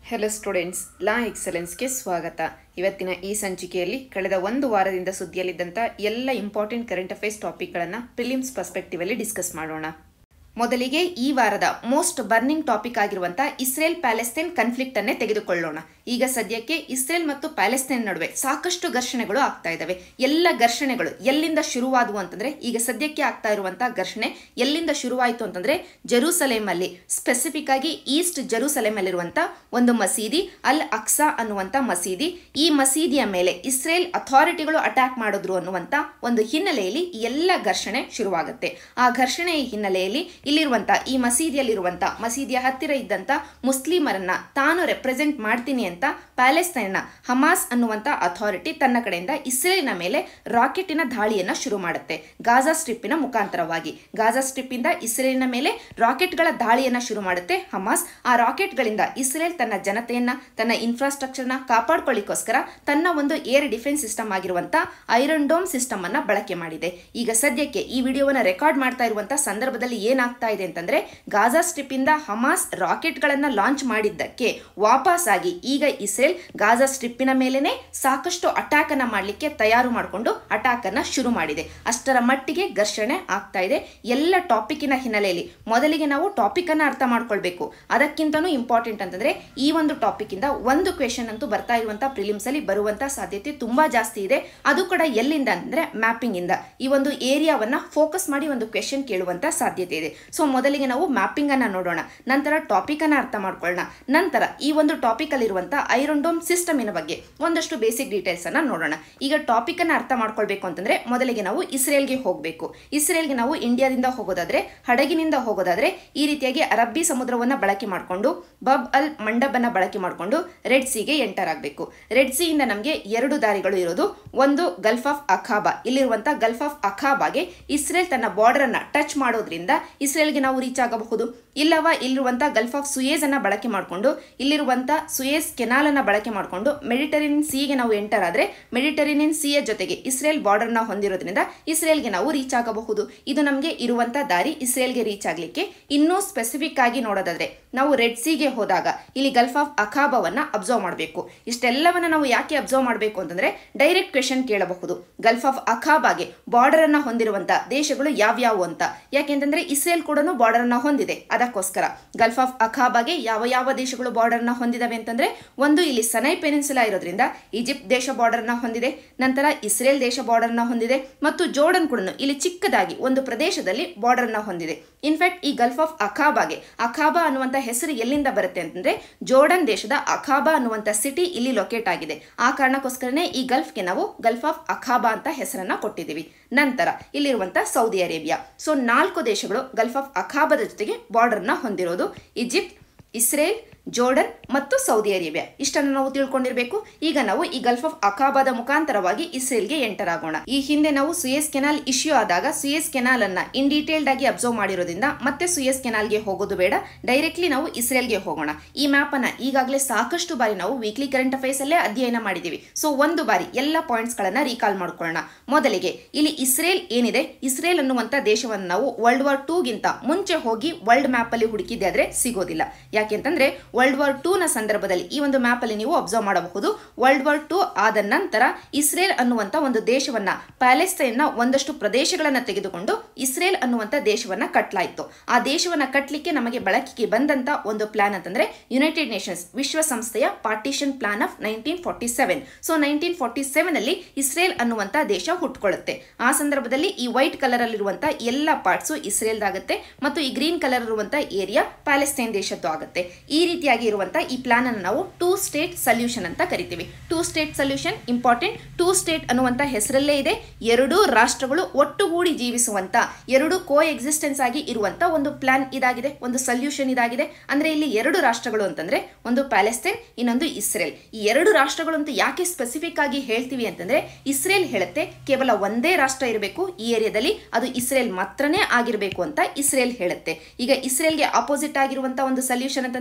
Hello students, ಲಾ ಎಕ್ಸಲೆನ್ಸ್ಗೆ ಸ್ವಾಗತ. ಇವತ್ತಿನ ಈ ಸಂಚಿಕೆಯಲ್ಲಿ ಕಳೆದ ಒಂದು ವಾರದಿಂದ ಸುದ್ದಿಯಲ್ಲಿದ್ದಂಥ ಎಲ್ಲ ಇಂಪಾರ್ಟೆಂಟ್ ಕರೆಂಟ್ ಅಫೇರ್ಸ್ ಟಾಪಿಕ್ಗಳನ್ನು ಪ್ರಿಲಿಮ್ಸ್ ಪರ್ಸ್ಪೆಕ್ಟಿವ್ ಅಲ್ಲಿ ಡಿಸ್ಕಸ್ ಮಾಡೋಣ. ಮೊದಲಿಗೆ ಈ ವಾರದ ಮೋಸ್ಟ್ ಬರ್ನಿಂಗ್ ಟಾಪಿಕ್ ಆಗಿರುವಂತಹ ಇಸ್ರೇಲ್ ಪ್ಯಾಲೆಸ್ತೈನ್ ಕಾನ್ಫ್ಲಿಕ್ಟ್ ಅನ್ನೇ ತೆಗೆದುಕೊಳ್ಳೋಣ. ಈಗ ಸದ್ಯಕ್ಕೆ ಇಸ್ರೇಲ್ ಮತ್ತು ಪ್ಯಾಲೆಸ್ತೈನ್ ನಡುವೆ ಸಾಕಷ್ಟು ಘರ್ಷಣೆಗಳು ಆಗ್ತಾ ಇದಾವೆ. ಎಲ್ಲ ಘರ್ಷಣೆಗಳು ಎಲ್ಲಿಂದ ಶುರುವಾದವು ಅಂತಂದ್ರೆ, ಈಗ ಸದ್ಯಕ್ಕೆ ಆಗ್ತಾ ಇರುವಂತಹ ಘರ್ಷಣೆ ಎಲ್ಲಿಂದ ಶುರುವಾಯಿತು ಅಂತಂದ್ರೆ, ಜೆರೂಸಲೇಮ್ ಅಲ್ಲಿ, ಸ್ಪೆಸಿಫಿಕ್ ಆಗಿ ಈಸ್ಟ್ ಜೆರೂಸಲೇಮ್ ಅಲ್ಲಿರುವಂತಹ ಒಂದು ಮಸೀದಿ ಅಲ್ ಅಕ್ಸಾ ಅನ್ನುವಂತ ಮಸೀದಿ. ಈ ಮಸೀದಿಯ ಮೇಲೆ ಇಸ್ರೇಲ್ ಅಥಾರಿಟಿಗಳು ಅಟ್ಯಾಕ್ ಮಾಡಿದ್ರು ಅನ್ನುವಂತ ಒಂದು ಹಿನ್ನೆಲೆಯಲ್ಲಿ ಎಲ್ಲ ಘರ್ಷಣೆ ಶುರುವಾಗುತ್ತೆ. ಆ ಘರ್ಷಣೆಯ ಹಿನ್ನೆಲೆಯಲ್ಲಿ ಇಲ್ಲಿರುವಂತ ಈ ಮಸೀದಿಯಲ್ಲಿರುವಂತ ಮಸೀದಿಯ ಹತ್ತಿರ ಇದ್ದಂತ ಮುಸ್ಲಿಮರನ್ನ ತಾನು ರೆಪ್ರೆಸೆಂಟ್ ಮಾಡ್ತೀನಿ ಅಂತ ಪ್ಯಾಲೆಸ್ತೈನ್ನ ಹಮಾಸ್ ಅನ್ನುವಂತ ಅಥಾರಿಟಿ ತನ್ನ ಕಡೆಯಿಂದ ಇಸ್ರೇಲಿನ ಮೇಲೆ ರಾಕೆಟಿನ ದಾಳಿಯನ್ನ ಶುರು ಮಾಡುತ್ತೆ. ಗಾಜಾ ಸ್ಟ್ರಿಪ್ಪಿನ ಮುಖಾಂತರವಾಗಿ ಗಾಜಾ ಸ್ಟ್ರಿಪ್ ಇಂದ ಇಸ್ರೇಲಿನ ಮೇಲೆ ರಾಕೆಟ್ಗಳ ದಾಳಿಯನ್ನ ಶುರು ಮಾಡುತ್ತೆ ಹಮಾಸ್. ಆ ರಾಕೆಟ್ಗಳಿಂದ ಇಸ್ರೇಲ್ ತನ್ನ ಜನತೆಯನ್ನ, ತನ್ನ ಇನ್ಫ್ರಾಸ್ಟ್ರಕ್ಚರ್ನ ಕಾಪಾಡ್ಕೊಳ್ಳಿಕ್ಕೋಸ್ಕರ ತನ್ನ ಒಂದು ಏರ್ ಡಿಫೆನ್ಸ್ ಸಿಸ್ಟಮ್ ಆಗಿರುವಂತ ಐರನ್ ಡೋಮ್ ಸಿಸ್ಟಮ್ ಅನ್ನ ಬಳಕೆ ಮಾಡಿದೆ. ಈಗ ಸದ್ಯಕ್ಕೆ ಈ ವಿಡಿಯೋವನ್ನ ರೆಕಾರ್ಡ್ ಮಾಡ್ತಾ ಇರುವಂತಹ ಸಂದರ್ಭದಲ್ಲಿ ಏನಾಗ್ತಾ ಇದೆ ಅಂತಂದ್ರೆ, ಗಾಜಾ ಸ್ಟ್ರಿಪ್ ಇಂದ ಹಮಾಸ್ ರಾಕೆಟ್ ಗಳನ್ನ ಲಾಂಚ್ ಮಾಡಿದ್ದಕ್ಕೆ ವಾಪಸ್ ಆಗಿ ಈಗ ಇಸ್ರೇಲ್ ಗಾಜಾ ಸ್ಟ್ರಿಪ್ಪಿನ ಮೇಲೆನೆ ಸಾಕಷ್ಟು ಅಟ್ಯಾಕ್ ಅನ್ನ ಮಾಡಲಿಕ್ಕೆ ತಯಾರು ಮಾಡಿಕೊಂಡು ಅಟ್ಯಾಕ್ ಅನ್ನ ಶುರು ಮಾಡಿದೆ. ಅಷ್ಟರ ಮಟ್ಟಿಗೆ ಘರ್ಷಣೆ ಆಗ್ತಾ ಇದೆ ಎಲ್ಲ ಟಾಪಿಕ್ನ ಹಿನ್ನೆಲೆಯಲ್ಲಿ. ಮೊದಲಿಗೆ ನಾವು ಟಾಪಿಕ್ ಅನ್ನ ಅರ್ಥ ಮಾಡ್ಕೊಳ್ಬೇಕು. ಅದಕ್ಕಿಂತನೂ ಇಂಪಾರ್ಟೆಂಟ್ ಅಂತಂದ್ರೆ, ಈ ಒಂದು ಟಾಪಿಕ್ ಇಂದ ಒಂದು ಕ್ವೆಶನ್ ಅಂತೂ ಬರ್ತಾ ಇರುವಂತಹ ಪ್ರಿಲಿಮ್ಸ್ ಅಲ್ಲಿ ಬರುವಂತಹ ಸಾಧ್ಯತೆ ತುಂಬಾ ಜಾಸ್ತಿ ಇದೆ. ಅದು ಕೂಡ ಎಲ್ಲಿಂದ ಅಂದ್ರೆ ಮ್ಯಾಪಿಂಗ್ ಇಂದ. ಈ ಒಂದು ಏರಿಯಾವನ್ನ ಫೋಕಸ್ ಮಾಡಿ ಒಂದು ಕ್ವೆಶನ್ ಕೇಳುವಂತ ಸಾಧ್ಯತೆ ಇದೆ. ಸೊ ಮೊದಲಿಗೆ ನಾವು ಮ್ಯಾಪಿಂಗ್ ಅನ್ನ ನೋಡೋಣ, ನಂತರ ಟಾಪಿಕ್ ಅನ್ನ ಅರ್ಥ ಮಾಡ್ಕೊಳ್ಳೋಣ, ನಂತರ ಈ ಒಂದು ಟಾಪಿಕ್ ಅಲ್ಲಿರುವಂತಹ ಐರನ್ ಡೋಮ್ ಸಿಸ್ಟಮಿನ ಬಗ್ಗೆ ಒಂದಷ್ಟು ಬೇಸಿಕ್ ಡೀಟೇಲ್ಸ್ ಅನ್ನ ನೋಡೋಣ. ಈಗ ಟಾಪಿಕ್ ಅನ್ನ ಅರ್ಥ ಮಾಡ್ಕೊಳ್ಬೇಕು ಅಂತಂದ್ರೆ ಮೊದಲಿಗೆ ನಾವು ಇಸ್ರೇಲ್ಗೆ ಹೋಗಬೇಕು. ಇಸ್ರೇಲ್ಗೆ ನಾವು ಇಂಡಿಯಾದಿಂದ ಹೋಗೋದಾದ್ರೆ, ಹಡಗಿನಿಂದ ಹೋಗೋದಾದ್ರೆ ಈ ರೀತಿಯಾಗಿ ಅರಬ್ಬಿ ಸಮುದ್ರವನ್ನ ಬಳಕೆ ಮಾಡಿಕೊಂಡು ಬಬ್ ಅಲ್ ಮಂಡಬ್ ಅನ್ನ ಬಳಕೆ ಮಾಡಿಕೊಂಡು ರೆಡ್ ಸಿಗೆ ಎಂಟರ್ ಆಗಬೇಕು. ರೆಡ್ ಸಿ ಇಂದ ನಮಗೆ ಎರಡು ದಾರಿಗಳು ಇರೋದು. ಒಂದು ಗಲ್ಫ್ ಆಫ್ ಅಖಾಬಾ. ಇಲ್ಲಿರುವಂತಹ ಗಲ್ಫ್ ಆಫ್ ಅಖಾಬಾಗೆ ಇಸ್ರೇಲ್ ತನ್ನ ಬಾರ್ಡರ್ ಅನ್ನ ಟಚ್ ಮಾಡೋದ್ರಿಂದ ಇಸ್ರೇಲ್ಗೆ ನಾವು ರೀಚ್ ಆಗಬಹುದು. ಇಲ್ಲವ ಇಲ್ಲಿರುವಂತಹ ಗಲ್ಫ್ ಆಫ್ ಸುಯೇಜ್ ಅನ್ನ ಬಳಕೆ ಮಾಡಿಕೊಂಡು, ಇಲ್ಲಿರುವಂತಹ ಸುಯೇಜ್ ಕೆನಾಲ್ ಅನ್ನ ಬಳಕೆ ಮಾಡಿಕೊಂಡು ಮೆಡಿಟರೇನಿಯನ್ ಸಿಗೆ ನಾವು ಎಂಟರ್ ಆದ್ರೆ, ಮೆಡಿಟರೇನಿಯನ್ ಸಿಯ ಜೊತೆಗೆ ಇಸ್ರೇಲ್ ಬಾರ್ಡರ್ ನ ಹೊಂದಿರೋದ್ರಿಂದ ಇಸ್ರೇಲ್ಗೆ ನಾವು ರೀಚ್ ಆಗಬಹುದು. ಇದು ನಮಗೆ ಇರುವಂತಹ ದಾರಿ ಇಸ್ರೇಲ್ಗೆ ರೀಚ್ ಆಗ್ಲಿಕ್ಕೆ. ಇನ್ನೂ ಸ್ಪೆಸಿಫಿಕ್ ಆಗಿ ನೋಡೋದಾದ್ರೆ, ನಾವು ರೆಡ್ ಸಿಗೆ ಹೋದಾಗ ಇಲ್ಲಿ ಗಲ್ಫ್ ಆಫ್ ಅಖಾಬಾವನ್ನ ಅಬ್ಸರ್ವ್ ಮಾಡಬೇಕು. ಇಷ್ಟೆಲ್ಲವನ್ನ ನಾವು ಯಾಕೆ ಅಬ್ಸರ್ವ್ ಮಾಡಬೇಕು ಅಂತಂದ್ರೆ, ಡೈರೆಕ್ಟ್ ಕ್ವೆಶನ್ ಕೇಳಬಹುದು. ಗಲ್ಫ್ ಆಫ್ ಅಖಾಬಾಗೆ ಬಾರ್ಡರ್ ಅನ್ನ ಹೊಂದಿರುವಂತಹ ದೇಶಗಳು ಯಾವ್ಯಾವು ಅಂತ. ಯಾಕೆಂತಂದ್ರೆ ಇಸ್ರೇಲ್ ಕೂಡ ಬಾರ್ಡರ್ ಅನ್ನ ಹೊಂದಿದೆ. ಅದಕ್ಕೋಸ್ಕರ ಗಲ್ಫ್ ಆಫ್ ಅಖಾಬಾಗೆ ಯಾವ ಯಾವ ದೇಶಗಳು ಬಾರ್ಡರ್ ನ ಹೊಂದಿದವೆ ಅಂತಂದ್ರೆ, ಒಂದು ಇಲ್ಲಿ ಸನೈ ಪೆನಿನ್ಸುಲಾ ಇರೋದ್ರಿಂದ ಈಜಿಪ್ಟ್ ದೇಶ ಬಾರ್ಡರ್ ನ ಹೊಂದಿದೆ, ನಂತರ ಇಸ್ರೇಲ್ ದೇಶ ಬಾರ್ಡರ್ ನ ಹೊಂದಿದೆ, ಮತ್ತು ಜೋರ್ಡನ್ ಕೂಡ ಇಲ್ಲಿ ಚಿಕ್ಕದಾಗಿ ಒಂದು ಪ್ರದೇಶದಲ್ಲಿ ಬಾರ್ಡರ್ ನ ಹೊಂದಿದೆ. ಇನ್ಫ್ಯಾಕ್ಟ್ ಈ ಗಲ್ಫ್ ಆಫ್ ಅಖಾಬಾಗೆ ಅಖಾಬಾ ಅನ್ನುವಂತ ಹೆಸರು ಎಲ್ಲಿಂದ ಬರುತ್ತೆ ಅಂತಂದ್ರೆ, ಜೋರ್ಡನ್ ದೇಶದ ಅಖಾಬಾ ಅನ್ನುವಂತ ಸಿಟಿ ಇಲ್ಲಿ ಲೊಕೇಟ್ ಆಗಿದೆ. ಆ ಕಾರಣಕ್ಕೋಸ್ಕರನೇ ಈ ಗಲ್ಫ್ಗೆ ನಾವು ಗಲ್ಫ್ ಆಫ್ ಅಖಾಬಾ ಅಂತ ಹೆಸರನ್ನ ಕೊಟ್ಟಿದ್ದೀವಿ. ನಂತರ ಇಲ್ಲಿರುವಂತ ಸೌದಿ ಅರೇಬಿಯಾ. ಸೊ 4 ದೇಶಗಳು ಗಲ್ಫ್ ಆಫ್ ಅಖಾಬಾದ ಜೊತೆಗೆ ಬಾರ್ಡರ್ ನ ಹೊಂದಿರೋದು. ಈಜಿಪ್ಟ್, ಇಸ್ರೇಲ್, ಜೋರ್ಡನ್ ಮತ್ತು ಸೌದಿ ಅರೇಬಿಯಾ. ಇಷ್ಟನ್ನು ನಾವು ತಿಳ್ಕೊಂಡಿರ್ಬೇಕು. ಈಗ ನಾವು ಈ ಗಲ್ಫ್ ಆಫ್ ಅಖಾಬಾದ ಮುಖಾಂತರವಾಗಿ ಇಸ್ರೇಲ್ಗೆ ಎಂಟರ್ ಆಗೋಣ. ಈ ಹಿಂದೆ ನಾವು ಸುಯೇಸ್ ಕೆನಾಲ್ ಇಶ್ಯೂ ಆದಾಗ ಸುಯೇಸ್ ಕೆನಾಲ್ ಅನ್ನ ಇನ್ ಡೀಟೇಲ್ಡ್ ಆಗಿ ಅಬ್ಸರ್ವ್ ಮಾಡಿರೋದ್ರಿಂದ ಮತ್ತೆ ಸುಯೇಸ್ ಕೆನಾಲ್ಗೆ ಹೋಗೋದು ಬೇಡ, ಡೈರೆಕ್ಟ್ಲಿ ನಾವು ಇಸ್ರೇಲ್ಗೆ ಹೋಗೋಣ. ಈ ಮ್ಯಾಪ್ ಅನ್ನ ಈಗಾಗಲೇ ಸಾಕಷ್ಟು ಬಾರಿ ನಾವು ವೀಕ್ಲಿ ಕರೆಂಟ್ ಅಫೇರ್ಸ್ ಅಲ್ಲೇ ಅಧ್ಯಯನ ಮಾಡಿದೀವಿ. ಸೊ ಒಂದು ಬಾರಿ ಎಲ್ಲ ಪಾಯಿಂಟ್ಸ್ ಗಳನ್ನ ರೀಕಾಲ್ ಮಾಡ್ಕೊಳ್ಳೋಣ. ಮೊದಲಿಗೆ ಇಲ್ಲಿ ಇಸ್ರೇಲ್ ಏನಿದೆ, ಇಸ್ರೇಲ್ ಅನ್ನುವಂತ ದೇಶವನ್ನು ನಾವು ವರ್ಲ್ಡ್ ವಾರ್ 2 ಗಿಂತ ಮುಂಚೆ ಹೋಗಿ ವರ್ಲ್ಡ್ ಮ್ಯಾಪ್ ಅಲ್ಲಿ ಹುಡುಕಿದ್ದೆ ಆದ್ರೆ ಸಿಗೋದಿಲ್ಲ. ಯಾಕೆಂತಂದ್ರೆ ವರ್ಲ್ಡ್ ವಾರ್ 2 ನ ಸಂದರ್ಭದಲ್ಲಿ ಈ ಒಂದು ಮ್ಯಾಪ್ ಅಲ್ಲಿ ನೀವು ಅಬ್ಸರ್ವ್ ಮಾಡಬಹುದು. ವರ್ಲ್ಡ್ ವಾರ್ 2 ಆದ ನಂತರ ಇಸ್ರೇಲ್ ಅನ್ನುವಂತ ಒಂದು ದೇಶವನ್ನ, ಪ್ಯಾಲೆಸ್ತೈನ್ ನ ಒಂದಷ್ಟು ಪ್ರದೇಶಗಳನ್ನ ತೆಗೆದುಕೊಂಡು ಇಸ್ರೇಲ್ ಅನ್ನುವಂತ ದೇಶವನ್ನ ಕಟ್ಟಲಾಯಿತು. ಆ ದೇಶವನ್ನ ಕಟ್ಟಲಿಕ್ಕೆ ನಮಗೆ ಬಳಕೆಗೆ ಬಂದಂತ ಒಂದು ಪ್ಲಾನ್ ಅಂತಂದ್ರೆ ಯುನೈಟೆಡ್ ನೇಷನ್ಸ್ ವಿಶ್ವಸಂಸ್ಥೆಯ ಪಾರ್ಟಿಷನ್ ಪ್ಲಾನ್ ಆಫ್ 1947. ಸೊ 1947 ಅಲ್ಲಿ ಇಸ್ರೇಲ್ ಅನ್ನುವಂತ ದೇಶ ಹುಟ್ಟುಕೊಳ್ಳುತ್ತೆ. ಆ ಸಂದರ್ಭದಲ್ಲಿ ಈ ವೈಟ್ ಕಲರ್ ಅಲ್ಲಿರುವಂತ ಎಲ್ಲ ಪಾರ್ಟ್ಸ್ ಇಸ್ರೇಲ್ದಾಗುತ್ತೆ ಮತ್ತು ಈ ಗ್ರೀನ್ ಕಲರ್ ಇರುವಂತ ಏರಿಯಾ ಪ್ಯಾಲೆಸ್ತೈನ್ ದೇಶದ್ದು ಆಗುತ್ತೆ. ಈ ರೀತಿಯಾಗಿ ಇರುವಂತ ಈ ಪ್ಲಾನ್ ಅನ್ನು ನಾವು 2 ಸ್ಟೇಟ್ ಸೊಲ್ಯೂಷನ್ ಅಂತ ಕರಿತೀವಿ. 2 ಸ್ಟೇಟ್ ಸೊಲ್ಯೂಷನ್ ಇಂಪಾರ್ಟೆಂಟ್. 2 ಸ್ಟೇಟ್ ಅನ್ನುವಂತ ಹೆಸರಲ್ಲೇ ಇದೆ. ಎರಡೂ ರಾಷ್ಟ್ರಗಳು ಒಟ್ಟುಗೂಡಿ ಜೀವಿಸುವಂತ, ಎರಡು ಕೋ ಎಕ್ಸಿಸ್ಟೆನ್ಸ್ ಆಗಿ ಇರುವಂತ ಒಂದು ಪ್ಲಾನ್ ಇದಾಗಿದೆ, ಒಂದು ಸೊಲ್ಯೂಷನ್ ಇದಾಗಿದೆ. ಅಂದ್ರೆ ಇಲ್ಲಿ ಎರಡು ರಾಷ್ಟ್ರಗಳು ಅಂತಂದ್ರೆ ಒಂದು ಪ್ಯಾಲೆಸ್ತೈನ್, ಇನ್ನೊಂದು ಇಸ್ರೇಲ್. ಈ ಎರಡು ರಾಷ್ಟ್ರಗಳು ಅಂತ ಯಾಕೆ ಸ್ಪೆಸಿಫಿಕ್ ಆಗಿ ಹೇಳ್ತೀವಿ ಅಂತಂದ್ರೆ, ಇಸ್ರೇಲ್ ಹೇಳುತ್ತೆ ಕೇವಲ ಒಂದೇ ರಾಷ್ಟ್ರ ಇರಬೇಕು ಈ ಏರಿಯಾದಲ್ಲಿ, ಅದು ಇಸ್ರೇಲ್ ಮಾತ್ರನೇ ಆಗಿರಬೇಕು ಅಂತ ಇಸ್ರೇಲ್ ಹೇಳುತ್ತೆ. ಈಗ ಇಸ್ರೇಲ್ಗೆ ಅಪೋಸಿಟ್ ಆಗಿರುವಂತ ಒಂದು ಸೊಲ್ಯೂಷನ್ ಅಂತಂದ್ರೆ 2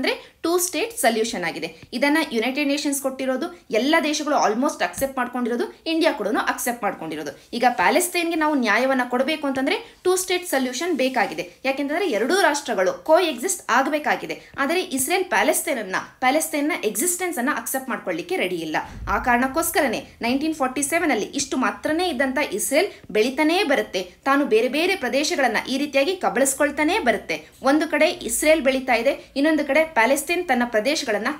ಟೂ ಸ್ಟೇಟ್ ಸೊಲ್ಯೂಷನ್ ಆಗಿದೆ. ಇದನ್ನ ಯುನೈಟೆಡ್ ನೇಷನ್ಸ್ ಕೊಟ್ಟಿರೋದು, ಎಲ್ಲ ದೇಶಗಳು ಆಲ್ಮೋಸ್ಟ್ ಅಕ್ಸೆಪ್ಟ್ ಮಾಡ್ಕೊಂಡಿರೋದು, ಇಂಡಿಯಾ ಕೂಡ ಅಕ್ಸೆಪ್ಟ್ ಮಾಡ್ಕೊಂಡಿರೋದು. ಈಗ ಪ್ಯಾಲೆಸ್ತೈನ್ಗೆ ನಾವು ನ್ಯಾಯವನ್ನ ಕೊಡಬೇಕು ಅಂತಂದ್ರೆ ಟೂ ಸ್ಟೇಟ್ ಸೊಲ್ಯೂಷನ್ ಬೇಕಾಗಿದೆ. ಯಾಕೆಂತಂದ್ರೆ ಎರಡೂ ರಾಷ್ಟ್ರಗಳು ಕೋ ಎಕ್ಸಿಸ್ಟ್ ಆಗಬೇಕಾಗಿದೆ. ಆದರೆ ಇಸ್ರೇಲ್ ಪ್ಯಾಲೆಸ್ತೈನ್ನ ಎಕ್ಸಿಸ್ಟೆನ್ಸ್ ಅನ್ನ ಅಕ್ಸೆಪ್ಟ್ ಮಾಡ್ಕೊಳ್ಳಿಕ್ಕೆ ರೆಡಿ ಇಲ್ಲ. ಆ ಕಾರಣಕ್ಕೋಸ್ಕರನೇ 1947 ಅಲ್ಲಿ ಇಷ್ಟು ಮಾತ್ರನೇ ಇದ್ದಂತ ಇಸ್ರೇಲ್ ಬೆಳಿತಾನೇ ಬರುತ್ತೆ. ತಾನು ಬೇರೆ ಬೇರೆ ಪ್ರದೇಶಗಳನ್ನ ಈ ರೀತಿಯಾಗಿ ಕಬಳಿಸ್ಕೊಳ್ತಾನೆ ಬರುತ್ತೆ. ಒಂದು ಕಡೆ ಇಸ್ರೇಲ್ ಬೆಳೀತಾ ಇದೆ, ಇನ್ನೊಂದು ಕಡೆ ಪ್ಯಾಲೆಸ್ತೈನ್ ತನ್ನ ಪ್ರದೇಶಗಳನ್ನ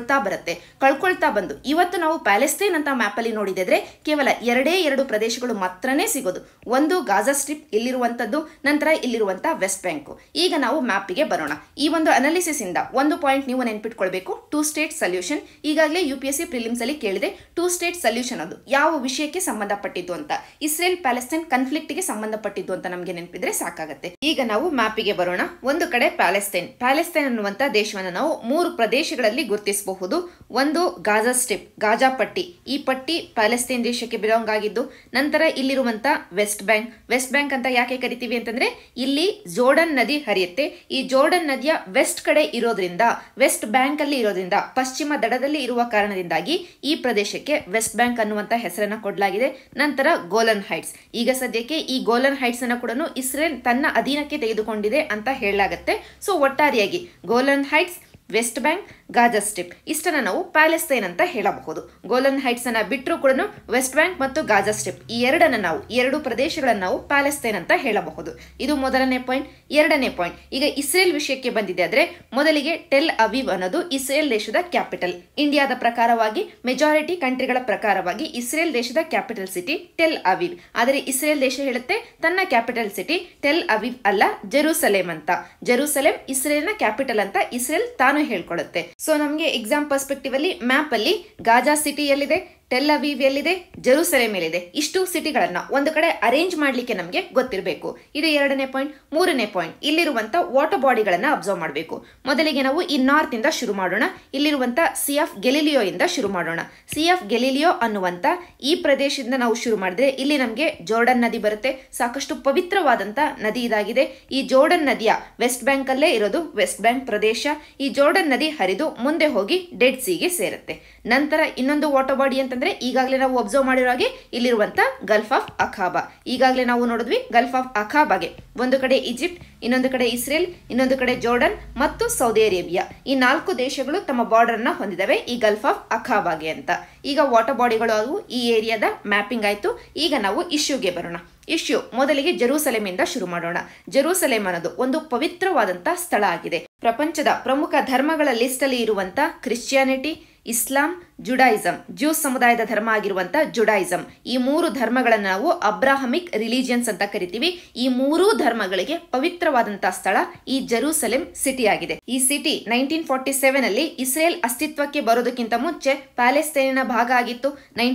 ಕಳ್ಕೊಳ್ತಾ ಬಂದು ಇವತ್ತು ನಾವು ಪ್ಯಾಲೆಸ್ತೈನ್ ಅಂತ ಮ್ಯಾಪ್ ಅಲ್ಲಿ ನೋಡಿದ್ರೆ ಕೇವಲ ಎರಡು ಪ್ರದೇಶಗಳು ಮಾತ್ರನೇ ಸಿಗೋದು. ಒಂದು ಗಾಜಾ ಸ್ಟ್ರಿಪ್ ಇಲ್ಲಿರುವಂತದ್ದು, ನಂತರ ಇಲ್ಲಿರುವಂತಹ ವೆಸ್ಟ್ ಬ್ಯಾಂಕ್. ಈಗ ನಾವು ಮ್ಯಾಪಿಗೆ ಬರೋಣ. ಈ ಒಂದು ಅನಾಲಿಸಿಸ್ ಇಂದ ಒಂದು ಪಾಯಿಂಟ್ ನೀವು ನೆನ್ಪಿಟ್ಕೊಳ್ಬೇಕು, ಟೂ ಸ್ಟೇಟ್ ಸೊಲ್ಯೂಷನ್. ಈಗಾಗಲೇ UPSC ಪ್ರಿಲಿಮ್ಸ್ ಅಲ್ಲಿ ಕೇಳಿದೆ, ಟೂ ಸ್ಟೇಟ್ ಸೊಲ್ಯೂಷನ್ ಅದು ಯಾವ ವಿಷಯಕ್ಕೆ ಸಂಬಂಧಪಟ್ಟಿದ್ದು ಅಂತ. ಇಸ್ರೇಲ್ ಪ್ಯಾಲೆಸ್ತೈನ್ ಕಾನ್ಫ್ಲಿಕ್ಟ್ ಗೆ ಸಂಬಂಧಪಟ್ಟಿದ್ದು ಅಂತ ನಮಗೆ ನೆನಪಿದ್ರೆ ಸಾಕಾಗುತ್ತೆ. ಈಗ ನಾವು ಮ್ಯಾಪಿಗೆ ಬರೋಣ. ಒಂದು ಕಡೆ ಪ್ಯಾಲೆಸ್ತೈನ್ ಅನ್ನುವಂತ ದೇಶವನ್ನು ನಾವು 3 ಪ್ರದೇಶಗಳಲ್ಲಿ ಗುರುತಿಸಬಹುದು. ಒಂದು ಗಾಜಾ ಸ್ಟ್ರಿಪ್, ಗಾಜಾ ಪಟ್ಟಿ. ಈ ಪಟ್ಟಿ ಪ್ಯಾಲೆಸ್ತೈನ್ ದೇಶಕ್ಕೆ ಬಿಲಾಂಗ್ ಆಗಿದ್ದು. ನಂತರ ಇಲ್ಲಿರುವಂತ ವೆಸ್ಟ್ ಬ್ಯಾಂಕ್ ಅಂತ ಯಾಕೆ ಕರಿತೀವಿ ಅಂತಂದ್ರೆ ಇಲ್ಲಿ ಜೋರ್ಡನ್ ನದಿ ಹರಿಯುತ್ತೆ. ಈ ಜೋರ್ಡನ್ ನದಿಯ ವೆಸ್ಟ್ ಕಡೆ ಇರೋದ್ರಿಂದ, ವೆಸ್ಟ್ ಬ್ಯಾಂಕ್ ಅಲ್ಲಿ ಇರೋದ್ರಿಂದ, ಪಶ್ಚಿಮ ದಡದಲ್ಲಿ ಇರುವ ಕಾರಣದಿಂದಾಗಿ ಈ ಪ್ರದೇಶಕ್ಕೆ ವೆಸ್ಟ್ ಬ್ಯಾಂಕ್ ಅನ್ನುವಂತ ಹೆಸರನ್ನ ಕೊಡಲಾಗಿದೆ. ನಂತರ ಗೋಲನ್ ಹೈಟ್ಸ್. ಈಗ ಸದ್ಯಕ್ಕೆ ಈ ಗೋಲನ್ ಹೈಟ್ಸ್ ಅನ್ನ ಕೂಡ ಇಸ್ರೇಲ್ ತನ್ನ ಅಧೀನಕ್ಕೆ ತೆಗೆದುಕೊಂಡಿದೆ ಅಂತ ಹೇಳಲಾಗುತ್ತೆ. ಸೊ ಒಟ್ಟಾರೆಯಾಗಿ Golan Heights, West Bank, Gaza Strip ಇಷ್ಟನ್ನ ನಾವು ಪ್ಯಾಲೆಸ್ತೈನ್ ಅಂತ ಹೇಳಬಹುದು. ಗೋಲನ್ ಹೈಟ್ಸ್ ಅನ್ನ ಬಿಟ್ಟರು ಕೂಡ ವೆಸ್ಟ್ ಬ್ಯಾಂಕ್ ಮತ್ತು ಗಾಜಾ ಸ್ಟ್ರಿಪ್ ಈ ಎರಡು ಪ್ರದೇಶಗಳನ್ನು ನಾವು ಪ್ಯಾಲೆಸ್ತೈನ್ ಅಂತ ಹೇಳಬಹುದು. ಇದು ಮೊದಲನೇ ಪಾಯಿಂಟ್. ಎರಡನೇ ಪಾಯಿಂಟ್, ಈಗ ಇಸ್ರೇಲ್ ವಿಷಯಕ್ಕೆ ಬಂದಿದೆ ಆದ್ರೆ ಮೊದಲಿಗೆ ಟೆಲ್ ಅವೀವ್ ಅನ್ನೋದು ಇಸ್ರೇಲ್ ದೇಶದ ಕ್ಯಾಪಿಟಲ್. ಇಂಡಿಯಾದ ಪ್ರಕಾರವಾಗಿ, ಮೆಜಾರಿಟಿ ಕಂಟ್ರಿಗಳ ಪ್ರಕಾರವಾಗಿ ಇಸ್ರೇಲ್ ದೇಶದ ಕ್ಯಾಪಿಟಲ್ ಸಿಟಿ ಟೆಲ್ ಅವೀವ್. ಆದರೆ ಇಸ್ರೇಲ್ ದೇಶ ಹೇಳುತ್ತೆ ತನ್ನ ಕ್ಯಾಪಿಟಲ್ ಸಿಟಿ ಟೆಲ್ ಅವೀವ್ ಅಲ್ಲ, ಜೆರೂಸಲೇಮ್ ಅಂತ. ಜೆರೂಸಲೇಮ್ ಇಸ್ರೇಲ್ನ ಕ್ಯಾಪಿಟಲ್ ಅಂತ ಇಸ್ರೇಲ್ ತಾನು ಹೇಳ್ಕೊಳುತ್ತೆ. ಸೊ ನಮಗೆ ಎಕ್ಸಾಮ್ ಪರ್ಸ್ಪೆಕ್ಟಿವ್ ಅಲ್ಲಿ ಮ್ಯಾಪ್ ಅಲ್ಲಿ ಗಾಜಾ ಸಿಟಿ ಎಲ್ಲಿದೆ, ಟೆಲ್ ಅವೀವ್ ಎಲ್ಲಿದೆ, ಜೆರೂಸಲೇಮ್ ಎಲ್ಲಿದೆ, ಇಷ್ಟು ಸಿಟಿಗಳನ್ನ ಒಂದು ಕಡೆ ಅರೇಂಜ್ ಮಾಡ್ಲಿಕ್ಕೆ ನಮಗೆ ಗೊತ್ತಿರಬೇಕು. ಇದು ಎರಡನೇ ಪಾಯಿಂಟ್. ಮೂರನೇ ಪಾಯಿಂಟ್, ಇಲ್ಲಿರುವಂತ ವಾಟರ್ ಬಾಡಿಗಳನ್ನ ಅಬ್ಸರ್ವ್ ಮಾಡಬೇಕು. ಮೊದಲಿಗೆ ನಾವು ಈ ನಾರ್ತ್ ಇಂದ ಶುರು ಮಾಡೋಣ. ಇಲ್ಲಿರುವಂತ ಸಿ ಆಫ್ ಗೆಲಿಲಿಯೋ ಇಂದ ಶುರು ಮಾಡೋಣ. ಸಿ ಆಫ್ ಗೆಲಿಲಿಯೋ ಅನ್ನುವಂತ ಈ ಪ್ರದೇಶದಿಂದ ನಾವು ಶುರು ಮಾಡಿದ್ರೆ ಇಲ್ಲಿ ನಮಗೆ ಜೋರ್ಡನ್ ನದಿ ಬರುತ್ತೆ. ಸಾಕಷ್ಟು ಪವಿತ್ರವಾದಂತ ನದಿ ಇದಾಗಿದೆ. ಈ ಜೋರ್ಡನ್ ನದಿಯ ವೆಸ್ಟ್ ಬ್ಯಾಂಕ್ ಅಲ್ಲೇ ಇರೋದು ವೆಸ್ಟ್ ಬ್ಯಾಂಕ್ ಪ್ರದೇಶ. ಈ ಜೋರ್ಡನ್ ನದಿ ಹರಿದು ಮುಂದೆ ಹೋಗಿ ಡೆಡ್ ಸೀಗೆ ಸೇರುತ್ತೆ. ನಂತರ ಇನ್ನೊಂದು ವಾಟರ್ ಬಾಡಿ ಅಂತಂದ್ರೆ ಈಗಾಗಲೇ ನಾವು ಅಬ್ಸರ್ವ್ ಮಾಡಿರೋ ಹಾಗೆ ಇಲ್ಲಿರುವಂತ ಗಲ್ಫ್ ಆಫ್ ಅಖಾಬಾ. ಈಗಾಗಲೇ ನಾವು ನೋಡಿದ್ವಿ ಗಲ್ಫ್ ಆಫ್ ಅಖಾಬಾಗೆ ಒಂದು ಕಡೆ ಈಜಿಪ್ಟ್, ಇನ್ನೊಂದು ಕಡೆ ಇಸ್ರೇಲ್, ಇನ್ನೊಂದು ಕಡೆ ಜೋರ್ಡನ್ ಮತ್ತು ಸೌದಿ ಅರೇಬಿಯಾ. ಈ 4 ದೇಶಗಳು ತಮ್ಮ ಬಾರ್ಡರ್ ನ ಹೊಂದಿದವೆ ಈ ಗಲ್ಫ್ ಆಫ್ ಅಖಾಬಾಗೆ ಅಂತ. ಈಗ ವಾಟರ್ ಬಾಡಿಗಳು ಅವು ಈ ಏರಿಯಾದ ಮ್ಯಾಪಿಂಗ್ ಆಯ್ತು. ಈಗ ನಾವು ಇಶ್ಯೂಗೆ ಬರೋಣ. ಇಶ್ಯೂ ಮೊದಲಿಗೆ ಜೆರೂಸಲೇಮ್ ಇಂದ ಶುರು ಮಾಡೋಣ. ಜೆರೂಸಲೇಮ್ ಅನ್ನೋದು ಒಂದು ಪವಿತ್ರವಾದಂತಹ ಸ್ಥಳ ಆಗಿದೆ. ಪ್ರಪಂಚದ ಪ್ರಮುಖ ಧರ್ಮಗಳ ಲಿಸ್ಟ್ ಅಲ್ಲಿ ಇರುವಂತ ಕ್ರಿಶ್ಚಿಯಾನಿಟಿ, ಇಸ್ಲಾಂ, ಜುಡಾಯಿಸಂ, ಜ್ಯೂಸ್ ಸಮುದಾಯದ ಧರ್ಮ ಆಗಿರುವಂತ ಜುಡಾಯಿಸಂ, ಈ 3 ಧರ್ಮಗಳನ್ನು ನಾವು ಅಬ್ರಾಹಮಿಕ್ ರಿಲಿಜಿಯನ್ಸ್ ಅಂತ ಕರಿತೀವಿ. ಈ 3 ಧರ್ಮಗಳಿಗೆ ಪವಿತ್ರವಾದಂತಹ ಸ್ಥಳ ಈ ಜೆರೂಸಲೇಮ್ ಸಿಟಿ ಆಗಿದೆ. ಈ ಸಿಟಿ 1947 ಅಲ್ಲಿ ಇಸ್ರೇಲ್ ಅಸ್ತಿತ್ವಕ್ಕೆ ಬರೋದಕ್ಕಿಂತ ಮುಂಚೆ ಪ್ಯಾಲೆಸ್ತೈನಿನ ಭಾಗ ಆಗಿತ್ತು.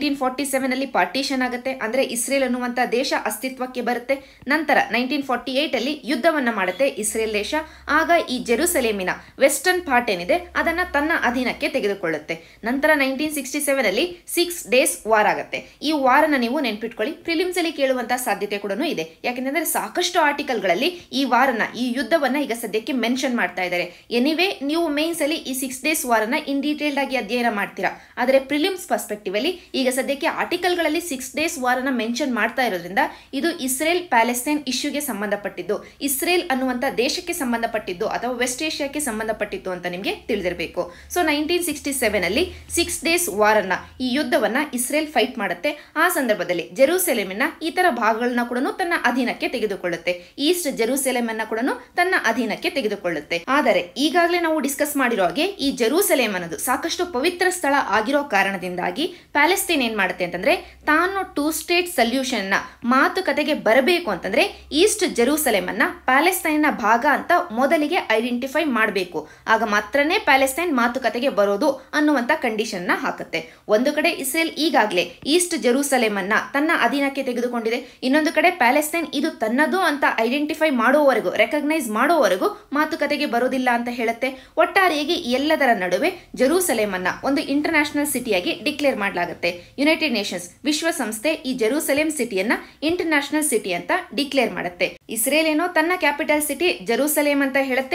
1947 ಅಲ್ಲಿ ಪಾರ್ಟಿಷನ್ ಆಗುತ್ತೆ, ಅಂದ್ರೆ ಇಸ್ರೇಲ್ ಅನ್ನುವಂತ ದೇಶ ಅಸ್ತಿತ್ವಕ್ಕೆ ಬರುತ್ತೆ. ನಂತರ 1948 ಅಲ್ಲಿ ಯುದ್ಧವನ್ನ ಮಾಡುತ್ತೆ ಇಸ್ರೇಲ್ ದೇಶ. ಆಗ ಈ ಜೆರೂಸಲೇಮಿನ ವೆಸ್ಟರ್ನ್ ಪಾರ್ಟ್ ಏನಿದೆ ಅದನ್ನ ತನ್ನ ಅಧೀನಕ್ಕೆ ತೆಗೆದುಕೊಳ್ಳುತ್ತೆ. ನಂತರ 1967 ಅಲ್ಲಿ 6 ಡೇಸ್ ವಾರ್ ಆಗುತ್ತೆ. ಈ ವಾರನ ನೀವು ನೆನ್ಪಿಟ್ಕೊಳ್ಳಿ, ಪ್ರಿಲಿಮ್ಸ್ ಅಲ್ಲಿ ಕೇಳುವಂತಹ ಸಾಧ್ಯತೆ ಕೂಡ ಇದೆ. ಯಾಕೆಂದ್ರೆ ಸಾಕಷ್ಟು ಆರ್ಟಿಕಲ್ಗಳಲ್ಲಿ ಈ ವಾರನ, ಈ ಯುದ್ಧವನ್ನ ಈಗ ಸದ್ಯಕ್ಕೆ ಮೆನ್ಷನ್ ಮಾಡ್ತಾ ಇದ್ದಾರೆ. ಎನಿವೇ ನೀವು ಮೇನ್ಸ್ ಅಲ್ಲಿ ಈ 6 ಡೇಸ್ ವಾರನ ಇನ್ ಡೀಟೇಲ್ಡ್ ಆಗಿ ಅಧ್ಯಯನ ಮಾಡ್ತೀರಾ. ಆದರೆ ಪ್ರಿಲಿಮ್ಸ್ ಪರ್ಸ್ಪೆಕ್ಟಿವ್ ಅಲ್ಲಿ ಈಗ ಸದ್ಯಕ್ಕೆ ಆರ್ಟಿಕಲ್ಗಳಲ್ಲಿ 6 ಡೇಸ್ ವಾರನ ಮೆನ್ಷನ್ ಮಾಡ್ತಾ ಇರೋದ್ರಿಂದ ಇದು ಇಸ್ರೇಲ್ ಪ್ಯಾಲೆಸ್ತೈನ್ ಇಶ್ಯೂಗೆ ಸಂಬಂಧಪಟ್ಟಿದ್ದು, ಇಸ್ರೇಲ್ ಅನ್ನುವಂತ ದೇಶಕ್ಕೆ ಸಂಬಂಧಪಟ್ಟಿದ್ದು ಅಥವಾ ವೆಸ್ಟ್ ಏಷ್ಯಾಕ್ಕೆ ಸಂಬಂಧಪಟ್ಟಿದ್ದು ಅಂತ ನಿಮಗೆ ತಿಳಿದಿರಬೇಕು. ಸೊ 1967 ಅಲ್ಲಿ 6 ಡೇಸ್ ವಾರನ್ನ, ಈ ಯುದ್ಧವನ್ನ ಇಸ್ರೇಲ್ ಫೈಟ್ ಮಾಡುತ್ತೆ. ಆ ಸಂದರ್ಭದಲ್ಲಿ ಜೆರೂಸಲೇಮಿನ ಇತರ ಭಾಗಗಳನ್ನ ಕೂಡ ತನ್ನ ಅಧೀನಕ್ಕೆ ತೆಗೆದುಕೊಳ್ಳುತ್ತೆ. ಈಸ್ಟ್ ಜೆರೂಸಲೇಮ್ ಅನ್ನ ಕೂಡ ತನ್ನ ಅಧೀನಕ್ಕೆ ತೆಗೆದುಕೊಳ್ಳುತ್ತೆ. ಆದರೆ ಈಗಾಗಲೇ ನಾವು ಡಿಸ್ಕಸ್ ಮಾಡಿರೋ ಹಾಗೆ ಈ ಜೆರೂಸಲೇಮ್ ಅನ್ನೋದು ಸಾಕಷ್ಟು ಪವಿತ್ರ ಸ್ಥಳ ಆಗಿರೋ ಕಾರಣದಿಂದಾಗಿ ಪ್ಯಾಲೆಸ್ತೈನ್ ಏನ್ ಮಾಡುತ್ತೆ ಅಂತಂದ್ರೆ ತಾನು 2 ಸ್ಟೇಟ್ ಸೊಲ್ಯೂಷನ್ ನ ಮಾತುಕತೆಗೆ ಬರಬೇಕು ಅಂತಂದ್ರೆ ಈಸ್ಟ್ ಜೆರೂಸಲೇಮ್ ಅನ್ನ ಪ್ಯಾಲೆಸ್ತೈನ್ ನ ಭಾಗ ಅಂತ ಮೊದಲಿಗೆ ಐಡೆಂಟಿಫೈ ಮಾಡಬೇಕು. ಆಗ ಮಾತ್ರನೇ ಪ್ಯಾಲೆಸ್ತೈನ್ ಮಾತುಕತೆಗೆ ಬರೋದು ಅನ್ನುವಂತ ಕಂಡೀಷನ್ ನ ಹಾಕುತ್ತೆ. ಒಂದು ಕಡೆ ಇಸ್ರೇಲ್ ಈಗಾಗಲೇ ಈಸ್ಟ್ ಜೆರೂಸಲೇಮ್ ಅನ್ನ ತನ್ನ ಅಧೀನಕ್ಕೆ ತೆಗೆದುಕೊಂಡಿದೆ. ಇನ್ನೊಂದು ಕಡೆ ಪ್ಯಾಲೆಸ್ತೈನ್ ಇದು ತನ್ನದು ಅಂತ ಐಡೆಂಟಿಫೈ ಮಾಡುವವರೆಗೂ, ರೆಕಗ್ನೈಸ್ ಮಾಡುವವರೆಗೂ ಮಾತುಕತೆಗೆ ಬರೋದಿಲ್ಲ ಅಂತ ಹೇಳುತ್ತೆ. ಒಟ್ಟಾರೆಯಾಗಿ ಎಲ್ಲದರ ನಡುವೆ ಜೆರೂಸಲೇಮ್ ಅನ್ನ ಒಂದು ಇಂಟರ್ನ್ಯಾಷನಲ್ ಸಿಟಿಯಾಗಿ ಡಿಕ್ಲೇರ್ ಮಾಡಲಾಗುತ್ತೆ. ಯುನೈಟೆಡ್ ನೇಷನ್ಸ್ ವಿಶ್ವಸಂಸ್ಥೆ ಈ ಜೆರೂಸಲೇಮ್ ಸಿಟಿಯನ್ನ ಇಂಟರ್ನ್ಯಾಷನಲ್ ಸಿಟಿ ಅಂತ ಡಿಕ್ಲೇರ್ ಮಾಡುತ್ತೆ. ಇಸ್ರೇಲ್ ಏನೋ ತನ್ನ ಕ್ಯಾಪಿಟಲ್ ಸಿಟಿ ಜೆರೂಸಲೇಮ್ ಅಂತ ಹೇಳುತ್ತೆ, ಆದರೆ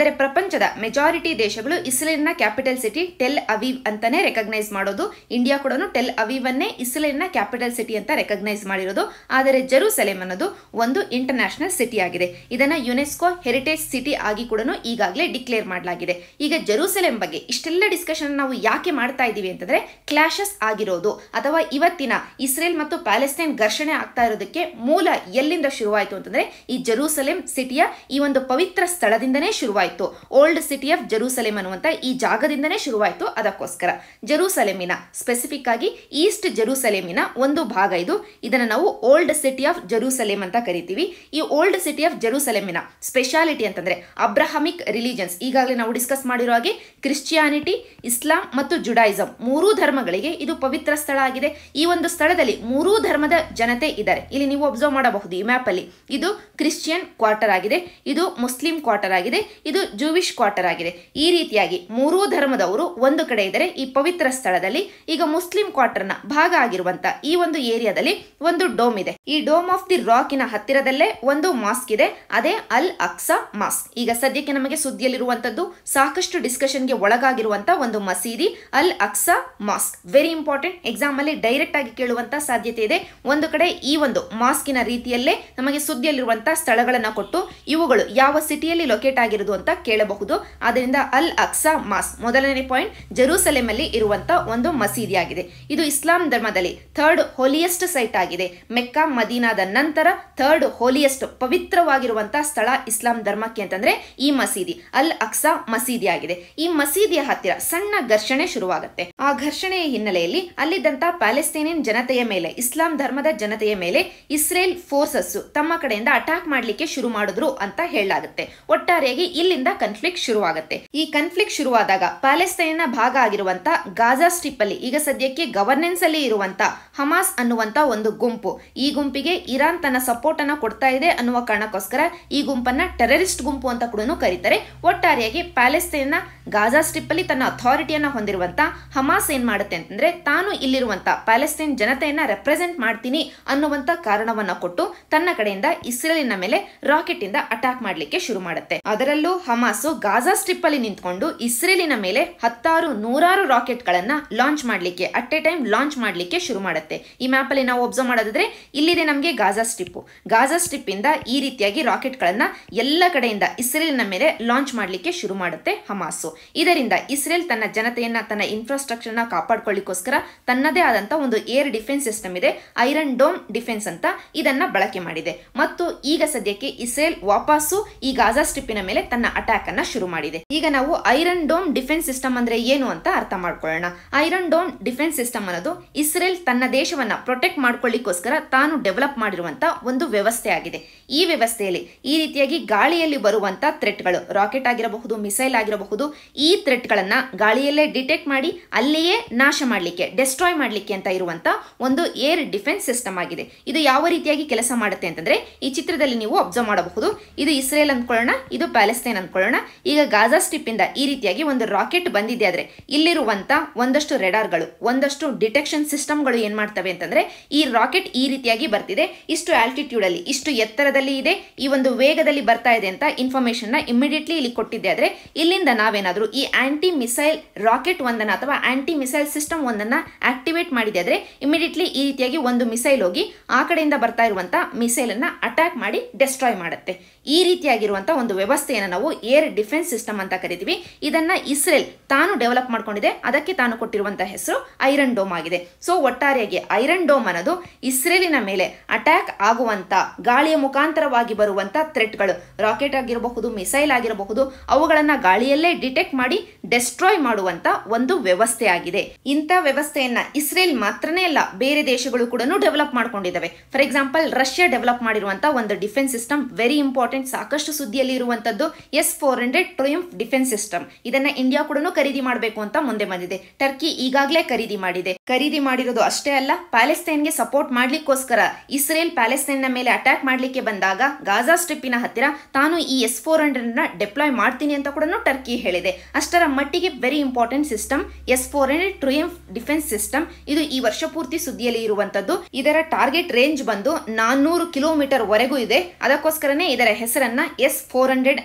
ಆದರೆ ಪ್ರಪಂಚದ ಮೆಜಾರಿಟಿ ದೇಶಗಳು ಇಸ್ರೇಲ್ನ ಕ್ಯಾಪಿಟಲ್ ಸಿಟಿ ಟೆಲ್ ಅವೀವ್ ಅಂತಾನೆ ರೆಕಗ್ನೈಸ್ ಮಾಡೋದು. ಇಂಡಿಯಾ ಕೂಡ ಟೆಲ್ ಅವೀವ್ ಅನ್ನೇ ಇಸ್ರೇಲ್ನ ಕ್ಯಾಪಿಟಲ್ ಸಿಟಿ ಅಂತ ರೆಕಗ್ನೈಸ್ ಮಾಡಿರೋದು. ಆದರೆ ಜೆರೂಸಲೇಮ್ ಅನ್ನೋದು ಒಂದು ಇಂಟರ್ನ್ಯಾಷನಲ್ ಸಿಟಿ ಆಗಿದೆ. ಇದನ್ನ ಯುನೆಸ್ಕೋ ಹೆರಿಟೇಜ್ ಸಿಟಿ ಆಗಿ ಕೂಡ ಈಗಾಗಲೇ ಡಿಕ್ಲೇರ್ ಮಾಡಲಾಗಿದೆ. ಈಗ ಜೆರೂಸಲೇಮ್ ಬಗ್ಗೆ ಇಷ್ಟೆಲ್ಲ ಡಿಸ್ಕಷನ್ ನಾವು ಯಾಕೆ ಮಾಡ್ತಾ ಇದ್ದೀವಿ ಅಂತಂದ್ರೆ ಕ್ಲಾಶಸ್ ಆಗಿರೋದು ಅಥವಾ ಇವತ್ತಿನ ಇಸ್ರೇಲ್ ಮತ್ತು ಪ್ಯಾಲೆಸ್ತೈನ್ ಘರ್ಷಣೆ ಆಗ್ತಾ ಇರೋದಕ್ಕೆ ಮೂಲ ಎಲ್ಲಿಂದ ಶುರುವಾಯಿತು ಅಂತಂದ್ರೆ ಈ ಜೆರೂಸಲೇಮ್ ಸಿಟಿಯ ಈ ಒಂದು ಪವಿತ್ರ ಸ್ಥಳದಿಂದನೇ ಶುರುವಾಯಿತು. ಓಲ್ಡ್ ಸಿಟಿ ಆಫ್ ಜೆರೂಸಲೇಮ್ ಅನ್ನುವಂತ ಈ ಜಾಗದಿಂದನೇ ಶುರುವಾಯಿತು. ಅದಕ್ಕೋಸ್ಕರ ಜೆರೂಸಲೇಮಿನ ಸ್ಪೆಸಿಫಿಕ್ ಆಗಿ ಈಸ್ಟ್ ಜೆರೂಸಲೇಮಿನ ಒಂದು ಭಾಗ ಇದು. ಇದನ್ನ ನಾವು ಓಲ್ಡ್ ಸಿಟಿ ಆಫ್ ಜೆರೂಸಲೇಮ್ ಅಂತ ಕರಿತೀವಿ. ಈ ಓಲ್ಡ್ ಸಿಟಿ ಆಫ್ ಜೆರೂಸಲೇಮಿನ ಸ್ಪೆಷಾಲಿಟಿ ಅಂತಂದ್ರೆ ಅಬ್ರಹಾಮಿಕ್ ರಿಲಿಜನ್ಸ್, ಈಗಾಗಲೇ ನಾವು ಡಿಸ್ಕಸ್ ಮಾಡಿರೋ ಹಾಗೆ ಕ್ರಿಶ್ಚಿಯಾನಿಟಿ, ಇಸ್ಲಾಂ ಮತ್ತು ಜುಡಾಯಿಸಂ ಮೂರೂ ಧರ್ಮಗಳಿಗೆ ಇದು ಪವಿತ್ರ ಸ್ಥಳ ಆಗಿದೆ. ಈ ಒಂದು ಸ್ಥಳದಲ್ಲಿ ಮೂರೂ ಧರ್ಮದ ಜನತೆ ಇದ್ದಾರೆ. ಇಲ್ಲಿ ನೀವು ಅಬ್ಸರ್ವ್ ಮಾಡಬಹುದು ಈ ಮ್ಯಾಪ್ ಅಲ್ಲಿ ಇದು ಕ್ರಿಶ್ಚಿಯನ್ ಕ್ವಾರ್ಟರ್ ಆಗಿದೆ, ಇದು ಮುಸ್ಲಿಂ ಕ್ವಾರ್ಟರ್ ಆಗಿದೆ, ಇದು ಜೂವಿಶ್ ಕ್ವಾರ್ಟರ್ ಆಗಿದೆ. ಈ ರೀತಿಯಾಗಿ ಮೂರೂ ಧರ್ಮದವರು ಒಂದು ಕಡೆ ಇದ್ದಾರೆ ಈ ಪವಿತ್ರ ಸ್ಥಳದಲ್ಲಿ. ಈಗ ಮುಸ್ಲಿಂ ಕ್ವಾರ್ಟರ್ನ ಭಾಗ ಆಗಿರುವಂತ ಈ ಒಂದು ಏರಿಯಾದಲ್ಲಿ ಒಂದು ಡೋಮ್ ಇದೆ. ಈ ಡೋಮ್ ಆಫ್ ದಿ ರಾಕಿನ ಹತ್ತಿರದಲ್ಲೇ ಒಂದು ಮಾಸ್ಕ್ ಇದೆ, ಅದೇ ಅಲ್ ಅಕ್ಸಾ ಮಾಸ್ಕ್. ಈಗ ಸದ್ಯಕ್ಕೆ ನಮಗೆ ಸುದ್ದಿಯಲ್ಲಿರುವಂತದ್ದು ಸಾಕಷ್ಟು ಡಿಸ್ಕಷನ್ಗೆ ಒಳಗಾಗಿರುವಂತ ಒಂದು ಮಸೀದಿ Al Aqsa mosque. Very important, exam ಅಲ್ಲಿ ಡೈರೆಕ್ಟ್ ಆಗಿ ಕೇಳುವಂತ ಸಾಧ್ಯತೆ ಇದೆ. ಒಂದು ಕಡೆ ಈ ಒಂದು ಮಾಸ್ಕಿನ ರೀತಿಯಲ್ಲೇ ನಮಗೆ ಸುದ್ದಿಯಲ್ಲಿರುವಂತಹ ಸ್ಥಳಗಳನ್ನ ಕೊಟ್ಟು ಇವುಗಳು ಯಾವ ಸಿಟಿಯಲ್ಲಿ ಲೊಕೇಟ್ ಆಗಿರುವುದು ಅಂತ ಕೇಳಬಹುದು. ಆದ್ದರಿಂದ ಅಲ್ ಅಕ್ಸಾ ಮಾಸ್ಕ್ ಮೊದಲನೇ ಪಾಯಿಂಟ್ ಜೆರೂಸಲೇಮ್ ಅಲ್ಲಿ ಇರುವಂತ ಒಂದು ಮಸೀದಿ ಆಗಿದೆ. ಇದು ಇಸ್ಲಾಂ ಧರ್ಮದಲ್ಲಿ ಥರ್ಡ್ ಹೋಲಿಯೆಸ್ಟ್ ಸೈಟ್ ಆಗಿದೆ. ಮೆಕ್ಕಾ ಮದೀನಾದ ನಂತರ ಥರ್ಡ್ ಹೋಲಿಯೆಸ್ಟ್ ಪವಿತ್ರವಾಗಿರುವಂತಹ ಸ್ಥಳ ಇಸ್ಲಾಂ ಧರ್ಮಕ್ಕೆ ಅಂತಂದ್ರೆ ಈ ಮಸೀದಿ ಅಲ್ ಅಕ್ಸಾ ಮಸೀದಿ ಆಗಿದೆ. ಈ ಮಸೀದಿಯ ಹತ್ತಿರ ಸಣ್ಣ ಘರ್ಷಣೆ ಶುರುವಾಗುತ್ತೆ. ಆ ಘರ್ಷಣೆಯ ಹಿನ್ನೆಲೆಯಲ್ಲಿ ಅಲ್ಲಿದ್ದಂತ ಪ್ಯಾಲೆಸ್ತೈನಿಯನ್ ಜನತೆಯ ಮೇಲೆ, ಇಸ್ಲಾಂ ಧರ್ಮದ ಜನತೆಯ ಮೇಲೆ ಇಸ್ರೇಲ್ ಫೋರ್ಸಸ್ ತಮ್ಮ ಕಡೆಯಿಂದ ಅಟ್ಯಾಕ್ ಮಾಡ್ಲಿಕ್ಕೆ ಶುರು ಮಾಡಿದ್ರು ಅಂತ ಹೇಳಲಾಗುತ್ತೆ. ಒಟ್ಟಾರೆಯಾಗಿ ಇಲ್ಲಿಂದ ಕನ್ಫ್ಲಿಕ್ಟ್ ಶುರುವಾಗುತ್ತೆ. ಈ ಕನ್ಫ್ಲಿಕ್ಟ್ ಶುರುವಾದಾಗ ಪ್ಯಾಲೆಸ್ತೈನ್ನ ಭಾಗ ಆಗಿರುವಂತ ಗಾಜಾ ಸ್ಟ್ರಿಪ್ ಅಲ್ಲಿ ಈಗ ಸದ್ಯಕ್ಕೆ ಗವರ್ನೆನ್ಸ್ ಅಲ್ಲಿ ಇರುವಂತ ಹಮಾಸ್ ಅನ್ನುವಂತ ಒಂದು ಗುಂಪು, ಈ ಗುಂಪಿಗೆ ಇರಾನ್ ತನ್ನ ಸಪೋರ್ಟ್ ಅನ್ನ ಕೊಡ್ತಾ ಇದೆ ಅನ್ನುವ ಕಾರಣಕ್ಕೋಸ್ಕರ ಈ ಗುಂಪನ್ನ ಟೆರರಿಸ್ಟ್ ಗುಂಪು ಅಂತ ಕೂಡ ಕರೀತಾರೆ. ಒಟ್ಟಾರೆಯಾಗಿ ಪ್ಯಾಲೆಸ್ತೈನ್ನ ಗಾಜಾ ಸ್ಟ್ರಿಪ್ ಅಲ್ಲಿ ತನ್ನ ಅಥಾರಿಟಿಯನ್ನ ಹೊಂದಿರುವಂತ ಹಮಾಸ್ ಏನ್ ಮಾಡುತ್ತೆ ಅಂತಂದ್ರೆ ತಾನು ಇಲ್ಲಿರುವಂತ ಪ್ಯಾಲೆಸ್ತೈನ್ ಜನತೆಯನ್ನ ರೆಪ್ರೆಸೆಂಟ್ ಮಾಡ್ತೀನಿ ಅನ್ನುವಂತ ಕಾರಣವನ್ನ ಕೊಟ್ಟು ತನ್ನ ಕಡೆಯಿಂದ ಇಸ್ರೇಲಿನ ಮೇಲೆ ರಾಕೆಟ್ ಇಂದ ಅಟ್ಯಾಕ್ ಮಾಡ್ಲಿಕ್ಕೆ ಶುರು ಮಾಡುತ್ತೆ. ಅದರಲ್ಲೂ ಹಮಾಸ್ ಗಾಜಾ ಸ್ಟ್ರಿಪ್ ಅಲ್ಲಿ ನಿಂತ್ಕೊಂಡು ಇಸ್ರೇಲಿನ ಮೇಲೆ ಹತ್ತಾರು ನೂರಾರು ರಾಕೆಟ್ ಗಳನ್ನ ಲಾಂಚ್ ಮಾಡ್ಲಿಕ್ಕೆ ಅಟ್ ಎ ಟೈಮ್ ಲಾಂಚ್ ಮಾಡ್ಲಿಕ್ಕೆ ಶುರು ಮಾಡುತ್ತೆ. ಈ ಮ್ಯಾಪ್ ಅಲ್ಲಿ ನಾವು ಒಬ್ಸರ್ವ್ ಮಾಡೋದಾದ್ರೆ ಇಲ್ಲಿದೆ ನಮಗೆ ಗಾಜಾ ಸ್ಟ್ರಿಪ್. ಗಾಜಾ ಸ್ಟ್ರಿಪ್ ಇಂದ ಈ ರೀತಿಯಾಗಿ ರಾಕೆಟ್ ಗಳನ್ನ ಎಲ್ಲ ಕಡೆಯಿಂದ ಇಸ್ರೇಲಿನ ಮೇಲೆ ಲಾಂಚ್ ಮಾಡ್ಲಿಕ್ಕೆ ಶುರು ಮಾಡುತ್ತೆ ಹಮಾಸ್. ಇದರಿಂದ ಇಸ್ರೇಲ್ ತನ್ನ ಜನತೆಯನ್ನ, ತನ್ನ ಇನ್ಫ್ರಾಸ್ಟ್ರಕ್ಚರ್ ನ ಕಾಪಾಡ್ಕೊಳ್ಳಿಕ್ಕೋಸ್ಕರ ತನ್ನದೇ ಆದಂತ ಒಂದು ಏರ್ ಡಿಫೆನ್ಸ್ ಸಿಸ್ಟಮ್ ಇದೆ, ಐರನ್ ಡೋಮ್ ಡಿಫೆನ್ಸ್ ಅಂತ, ಇದನ್ನ ಬಳಕೆ ಮಾಡಿದೆ. ಮತ್ತು ಈಗ ಸದ್ಯಕ್ಕೆ ಇಸ್ರೇಲ್ ವಾಪಸ್ಸು ಈ ಗಾಜಾ ಸ್ಟ್ರಿಪ್ಪಿನ ಮೇಲೆ ತನ್ನ ಅಟ್ಯಾಕ್ ಅನ್ನ ಶುರು ಮಾಡಿದೆ. ಈಗ ನಾವು ಐರನ್ ಡೋಮ್ ಡಿಫೆನ್ಸ್ ಸಿಸ್ಟಮ್ ಅಂದ್ರೆ ಏನು ಅಂತ ಅರ್ಥ ಮಾಡ್ಕೊಳ್ಳೋಣ. ಐರನ್ ಡೋಮ್ ಡಿಫೆನ್ಸ್ ಸಿಸ್ಟಮ್ ಅನ್ನೋದು ಇಸ್ರೇಲ್ ತನ್ನ ದೇಶವನ್ನ ಪ್ರೊಟೆಕ್ಟ್ ಮಾಡ್ಕೊಳ್ಳಿಕ್ಕೋಸ್ಕರ ತಾನು ಡೆವಲಪ್ ಮಾಡಿರುವಂತ ಒಂದು ವ್ಯವಸ್ಥೆ ಆಗಿದೆ. ಈ ವ್ಯವಸ್ಥೆಯಲ್ಲಿ ಈ ರೀತಿಯಾಗಿ ಗಾಳಿಯಲ್ಲಿ ಬರುವಂತ ಥ್ರೆಟ್ಗಳು, ರಾಕೆಟ್ ಆಗಿರಬಹುದು, ಮಿಸೈಲ್ ಆಗಿರಬಹುದು, ಈ ಥ್ರೆಟ್ ಗಳನ್ನ ಗಾಳಿಯಲ್ಲೇ ಡಿಟೆಕ್ಟ್ ಮಾಡಿ ಅಲ್ಲಿಯೇ ನಾಶ ಮಾಡ್ಲಿಕ್ಕೆ, ಡೆಸ್ಟ್ರಾಯ್ ಮಾಡ್ಲಿಕ್ಕೆ ಅಂತ ಇರುವಂತ ಒಂದು ಏರ್ ಡಿಫೆನ್ಸ್ ಸಿಸ್ಟಮ್ ಆಗಿದೆ. ಇದು ಯಾವ ರೀತಿಯಾಗಿ ಕೆಲಸ ಮಾಡುತ್ತೆ ಅಂತಂದ್ರೆ ಈ ಚಿತ್ರದಲ್ಲಿ ನೀವು ಅಬ್ಸರ್ವ್ ಮಾಡಬಹುದು. ಇದು ಇಸ್ರೇಲ್ ಅಂದ್ಕೊಳ್ಳೋಣ, ಇದು ಪ್ಯಾಲೆಸ್ತೈನ್ ಅಂದ್ಕೊಳ್ಳೋಣ. ಈಗ ಗಾಜಾ ಸ್ಟ್ರಿಪ್ ಇಂದ ಈ ರೀತಿಯಾಗಿ ಒಂದು ರಾಕೆಟ್ ಬಂದಿದೆ ಆದ್ರೆ ಇಲ್ಲಿರುವಂತ ಒಂದಷ್ಟು ರೆಡಾರ್ಗಳು, ಒಂದಷ್ಟು ಡಿಟೆಕ್ಷನ್ ಸಿಸ್ಟಮ್ಗಳು ಏನ್ ಮಾಡ್ತವೆ ಅಂತಂದ್ರೆ ಈ ರಾಕೆಟ್ ಈ ರೀತಿಯಾಗಿ ಬರ್ತಿದೆ, ಇಷ್ಟು ಆಲ್ಟಿಟ್ಯೂಡ್ ಅಲ್ಲಿ, ಇಷ್ಟು ಎತ್ತರದಲ್ಲಿ ಇದೆ, ಈ ಒಂದು ವೇಗದಲ್ಲಿ ಬರ್ತಾ ಇದೆ ಅಂತ ಇನ್ಫಾರ್ಮೇಶನ್ ನ ಇಮಿಡಿಯೇಟ್ಲಿ ಇಲ್ಲಿ ಕೊಟ್ಟಿದೆ ಆದ್ರೆ ಇಲ್ಲಿಂದ ನಾವೇನಾದ್ರೂ ಈ ಆಂಟಿ ಮಿಸೈಲ್ ರಾಕೆಟ್ ಒಂದನ್ನ ಅಥವಾ ಆಂಟಿ ಮಿಸೈಲ್ ಸಿಸ್ಟಮ್ ಒಂದನ್ನ ಆಕ್ಟಿವೇಟ್ ಮಾಡಿದೆ ಆದ್ರೆ ಇಮಿಡಿಯೇಟ್ಲಿ ಈ ರೀತಿಯಾಗಿ ಒಂದು ಮಿಸೈಲ್ ಹೋಗಿ ಆ ಕಡೆಯಿಂದ ಬರ್ತಾ ಇರುವಂತ ಮಿಸೈಲ್ ಅನ್ನ ಅಟ್ಯಾಕ್ ಮಾಡಿ ಡೆಸ್ಟ್ರಾಯ್ ಮಾಡುತ್ತೆ. ಈ ರೀತಿಯಾಗಿರುವಂತಹ ಒಂದು ವ್ಯವಸ್ಥೆಯನ್ನು ನಾವು ಏರ್ ಡಿಫೆನ್ಸ್ ಸಿಸ್ಟಮ್ ಅಂತ ಕರಿತೀವಿ. ಇದನ್ನ ಇಸ್ರೇಲ್ ತಾನು ಡೆವಲಪ್ ಮಾಡ್ಕೊಂಡಿದೆ, ಅದಕ್ಕೆ ತಾನು ಕೊಟ್ಟಿರುವಂತಹ ಹೆಸರು ಐರನ್ ಡೋಮ್ ಆಗಿದೆ. ಸೊ ಒಟ್ಟಾರೆಯಾಗಿ ಐರನ್ ಡೋಮ್ ಅನ್ನೋದು ಇಸ್ರೇಲಿನ ಮೇಲೆ ಅಟ್ಯಾಕ್ ಆಗುವಂತ ಗಾಳಿಯ ಮುಖಾಂತರವಾಗಿ ಬರುವಂತ ಥ್ರೆಟ್ಗಳು, ರಾಕೆಟ್ ಆಗಿರಬಹುದು, ಮಿಸೈಲ್ ಆಗಿರಬಹುದು, ಅವುಗಳನ್ನ ಗಾಳಿಯಲ್ಲೇ ಡಿಟೆಕ್ಟ್ ಮಾಡಿ ಡೆಸ್ಟ್ರಾಯ್ ಮಾಡುವಂತ ಒಂದು ವ್ಯವಸ್ಥೆ ಆಗಿದೆ. ಇಂಥ ವ್ಯವಸ್ಥೆಯನ್ನ ಇಸ್ರೇಲ್ ಮಾತ್ರನೇ ಅಲ್ಲ, ಬೇರೆ ದೇಶಗಳು ಕೂಡ ಡೆವಲಪ್ ಮಾಡ್ಕೊಂಡಿದ್ದಾವೆ. ಫಾರ್ ಎಕ್ಸಾಂಪಲ್ ರಷ್ಯಾ ಡೆವಲಪ್ ಮಾಡಿರುವಂತಹ ಒಂದು ಡಿಫೆನ್ಸ್ ಸಿಸ್ಟಮ್ ವೆರಿ ಇಂಪಾರ್ಟೆಂಟ್, ಸಾಕಷ್ಟು ಸುದ್ದಿಯಲ್ಲಿ ಇರುವಂತದ್ದು S-400 ಟ್ರಯಂಫ್ ಡಿಫೆನ್ಸ್ ಸಿಸ್ಟಮ್. ಇದನ್ನ ಇಂಡಿಯಾ ಕೂಡ ಖರೀದಿ ಮಾಡಬೇಕು ಅಂತ ಮುಂದೆ ಬಂದಿದೆ. ಟರ್ಕಿ ಈಗಾಗಲೇ ಖರೀದಿ ಮಾಡಿದೆ. ಖರೀದಿ ಮಾಡಿರೋದು ಅಷ್ಟೇ ಅಲ್ಲ, ಪ್ಯಾಲೆಸ್ತೈನ್ಗೆ ಸಪೋರ್ಟ್ ಮಾಡ್ಲಿಕ್ಕೋಸ್ಕರ ಇಸ್ರೇಲ್ ಪ್ಯಾಲೆಸ್ತೈನ್ನ ಮೇಲೆ ಅಟ್ಯಾಕ್ ಮಾಡ್ಲಿಕ್ಕೆ ಬಂದಾಗ ಗಾಜಾ ಸ್ಟ್ರಿಪ್ಪಿನ ಹತ್ತಿರ ತಾನು ಈ S-400 ನ ಡಿಪ್ಲಾಯ್ ಮಾಡ್ತೀನಿ ಅಂತ ಕೂಡ ಟರ್ಕಿ ಹೇಳಿದೆ. ಅಷ್ಟರ ಮಟ್ಟಿಗೆ very important system S-400 Triumf defence system. ಇದು ಈ ವರ್ಷ ಪೂರ್ತಿ ಸುದ್ದಿಯಲ್ಲಿ ಇರುವಂತದ್ದು. ಇದರ ಟಾರ್ಗೆಟ್ ರೇಂಜ್ ಬಂದು 400 ಕಿಲೋಮೀಟರ್ ವರೆಗೂ ಇದೆ. ಅದಕ್ಕೋಸ್ಕರನೇ ಇದರ ಹೆಸರನ್ನ S-400 ಅನ್ನುವಂತ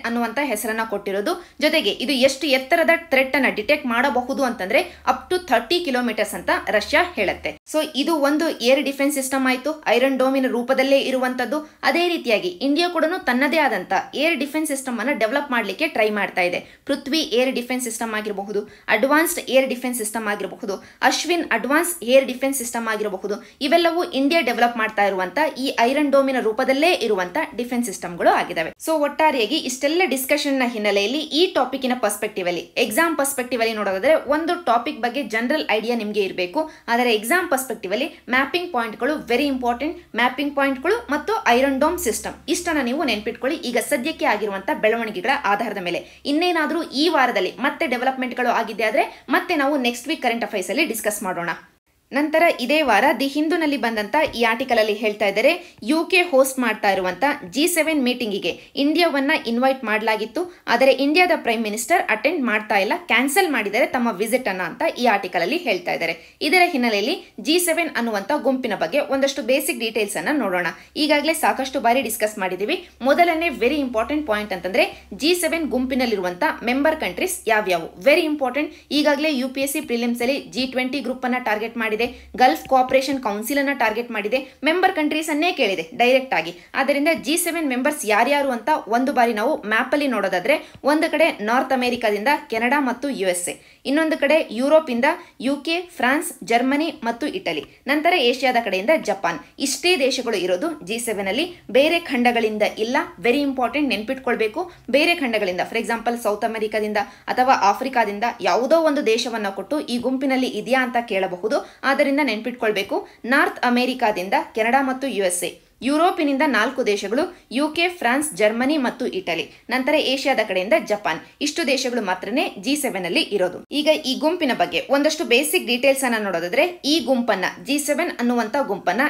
ಹೆಸರನ್ನ ಕೊಟ್ಟಿರೋದು. ಜೊತೆಗೆ ಇದು ಎಷ್ಟು ಎತ್ತರದ ಥ್ರೆಟ್ ಅನ್ನ ಡಿಟೆಕ್ಟ್ ಮಾಡಬಹುದು ಅಂತಂದ್ರೆ ಅಪ್ ಟು 30 ಕಿಲೋಮೀಟರ್ಸ್ ಅಂತ ರಷ್ಯಾ ಹೇಳುತ್ತೆ. ಸೊ ಇದು ಒಂದು ಏರ್ ಡಿಫೆನ್ಸ್ ಸಿಸ್ಟಮ್ ಆಯ್ತು, ಐರನ್ ಡೋಮಿನ ರೂಪದಲ್ಲೇ ಇರುವಂತದ್ದು. ಅದೇ ರೀತಿಯಾಗಿ ಇಂಡಿಯಾ ಕೂಡ ತನ್ನದೇ ಆದಂತ ಏರ್ ಡಿಫೆನ್ಸ್ ಸಿಸ್ಟಮ್ ಅನ್ನ ಡೆವಲಪ್ ಮಾಡಲಿಕ್ಕೆ ಟ್ರೈ ಮಾಡ್ತಾ ಇದೆ. ಪೃಥ್ವಿ ಏರ್ ಡಿಫೆನ್ಸ್ ಸಿಸ್ಟಮ್ ಆಗಿರಬಹುದು, ಅಡ್ವಾನ್ಸ್ಡ್ ಏರ್ ಡಿಫೆನ್ಸ್ ಸಿಸ್ಟಮ್ ಆಗಿರಬಹುದು, Ashwin advance air defence system ಆಗಿರಬಹುದು. ಇವೆಲ್ಲವೂ ಇಂಡಿಯಾ ಡೆವಲಪ್ ಮಾಡ್ತಾ ಇರುವಂತ ಈ ಐರನ್ ಡೋಮಿನ ರೂಪದಲ್ಲೇ ಇರುವಂತ ಡಿಫೆನ್ಸ್ ಸಿಸ್ಟಮ್ಗಳು ಆಗಿದಾವೆ. ಸೊ ಒಟ್ಟಾರೆಯಾಗಿ ಇಷ್ಟೆಲ್ಲ ಡಿಸ್ಕಷನ್ ನ ಹಿನ್ನೆಲೆಯಲ್ಲಿ ಈ ಟಾಪಿಕ್ನ ಪರ್ಸ್ಪೆಕ್ಟಿವ್ ಅಲ್ಲಿ, ಎಕ್ಸಾಮ್ ಪರ್ಸ್ಪೆಕ್ಟಿವ್ ಅಲ್ಲಿ ನೋಡೋದಾದ್ರೆ ಒಂದು ಟಾಪಿಕ್ ಬಗ್ಗೆ ಜನರಲ್ ಐಡಿಯಾ ನಿಮಗೆ ಇರಬೇಕು. ಆದರೆ ಎಕ್ಸಾಮ್ ಪರ್ಸ್ಪೆಕ್ಟಿವ್ ಅಲ್ಲಿ ಮ್ಯಾಪಿಂಗ್ ಪಾಯಿಂಟ್ಗಳು ವೆರಿ ಇಂಪಾರ್ಟೆಂಟ್. ಮ್ಯಾಪಿಂಗ್ ಪಾಯಿಂಟ್ಗಳು ಮತ್ತು ಐರನ್ ಡೋಮ್ ಸಿಸ್ಟಮ್ ಇಷ್ಟನ್ನ ನೀವು ನೆನ್ಪಿಟ್ಕೊಳ್ಳಿ. ಈಗ ಸದ್ಯಕ್ಕೆ ಆಗಿರುವಂತಹ ಬೆಳವಣಿಗೆಗಳ ಆಧಾರದ ಮೇಲೆ ಇನ್ನೇನಾದ್ರೂ ಈ ವಾರದಲ್ಲಿ ಮತ್ತೆ ಡೆವಲಪ್ಮೆಂಟ್ಗಳು ಆಗಿದ್ದೆ ಆದ್ರೆ ಮತ್ತೆ ನಾವು ನೆಕ್ಸ್ಟ್ ವೀಕ್ ಕರೆಂಟ್ ಅಫೈರ್ಸ್ ಅಲ್ಲಿ ಡಿಸ್ಕಸ್ ಮಾಡೋಣ. ನಂತರ ಇದೇ ವಾರ ದಿ ಹಿಂದೂನಲ್ಲಿ ಬಂದಂತ ಈ ಆರ್ಟಿಕಲ್ ಅಲ್ಲಿ ಹೇಳ್ತಾ ಇದ್ದಾರೆ, UK ಹೋಸ್ಟ್ ಮಾಡ್ತಾ ಇರುವಂತ G7 ಮೀಟಿಂಗಿಗೆ ಇಂಡಿಯಾವನ್ನ ಇನ್ವೈಟ್ ಮಾಡಲಾಗಿತ್ತು. ಆದರೆ ಇಂಡಿಯಾದ ಪ್ರೈಮ್ ಮಿನಿಸ್ಟರ್ ಅಟೆಂಡ್ ಮಾಡ್ತಾ ಇಲ್ಲ, ಕ್ಯಾನ್ಸಲ್ ಮಾಡಿದರೆ ತಮ್ಮ ವಿಸಿಟ್ ಅನ್ನ ಅಂತ ಈ ಆರ್ಟಿಕಲ್ ಅಲ್ಲಿ ಹೇಳ್ತಾ ಇದ್ದಾರೆ. ಇದರ ಹಿನ್ನೆಲೆಯಲ್ಲಿ G7 ಅನ್ನುವಂತ ಗುಂಪಿನ ಬಗ್ಗೆ ಒಂದಷ್ಟು ಬೇಸಿಕ್ ಡೀಟೇಲ್ಸ್ ಅನ್ನ ನೋಡೋಣ. ಈಗಾಗಲೇ ಸಾಕಷ್ಟು ಬಾರಿ ಡಿಸ್ಕಸ್ ಮಾಡಿದೀವಿ. ಮೊದಲನೇ ವೆರಿ ಇಂಪಾರ್ಟೆಂಟ್ ಪಾಯಿಂಟ್ ಅಂತಂದ್ರೆ G7 ಗುಂಪಿನಲ್ಲಿರುವಂತ ಮೆಂಬರ್ ಕಂಟ್ರೀಸ್ ಯಾವ್ಯಾವು, ವೆರಿ ಇಂಪಾರ್ಟೆಂಟ್. ಈಗಾಗಲೇ UPSC ಪ್ರಿಲಿಮ್ಸ್ ಅಲ್ಲಿ G20 ಗ್ರೂಪ್ ಅನ್ನ ಟಾರ್ಗೆಟ್ ಮಾಡಿದೆ, ಗಲ್ಫ್ ಕೋಆಪರೇಷನ್ ಕೌನ್ಸಿಲ್ ಅನ್ನ ಟಾರ್ಗೆಟ್ ಮಾಡಿದೆ, ಮೆಂಬರ್ ಕಂಟ್ರೀಸ್ ಅನ್ನೇ ಕೇಳಿದೆ ಡೈರೆಕ್ಟ್ ಆಗಿ. ಆದ್ದರಿಂದ G7 ಮೆಂಬರ್ಸ್ ಯಾರ್ಯಾರು ಅಂತ ಒಂದು ಬಾರಿ ನಾವು ಮ್ಯಾಪ್ ಅಲ್ಲಿ ನೋಡೋದಾದ್ರೆ, ಒಂದು ಕಡೆ ನಾರ್ತ್ ಅಮೆರಿಕಾದಿಂದ ಕೆನಡಾ ಮತ್ತು USA, ಇನ್ನೊಂದು ಕಡೆ ಯುರೋಪ್ ಇಂದ UK, ಫ್ರಾನ್ಸ್, ಜರ್ಮನಿ ಮತ್ತು ಇಟಲಿ, ನಂತರ ಏಷ್ಯಾದ ಕಡೆಯಿಂದ ಜಪಾನ್. ಇಷ್ಟೇ ದೇಶಗಳು ಇರೋದು G7 ಅಲ್ಲಿ, ಬೇರೆ ಖಂಡಗಳಿಂದ ಇಲ್ಲ. ವೆರಿ ಇಂಪಾರ್ಟೆಂಟ್, ನೆನ್ಪಿಟ್ಕೊಳ್ಬೇಕು. ಬೇರೆ ಖಂಡಗಳಿಂದ ಫಾರ್ ಎಕ್ಸಾಂಪಲ್ ಸೌತ್ ಅಮೆರಿಕಾದಿಂದ ಅಥವಾ ಆಫ್ರಿಕಾದಿಂದ ಯಾವುದೋ ಒಂದು ದೇಶವನ್ನ ಕೊಟ್ಟು ಈ ಗುಂಪಿನಲ್ಲಿ ಇದೆಯಾ ಅಂತ ಕೇಳಬಹುದು. ಆದ್ದರಿಂದ ನೆನ್ಪಿಟ್ಕೊಳ್ಬೇಕು, ನಾರ್ತ್ ಅಮೆರಿಕಾದಿಂದ ಕೆನಡಾ ಮತ್ತು USA, ಯುರೋಪಿನಿಂದ 4 ದೇಶಗಳು UK, ಫ್ರಾನ್ಸ್, ಜರ್ಮನಿ ಮತ್ತು ಇಟಲಿ, ನಂತರ ಏಷ್ಯಾದ ಕಡೆಯಿಂದ ಜಪಾನ್. ಇಷ್ಟು ದೇಶಗಳು ಮಾತ್ರನೇ G7 ಅಲ್ಲಿ ಇರೋದು. ಈಗ ಈ ಗುಂಪಿನ ಬಗ್ಗೆ ಒಂದಷ್ಟು ಬೇಸಿಕ್ ಡೀಟೇಲ್ಸ್ ಅನ್ನ ನೋಡೋದಾದ್ರೆ, ಈ ಗುಂಪನ್ನ G7 ಅನ್ನುವಂತ ಗುಂಪನ್ನ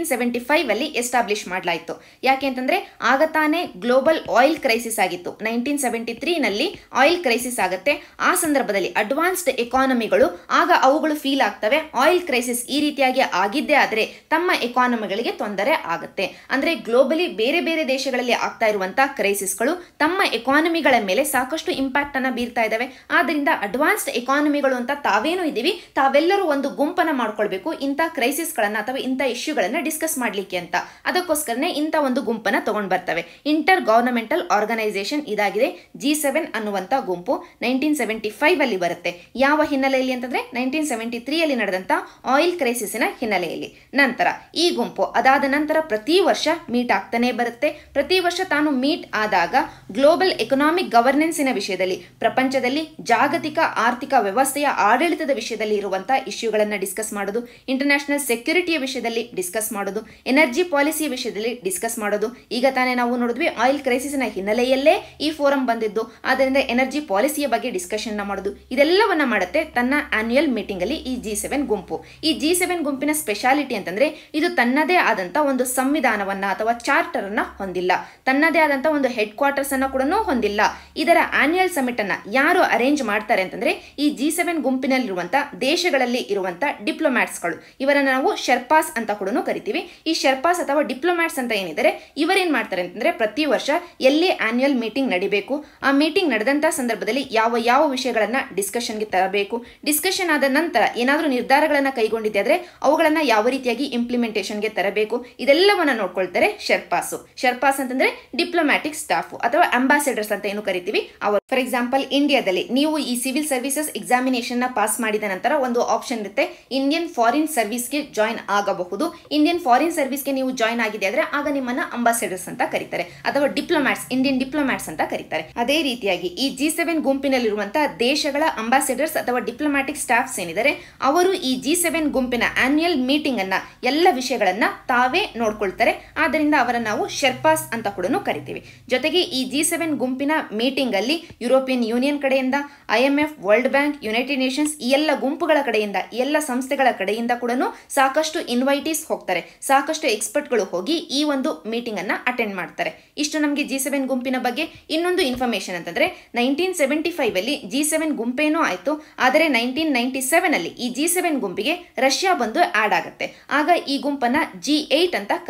1975 ಅಲ್ಲಿ ಎಸ್ಟಾಬ್ಲಿಷ್ ಮಾಡಲಾಯಿತು. ಯಾಕೆ ಅಂತಂದ್ರೆ ಆಗ ತಾನೇ ಗ್ಲೋಬಲ್ ಆಯಿಲ್ ಕ್ರೈಸಿಸ್ ಆಗಿತ್ತು. 1973 ನಲ್ಲಿ ಆಯಿಲ್ ಕ್ರೈಸಿಸ್ ಆಗುತ್ತೆ. ಆ ಸಂದರ್ಭದಲ್ಲಿ ಅಡ್ವಾನ್ಸ್ಡ್ ಎಕಾನಮಿಗಳು ಆಗ ಅವುಗಳು ಫೀಲ್ ಆಗ್ತವೆ, ಆಯಿಲ್ ಕ್ರೈಸಿಸ್ ಈ ರೀತಿಯಾಗಿ ಆಗಿದ್ದೇ ಆದ್ರೆ ತಮ್ಮ ಎಕಾನಮಿಗಳಿಗೆ ತೊಂದರೆ ಆಗುತ್ತೆ. ಅಂದ್ರೆ ಗ್ಲೋಬಲಿ ಬೇರೆ ಬೇರೆ ದೇಶಗಳಲ್ಲಿ ಆಗ್ತಾ ಇರುವಂತಹ ಕ್ರೈಸಿಸ್ಗಳು ತಮ್ಮ ಎಕಾನಮಿಗಳ ಮೇಲೆ ಸಾಕಷ್ಟು ಇಂಪ್ಯಾಕ್ಟ್ ಅನ್ನ ಬೀರ್ತಾ ಇದಾವೆ. ಆದ್ರಿಂದ ಅಡ್ವಾನ್ಸ್ಡ್ ಎಕಾನಮಿಗಳು ಅಂತ ತಾವೇನು ಇದೀವಿ, ತಾವೆಲ್ಲರೂ ಒಂದು ಗುಂಪನ್ನ ಮಾಡ್ಕೊಳ್ಬೇಕು ಇಂಥ ಕ್ರೈಸಿಸ್ ಗಳನ್ನ ಅಥವಾ ಇಂಥ ಇಶ್ಯೂಗಳನ್ನ ಡಿಸ್ಕಸ್ ಮಾಡ್ಲಿಕ್ಕೆ ಅಂತ. ಅದಕ್ಕೋಸ್ಕರನೇ ಇಂಥ ಒಂದು ಗುಂಪನ್ನ ತಗೊಂಡ್ ಬರ್ತವೆ. ಇಂಟರ್ ಗವರ್ನಮೆಂಟಲ್ ಆರ್ಗನೈಸೇಷನ್ ಇದಾಗಿದೆ G7 ಅನ್ನುವಂತ ಗುಂಪು. 1975 ಅಲ್ಲಿ ಬರುತ್ತೆ. ಯಾವ ಹಿನ್ನೆಲೆಯಲ್ಲಿ ಅಂತಂದ್ರೆ 1973 ಅಲ್ಲಿ ನಡೆದಂತ ಆಯಿಲ್ ಕ್ರೈಸಿಸ್ನ ಹಿನ್ನೆಲೆಯಲ್ಲಿ. ನಂತರ ಈ ಗುಂಪು ಅದಾದ ನಂತರ ಪ್ರತಿ ವರ್ಷ ಮೀಟ್ ಆಗ್ತಾನೆ ಬರುತ್ತೆ. ಪ್ರತಿ ವರ್ಷ ತಾನು ಮೀಟ್ ಆದಾಗ ಗ್ಲೋಬಲ್ ಎಕನಾಮಿಕ್ ಗವರ್ನೆನ್ಸಿನ ವಿಷಯದಲ್ಲಿ, ಪ್ರಪಂಚದಲ್ಲಿ ಜಾಗತಿಕ ಆರ್ಥಿಕ ವ್ಯವಸ್ಥೆಯ ಆಡಳಿತದ ವಿಷಯದಲ್ಲಿ ಇರುವಂತಹ ಇಶ್ಯೂಗಳನ್ನ ಡಿಸ್ಕಸ್ ಮಾಡೋದು, ಇಂಟರ್ನ್ಯಾಷನಲ್ ಸೆಕ್ಯೂರಿಟಿಯ ವಿಷಯದಲ್ಲಿ ಡಿಸ್ಕಸ್ ಮಾಡೋದು, ಎನರ್ಜಿ ಪಾಲಿಸಿಯ ವಿಷಯದಲ್ಲಿ ಡಿಸ್ಕಸ್ ಮಾಡೋದು. ಈಗ ತಾನೇ ನಾವು ನೋಡಿದ್ವಿ ಆಯಿಲ್ ಕ್ರೈಸಿಸ್ನ ಹಿನ್ನೆಲೆಯಲ್ಲೇ ಈ ಫೋರಂ ಬಂದಿದ್ದು. ಆದ್ದರಿಂದ ಎನರ್ಜಿ ಪಾಲಿಸಿಯ ಬಗ್ಗೆ ಡಿಸ್ಕಷನ್ ಮಾಡೋದು, ಇದೆಲ್ಲವನ್ನ ಮಾಡುತ್ತೆ ತನ್ನ ಆನ್ಯುಯಲ್ ಮೀಟಿಂಗ್ ಅಲ್ಲಿ ಈ G7 ಗುಂಪು. ಈ G7 ಗುಂಪಿನ ಸ್ಪೆಷಾಲಿಟಿ ಅಂತಂದ್ರೆ ಇದು ತನ್ನದೇ ಆದಂತ ಒಂದು ಸಂವಿಧಾನವನ್ನ ಅಥವಾ ಚಾರ್ಟರ್ ಅನ್ನ ಹೊಂದಿಲ್ಲ, ತನ್ನದೇ ಆದಂತ ಒಂದು ಹೆಡ್ ಕ್ವಾರ್ಟರ್ಸ್ ಅನ್ನ ಕೂಡ ಹೊಂದಿಲ್ಲ. ಇದರ ಆನ್ಯುಯಲ್ ಸಮಿಟ್ ಅನ್ನ ಯಾರು ಅರೇಂಜ್ ಮಾಡ್ತಾರೆ ಅಂತಂದ್ರೆ ಈ G7 ಗುಂಪಿನಲ್ಲಿರುವಂತ ದೇಶಗಳಲ್ಲಿ ಇರುವಂತ ಡಿಪ್ಲೊಮ್ಯಾಟ್ಸ್ಗಳು. ಇವರನ್ನ ನಾವು ಶೆರ್ಪಾಸ್ ಅಂತ ಕೂಡ ಕರಿತೀವಿ. ಈ ಶೆರ್ಪಾಸ್ ಅಥವಾ ಡಿಪ್ಲೊಮ್ಯಾಟ್ಸ್ ಅಂತ ಏನಿದ್ದಾರೆ, ಇವರೇನ್ ಮಾಡ್ತಾರೆ ಅಂತಂದ್ರೆ ಪ್ರತಿ ವರ್ಷ ಎಲ್ಲಿ ಆನ್ಯುಯಲ್ ಮೀಟಿಂಗ್ ನಡಿಬೇಕು, ಆ ಮೀಟಿಂಗ್ ನಡೆದಂತ ಸಂದರ್ಭದಲ್ಲಿ ಯಾವ ಯಾವ ವಿಷಯಗಳನ್ನ ಡಿಸ್ಕಷನ್ಗೆ ತರಬೇಕು, ಡಿಸ್ಕಷನ್ ಆದ ನಂತರ ಏನಾದ್ರೂ ನಿರ್ಧಾರಗಳನ್ನ ಕೈಗೊಂಡಿದ್ದೆ ಆದ್ರೆ ಅವುಗಳನ್ನ ಯಾವ ರೀತಿಯಾಗಿ ಇಂಪ್ಲಿಮೆಂಟೇಷನ್ಗೆ ತರಬೇಕು, ಇದೆಲ್ಲವನ್ನ ನೋಡ್ಕೊಳ್ತಾರೆ ಶೆರ್ಪಾಸ್. ಶೆರ್ಪಾಸ್ ಅಂತಂದ್ರೆ ಡಿಪ್ಲೊಮ್ಯಾಟಿಕ್ ಸ್ಟಾಫ್ ಅಥವಾ ಅಂಬಾಸಿಡರ್ಸ್ ಅಂತ ಏನು ಕರಿತೀವಿ ಅವರು. ಫಾರ್ ಎಕ್ಸಾಂಪಲ್ ಇಂಡಿಯಾದಲ್ಲಿ ನೀವು ಈ ಸಿವಿಲ್ ಸರ್ವಿಸಸ್ ಎಕ್ಸಾಮಿನೇಷನ್ ನ ಪಾಸ್ ಮಾಡಿದ ನಂತರ ಒಂದು ಆಪ್ಷನ್ ಇರುತ್ತೆ, ಇಂಡಿಯನ್ ಫಾರಿನ್ ಸರ್ವಿಸ್ಗೆ ಜಾಯಿನ್ ಆಗಬಹುದು. ಇಂಡಿಯನ್ ಫಾರಿನ್ ಸರ್ವಿಸ್ಗೆ ನೀವು ಜಾಯಿನ್ ಆಗಿದೆ ಆದ್ರೆ ಆಗ ನಿಮ್ಮನ್ನ ಅಂಬಾಸಿಡರ್ಸ್ ಅಂತ ಕರೀತಾರೆ ಅಥವಾ ಡಿಪ್ಲೊಮ್ಯಾಟ್ಸ್, ಇಂಡಿಯನ್ ಡಿಪ್ಲೊಮ್ಯಾಟ್ಸ್ ಅಂತ ಕರೀತಾರೆ. ಅದೇ ರೀತಿಯಾಗಿ ಈ G7 ಗುಂಪಿನಲ್ಲಿರುವಂತಹ ದೇಶಗಳ ಅಂಬಾಸಿಡರ್ಸ್ ಅಥವಾ ಡಿಪ್ಲೊಮ್ಯಾಟಿಕ್ ಸ್ಟಾಫ್ಸ್ ಏನಿದ್ದಾರೆ ಅವರು ಈ G7 ಗುಂಪಿನ ಆನ್ಯುಯಲ್ ಮೀಟಿಂಗ್ ಅನ್ನ ಎಲ್ಲ ವಿಷಯಗಳನ್ನ ತಾವೇ ನೋಡ್ಕೊಳ್ತಾರೆ. ಆದ್ದರಿಂದ ಅವರನ್ನು ನಾವು ಶೆರ್ಪಾಸ್ ಅಂತ ಕೂಡ ಕರಿತೀವಿ. ಜೊತೆಗೆ ಈ G7 ಗುಂಪಿನ ಮೀಟಿಂಗ್ ಅಲ್ಲಿ ಯುರೋಪಿಯನ್ ಯೂನಿಯನ್ ಕಡೆಯಿಂದ, IMF, World Bank, United Nations ಈ ಎಲ್ಲ ಗುಂಪುಗಳ ಕಡೆಯಿಂದ, ಎಲ್ಲ ಸಂಸ್ಥೆಗಳ ಕಡೆಯಿಂದ ಕೂಡ ಸಾಕಷ್ಟು ಇನ್ವೈಟೀಸ್ ಹೋಗ್ತಾರೆ, ಸಾಕಷ್ಟು ಎಕ್ಸ್ಪರ್ಟ್ಗಳು ಹೋಗಿ ಈ ಒಂದು ಮೀಟಿಂಗ್ ಅನ್ನ ಅಟೆಂಡ್ ಮಾಡ್ತಾರೆ. ಇಷ್ಟು ನಮಗೆ G7 ಗುಂಪಿನ ಬಗ್ಗೆ. ಇನ್ನೊಂದು ಇನ್ಫಾರ್ಮೇಶನ್ ಅಂತಂದ್ರೆ 1975 ಅಲ್ಲಿ G7 ಗುಂಪೇನೋ ಆಯ್ತು, ಆದರೆ 1997 ಅಲ್ಲಿ ಈ G7 ಗುಂಪಿಗೆ ರಷ್ಯಾ ಬಂದು ಆಡ್ ಆಗುತ್ತೆ. ಆಗ ಈ ಗುಂಪನ್ನ G8 ಅಂತ ಕರೀತಾರೆ.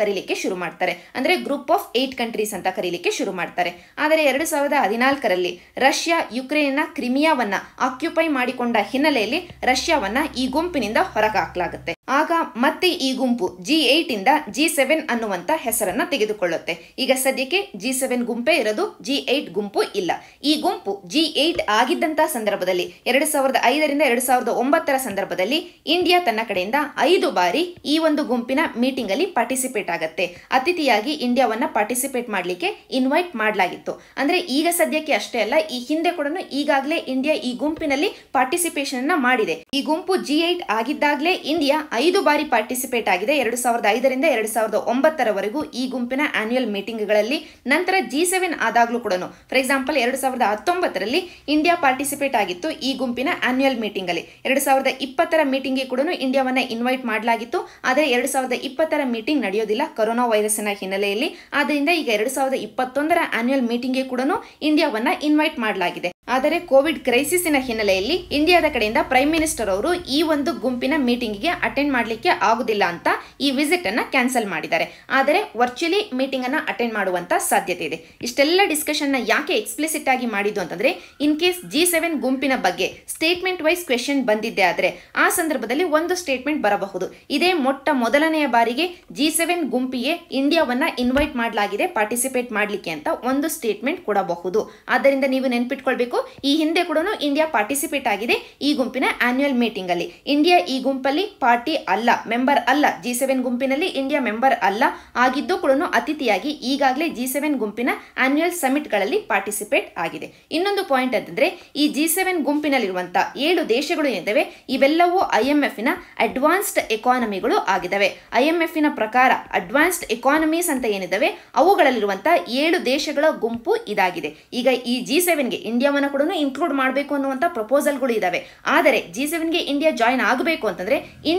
ಕರೀಲಿಕ್ಕೆ ಶುರು ಮಾಡ್ತಾರೆ. ಅಂದ್ರೆ ಗ್ರೂಪ್ ಆಫ್ 8 ಕಂಟ್ರೀಸ್ ಅಂತ ಕರೀಲಿಕ್ಕೆ ಶುರು ಮಾಡ್ತಾರೆ. ಆದರೆ 2014ರಲ್ಲಿ ರಷ್ಯಾ ಯುಕ್ರೇನ್ನ ಕ್ರಿಮಿಯಾವನ್ನ ಆಕ್ಯುಪೈ ಮಾಡಿಕೊಂಡ ಹಿನ್ನೆಲೆಯಲ್ಲಿ ರಷ್ಯಾವನ್ನ ಈ ಗುಂಪಿನಿಂದ ಹೊರಗಾಕಲಾಗುತ್ತೆ. ಆಗ ಮತ್ತೆ ಈ ಗುಂಪು G8 ಇಂದ G7 ಅನ್ನುವಂತ ಹೆಸರನ್ನ ತೆಗೆದುಕೊಳ್ಳುತ್ತೆ. ಈಗ ಸದ್ಯಕ್ಕೆ G7 ಗುಂಪೇ ಇರೋದು, G8 ಗುಂಪು ಇಲ್ಲ. ಈ ಗುಂಪು G8 ಆಗಿದ್ದಂತ ಸಂದರ್ಭದಲ್ಲಿ 2005ರಿಂದ 2009ರ ಸಂದರ್ಭದಲ್ಲಿ ಇಂಡಿಯಾ ತನ್ನ ಕಡೆಯಿಂದ 5 ಬಾರಿ ಈ ಒಂದು ಗುಂಪಿನ ಮೀಟಿಂಗ್ ಅಲ್ಲಿ ಪಾರ್ಟಿಸಿಪೇಟ್ ಆಗತ್ತೆ. ಅತಿಥಿಯಾಗಿ ಇಂಡಿಯಾವನ್ನ ಪಾರ್ಟಿಸಿಪೇಟ್ ಮಾಡ್ಲಿಕ್ಕೆ ಇನ್ವೈಟ್ ಮಾಡಲಾಗಿತ್ತು. ಅಂದ್ರೆ ಈಗ ಸದ್ಯಕ್ಕೆ ಅಷ್ಟೇ ಅಲ್ಲ, ಈ ಹಿಂದೆ ಕೂಡ ಈಗಾಗಲೇ ಇಂಡಿಯಾ ಈ ಗುಂಪಿನಲ್ಲಿ ಪಾರ್ಟಿಸಿಪೇಷನ್ ಅನ್ನ ಮಾಡಿದೆ. ಈ ಗುಂಪು G8 ಆಗಿದ್ದಾಗಲೇ ಇಂಡಿಯಾ 5 ಬಾರಿ ಪಾರ್ಟಿಸಿಪೇಟ್ ಆಗಿದೆ. 2005ರಿಂದ 2009ರವರೆಗೂ ಈ ಗುಂಪಿನ ಆನ್ಯುಯಲ್ ಮೀಟಿಂಗ್ಗಳಲ್ಲಿ. ನಂತರ G7 ಆದಾಗ್ಲೂ ಕೂಡ, ಫಾರ್ ಎಕ್ಸಾಂಪಲ್ 2019ರಲ್ಲಿ ಇಂಡಿಯಾ ಪಾರ್ಟಿಸಿಪೇಟ್ ಆಗಿತ್ತು ಈ ಗುಂಪಿನ ಆನ್ಯುಯಲ್ ಮೀಟಿಂಗ್ ಅಲ್ಲಿ. 2020ರ ಮೀಟಿಂಗ್ಗೆ ಕೂಡ ಇಂಡಿಯಾವನ್ನ ಇನ್ವೈಟ್ ಮಾಡಲಾಗಿತ್ತು. ಆದರೆ 2020ರ ಮೀಟಿಂಗ್ ನಡೆಯೋದಿಲ್ಲ ಕೊರೋನಾ ವೈರಸ್ನ ಹಿನ್ನೆಲೆಯಲ್ಲಿ. ಆದ್ದರಿಂದ ಈಗ 2021ರ ಆನ್ಯುಯಲ್ ಮೀಟಿಂಗ್ಗೆ ಕೂಡ ಇಂಡಿಯಾವನ್ನ ಇನ್ವೈಟ್ ಮಾಡಲಾಗಿದೆ. ಆದರೆ ಕೋವಿಡ್ ಕ್ರೈಸಿಸ್ನ ಹಿನ್ನೆಲೆಯಲ್ಲಿ ಇಂಡಿಯಾದ ಕಡೆಯಿಂದ ಪ್ರೈಮ್ ಮಿನಿಸ್ಟರ್ ಅವರು ಈ ಒಂದು ಗುಂಪಿನ ಮೀಟಿಂಗ್ಗೆ ಅಟೆಂಡ್ ಮಾಡಲಿಕ್ಕೆ ಆಗುದಿಲ್ಲ ಅಂತ ಈ ವಿಸಿಟ್ ಅನ್ನ ಕ್ಯಾನ್ಸಲ್ ಮಾಡಿದ್ದಾರೆ. ಆದರೆ ವರ್ಚುವಲಿ ಮೀಟಿಂಗ್ ಅನ್ನ ಅಟೆಂಡ್ ಮಾಡುವಂತ ಸಾಧ್ಯತೆ ಇದೆ. ಇಷ್ಟೆಲ್ಲ ಡಿಸ್ಕಷನ್ ನ ಯಾಕೆ ಎಕ್ಸ್ಪ್ಲಿಸಿಟ್ ಆಗಿ ಮಾಡಿದ್ದು ಅಂತಂದ್ರೆ, ಇನ್ ಕೇಸ್ G7 ಗುಂಪಿನ ಬಗ್ಗೆ ಸ್ಟೇಟ್ಮೆಂಟ್ ವೈಸ್ ಕ್ವೆಶ್ಚನ್ ಬಂದಿದ್ದೆ ಆದ್ರೆ ಆ ಸಂದರ್ಭದಲ್ಲಿ ಒಂದು ಸ್ಟೇಟ್ಮೆಂಟ್ ಬರಬಹುದು. ಇದೇ ಮೊದಲನೆಯ ಬಾರಿಗೆ G7 ಗುಂಪಿಗೆ ಇಂಡಿಯಾವನ್ನ ಇನ್ವೈಟ್ ಮಾಡಲಾಗಿದೆ ಪಾರ್ಟಿಸಿಪೇಟ್ ಮಾಡ್ಲಿಕ್ಕೆ ಅಂತ ಒಂದು ಸ್ಟೇಟ್ಮೆಂಟ್ ಕೊಡಬಹುದು. ಆದ್ದರಿಂದ ನೀವು ನೆನ್ಪಿಟ್ಕೊಳ್ಬೇಕು, ಈ ಹಿಂದೆ ಕೂಡ ಇಂಡಿಯಾ ಪಾರ್ಟಿಸಿಪೇಟ್ ಆಗಿದೆ ಈ ಗುಂಪಿನ ಆನ್ಯುಯಲ್ ಮೀಟಿಂಗ್ ಅಲ್ಲಿ. ಇಂಡಿಯಾ ಈ ಗುಂಪಲ್ಲಿ ಪಾರ್ಟಿ ಅಲ್ಲ, ಮೆಂಬರ್ ಅಲ್ಲ. G7 ಗುಂಪಿನಲ್ಲಿ ಇಂಡಿಯಾ ಮೆಂಬರ್ ಅಲ್ಲ ಆಗಿದ್ದು ಕೂಡ ಅತಿಥಿಯಾಗಿ ಈಗಾಗಲೇ G7 ಗುಂಪಿನ ಆನ್ಯುಯಲ್ ಸಮಿಟ್ ಗಳಲ್ಲಿ ಪಾರ್ಟಿಸಿಪೇಟ್ ಆಗಿದೆ. ಇನ್ನೊಂದು ಪಾಯಿಂಟ್ ಅಂತಂದ್ರೆ, ಈ G7 ಗುಂಪಿನಲ್ಲಿರುವಂತಹ 7 ದೇಶಗಳು ಏನಿವೆ ಇವೆಲ್ಲವೂ IMF ನ ಅಡ್ವಾನ್ಸ್ಡ್ ಎಕಾನಮಿಗಳು ಆಗಿದ್ದಾವೆ. IMF ನ ಪ್ರಕಾರ ಅಡ್ವಾನ್ಸ್ಡ್ ಎಕಾನಮೀಸ್ ಅಂತ ಏನಿದಾವೆ ಅವುಗಳಲ್ಲಿರುವಂತಹ 7 ದೇಶಗಳ ಗುಂಪು ಇದಾಗಿದೆ. ಈಗ ಈ G7 ಗೆ ಇಂಡಿಯಾವನ್ನ ಕೂಡ ಇನ್ಕ್ಲೂಡ್ ಮಾಡಬೇಕು ಅನ್ನುವಂತ ಪ್ರಪೋಸಲ್ಗಳು ಇದಾವೆ. ಆದರೆ G7 ಗೆ ಇಂಡಿಯಾ ಜಾಯಿನ್ ಆಗಬೇಕು ಅಂತಂದ್ರೆ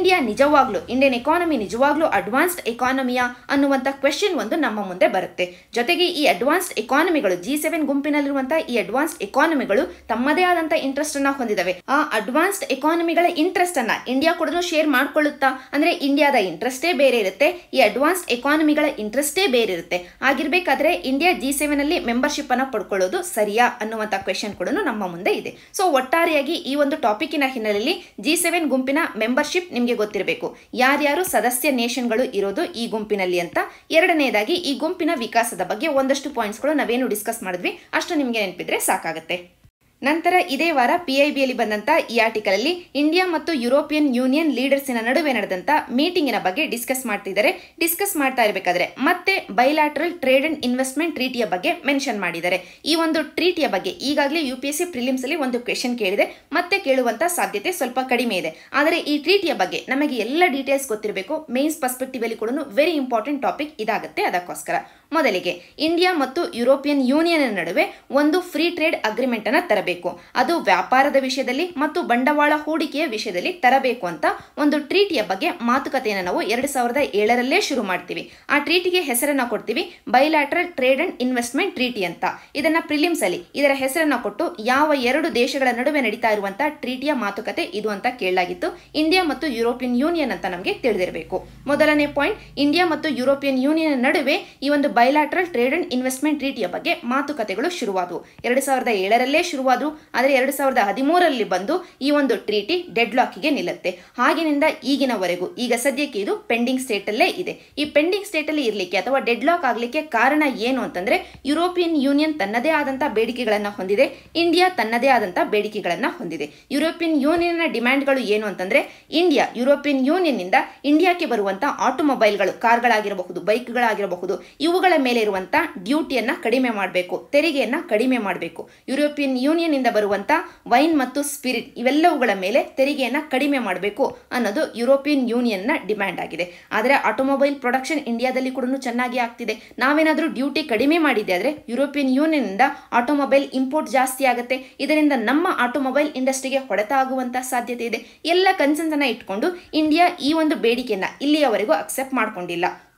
ಇಂಡಿಯನ್ ಎಕಾನಮಿ ನಿಜವಾಗ್ಲೂ ಅಡ್ವಾನ್ಸ್ಡ್ ಎಕಾನಮಿಯಾ ಅನ್ನುವಂತ ಕ್ವೆಶ್ಚನ್ ಒಂದು ನಮ್ಮ ಮುಂದೆ ಬರುತ್ತೆ. ಜೊತೆಗೆ ಈ ಅಡ್ವಾನ್ಸ್ಡ್ ಎಕಾನಮಿಗಳು G7 ಗುಂಪಿನಲ್ಲಿರುವಂತಹ ಈ ಅಡ್ವಾನ್ಸ್ಡ್ ಎಕಾನಮಿಗಳು ತಮ್ಮದೇ ಆದಂತ ಇಂಟ್ರೆಸ್ಟ್ ಅನ್ನ ಹೊಂದಿದವೆ. ಆ ಅಡ್ವಾನ್ಸ್ಡ್ ಎಕಾನಮಿಗಳ ಇಂಟ್ರೆಸ್ಟ್ ಅನ್ನ ಇಂಡಿಯಾ ಕೂಡ ಶೇರ್ ಮಾಡ್ಕೊಳ್ಳುತ್ತಾ? ಅಂದ್ರೆ ಇಂಡಿಯಾದ ಇಂಟ್ರೆಸ್ಟೇ ಬೇರೆ ಇರುತ್ತೆ, ಈ ಅಡ್ವಾನ್ಸ್ಡ್ ಎಕಾನಮಿಗಳ ಇಂಟ್ರೆಸ್ಟೇ ಬೇರೆ ಇರುತ್ತೆ. ಆಗಿರ್ಬೇಕಾದ್ರೆ ಇಂಡಿಯಾ G7 ಅಲ್ಲಿ ಮೆಂಬರ್ಶಿಪ್ ಅನ್ನ ಪಡ್ಕೊಳ್ಳೋದು ಸರಿಯಾ ಅನ್ನುವಂತ ಕ್ವೆಶ್ಚನ್ ಕೂಡ ನಮ್ಮ ಮುಂದೆ ಇದೆ. ಸೊ ಒಟ್ಟಾರೆಯಾಗಿ ಈ ಒಂದು ಟಾಪಿಕ್ನ ಹಿನ್ನೆಲೆಯಲ್ಲಿ G7 ಗುಂಪಿನ ಮೆಂಬರ್ಶಿಪ್ ನಿಮಗೆ ಗೊತ್ತಿರಬೇಕು, ಯಾರ್ಯಾರು ಸದಸ್ಯ ನೇಷನ್ಗಳು ಇರೋದು ಈ ಗುಂಪಿನಲ್ಲಿ ಅಂತ. ಎರಡನೇದಾಗಿ ಈ ಗುಂಪಿನ ವಿಕಾಸದ ಬಗ್ಗೆ ಒಂದಷ್ಟು ಪಾಯಿಂಟ್ಸ್ಗಳು ನಾವೇನು ಡಿಸ್ಕಸ್ ಮಾಡಿದ್ವಿ ಅಷ್ಟು ನಿಮಗೆ ನೆನಪಿದ್ರೆ ಸಾಕಾಗುತ್ತೆ. ನಂತರ ಇದೇ ವಾರ PIBಯಲ್ಲಿ ಬಂದಂತ ಈ ಆರ್ಟಿಕಲ್ ಅಲ್ಲಿ ಇಂಡಿಯಾ ಮತ್ತು ಯುರೋಪಿಯನ್ ಯೂನಿಯನ್ ಲೀಡರ್ಸಿನ ನಡುವೆ ನಡೆದಂತ ಮೀಟಿಂಗಿನ ಬಗ್ಗೆ ಡಿಸ್ಕಸ್ ಮಾಡ್ತಿದ್ದಾರೆ. ಡಿಸ್ಕಸ್ ಮಾಡ್ತಾ ಇರಬೇಕಾದ್ರೆ ಮತ್ತೆ ಬೈಲಾಟರಲ್ ಟ್ರೇಡ್ ಅಂಡ್ ಇನ್ವೆಸ್ಟ್ಮೆಂಟ್ ಟ್ರೀಟಿಯ ಬಗ್ಗೆ ಮೆನ್ಷನ್ ಮಾಡಿದ್ದಾರೆ. ಈ ಒಂದು ಟ್ರೀಟಿಯ ಬಗ್ಗೆ ಈಗಾಗಲೇ UPSC ಪ್ರಿಲಿಮ್ಸ್ ಅಲ್ಲಿ ಒಂದು ಕ್ವೆಶ್ಚನ್ ಕೇಳಿದೆ, ಮತ್ತೆ ಕೇಳುವಂತ ಸಾಧ್ಯತೆ ಸ್ವಲ್ಪ ಕಡಿಮೆ ಇದೆ. ಆದರೆ ಈ ಟ್ರೀಟಿಯ ಬಗ್ಗೆ ನಮಗೆ ಎಲ್ಲ ಡೀಟೇಲ್ಸ್ ಗೊತ್ತಿರಬೇಕು. ಮೇನ್ಸ್ ಪರ್ಸ್ಪೆಕ್ಟಿವ್ ಅಲ್ಲಿ ಕೂಡ ವೆರಿ ಇಂಪಾರ್ಟೆಂಟ್ ಟಾಪಿಕ್ ಇದಾಗುತ್ತೆ. ಅದಕ್ಕೋಸ್ಕರ ಮೊದಲಿಗೆ ಇಂಡಿಯಾ ಮತ್ತು ಯುರೋಪಿಯನ್ ಯೂನಿಯನ್ ನಡುವೆ ಒಂದು ಫ್ರೀ ಟ್ರೇಡ್ ಅಗ್ರಿಮೆಂಟ್ ಅನ್ನ ತರಬೇಕು. ಅದು ವ್ಯಾಪಾರದ ವಿಷಯದಲ್ಲಿ ಮತ್ತು ಬಂಡವಾಳ ಹೂಡಿಕೆಯ ವಿಷಯದಲ್ಲಿ ತರಬೇಕು ಅಂತ ಒಂದು ಟ್ರೀಟಿಯ ಬಗ್ಗೆ ಮಾತುಕತೆಯನ್ನು ನಾವು 2007ರಲ್ಲೇ ಶುರು ಮಾಡ್ತೀವಿ. ಆ ಟ್ರೀಟಿಗೆ ಹೆಸರನ್ನ ಕೊಡ್ತೀವಿ bilateral trade and investment treaty ಅಂತ. ಇದನ್ನ ಪ್ರಿಲಿಮ್ಸ್ ಅಲ್ಲಿ ಇದರ ಹೆಸರನ್ನ ಕೊಟ್ಟು ಯಾವ 2 ದೇಶಗಳ ನಡುವೆ ನಡೀತಾ ಇರುವಂತಹ ಟ್ರೀಟಿಯ ಮಾತುಕತೆ ಇದು ಅಂತ ಕೇಳಲಾಗಿತ್ತು. ಇಂಡಿಯಾ ಮತ್ತು ಯುರೋಪಿಯನ್ ಯೂನಿಯನ್ ಅಂತ ನಮಗೆ ತಿಳಿದಿರಬೇಕು. ಮೊದಲನೇ ಪಾಯಿಂಟ್, ಇಂಡಿಯಾ ಮತ್ತು ಯುರೋಪಿಯನ್ ಯೂನಿಯನ್ ನಡುವೆ ಈ ಒಂದು ಬೈಲಾಟರಲ್ ಟ್ರೇಡ್ ಅಂಡ್ ಇನ್ವೆಸ್ಟ್ಮೆಂಟ್ ಟ್ರೀಟಿಯ ಬಗ್ಗೆ ಮಾತುಕತೆಗಳು ಶುರುವಾದವು. 2007ರಲ್ಲೇ ಶುರುವಾದವು. ಆದರೆ 2013ರಲ್ಲಿ ಬಂದು ಈ ಒಂದು ಟ್ರೀಟಿ ಡೆಡ್ ಲಾಕ್ಗೆ ನಿಲ್ಲುತ್ತೆ. ಹಾಗಿನಿಂದ ಈಗಿನವರೆಗೂ ಈಗ ಸದ್ಯಕ್ಕೆ ಇದು ಪೆಂಡಿಂಗ್ ಸ್ಟೇಟ್ ಅಲ್ಲೇ ಇದೆ. ಈ ಪೆಂಡಿಂಗ್ ಸ್ಟೇಟ್ ಅಲ್ಲಿ ಇರಲಿಕ್ಕೆ ಅಥವಾ ಡೆಡ್ ಲಾಕ್ ಆಗಲಿಕ್ಕೆ ಕಾರಣ ಏನು ಅಂತಂದ್ರೆ, ಯುರೋಪಿಯನ್ ಯೂನಿಯನ್ ತನ್ನದೇ ಆದಂತಹ ಬೇಡಿಕೆಗಳನ್ನ ಹೊಂದಿದೆ, ಇಂಡಿಯಾ ತನ್ನದೇ ಆದಂತಹ ಬೇಡಿಕೆಗಳನ್ನ ಹೊಂದಿದೆ. ಯುರೋಪಿಯನ್ ಯೂನಿಯನ್ ನ ಡಿಮ್ಯಾಂಡ್ಗಳು ಏನು ಅಂತಂದ್ರೆ, ಇಂಡಿಯಾ ಯುರೋಪಿಯನ್ ಯೂನಿಯನ್ ನಿಂದ ಇಂಡಿಯಾಕ್ಕೆ ಬರುವಂತಹ ಆಟೋಮೊಬೈಲ್ಗಳು, ಕಾರ್ಗಳಾಗಿರಬಹುದು, ಬೈಕ್ಗಳಾಗಿರಬಹುದು, ಇವುಗಳ ಮೇಲೆ ಇರುವಂತಹ ಡ್ಯೂಟಿಯನ್ನ ಕಡಿಮೆ ಮಾಡಬೇಕು, ತೆರಿಗೆಯನ್ನ ಕಡಿಮೆ ಮಾಡಬೇಕು. ಯುರೋಪಿಯನ್ ಯೂನಿಯನ್ ಇಂದ ಬರುವಂತ ವೈನ್ ಮತ್ತು ಸ್ಪಿರಿಟ್ ಇವೆಲ್ಲವುಗಳ ಮೇಲೆ ತೆರಿಗೆಯನ್ನ ಕಡಿಮೆ ಮಾಡಬೇಕು ಅನ್ನೋದು ಯುರೋಪಿಯನ್ ಯೂನಿಯನ್ ನ ಡಿಮ್ಯಾಂಡ್ ಆಗಿದೆ. ಆದರೆ ಆಟೋಮೊಬೈಲ್ ಪ್ರೊಡಕ್ಷನ್ ಇಂಡಿಯಾದಲ್ಲಿ ಕೂಡ ಚೆನ್ನಾಗಿ ಆಗ್ತಿದೆ. ನಾವೇನಾದ್ರೂ ಡ್ಯೂಟಿ ಕಡಿಮೆ ಮಾಡಿದ್ದೆ ಆದ್ರೆ ಯುರೋಪಿಯನ್ ಯೂನಿಯನ್ ಇಂದ ಆಟೋಮೊಬೈಲ್ ಇಂಪೋರ್ಟ್ ಜಾಸ್ತಿ ಆಗುತ್ತೆ. ಇದರಿಂದ ನಮ್ಮ ಆಟೋಮೊಬೈಲ್ ಇಂಡಸ್ಟ್ರಿಗೆ ಹೊಡೆತ ಆಗುವಂತಹ ಸಾಧ್ಯತೆ ಇದೆ. ಎಲ್ಲ ಕನ್ಸರ್ನ್ಸ್ ಅನ್ನ ಇಟ್ಕೊಂಡು ಇಂಡಿಯಾ ಈ ಒಂದು ಬೇಡಿಕೆಯನ್ನ ಇಲ್ಲಿಯವರೆಗೂ ಅಕ್ಸೆಪ್ಟ್ ಮಾಡ್ಕೊಂಡಿಲ್ಲ.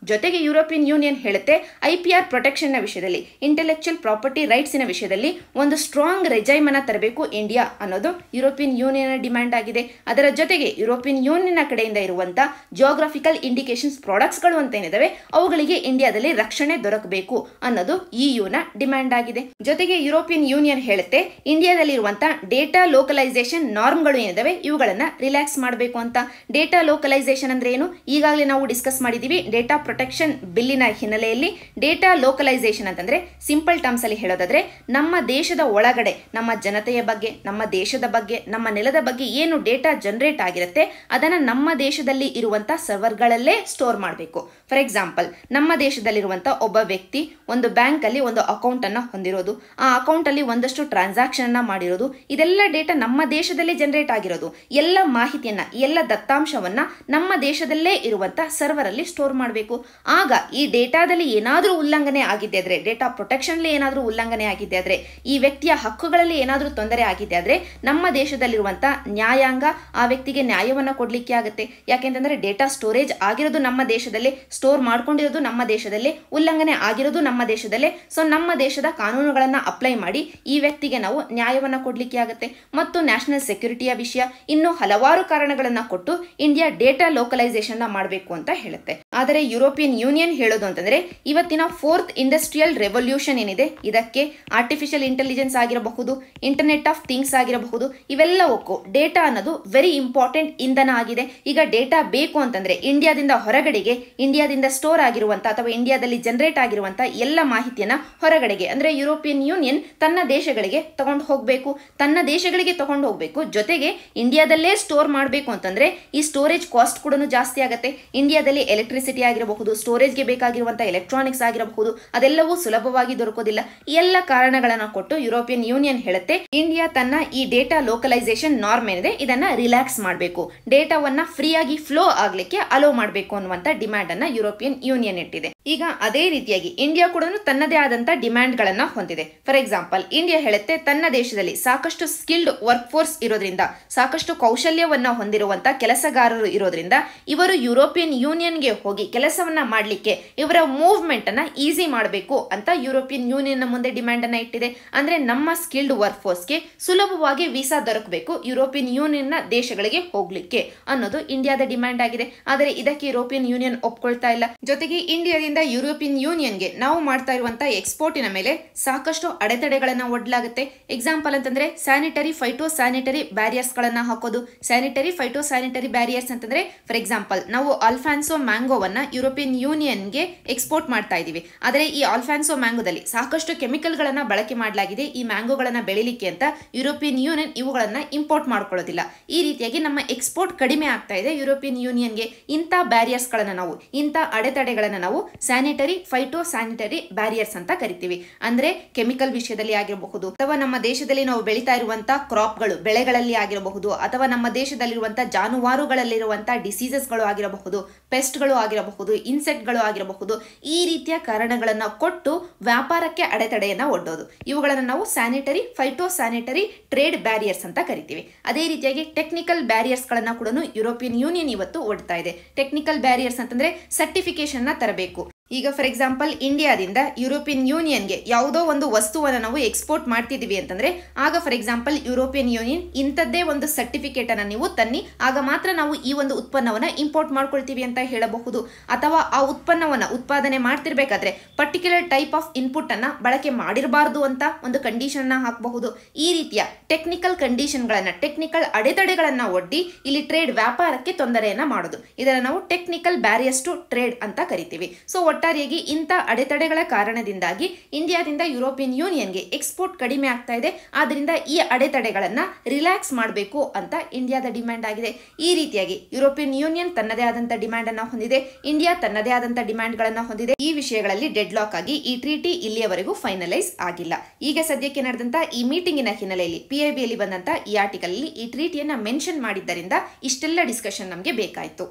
ಜೊತೆಗೆ ಯುರೋಪಿಯನ್ ಯೂನಿಯನ್ ಹೇಳುತ್ತೆ IPR ಪ್ರೊಟೆಕ್ಷನ್ ನ ವಿಷಯದಲ್ಲಿ, ಇಂಟೆಲೆಕ್ಚುಯಲ್ ಪ್ರಾಪರ್ಟಿ ರೈಟ್ಸ್ ನ ವಿಷಯದಲ್ಲಿ ಒಂದು ಸ್ಟ್ರಾಂಗ್ ರೆಜೈಮ್ ಅನ್ನ ತರಬೇಕು ಇಂಡಿಯಾ ಅನ್ನೋದು ಯುರೋಪಿಯನ್ ಯೂನಿಯನ್ ಡಿಮ್ಯಾಂಡ್ ಆಗಿದೆ. ಅದರ ಜೊತೆಗೆ ಯುರೋಪಿಯನ್ ಯೂನಿಯನ್ ನ ಕಡೆಯಿಂದ ಇರುವಂತಹ ಜಿಯೋಗ್ರಫಿಕಲ್ ಇಂಡಿಕೇಶನ್ಸ್ ಪ್ರಾಡಕ್ಟ್ಸ್ ಗಳು ಅಂತ ಏನಿದಾವೆ ಅವುಗಳಿಗೆ ಇಂಡಿಯಾದಲ್ಲಿ ರಕ್ಷಣೆ ದೊರಕಬೇಕು ಅನ್ನೋದು EU ನ ಡಿಮ್ಯಾಂಡ್ ಆಗಿದೆ. ಜೊತೆಗೆ ಯುರೋಪಿಯನ್ ಯೂನಿಯನ್ ಹೇಳುತ್ತೆ ಇಂಡಿಯಾದಲ್ಲಿ ಇರುವಂತಹ ಡೇಟಾ ಲೋಕಲೈಸೇಷನ್ ನಾರ್ಮ್ಗಳು ಏನಿದಾವೆ ಇವುಗಳನ್ನ ರಿಲ್ಯಾಕ್ಸ್ ಮಾಡಬೇಕು ಅಂತ. ಡೇಟಾ ಲೋಕಲೈಸೇಷನ್ ಅಂದ್ರೆ ಏನು, ಈಗಾಗಲೇ ನಾವು ಡಿಸ್ಕಸ್ ಮಾಡಿದೀವಿ. ಡೇಟಾ ಪ್ರೊಟೆಕ್ಷನ್ ಬಿಲ್ಲಿನ ಹಿನ್ನೆಲೆಯಲ್ಲಿ ಡೇಟಾ ಲೋಕಲೈಸೇಷನ್ ಅಂತಂದ್ರೆ ಸಿಂಪಲ್ ಟರ್ಮ್ಸ್ ಅಲ್ಲಿ ಹೇಳೋದಾದ್ರೆ ನಮ್ಮ ದೇಶದ ಒಳಗಡೆ ನಮ್ಮ ಜನತೆಯ ಬಗ್ಗೆ, ನಮ್ಮ ದೇಶದ ಬಗ್ಗೆ, ನಮ್ಮ ನೆಲದ ಬಗ್ಗೆ ಏನು ಡೇಟಾ ಜನರೇಟ್ ಆಗಿರುತ್ತೆ ಅದನ್ನ ನಮ್ಮ ದೇಶದಲ್ಲಿ ಇರುವಂತಹ ಸರ್ವರ್ಗಳಲ್ಲೇ ಸ್ಟೋರ್ ಮಾಡಬೇಕು. ಫಾರ್ ಎಕ್ಸಾಂಪಲ್, ನಮ್ಮ ದೇಶದಲ್ಲಿರುವಂತಹ ಒಬ್ಬ ವ್ಯಕ್ತಿ ಒಂದು ಬ್ಯಾಂಕ್ ಅಲ್ಲಿ ಒಂದು ಅಕೌಂಟ್ ಅನ್ನ ಹೊಂದಿರೋದು, ಆ ಅಕೌಂಟ್ ಅಲ್ಲಿ ಒಂದಷ್ಟು ಟ್ರಾನ್ಸಾಕ್ಷನ್ ಅನ್ನ ಮಾಡಿರೋದು, ಇದೆಲ್ಲ ಡೇಟಾ ನಮ್ಮ ದೇಶದಲ್ಲಿ ಜನರೇಟ್ ಆಗಿರೋದು. ಎಲ್ಲ ಮಾಹಿತಿಯನ್ನ, ಎಲ್ಲ ದತ್ತಾಂಶವನ್ನ ನಮ್ಮ ದೇಶದಲ್ಲೇ ಇರುವಂತಹ ಸರ್ವರ್ ಅಲ್ಲಿ ಸ್ಟೋರ್ ಮಾಡಬೇಕು. ಆಗ ಈ ಡೇಟಾದಲ್ಲಿ ಏನಾದರೂ ಉಲ್ಲಂಘನೆ ಆಗಿದ್ದೆ ಆದ್ರೆ, ಡೇಟಾ ಪ್ರೊಟೆಕ್ಷನ್ ಏನಾದರೂ ಉಲ್ಲಂಘನೆ ಆಗಿದ್ದೆ ಆದ್ರೆ, ಈ ವ್ಯಕ್ತಿಯ ಹಕ್ಕುಗಳಲ್ಲಿ ಏನಾದರೂ ತೊಂದರೆ ಆಗಿದ್ದೆ ಆದ್ರೆ ನಮ್ಮ ದೇಶದಲ್ಲಿರುವಂತಹ ನ್ಯಾಯಾಂಗ ಆ ವ್ಯಕ್ತಿಗೆ ನ್ಯಾಯವನ್ನ ಕೊಡ್ಲಿಕ್ಕೆ ಆಗುತ್ತೆ. ಯಾಕೆಂತಂದ್ರೆ ಡೇಟಾ ಸ್ಟೋರೇಜ್ ಆಗಿರೋದು ನಮ್ಮ ದೇಶದಲ್ಲೇ, ಸ್ಟೋರ್ ಮಾಡ್ಕೊಂಡಿರೋದು ನಮ್ಮ ದೇಶದಲ್ಲೇ, ಉಲ್ಲಂಘನೆ ಆಗಿರೋದು ನಮ್ಮ ದೇಶದಲ್ಲೇ. ಸೊ ನಮ್ಮ ದೇಶದ ಕಾನೂನುಗಳನ್ನ ಅಪ್ಲೈ ಮಾಡಿ ಈ ವ್ಯಕ್ತಿಗೆ ನಾವು ನ್ಯಾಯವನ್ನ ಕೊಡ್ಲಿಕ್ಕೆ ಆಗುತ್ತೆ. ಮತ್ತು ನ್ಯಾಷನಲ್ ಸೆಕ್ಯೂರಿಟಿಯ ವಿಷಯ, ಇನ್ನು ಹಲವಾರು ಕಾರಣಗಳನ್ನ ಕೊಟ್ಟು ಇಂಡಿಯಾ ಡೇಟಾ ಲೋಕಲೈಸೇಷನ್ ಮಾಡಬೇಕು ಅಂತ ಹೇಳುತ್ತೆ. ಆದರೆ ಯುರೋಪಿಯನ್ ಯೂನಿಯನ್ ಹೇಳೋದು ಅಂತಂದ್ರೆ ಇವತ್ತಿನ 4th ಇಂಡಸ್ಟ್ರಿಯಲ್ ರೆವಲ್ಯೂಷನ್ ಏನಿದೆ ಇದಕ್ಕೆ ಆರ್ಟಿಫಿಷಿಯಲ್ ಇಂಟೆಲಿಜೆನ್ಸ್ ಆಗಿರಬಹುದು, ಇಂಟರ್ನೆಟ್ ಆಫ್ ಥಿಂಗ್ಸ್ ಆಗಿರಬಹುದು, ಇವೆಲ್ಲವಕ್ಕೂ ಡೇಟಾ ಅನ್ನೋದು ವೆರಿ ಇಂಪಾರ್ಟೆಂಟ್ ಇಂಧನ ಆಗಿದೆ. ಈಗ ಡೇಟಾ ಬೇಕು ಅಂತಂದ್ರೆ ಇಂಡಿಯಾದಿಂದ ಹೊರಗಡೆಗೆ, ಇಂಡಿಯಾದಿಂದ ಸ್ಟೋರ್ ಆಗಿರುವಂತ ಅಥವಾ ಇಂಡಿಯಾದಲ್ಲಿ ಜನರೇಟ್ ಆಗಿರುವಂತ ಎಲ್ಲ ಮಾಹಿತಿಯನ್ನ ಹೊರಗಡೆಗೆ ಅಂದ್ರೆ ಯುರೋಪಿಯನ್ ಯೂನಿಯನ್ ತನ್ನ ದೇಶಗಳಿಗೆ ತಗೊಂಡು ಹೋಗಬೇಕು, ತನ್ನ ದೇಶಗಳಿಗೆ ತಗೊಂಡು ಹೋಗಬೇಕು. ಜೊತೆಗೆ ಇಂಡಿಯಾದಲ್ಲೇ ಸ್ಟೋರ್ ಮಾಡಬೇಕು ಅಂತಂದ್ರೆ ಈ ಸ್ಟೋರೇಜ್ ಕಾಸ್ಟ್ ಕೂಡ ಜಾಸ್ತಿ ಆಗುತ್ತೆ. ಇಂಡಿಯಾದಲ್ಲಿ ಎಲೆಕ್ಟ್ರಿಸಿಟಿ ಆಗಿರಬಹುದು, ಸ್ಟೋರೇಜ್ಗೆ ಬೇಕಾಗಿರುವಂತಹ ಎಲೆಕ್ಟ್ರಾನಿಕ್ಸ್ ಆಗಿರಬಹುದು, ಅದೆಲ್ಲವೂ ಸುಲಭವಾಗಿ ದೊರಕೋದಿಲ್ಲ. ಈ ಎಲ್ಲ ಕಾರಣಗಳನ್ನ ಕೊಟ್ಟು ಯುರೋಪಿಯನ್ ಯೂನಿಯನ್ ಹೇಳುತ್ತೆ ಇಂಡಿಯಾ ತನ್ನ ಈ ಡೇಟಾ ಲೋಕಲೈಸೇಷನ್ ನಾರ್ಮ್ ಏನಿದೆ ಇದನ್ನ ರಿಲ್ಯಾಕ್ಸ್ ಮಾಡಬೇಕು, ಡೇಟಾವನ್ನ ಫ್ರೀ ಆಗಿ ಫ್ಲೋ ಆಗ್ಲಿಕ್ಕೆ ಅಲೋ ಮಾಡಬೇಕು ಅನ್ನುವಂತ ಡಿಮ್ಯಾಂಡ್ ಅನ್ನ ಯುರೋಪಿಯನ್ ಯೂನಿಯನ್ ಇಟ್ಟಿದೆ. ಈಗ ಅದೇ ರೀತಿಯಾಗಿ ಇಂಡಿಯಾ ಕೂಡ ತನ್ನದೇ ಆದಂತ ಡಿಮ್ಯಾಂಡ್ ಗಳನ್ನ ಹೊಂದಿದೆ. ಫಾರ್ ಎಕ್ಸಾಂಪಲ್, ಇಂಡಿಯಾ ಹೇಳುತ್ತೆ ತನ್ನ ದೇಶದಲ್ಲಿ ಸಾಕಷ್ಟು ಸ್ಕಿಲ್ಡ್ ವರ್ಕ್ ಫೋರ್ಸ್ ಇರೋದ್ರಿಂದ, ಸಾಕಷ್ಟು ಕೌಶಲ್ಯವನ್ನ ಹೊಂದಿರುವಂತಹ ಕೆಲಸಗಾರರು ಇರೋದ್ರಿಂದ ಇವರು ಯುರೋಪಿಯನ್ ಯೂನಿಯನ್ಗೆ ಹೋಗಿ ಕೆಲಸವನ್ನ ಮಾಡ್ಲಿಕ್ಕೆ ಇವರ ಮೂವ್ಮೆಂಟ್ ಅನ್ನ ಈಸಿ ಮಾಡಬೇಕು ಅಂತ ಯುರೋಪಿಯನ್ ಯೂನಿಯನ್ ಮುಂದೆ ಡಿಮ್ಯಾಂಡ್ ಅನ್ನ ಇಟ್ಟಿದೆ. ಅಂದ್ರೆ ನಮ್ಮ ಸ್ಕಿಲ್ಡ್ ವರ್ಕ್ ಫೋರ್ಸ್ಗೆ ಸುಲಭವಾಗಿ ವೀಸಾ ದೊರಕಬೇಕು ಯುರೋಪಿಯನ್ ಯೂನಿಯನ್ ನ ದೇಶಗಳಿಗೆ ಹೋಗ್ಲಿಕ್ಕೆ ಅನ್ನೋದು ಇಂಡಿಯಾದ ಡಿಮ್ಯಾಂಡ್ ಆಗಿದೆ. ಆದರೆ ಇದಕ್ಕೆ ಯುರೋಪಿಯನ್ ಯೂನಿಯನ್ ಒಪ್ಕೊಳ್ತಾ ಇಲ್ಲ. ಜೊತೆಗೆ ಇಂಡಿಯಾದಿಂದ ಯುರೋಪಿಯನ್ ಯೂನಿಯನ್ಗೆ ನಾವು ಮಾಡ್ತಾ ಇರುವಂತಹ ಎಕ್ಸ್ಪೋರ್ಟಿನ ಮೇಲೆ ಸಾಕಷ್ಟು ಅಡೆತಡೆಗಳನ್ನ ಒಡ್ಲಾಗುತ್ತೆ. ಎಕ್ಸಾಂಪಲ್ ಅಂತಂದ್ರೆ ಸ್ಯಾನಿಟರಿ ಫೈಟೋ ಸ್ಯಾನಿಟರಿ ಬ್ಯಾರಿಯರ್ಸ್ ಗಳನ್ನ ಹಾಕೋದು. ಸ್ಯಾನಿಟರಿ ಫೈಟೋ ಸ್ಯಾನಿಟರಿ ಬ್ಯಾರಿಯರ್ಸ್ ಅಂತಂದ್ರೆ ಫಾರ್ ಎಕ್ಸಾಂಪಲ್ ನಾವು ಆಲ್ಫಾನ್ಸೋ ಮ್ಯಾಂಗೋವನ್ನ ಯುರೋಪಿಯನ್ ಯೂನಿಯನ್ಗೆ ಎಕ್ಸ್ಪೋರ್ಟ್ ಮಾಡ್ತಾ ಇದೀವಿ. ಆದರೆ ಈ ಆಲ್ಫಾನ್ಸೋ ಮ್ಯಾಂಗೋದಲ್ಲಿ ಸಾಕಷ್ಟು ಕೆಮಿಕಲ್ ಗಳನ್ನ ಬಳಕೆ ಮಾಡಲಾಗಿದೆ ಈ ಮ್ಯಾಂಗೋಗಳನ್ನ ಬೆಳಿಲಿಕ್ಕೆ ಅಂತ ಯುರೋಪಿಯನ್ ಯೂನಿಯನ್ ಇವುಗಳನ್ನ ಇಂಪೋರ್ಟ್ ಮಾಡ್ಕೊಳ್ಳೋದಿಲ್ಲ. ಈ ರೀತಿಯಾಗಿ ನಮ್ಮ ಎಕ್ಸ್ಪೋರ್ಟ್ ಕಡಿಮೆ ಆಗ್ತಾ ಇದೆ ಯುರೋಪಿಯನ್ ಯೂನಿಯನ್ಗೆ. ಇಂಥ ಬ್ಯಾರಿಯರ್ಸ್ ಗಳನ್ನ ನಾವು, ಇಂಥ ಅಡೆತಡೆಗಳನ್ನ ನಾವು ಸ್ಯಾನಿಟರಿ ಫೈಟೋ ಸ್ಯಾನಿಟರಿ ಬ್ಯಾರಿಯರ್ಸ್ ಅಂತ ಕರಿತೀವಿ. ಅಂದ್ರೆ ಕೆಮಿಕಲ್ ವಿಷಯದಲ್ಲಿ ಆಗಿರಬಹುದು, ಅಥವಾ ನಮ್ಮ ದೇಶದಲ್ಲಿ ನಾವು ಬೆಳೀತಾ ಇರುವಂತಹ ಕ್ರಾಪ್ಗಳು, ಬೆಳೆಗಳಲ್ಲಿ ಆಗಿರಬಹುದು, ಅಥವಾ ನಮ್ಮ ದೇಶದಲ್ಲಿರುವಂತಹ ಜಾನುವಾರುಗಳಲ್ಲಿರುವಂತಹ ಡಿಸೀಸಸ್ ಗಳು ಆಗಿರಬಹುದು, ಪೆಸ್ಟ್ ಗಳು ಆಗಿರಬಹುದು, ಇನ್ಸೆಕ್ಟ್ ಗಳು ಆಗಿರಬಹುದು, ಈ ರೀತಿಯ ಕಾರಣಗಳನ್ನ ಕೊಟ್ಟು ವ್ಯಾಪಾರಕ್ಕೆ ಅಡೆತಡೆಯನ್ನ ಒಡ್ಡೋದು. ಇವುಗಳನ್ನು ನಾವು sanitary phyto sanitary trade barriers ಅಂತ ಕರಿತೀವಿ. ಅದೇ ರೀತಿಯಾಗಿ ಟೆಕ್ನಿಕಲ್ ಬ್ಯಾರಿಯರ್ಸ್ ಗಳನ್ನ ಕೂಡ ಯುರೋಪಿಯನ್ ಯೂನಿಯನ್ ಇವತ್ತು ಒಡ್ತಾ ಇದೆ. ಟೆಕ್ನಿಕಲ್ ಬ್ಯಾರಿಯರ್ಸ್ ಅಂತಂದ್ರೆ ಸರ್ಟಿಫಿಕೇಶನ್ ನ ತರಬೇಕು. ಈಗ ಫಾರ್ ಎಕ್ಸಾಂಪಲ್ ಇಂಡಿಯಾದಿಂದ ಯುರೋಪಿಯನ್ ಯೂನಿಯನ್ಗೆ ಯಾವುದೋ ಒಂದು ವಸ್ತುವನ್ನು ನಾವು ಎಕ್ಸ್ಪೋರ್ಟ್ ಮಾಡ್ತಿದೀವಿ ಅಂತಂದ್ರೆ ಆಗ ಫಾರ್ ಎಕ್ಸಾಂಪಲ್ ಯುರೋಪಿಯನ್ ಯೂನಿಯನ್ ಇಂಥದ್ದೇ ಒಂದು ಸರ್ಟಿಫಿಕೇಟ್ ಅನ್ನ ನೀವು ತನ್ನಿ, ಆಗ ಮಾತ್ರ ನಾವು ಈ ಒಂದು ಉತ್ಪನ್ನವನ್ನ ಇಂಪೋರ್ಟ್ ಮಾಡ್ಕೊಳ್ತೀವಿ ಅಂತ ಹೇಳಬಹುದು. ಅಥವಾ ಆ ಉತ್ಪನ್ನವನ್ನ ಉತ್ಪಾದನೆ ಮಾಡ್ತಿರ್ಬೇಕಾದ್ರೆ ಪರ್ಟಿಕ್ಯುಲರ್ ಟೈಪ್ ಆಫ್ ಇನ್ಪುಟ್ ಅನ್ನ ಬಳಕೆ ಮಾಡಿರಬಾರ್ದು ಅಂತ ಒಂದು ಕಂಡೀಷನ್ ನ ಹಾಕಬಹುದು. ಈ ರೀತಿಯ ಟೆಕ್ನಿಕಲ್ ಕಂಡೀಷನ್ ಗಳನ್ನ, ಟೆಕ್ನಿಕಲ್ ಅಡೆತಡೆಗಳನ್ನ ಒಡ್ಡಿ ಇಲ್ಲಿ ಟ್ರೇಡ್ ವ್ಯಾಪಾರಕ್ಕೆ ತೊಂದರೆಯನ್ನ ಮಾಡೋದು. ಇದನ್ನ ನಾವು ಟೆಕ್ನಿಕಲ್ ಬ್ಯಾರಿಯರ್ಸ್ ಟು ಟ್ರೇಡ್ ಅಂತ ಕರಿತೀವಿ. ಸೊ ಒಟ್ಟಾರೆಯಾಗಿ ಇಂಥ ಅಡೆತಡೆಗಳ ಕಾರಣದಿಂದಾಗಿ ಇಂಡಿಯಾದಿಂದ ಯುರೋಪಿಯನ್ ಯೂನಿಯನ್ಗೆ ಎಕ್ಸ್ಪೋರ್ಟ್ ಕಡಿಮೆ ಆಗ್ತಾ ಇದೆ. ಆದ್ದರಿಂದ ಈ ಅಡೆತಡೆಗಳನ್ನ ರಿಲ್ಯಾಕ್ಸ್ ಮಾಡಬೇಕು ಅಂತ ಇಂಡಿಯಾದ ಡಿಮ್ಯಾಂಡ್ ಆಗಿದೆ. ಈ ರೀತಿಯಾಗಿ ಯುರೋಪಿಯನ್ ಯೂನಿಯನ್ ತನ್ನದೇ ಆದಂತಹ ಡಿಮ್ಯಾಂಡ್ ಅನ್ನ ಹೊಂದಿದೆ, ಇಂಡಿಯಾ ತನ್ನದೇ ಆದಂತಹ ಡಿಮ್ಯಾಂಡ್ ಗಳನ್ನ ಹೊಂದಿದೆ. ಈ ವಿಷಯಗಳಲ್ಲಿ ಡೆಡ್ ಲಾಕ್ ಆಗಿ ಈ ಟ್ರೀಟಿ ಇಲ್ಲಿಯವರೆಗೂ ಫೈನಲೈಸ್ ಆಗಿಲ್ಲ. ಈಗ ಸದ್ಯಕ್ಕೆ ನಡೆದಂತ ಈ ಮೀಟಿಂಗಿನ ಹಿನ್ನೆಲೆಯಲ್ಲಿ PIBಯಲ್ಲಿ ಬಂದಂತ ಈ ಆರ್ಟಿಕಲ್ ಅಲ್ಲಿ ಈ ಟ್ರೀಟಿಯನ್ನ ಮೆನ್ಷನ್ ಮಾಡಿದ್ದರಿಂದ ಇಷ್ಟೆಲ್ಲ ಡಿಸ್ಕಷನ್ ನಮಗೆ ಬೇಕಾಯಿತು.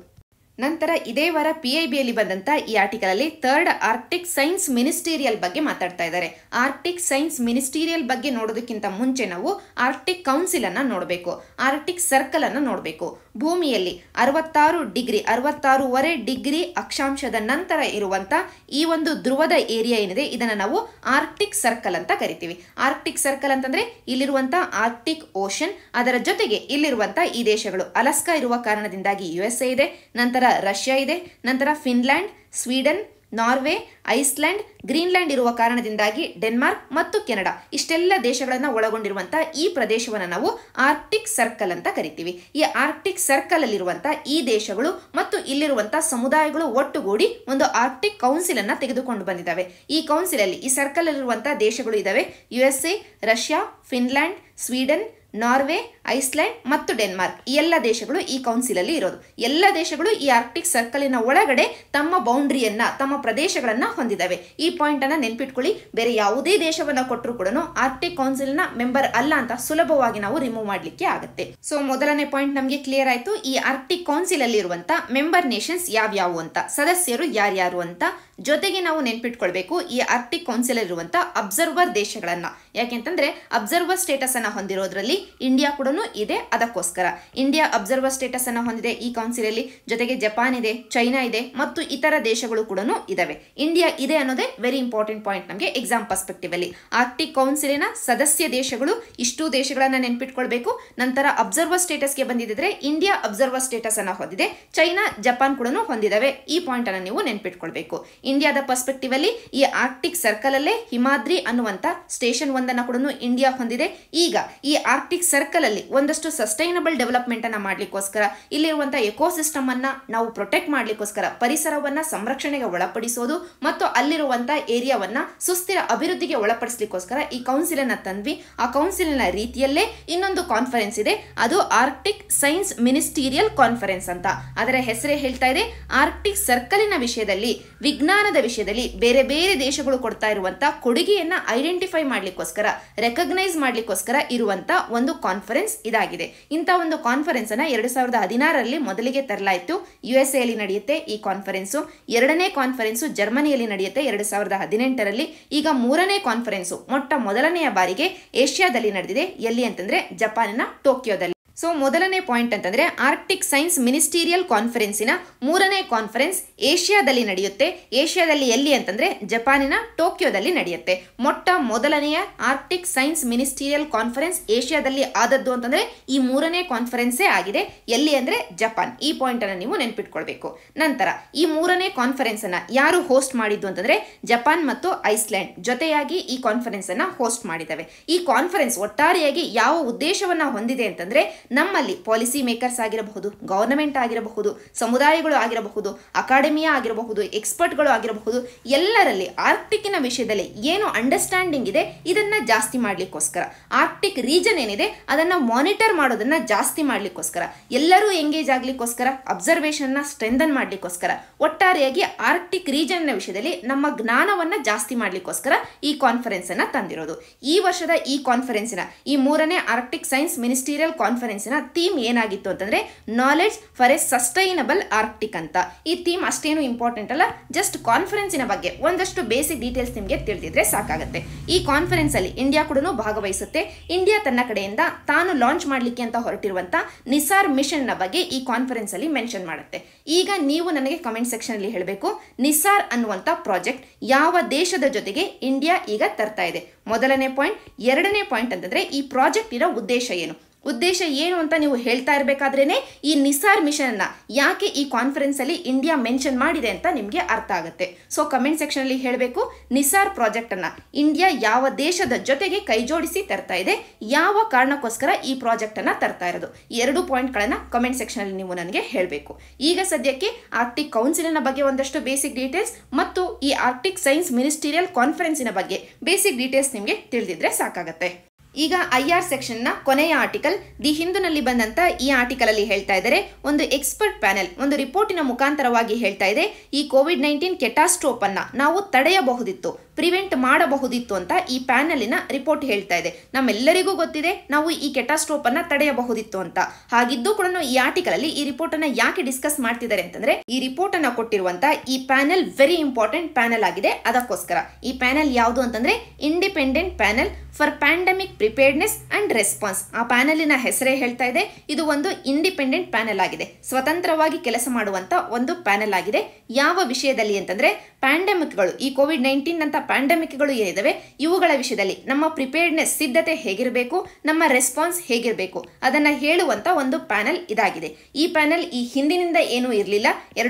ನಂತರ ಇದೇ ವಾರ PIBಯಲ್ಲಿ ಬಂದಂತ ಈ ಆರ್ಟಿಕಲ್ ಅಲ್ಲಿ ಥರ್ಡ್ ಆರ್ಕ್ಟಿಕ್ ಸೈನ್ಸ್ ಮಿನಿಸ್ಟೀರಿಯಲ್ ಬಗ್ಗೆ ಮಾತಾಡ್ತಾ ಇದ್ದಾರೆ. ಆರ್ಕ್ಟಿಕ್ ಸೈನ್ಸ್ ಮಿನಿಸ್ಟೀರಿಯಲ್ ಬಗ್ಗೆ ನೋಡೋದಕ್ಕಿಂತ ಮುಂಚೆ ನಾವು ಆರ್ಕ್ಟಿಕ್ ಕೌನ್ಸಿಲ್ ಅನ್ನ ನೋಡಬೇಕು, ಆರ್ಕ್ಟಿಕ್ ಸರ್ಕಲ್ ಅನ್ನ ನೋಡಬೇಕು. ಭೂಮಿಯಲ್ಲಿ 66.5 ಡಿಗ್ರಿ ಅಕ್ಷಾಂಶದ ನಂತರ ಇರುವಂತ ಈ ಒಂದು ಧ್ರುವದ ಏರಿಯಾ ಏನಿದೆ ಇದನ್ನ ನಾವು ಆರ್ಕ್ಟಿಕ್ ಸರ್ಕಲ್ ಅಂತ ಕರಿತೀವಿ. ಆರ್ಕ್ಟಿಕ್ ಸರ್ಕಲ್ ಅಂತಂದ್ರೆ ಇಲ್ಲಿರುವಂತ ಆರ್ಕ್ಟಿಕ್ ಓಷನ್, ಅದರ ಜೊತೆಗೆ ಇಲ್ಲಿರುವಂತ ಈ ದೇಶಗಳು ಅಲಾಸ್ಕಾ ಇರುವ ಕಾರಣದಿಂದಾಗಿ USA ಇದೆ, ನಂತರ ರಷ್ಯಾ ಇದೆ, ನಂತರ Finland, Sweden, Norway, Iceland, Greenland ಇರುವ ಕಾರಣದಿಂದಾಗಿ ಡೆನ್ಮಾರ್ಕ್ ಮತ್ತು ಕೆನಡಾ ಇಷ್ಟೆಲ್ಲ ದೇಶಗಳನ್ನು ಒಳಗೊಂಡಿರುವಂತಹ ಈ ಪ್ರದೇಶವನ್ನು ನಾವು ಆರ್ಕ್ಟಿಕ್ ಸರ್ಕಲ್ ಅಂತ ಕರಿತೀವಿ. ಈ ಆರ್ಕ್ಟಿಕ್ ಸರ್ಕಲ್ ಅಲ್ಲಿರುವಂತಹ ಈ ದೇಶಗಳು ಮತ್ತು ಇಲ್ಲಿರುವಂತಹ ಸಮುದಾಯಗಳು ಒಟ್ಟುಗೂಡಿ ಒಂದು ಆರ್ಕ್ಟಿಕ್ ಕೌನ್ಸಿಲ್ ಅನ್ನ ತೆಗೆದುಕೊಂಡು ಬಂದಿದ್ದಾವೆ. ಈ ಕೌನ್ಸಿಲ್ ಅಲ್ಲಿ ಈ ಸರ್ಕಲ್ ಅಲ್ಲಿರುವಂತಹ ದೇಶಗಳು ಇದಾವೆ USA, Russia, Finland, Sweden, Norway, Iceland ಮತ್ತು ಡೆನ್ಮಾರ್ಕ್. ಈ ಎಲ್ಲ ದೇಶಗಳು ಈ ಕೌನ್ಸಿಲ್ ಅಲ್ಲಿ ಇರೋದು. ಎಲ್ಲ ದೇಶಗಳು ಈ ಆರ್ಕ್ಟಿಕ್ ಸರ್ಕಲಿನ ಒಳಗಡೆ ತಮ್ಮ ಬೌಂಡ್ರಿಯನ್ನ, ತಮ್ಮ ಪ್ರದೇಶಗಳನ್ನ ಹೊಂದಿದ್ದಾವೆ. ಈ ಪಾಯಿಂಟ್ ಅನ್ನ ನೆನ್ಪಿಟ್ಕೊಳ್ಳಿ. ಬೇರೆ ಯಾವುದೇ ದೇಶವನ್ನ ಕೊಟ್ಟರು ಕೂಡ ಆರ್ಕ್ಟಿಕ್ ಕೌನ್ಸಿಲ್ ನ ಮೆಂಬರ್ ಅಲ್ಲ ಅಂತ ಸುಲಭವಾಗಿ ನಾವು ರಿಮೂವ್ ಮಾಡ್ಲಿಕ್ಕೆ ಆಗುತ್ತೆ. ಸೊ ಮೊದಲನೇ ಪಾಯಿಂಟ್ ನಮಗೆ ಕ್ಲಿಯರ್ ಆಯ್ತು. ಈ ಆರ್ಕ್ಟಿಕ್ ಕೌನ್ಸಿಲ್ ಅಲ್ಲಿ ಇರುವಂತ ಮೆಂಬರ್ ನೇಷನ್ಸ್ ಯಾವ್ಯಾವು ಅಂತ, ಸದಸ್ಯರು ಯಾರ್ಯಾರು ಅಂತ. ಜೊತೆಗೆ ನಾವು ನೆನ್ಪಿಟ್ಕೊಳ್ಬೇಕು ಈ ಆರ್ಕ್ಟಿಕ್ ಕೌನ್ಸಿಲ್ ಇರುವಂತ ಅಬ್ಸರ್ವರ್ ದೇಶಗಳನ್ನ. ಯಾಕೆಂತಂದ್ರೆ ಅಬ್ಸರ್ವರ್ ಸ್ಟೇಟಸ್ ಅನ್ನ ಹೊಂದಿರೋದ್ರಲ್ಲಿ ಇಂಡಿಯಾ ಕೂಡ ಇದೆ. ಅದಕ್ಕೋಸ್ಕರ ಇಂಡಿಯಾ ಅಬ್ಸರ್ವರ್ ಸ್ಟೇಟಸ್ ಅನ್ನ ಹೊಂದಿದೆ ಈ ಕೌನ್ಸಿಲ್ ಅಲ್ಲಿ. ಜೊತೆಗೆ ಜಪಾನ್ ಇದೆ, ಚೈನಾ ಇದೆ ಮತ್ತು ಇತರ ದೇಶಗಳು ಕೂಡ ಇದಾವೆ. ಇಂಡಿಯಾ ಇದೆ ಅನ್ನೋದೇ ವೆರಿ ಇಂಪಾರ್ಟೆಂಟ್ ಪಾಯಿಂಟ್ ನಮಗೆ ಎಕ್ಸಾಮ್ ಪರ್ಸ್ಪೆಕ್ಟಿವ್ ಅಲ್ಲಿ. ಆರ್ಕ್ಟಿಕ್ ಕೌನ್ಸಿಲಿನ ಸದಸ್ಯ ದೇಶಗಳು ಇಷ್ಟು ದೇಶಗಳನ್ನ ನೆನ್ಪಿಟ್ಕೊಳ್ಬೇಕು. ನಂತರ ಅಬ್ಸರ್ವರ್ ಸ್ಟೇಟಸ್ ಗೆ ಬಂದಿದ್ರೆ ಇಂಡಿಯಾ ಅಬ್ಸರ್ವರ್ ಸ್ಟೇಟಸ್ ಅನ್ನ ಹೊಂದಿದೆ, ಚೈನಾ, ಜಪಾನ್ ಕೂಡ ಹೊಂದಿದಾವೆ. ಈ ಪಾಯಿಂಟ್ ಅನ್ನ ನೀವು ನೆನ್ಪಿಟ್ಕೊಳ್ಬೇಕು. ಇಂಡಿಯಾದ ಪರ್ಸ್ಪೆಕ್ಟಿವ್ ಅಲ್ಲಿ ಈ ಆರ್ಕ್ಟಿಕ್ ಸರ್ಕಲ್ ಅಲ್ಲೇ ಹಿಮಾದ್ರಿ ಅನ್ನುವಂತ ಸ್ಟೇಷನ್ ಒಂದನ್ನ ಕೂಡ ಇಂಡಿಯಾ ಹೊಂದಿದೆ. ಈಗ ಈ ಆರ್ಕ್ಟಿಕ್ ಸರ್ಕಲ್ ಅಲ್ಲಿ ಒಂದಷ್ಟು ಸಸ್ಟೈನಬಲ್ ಡೆವಲಪ್ಮೆಂಟ್ ಅನ್ನ ಮಾಡ್ಲಿಕ್ಕೋಸ್ಕರ, ಇಲ್ಲಿರುವಂತಹ ಎಕೋಸಿಸ್ಟಮ್ ಅನ್ನ ನಾವು ಪ್ರೊಟೆಕ್ಟ್ ಮಾಡ್ಲಿಕ್ಕೋಸ್ಕರ, ಪರಿಸರವನ್ನ ಸಂರಕ್ಷಣೆಗೆ ಒಳಪಡಿಸೋದು ಮತ್ತು ಅಲ್ಲಿರುವಂತಹ ಏರಿಯಾವನ್ನ ಸುಸ್ಥಿರ ಅಭಿವೃದ್ಧಿಗೆ ಒಳಪಡಿಸಲಿಕ್ಕೋಸ್ಕರ ಈ ಕೌನ್ಸಿಲ್ ಅನ್ನ ತಂದ್ವಿ. ಆ ಕೌನ್ಸಿಲ್ ನ ರೀತಿಯಲ್ಲೇ ಇನ್ನೊಂದು ಕಾನ್ಫರೆನ್ಸ್ ಇದೆ, ಅದು ಆರ್ಕ್ಟಿಕ್ ಸೈನ್ಸ್ ಮಿನಿಸ್ಟೀರಿಯಲ್ ಕಾನ್ಫರೆನ್ಸ್ ಅಂತ. ಅದರ ಹೆಸರೇ ಹೇಳ್ತಾ ಇದೆ ಆರ್ಕ್ಟಿಕ್ ಸರ್ಕಲಿನ ವಿಷಯದಲ್ಲಿ, ವಿಜ್ಞಾನದ ವಿಷಯದಲ್ಲಿ ಬೇರೆ ಬೇರೆ ದೇಶಗಳು ಕೊಡ್ತಾ ಇರುವಂತಹ ಕೊಡುಗೆಯನ್ನ ಐಡೆಂಟಿಫೈ ಮಾಡ್ಲಿಕ್ಕೋಸ್ಕರ, ರೆಕಗ್ನೈಸ್ ಮಾಡ್ಲಿಕ್ಕೋಸ್ಕರ ಇರುವಂತ ಒಂದು ಕಾನ್ಫರೆನ್ಸ್ ಇದಾಗಿದೆ. ಇಂಥ ಒಂದು ಕಾನ್ಫರೆನ್ಸ್ ಅನ್ನ 2016ರಲ್ಲಿ ಮೊದಲಿಗೆ ತರಲಾಯಿತು. USA ಅಲ್ಲಿ ನಡೆಯುತ್ತೆ ಈ ಕಾನ್ಫರೆನ್ಸ್. ಎರಡನೇ ಕಾನ್ಫರೆನ್ಸ್ ಜರ್ಮನಿಯಲ್ಲಿ ನಡೆಯುತ್ತೆ 2018ರಲ್ಲಿ. ಈಗ ಮೂರನೇ ಕಾನ್ಫರೆನ್ಸ್ ಮೊದಲನೆಯ ಬಾರಿಗೆ ಏಷ್ಯಾದಲ್ಲಿ ನಡೆದಿದೆ. ಎಲ್ಲಿ ಅಂತಂದ್ರೆ ಜಪಾನಿನ ಟೋಕಿಯೋದಲ್ಲಿ. ಸೊ ಮೊದಲನೇ ಪಾಯಿಂಟ್ ಅಂತಂದ್ರೆ ಆರ್ಕ್ಟಿಕ್ ಸೈನ್ಸ್ ಮಿನಿಸ್ಟೀರಿಯಲ್ ಕಾನ್ಫರೆನ್ಸಿನ ಮೂರನೇ ಕಾನ್ಫರೆನ್ಸ್ ಏಷ್ಯಾದಲ್ಲಿ ನಡೆಯುತ್ತೆ. ಏಷ್ಯಾದಲ್ಲಿ ಎಲ್ಲಿ ಅಂತಂದ್ರೆ ಜಪಾನಿನ ಟೋಕಿಯೋದಲ್ಲಿ ನಡೆಯುತ್ತೆ. ಮೊದಲನೆಯ ಆರ್ಕ್ಟಿಕ್ ಸೈನ್ಸ್ ಮಿನಿಸ್ಟೀರಿಯಲ್ ಕಾನ್ಫರೆನ್ಸ್ ಏಷ್ಯಾದಲ್ಲಿ ಆದದ್ದು ಅಂತಂದ್ರೆ ಈ ಮೂರನೇ ಕಾನ್ಫರೆನ್ಸೇ ಆಗಿದೆ. ಎಲ್ಲಿ ಅಂದ್ರೆ ಜಪಾನ್. ಈ ಪಾಯಿಂಟ್ ಅನ್ನ ನೀವು ನೆನ್ಪಿಟ್ಕೊಳ್ಬೇಕು. ನಂತರ ಈ ಮೂರನೇ ಕಾನ್ಫರೆನ್ಸ್ ಅನ್ನ ಯಾರು ಹೋಸ್ಟ್ ಮಾಡಿದ್ದು ಅಂತಂದ್ರೆ ಜಪಾನ್ ಮತ್ತು ಐಸ್ಲ್ಯಾಂಡ್ ಜೊತೆಯಾಗಿ ಈ ಕಾನ್ಫರೆನ್ಸ್ ಅನ್ನ ಹೋಸ್ಟ್ ಮಾಡಿದವೆ. ಈ ಕಾನ್ಫರೆನ್ಸ್ ಒಟ್ಟಾರೆಯಾಗಿ ಯಾವ ಉದ್ದೇಶವನ್ನ ಹೊಂದಿದೆ ಅಂತಂದ್ರೆ ನಮ್ಮಲ್ಲಿ ಪಾಲಿಸಿ ಮೇಕರ್ಸ್ ಆಗಿರಬಹುದು, ಗವರ್ನಮೆಂಟ್ ಆಗಿರಬಹುದು, ಸಮುದಾಯಗಳು ಆಗಿರಬಹುದು, ಅಕಾಡೆಮಿಯಾ ಆಗಿರಬಹುದು, ಎಕ್ಸ್ಪರ್ಟ್ಗಳು ಆಗಿರಬಹುದು, ಎಲ್ಲರಲ್ಲಿ ಆರ್ಕ್ಟಿಕ್ನ ವಿಷಯದಲ್ಲಿ ಏನು ಅಂಡರ್ಸ್ಟ್ಯಾಂಡಿಂಗ್ ಇದೆ ಇದನ್ನ ಜಾಸ್ತಿ ಮಾಡ್ಲಿಕ್ಕೋಸ್ಕರ, ಆರ್ಕ್ಟಿಕ್ ರೀಜನ್ ಏನಿದೆ ಅದನ್ನ ಮಾನಿಟರ್ ಮಾಡೋದನ್ನ ಜಾಸ್ತಿ ಮಾಡ್ಲಿಕ್ಕೋಸ್ಕರ, ಎಲ್ಲರೂ ಎಂಗೇಜ್ ಆಗ್ಲಿಕ್ಕೋಸ್ಕರ, ಅಬ್ಸರ್ವೇಷನ್ ನ ಸ್ಟ್ರೆಂಥನ್ ಮಾಡ್ಲಿಕ್ಕೋಸ್ಕರ, ಒಟ್ಟಾರೆಯಾಗಿ ಆರ್ಕ್ಟಿಕ್ ರೀಜನ್ ನ ವಿಷಯದಲ್ಲಿ ನಮ್ಮ ಜ್ಞಾನವನ್ನ ಜಾಸ್ತಿ ಮಾಡ್ಲಿಕ್ಕೋಸ್ಕರ ಈ ಕಾನ್ಫರೆನ್ಸ್ ಅನ್ನ ತಂದಿರೋದು. ಈ ವರ್ಷದ ಈ ಕಾನ್ಫರೆನ್ಸಿನ ಈ ಮೂರನೇ Arctic science ministerial conference theme ಏನಾಗಿತ್ತು ಅಂತಂದ್ರೆ knowledge for a sustainable Arctic ಅಂತ. ಈ ಥೀಮ್ ಅಷ್ಟೇನು ಇಂಪಾರ್ಟೆಂಟ್ ಅಲ್ಲ, ಜಸ್ಟ್ ಕಾನ್ಫರೆನ್ಸಿನ ಬಗ್ಗೆ ಒಂದಷ್ಟು ಬೇಸಿಕ್ ಡೀಟೇಲ್ಸ್ ನಿಮಗೆ ತಿಳಿದಿದ್ರೆ ಸಾಕಾಗುತ್ತೆ. ಈ ಕಾನ್ಫರೆನ್ಸ್ ಅಲ್ಲಿ ಇಂಡಿಯಾ ಕೂಡ ಭಾಗವಹಿಸುತ್ತೆ. ಇಂಡಿಯಾ ತನ್ನ ಕಡೆಯಿಂದ ತಾನು ಲಾಂಚ್ ಮಾಡ್ಲಿಕ್ಕೆ ಅಂತ ಹೊರಟಿರುವಂತ ನಿಸಾರ್ ಮಿಷನ್ ನ ಬಗ್ಗೆ ಈ ಕಾನ್ಫರೆನ್ಸ್ ಅಲ್ಲಿ ಮೆನ್ಷನ್ ಮಾಡುತ್ತೆ. ಈಗ ನೀವು ನನಗೆ ಕಮೆಂಟ್ ಸೆಕ್ಷನ್ ಅಲ್ಲಿ ಹೇಳಬೇಕು, ನಿಸಾರ್ ಅನ್ನುವಂತ ಪ್ರಾಜೆಕ್ಟ್ ಯಾವ ದೇಶದ ಜೊತೆಗೆ ಇಂಡಿಯಾ ಈಗ ತರ್ತಾ ಇದೆ. ಮೊದಲನೇ ಪಾಯಿಂಟ್. ಎರಡನೇ ಪಾಯಿಂಟ್ ಅಂತಂದ್ರೆ ಈ ಪ್ರಾಜೆಕ್ಟ್ ಇರೋ ಉದ್ದೇಶ ಏನು ಅಂತ ನೀವು ಹೇಳ್ತಾ ಇರಬೇಕಾದ್ರೇನೆ ಈ ನಿಸಾರ್ ಮಿಷನ್ ಅನ್ನ ಯಾಕೆ ಈ ಕಾನ್ಫರೆನ್ಸ್ ಅಲ್ಲಿ ಇಂಡಿಯಾ ಮೆನ್ಷನ್ ಮಾಡಿದೆ ಅಂತ ನಿಮಗೆ ಅರ್ಥ ಆಗುತ್ತೆ. ಸೊ ಕಮೆಂಟ್ ಸೆಕ್ಷನ್ ಅಲ್ಲಿ ಹೇಳಬೇಕು, ನಿಸಾರ್ ಪ್ರಾಜೆಕ್ಟ್ ಅನ್ನ ಇಂಡಿಯಾ ಯಾವ ದೇಶದ ಜೊತೆಗೆ ಕೈಜೋಡಿಸಿ ತರ್ತಾ ಇದೆ, ಯಾವ ಕಾರಣಕ್ಕೋಸ್ಕರ ಈ ಪ್ರಾಜೆಕ್ಟ್ ಅನ್ನ ತರ್ತಾ ಇರೋದು. ಈ ಎರಡು ಪಾಯಿಂಟ್ ಗಳನ್ನ ಕಮೆಂಟ್ ಸೆಕ್ಷನ್ ಅಲ್ಲಿ ನೀವು ನನಗೆ ಹೇಳಬೇಕು. ಈಗ ಸದ್ಯಕ್ಕೆ ಆರ್ಕ್ಟಿಕ್ ಕೌನ್ಸಿಲಿನ ಬಗ್ಗೆ ಒಂದಷ್ಟು ಬೇಸಿಕ್ ಡೀಟೇಲ್ಸ್ ಮತ್ತು ಈ ಆರ್ಕ್ಟಿಕ್ ಸೈನ್ಸ್ ಮಿನಿಸ್ಟೀರಿಯಲ್ ಕಾನ್ಫರೆನ್ಸಿನ ಬಗ್ಗೆ ಬೇಸಿಕ್ ಡೀಟೇಲ್ಸ್ ನಿಮಗೆ ತಿಳಿದಿದ್ರೆ ಸಾಕಾಗುತ್ತೆ. ಈಗ IR ಸೆಕ್ಷನ್ ನ ಕೊನೆಯ ಆರ್ಟಿಕಲ್ ದಿ ಹಿಂದೂನಲ್ಲಿ ಬಂದಂತ ಈ ಆರ್ಟಿಕಲ್ ಅಲ್ಲಿ ಹೇಳ್ತಾ ಇದ್ದಾರೆ, ಒಂದು ಎಕ್ಸ್ಪರ್ಟ್ ಪ್ಯಾನೆಲ್ ಒಂದು ರಿಪೋರ್ಟಿನ ಮುಖಾಂತರವಾಗಿ ಹೇಳ್ತಾ ಇದೆ, ಈ ಕೋವಿಡ್-19 ಕೆಟಾಸ್ಟ್ರೋಫ್ ಅನ್ನ ನಾವು ತಡೆಯಬಹುದಿತ್ತು, ಪ್ರಿವೆಂಟ್ ಮಾಡಬಹುದಿತ್ತು ಅಂತ ಈ ಪ್ಯಾನಲಿನ ರಿಪೋರ್ಟ್ ಹೇಳ್ತಾ ಇದೆ. ನಮ್ಮೆಲ್ಲರಿಗೂ ಗೊತ್ತಿದೆ ನಾವು ಈ ಕೆಟಾಸ್ಟ್ರೋಫ್ ಅನ್ನ ತಡೆಯಬಹುದಿತ್ತು ಅಂತ. ಹಾಗಿದ್ದು ಕೂಡ ಈ ಆರ್ಟಿಕಲ್ ಅಲ್ಲಿ ಈ ರಿಪೋರ್ಟ್ ಅನ್ನ ಯಾಕೆ ಡಿಸ್ಕಸ್ ಮಾಡ್ತಿದ್ದಾರೆ ಅಂತಂದ್ರೆ, ಈ ರಿಪೋರ್ಟ್ ಅನ್ನ ಕೊಟ್ಟಿರುವಂತ ಈ ಪ್ಯಾನಲ್ ವೆರಿ ಇಂಪಾರ್ಟೆಂಟ್ ಪ್ಯಾನಲ್ ಆಗಿದೆ. ಅದಕ್ಕೋಸ್ಕರ ಈ ಪ್ಯಾನಲ್ ಯಾವುದು ಅಂತಂದ್ರೆ independent panel for pandemic preparedness and response. ಆ ಪ್ಯಾನಲಿನ ಹೆಸರೇ ಹೇಳ್ತಾ ಇದೆ, ಇದು ಒಂದು ಇಂಡಿಪೆಂಡೆಂಟ್ ಪ್ಯಾನಲ್ ಆಗಿದೆ, ಸ್ವತಂತ್ರವಾಗಿ ಕೆಲಸ ಮಾಡುವಂತ ಒಂದು ಪ್ಯಾನಲ್ ಆಗಿದೆ. ಯಾವ ವಿಷಯದಲ್ಲಿ ಅಂತಂದ್ರೆ, ಪ್ಯಾಂಡಮಿಕ್ಗಳು, ಈ ಕೋವಿಡ್-19 ಅಂತ ಪ್ಯಾಂಡಮಿಕ್ಗಳು ಏನಿದಾವೆ ಇವುಗಳ ವಿಷಯದಲ್ಲಿ ನಮ್ಮ ಪ್ರಿಪೇರ್ಡ್ನೆಸ್, ಸಿದ್ಧತೆ ಹೇಗಿರಬೇಕು, ನಮ್ಮ ರೆಸ್ಪಾನ್ಸ್ ಹೇಗಿರಬೇಕು ಅದನ್ನ ಹೇಳುವಂತ ಒಂದು ಪ್ಯಾನಲ್ ಇದಾಗಿದೆ. ಈ ಪ್ಯಾನಲ್ ಈ ಹಿಂದಿನಿಂದ ಏನೂ ಇರಲಿಲ್ಲ.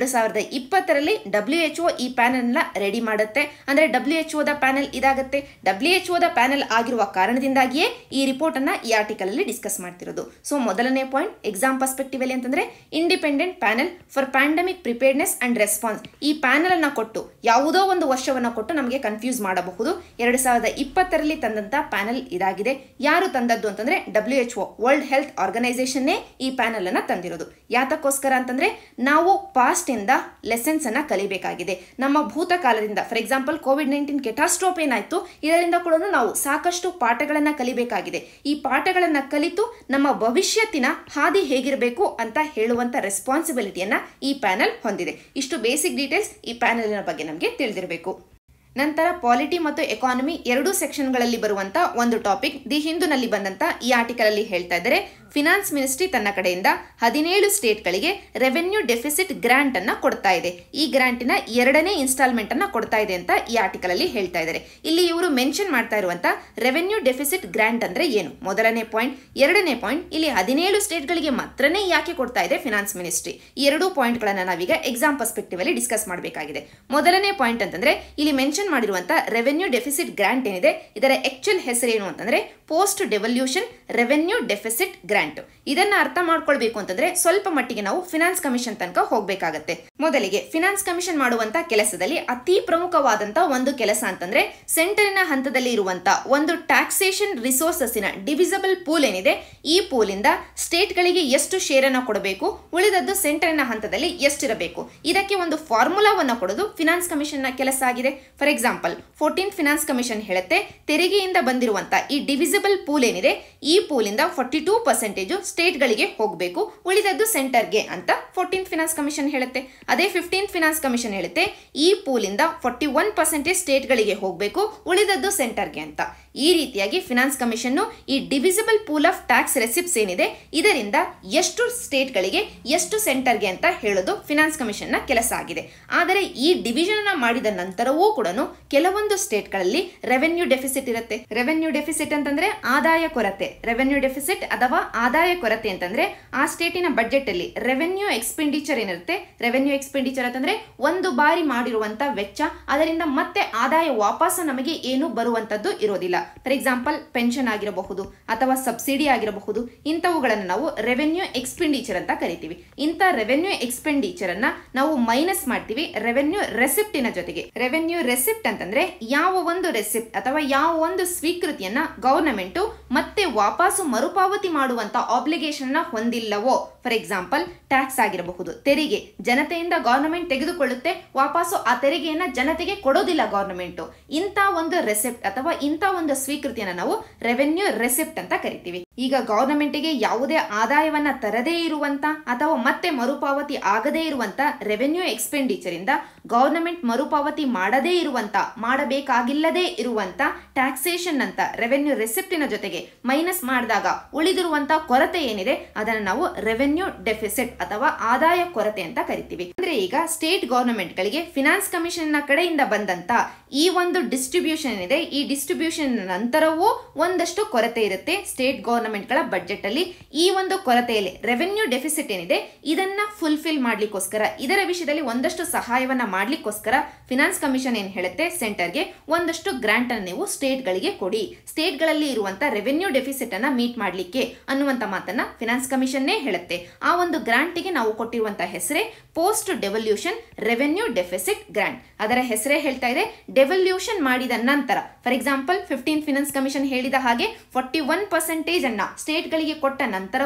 2020ರಲ್ಲಿ WHO ಈ ಪ್ಯಾನಲ್ ನ ರೆಡಿ ಮಾಡುತ್ತೆ. ಅಂದ್ರೆ WHO ದ ಪ್ಯಾನಲ್ ಇದಾಗುತ್ತೆ. WHO ದ ಪ್ಯಾನಲ್ ಆಗಿರುವ ಕಾರಣದಿಂದಾಗಿಯೇ ಈ ರಿಪೋರ್ಟ್ ಅನ್ನ ಈ ಆರ್ಟಿಕಲ್ ಅಲ್ಲಿ ಡಿಸ್ಕಸ್ ಮಾಡ್ತಿರೋದು. ಸೊ ಮೊದಲನೇ ಪಾಯಿಂಟ್ ಎಕ್ಸಾಮ್ ಪರ್ಸ್ಪೆಕ್ಟಿವ್ ಅಲ್ಲಿ ಅಂತಂದ್ರೆ, independent panel for pandemic preparedness and response. ಈ ಪ್ಯಾನಲ್ ಅನ್ನ ಕೊಟ್ಟು ಯಾವುದೋ ಒಂದು ವರ್ಷವನ್ನ ಕೊಟ್ಟು ನಮಗೆ ಕನ್ಫ್ಯೂಸ್ ಮಾಡಬಹುದು. 2020ರಲ್ಲಿ ತಂದಂತ ಪ್ಯಾನಲ್ ಇದಾಗಿದೆ. ಯಾರು ತಂದದ್ದು ಅಂತಂದ್ರೆ WHO, ವರ್ಲ್ಡ್ ಹೆಲ್ತ್ ಆರ್ಗನೈಸೇಷನ್ ಈ ಪ್ಯಾನಲ್ ಅನ್ನ ತಂದಿರೋದು. ಯಾತಕ್ಕೋಸ್ಕರ ಅಂತಂದ್ರೆ, ನಾವು ಪಾಸ್ಟ್ ಇಂದ ಲೆಸನ್ಸ್ ಅನ್ನ ಕಲಿಬೇಕಾಗಿದೆ. ನಮ್ಮ ಭೂತಕಾಲದಿಂದ, ಫಾರ್ ಎಕ್ಸಾಂಪಲ್ ಕೋವಿಡ್-19 ಕೆಟಾಸ್ಟ್ರೋಫ್ ಏನಾಯ್ತು, ಇದರಿಂದ ಕೂಡ ನಾವು ಸಾಕಷ್ಟು ಪಾಠಗಳನ್ನ ಕಲಿಬೇಕಾಗಿದೆ. ಈ ಪಾಠಗಳನ್ನ ಕಲಿತು ನಮ್ಮ ಭವಿಷ್ಯತ್ತಿನ ಹಾದಿ ಹೇಗಿರಬೇಕು ಅಂತ ಹೇಳುವಂತ ರೆಸ್ಪಾನ್ಸಿಬಿಲಿಟಿಯನ್ನ ಈ ಪ್ಯಾನಲ್ ಹೊಂದಿದೆ. ಇಷ್ಟು ಬೇಸಿಕ್ ಡೀಟೇಲ್ಸ್ ಈ ಪ್ಯಾನಲಿನ ಬಗ್ಗೆ ನಮಗೆ ತಿಳಿದಿರಬೇಕು. ನಂತರ ಪಾಲಿಟಿ ಮತ್ತು ಎಕಾನಮಿ ಎರಡೂ ಸೆಕ್ಷನ್ಗಳಲ್ಲಿ ಬರುವಂತ ಒಂದು ಟಾಪಿಕ್ ದಿ ಹಿಂದೂನಲ್ಲಿ ಬಂದಂತ ಈ ಆರ್ಟಿಕಲ್ ಅಲ್ಲಿ ಹೇಳ್ತಾ ಇದ್ದಾರೆ, ಫಿನಾನ್ಸ್ ಮಿನಿಸ್ಟ್ರಿ ತನ್ನ ಕಡೆಯಿಂದ 17 ಸ್ಟೇಟ್ಗಳಿಗೆ ರೆವೆನ್ಯೂ ಡೆಫಿಸಿಟ್ ಗ್ರಾಂಟ್ ಅನ್ನ ಕೊಡ್ತಾ ಇದೆ. ಈ ಗ್ರಾಂಟಿನ 2ನೇ ಇನ್ಸ್ಟಾಲ್ಮೆಂಟ್ ಅನ್ನ ಕೊಡ್ತಾ ಇದೆ ಅಂತ ಈ ಆರ್ಟಿಕಲ್ ಅಲ್ಲಿ ಹೇಳ್ತಾ ಇದ್ದಾರೆ. ಇಲ್ಲಿ ಇವರು ಮೆನ್ಷನ್ ಮಾಡ್ತಾ ಇರುವಂತ ರೆವೆನ್ಯೂ ಡೆಫಿಸಿಟ್ ಗ್ರಾಂಟ್ ಅಂದ್ರೆ ಏನು, ಮೊದಲನೇ ಪಾಯಿಂಟ್. ಎರಡನೇ ಪಾಯಿಂಟ್, ಇಲ್ಲಿ 17 ಸ್ಟೇಟ್ಗಳಿಗೆ ಮಾತ್ರನೇ ಯಾಕೆ ಕೊಡ್ತಾ ಇದೆ ಫಿನಾನ್ಸ್ ಮಿನಿಸ್ಟ್ರಿ. ಈ ಎರಡೂ ಪಾಯಿಂಟ್ ಗಳನ್ನ ನಾವೀಗ ಎಕ್ಸಾಮ್ ಪರ್ಸ್ಪೆಕ್ಟಿವ್ ಅಲ್ಲಿ ಡಿಸ್ಕಸ್ ಮಾಡಬೇಕಾಗಿದೆ. ಮೊದಲನೇ ಪಾಯಿಂಟ್ ಅಂತಂದ್ರೆ, ಇಲ್ಲಿ ಮೆನ್ಷನ್ ಮಾಡಿರುವಂತ ರೆವೆನ್ಯೂ ಡೆಫಿಸಿಟ್ ಗ್ರಾಂಟ್ ಏನಿದೆ ಇದರ ಆಕ್ಚುಯಲ್ ಹೆಸರೇನು ಅಂತಂದ್ರೆ post devolution revenue deficit grant. ಇದನ್ನ ಅರ್ಥ ಮಾಡ್ಕೊಳ್ಬೇಕು ಅಂತಂದ್ರೆ ಸ್ವಲ್ಪ ಮಟ್ಟಿಗೆ ನಾವು ಫಿನಾನ್ಸ್ ಕಮಿಷನ್ ತನಕ ಹೋಗ್ಬೇಕಾಗತ್ತೆ. ಮೊದಲಿಗೆ ಫಿನಾನ್ಸ್ ಕಮಿಷನ್ ಮಾಡುವಂತ ಕೆಲಸದಲ್ಲಿ ಅತಿ ಪ್ರಮುಖವಾದಂತ ಒಂದು ಕೆಲಸ ಅಂತಂದ್ರೆ, ಸೆಂಟರಿನ ಹಂತದಲ್ಲಿ ಇರುವಂತ ಒಂದು ಟ್ಯಾಕ್ಸೇಷನ್ ರಿಸೋರ್ಸಸ್ಸಿನ ಡಿವಿಸಿಬಲ್ ಪೂಲ್ ಏನಿದೆ, ಈ ಪೂಲ್ ಇಂದ ಸ್ಟೇಟ್ ಗಳಿಗೆ ಎಷ್ಟು ಶೇರ್ ಅನ್ನ ಕೊಡಬೇಕು, ಉಳಿದದ್ದು ಸೆಂಟರಿನ ಹಂತದಲ್ಲಿ ಎಷ್ಟಿರಬೇಕು, ಇದಕ್ಕೆ ಒಂದು ಫಾರ್ಮುಲಾವನ್ನ ಕೊಡೋದು ಫಿನಾನ್ಸ್ ಕಮಿಷನ್ ನ ಕೆಲಸ ಆಗಿದೆ. For example 14th finance commission ಹೇಳುತ್ತೆ, ತೆರಿಗೆಯಿಂದ ಬಂದಿರುವಂತ ಈ ಡಿವಿಸಿಬಲ್ ಪೂಲ್ ಏನಿದೆ, ಈ ಪೂಲ್ ಇಂದ 42% ಸ್ಟೇಟ್ ಗಳಿಗೆ ಹೋಗಬೇಕು, ಉಳಿದದ್ದು ಸೆಂಟರ್ಗೆ ಅಂತ 14th ಫಿನಾನ್ಸ್ ಕಮಿಷನ್ ಹೇಳುತ್ತೆ. ಅದೇ 15th ಫಿನಾನ್ಸ್ ಕಮಿಷನ್ ಹೇಳುತ್ತೆ, ಈ ಪೂಲ್ ಇಂದ 41% ಸ್ಟೇಟ್ ಗಳಿಗೆ ಹೋಗಬೇಕು, ಉಳಿದದ್ದು ಸೆಂಟರ್ಗೆ ಅಂತ. ಈ ರೀತಿಯಾಗಿ ಫಿನಾನ್ಸ್ ಕಮಿಷನ್ ಈ divisible pool of tax receipts ಏನಿದೆ ಇದರಿಂದ ಎಷ್ಟು ಸ್ಟೇಟ್ ಗಳಿಗೆ ಎಷ್ಟು ಸೆಂಟರ್ಗೆ ಅಂತ ಹೇಳೋದು ಫಿನಾನ್ಸ್ ಕಮಿಷನ್ ನ ಕೆಲಸ ಆಗಿದೆ. ಆದರೆ ಈ ಡಿವಿಷನ್ ಮಾಡಿದ ನಂತರವೂ ಕೂಡ ಕೆಲವೊಂದು ಸ್ಟೇಟ್ ಗಳಲ್ಲಿ ರೆವೆನ್ಯೂ ಡೆಫಿಸಿಟ್ ಇರುತ್ತೆ. ರೆವೆನ್ಯೂ ಡೆಫಿಸಿಟ್ ಅಂತಂದ್ರೆ ಆದಾಯ ಕೊರತೆ. ರೆವೆನ್ಯೂ ಡೆಫಿಸಿಟ್ ಅಥವಾ ಆದಾಯ ಕೊರತೆ ಅಂತಂದ್ರೆ ಆ ಸ್ಟೇಟಿನ ಬಜೆಟ್ ಅಲ್ಲಿ ರೆವೆನ್ಯೂ ಎಕ್ಸ್ಪೆಂಡಿಚರ್ ಏನಿರುತ್ತೆ, ರೆವೆನ್ಯೂ ಎಕ್ಸ್ಪೆಂಡಿಚರ್ ಅಂತಂದ್ರೆ ಒಂದು ಬಾರಿ ಮಾಡಿರುವಂತ ವೆಚ್ಚ, ಅದರಿಂದ ಮತ್ತೆ ಆದಾಯ ವಾಪಸ್ ನಮಗೆ ಏನು ಬರುವಂತದ್ದು ಇರೋದಿಲ್ಲ. ಫಾರ್ ಎಕ್ಸಾಂಪಲ್ ಪೆನ್ಷನ್ ಆಗಿರಬಹುದು ಅಥವಾ ಸಬ್ಸಿಡಿ ಆಗಿರಬಹುದು, ಇಂಥವುಗಳನ್ನು ನಾವು ರೆವೆನ್ಯೂ ಎಕ್ಸ್ಪೆಂಡಿಚರ್ ಅಂತ ಕರಿತೀವಿ. ಇಂಥ ರೆವೆನ್ಯೂ ಎಕ್ಸ್ಪೆಂಡಿಚರ್ ಅನ್ನ ನಾವು ಮೈನಸ್ ಮಾಡ್ತೀವಿ ರೆವೆನ್ಯೂ ರೆಸಿಪ್ಟಿನ ಜೊತೆಗೆ. ರೆವೆನ್ಯೂ ರೆಸಿಪ್ಟ್ ಅಂತಂದ್ರೆ ಯಾವ ಒಂದು ರೆಸಿಪ್ಟ್ ಅಥವಾ ಯಾವ ಒಂದು ಸ್ವೀಕೃತಿಯನ್ನ ಗವರ್ನಮೆಂಟ್ ಮತ್ತೆ ವಾಪಸ್ಸು ಮರುಪಾವತಿ ಮಾಡುವಂತ ಆಬ್ಲಿಗೇಷನ್ ಹೊಂದಿಲ್ಲವೋ, ಫಾರ್ ಎಕ್ಸಾಂಪಲ್ ಟ್ಯಾಕ್ಸ್ ಆಗಿರಬಹುದು, ತೆರಿಗೆ ಜನತೆಯಿಂದ ಗವರ್ನಮೆಂಟ್ ತೆಗೆದುಕೊಳ್ಳುತ್ತೆ, ವಾಪಸ್ಸು ಆ ತೆರಿಗೆಯನ್ನ ಜನತೆಗೆ ಕೊಡೋದಿಲ್ಲ ಗವರ್ನಮೆಂಟ್. ಇಂಥ ಒಂದು ರೆಸಿಪ್ಟ್ ಅಥವಾ ಇಂಥ ಒಂದು ಸ್ವೀಕೃತಿಯನ್ನ ನಾವು ರೆವೆನ್ಯೂ ರೆಸಿಪ್ಟ್ ಅಂತ ಕರಿತೀವಿ. ಈಗ ಗವರ್ನಮೆಂಟ್ಗೆ ಯಾವುದೇ ಆದಾಯವನ್ನ ತರದೇ ಇರುವಂತ ಅಥವಾ ಮತ್ತೆ ಮರುಪಾವತಿ ಆಗದೇ ಇರುವಂತ ರೆವೆನ್ಯೂ ಎಕ್ಸ್ಪೆಂಡಿಚರ್ ಇಂದ ಗವರ್ನಮೆಂಟ್ ಮರುಪಾವತಿ ಮಾಡದೇ ಇರುವಂತ, ಮಾಡಬೇಕಾಗಿಲ್ಲದೇ ಇರುವಂತ ಟ್ಯಾಕ್ಸೇಷನ್ ಅಂತ ರೆವೆನ್ಯೂ ರೆಸಿಪ್ಟಿನ ಜೊತೆಗೆ ಮೈನಸ್ ಮಾಡಿದಾಗ ಉಳಿದಿರುವಂತ ಕೊರತೆ ಏನಿದೆ ಅದನ್ನ ನಾವು ರೆವೆನ್ಯೂ ಡೆಫಿಸಿಟ್ ಅಥವಾ ಆದಾಯ ಕೊರತೆ ಅಂತ ಕರಿತೀವಿ. ಅಂದ್ರೆ ಈಗ ಸ್ಟೇಟ್ ಗವರ್ನಮೆಂಟ್ ಗಳಿಗೆ ಫಿನಾನ್ಸ್ ಕಮಿಷನ್ ನ ಕಡೆಯಿಂದ ಬಂದಂತ ಈ ಒಂದು ಡಿಸ್ಟ್ರಿಬ್ಯೂಷನ್ ಇದೆ, ಈ ಡಿಸ್ಟ್ರಿಬ್ಯೂಷನ್ ನಂತರವೂ ಒಂದಷ್ಟು ಕೊರತೆ ಇರುತ್ತೆ ಸ್ಟೇಟ್ ಗವರ್ನಮೆಂಟ್ ಗಳ ಬಜೆಟ್ ಅಲ್ಲಿ. ಈ ಒಂದು ಕೊರತೆಯಲ್ಲಿ ರೆವೆನ್ಯೂ ಡೆಫಿಸಿಟ್ ಏನಿದೆ ಇದನ್ನ ಫುಲ್ಫಿಲ್ ಮಾಡ್ಲಿಕ್ಕೋಸ್ಕರ, ಇದರ ವಿಷಯದಲ್ಲಿ ಒಂದಷ್ಟು ಸಹಾಯವನ್ನ ಮಾಡ್ಲಿಕ್ಕೋಸ್ಕರ ಫಿನಾನ್ಸ್ ಕಮಿಷನ್ ಏನ್ ಹೇಳುತ್ತೆ, ಸೆಂಟರ್ಗೆ ಒಂದಷ್ಟು ಗ್ರಾಂಟ್ ಅನ್ನು ನೀವು ಸ್ಟೇಟ್ ಗಳಿಗೆ ಕೊಡಿ, ಸ್ಟೇಟ್ ಗಳಲ್ಲಿ ಇರುವಂತ ರೆವೆನ್ಯೂ ಡೆಫಿಸಿಟ್ ಅನ್ನ ಮೀಟ್ ಮಾಡ್ಲಿಕ್ಕೆ ಅನ್ನುವಂತ ಮಾತನ್ನ ಫಿನಾನ್ಸ್ ಕಮಿಷನ್ ಹೇಳುತ್ತೆ. ಆ ಒಂದು ಗ್ರಾಂಟ್ಗೆ ನಾವು ಕೊಟ್ಟಿರುವಂತಹ ಹೆಸರೇ post devolution revenue deficit grant. ಅದರ ಹೆಸರೇ ಹೇಳ್ತಾ ಇದೆ ಡೆವಲ್ಯೂಷನ್ ಮಾಡಿದ ನಂತರ. For example 15th finance commission ಹೇಳಿದ ಹಾಗೆ 41% ಅನ್ನ ಸ್ಟೇಟ್ ಗಳಿಗೆ ಕೊಟ್ಟ ನಂತರವೂ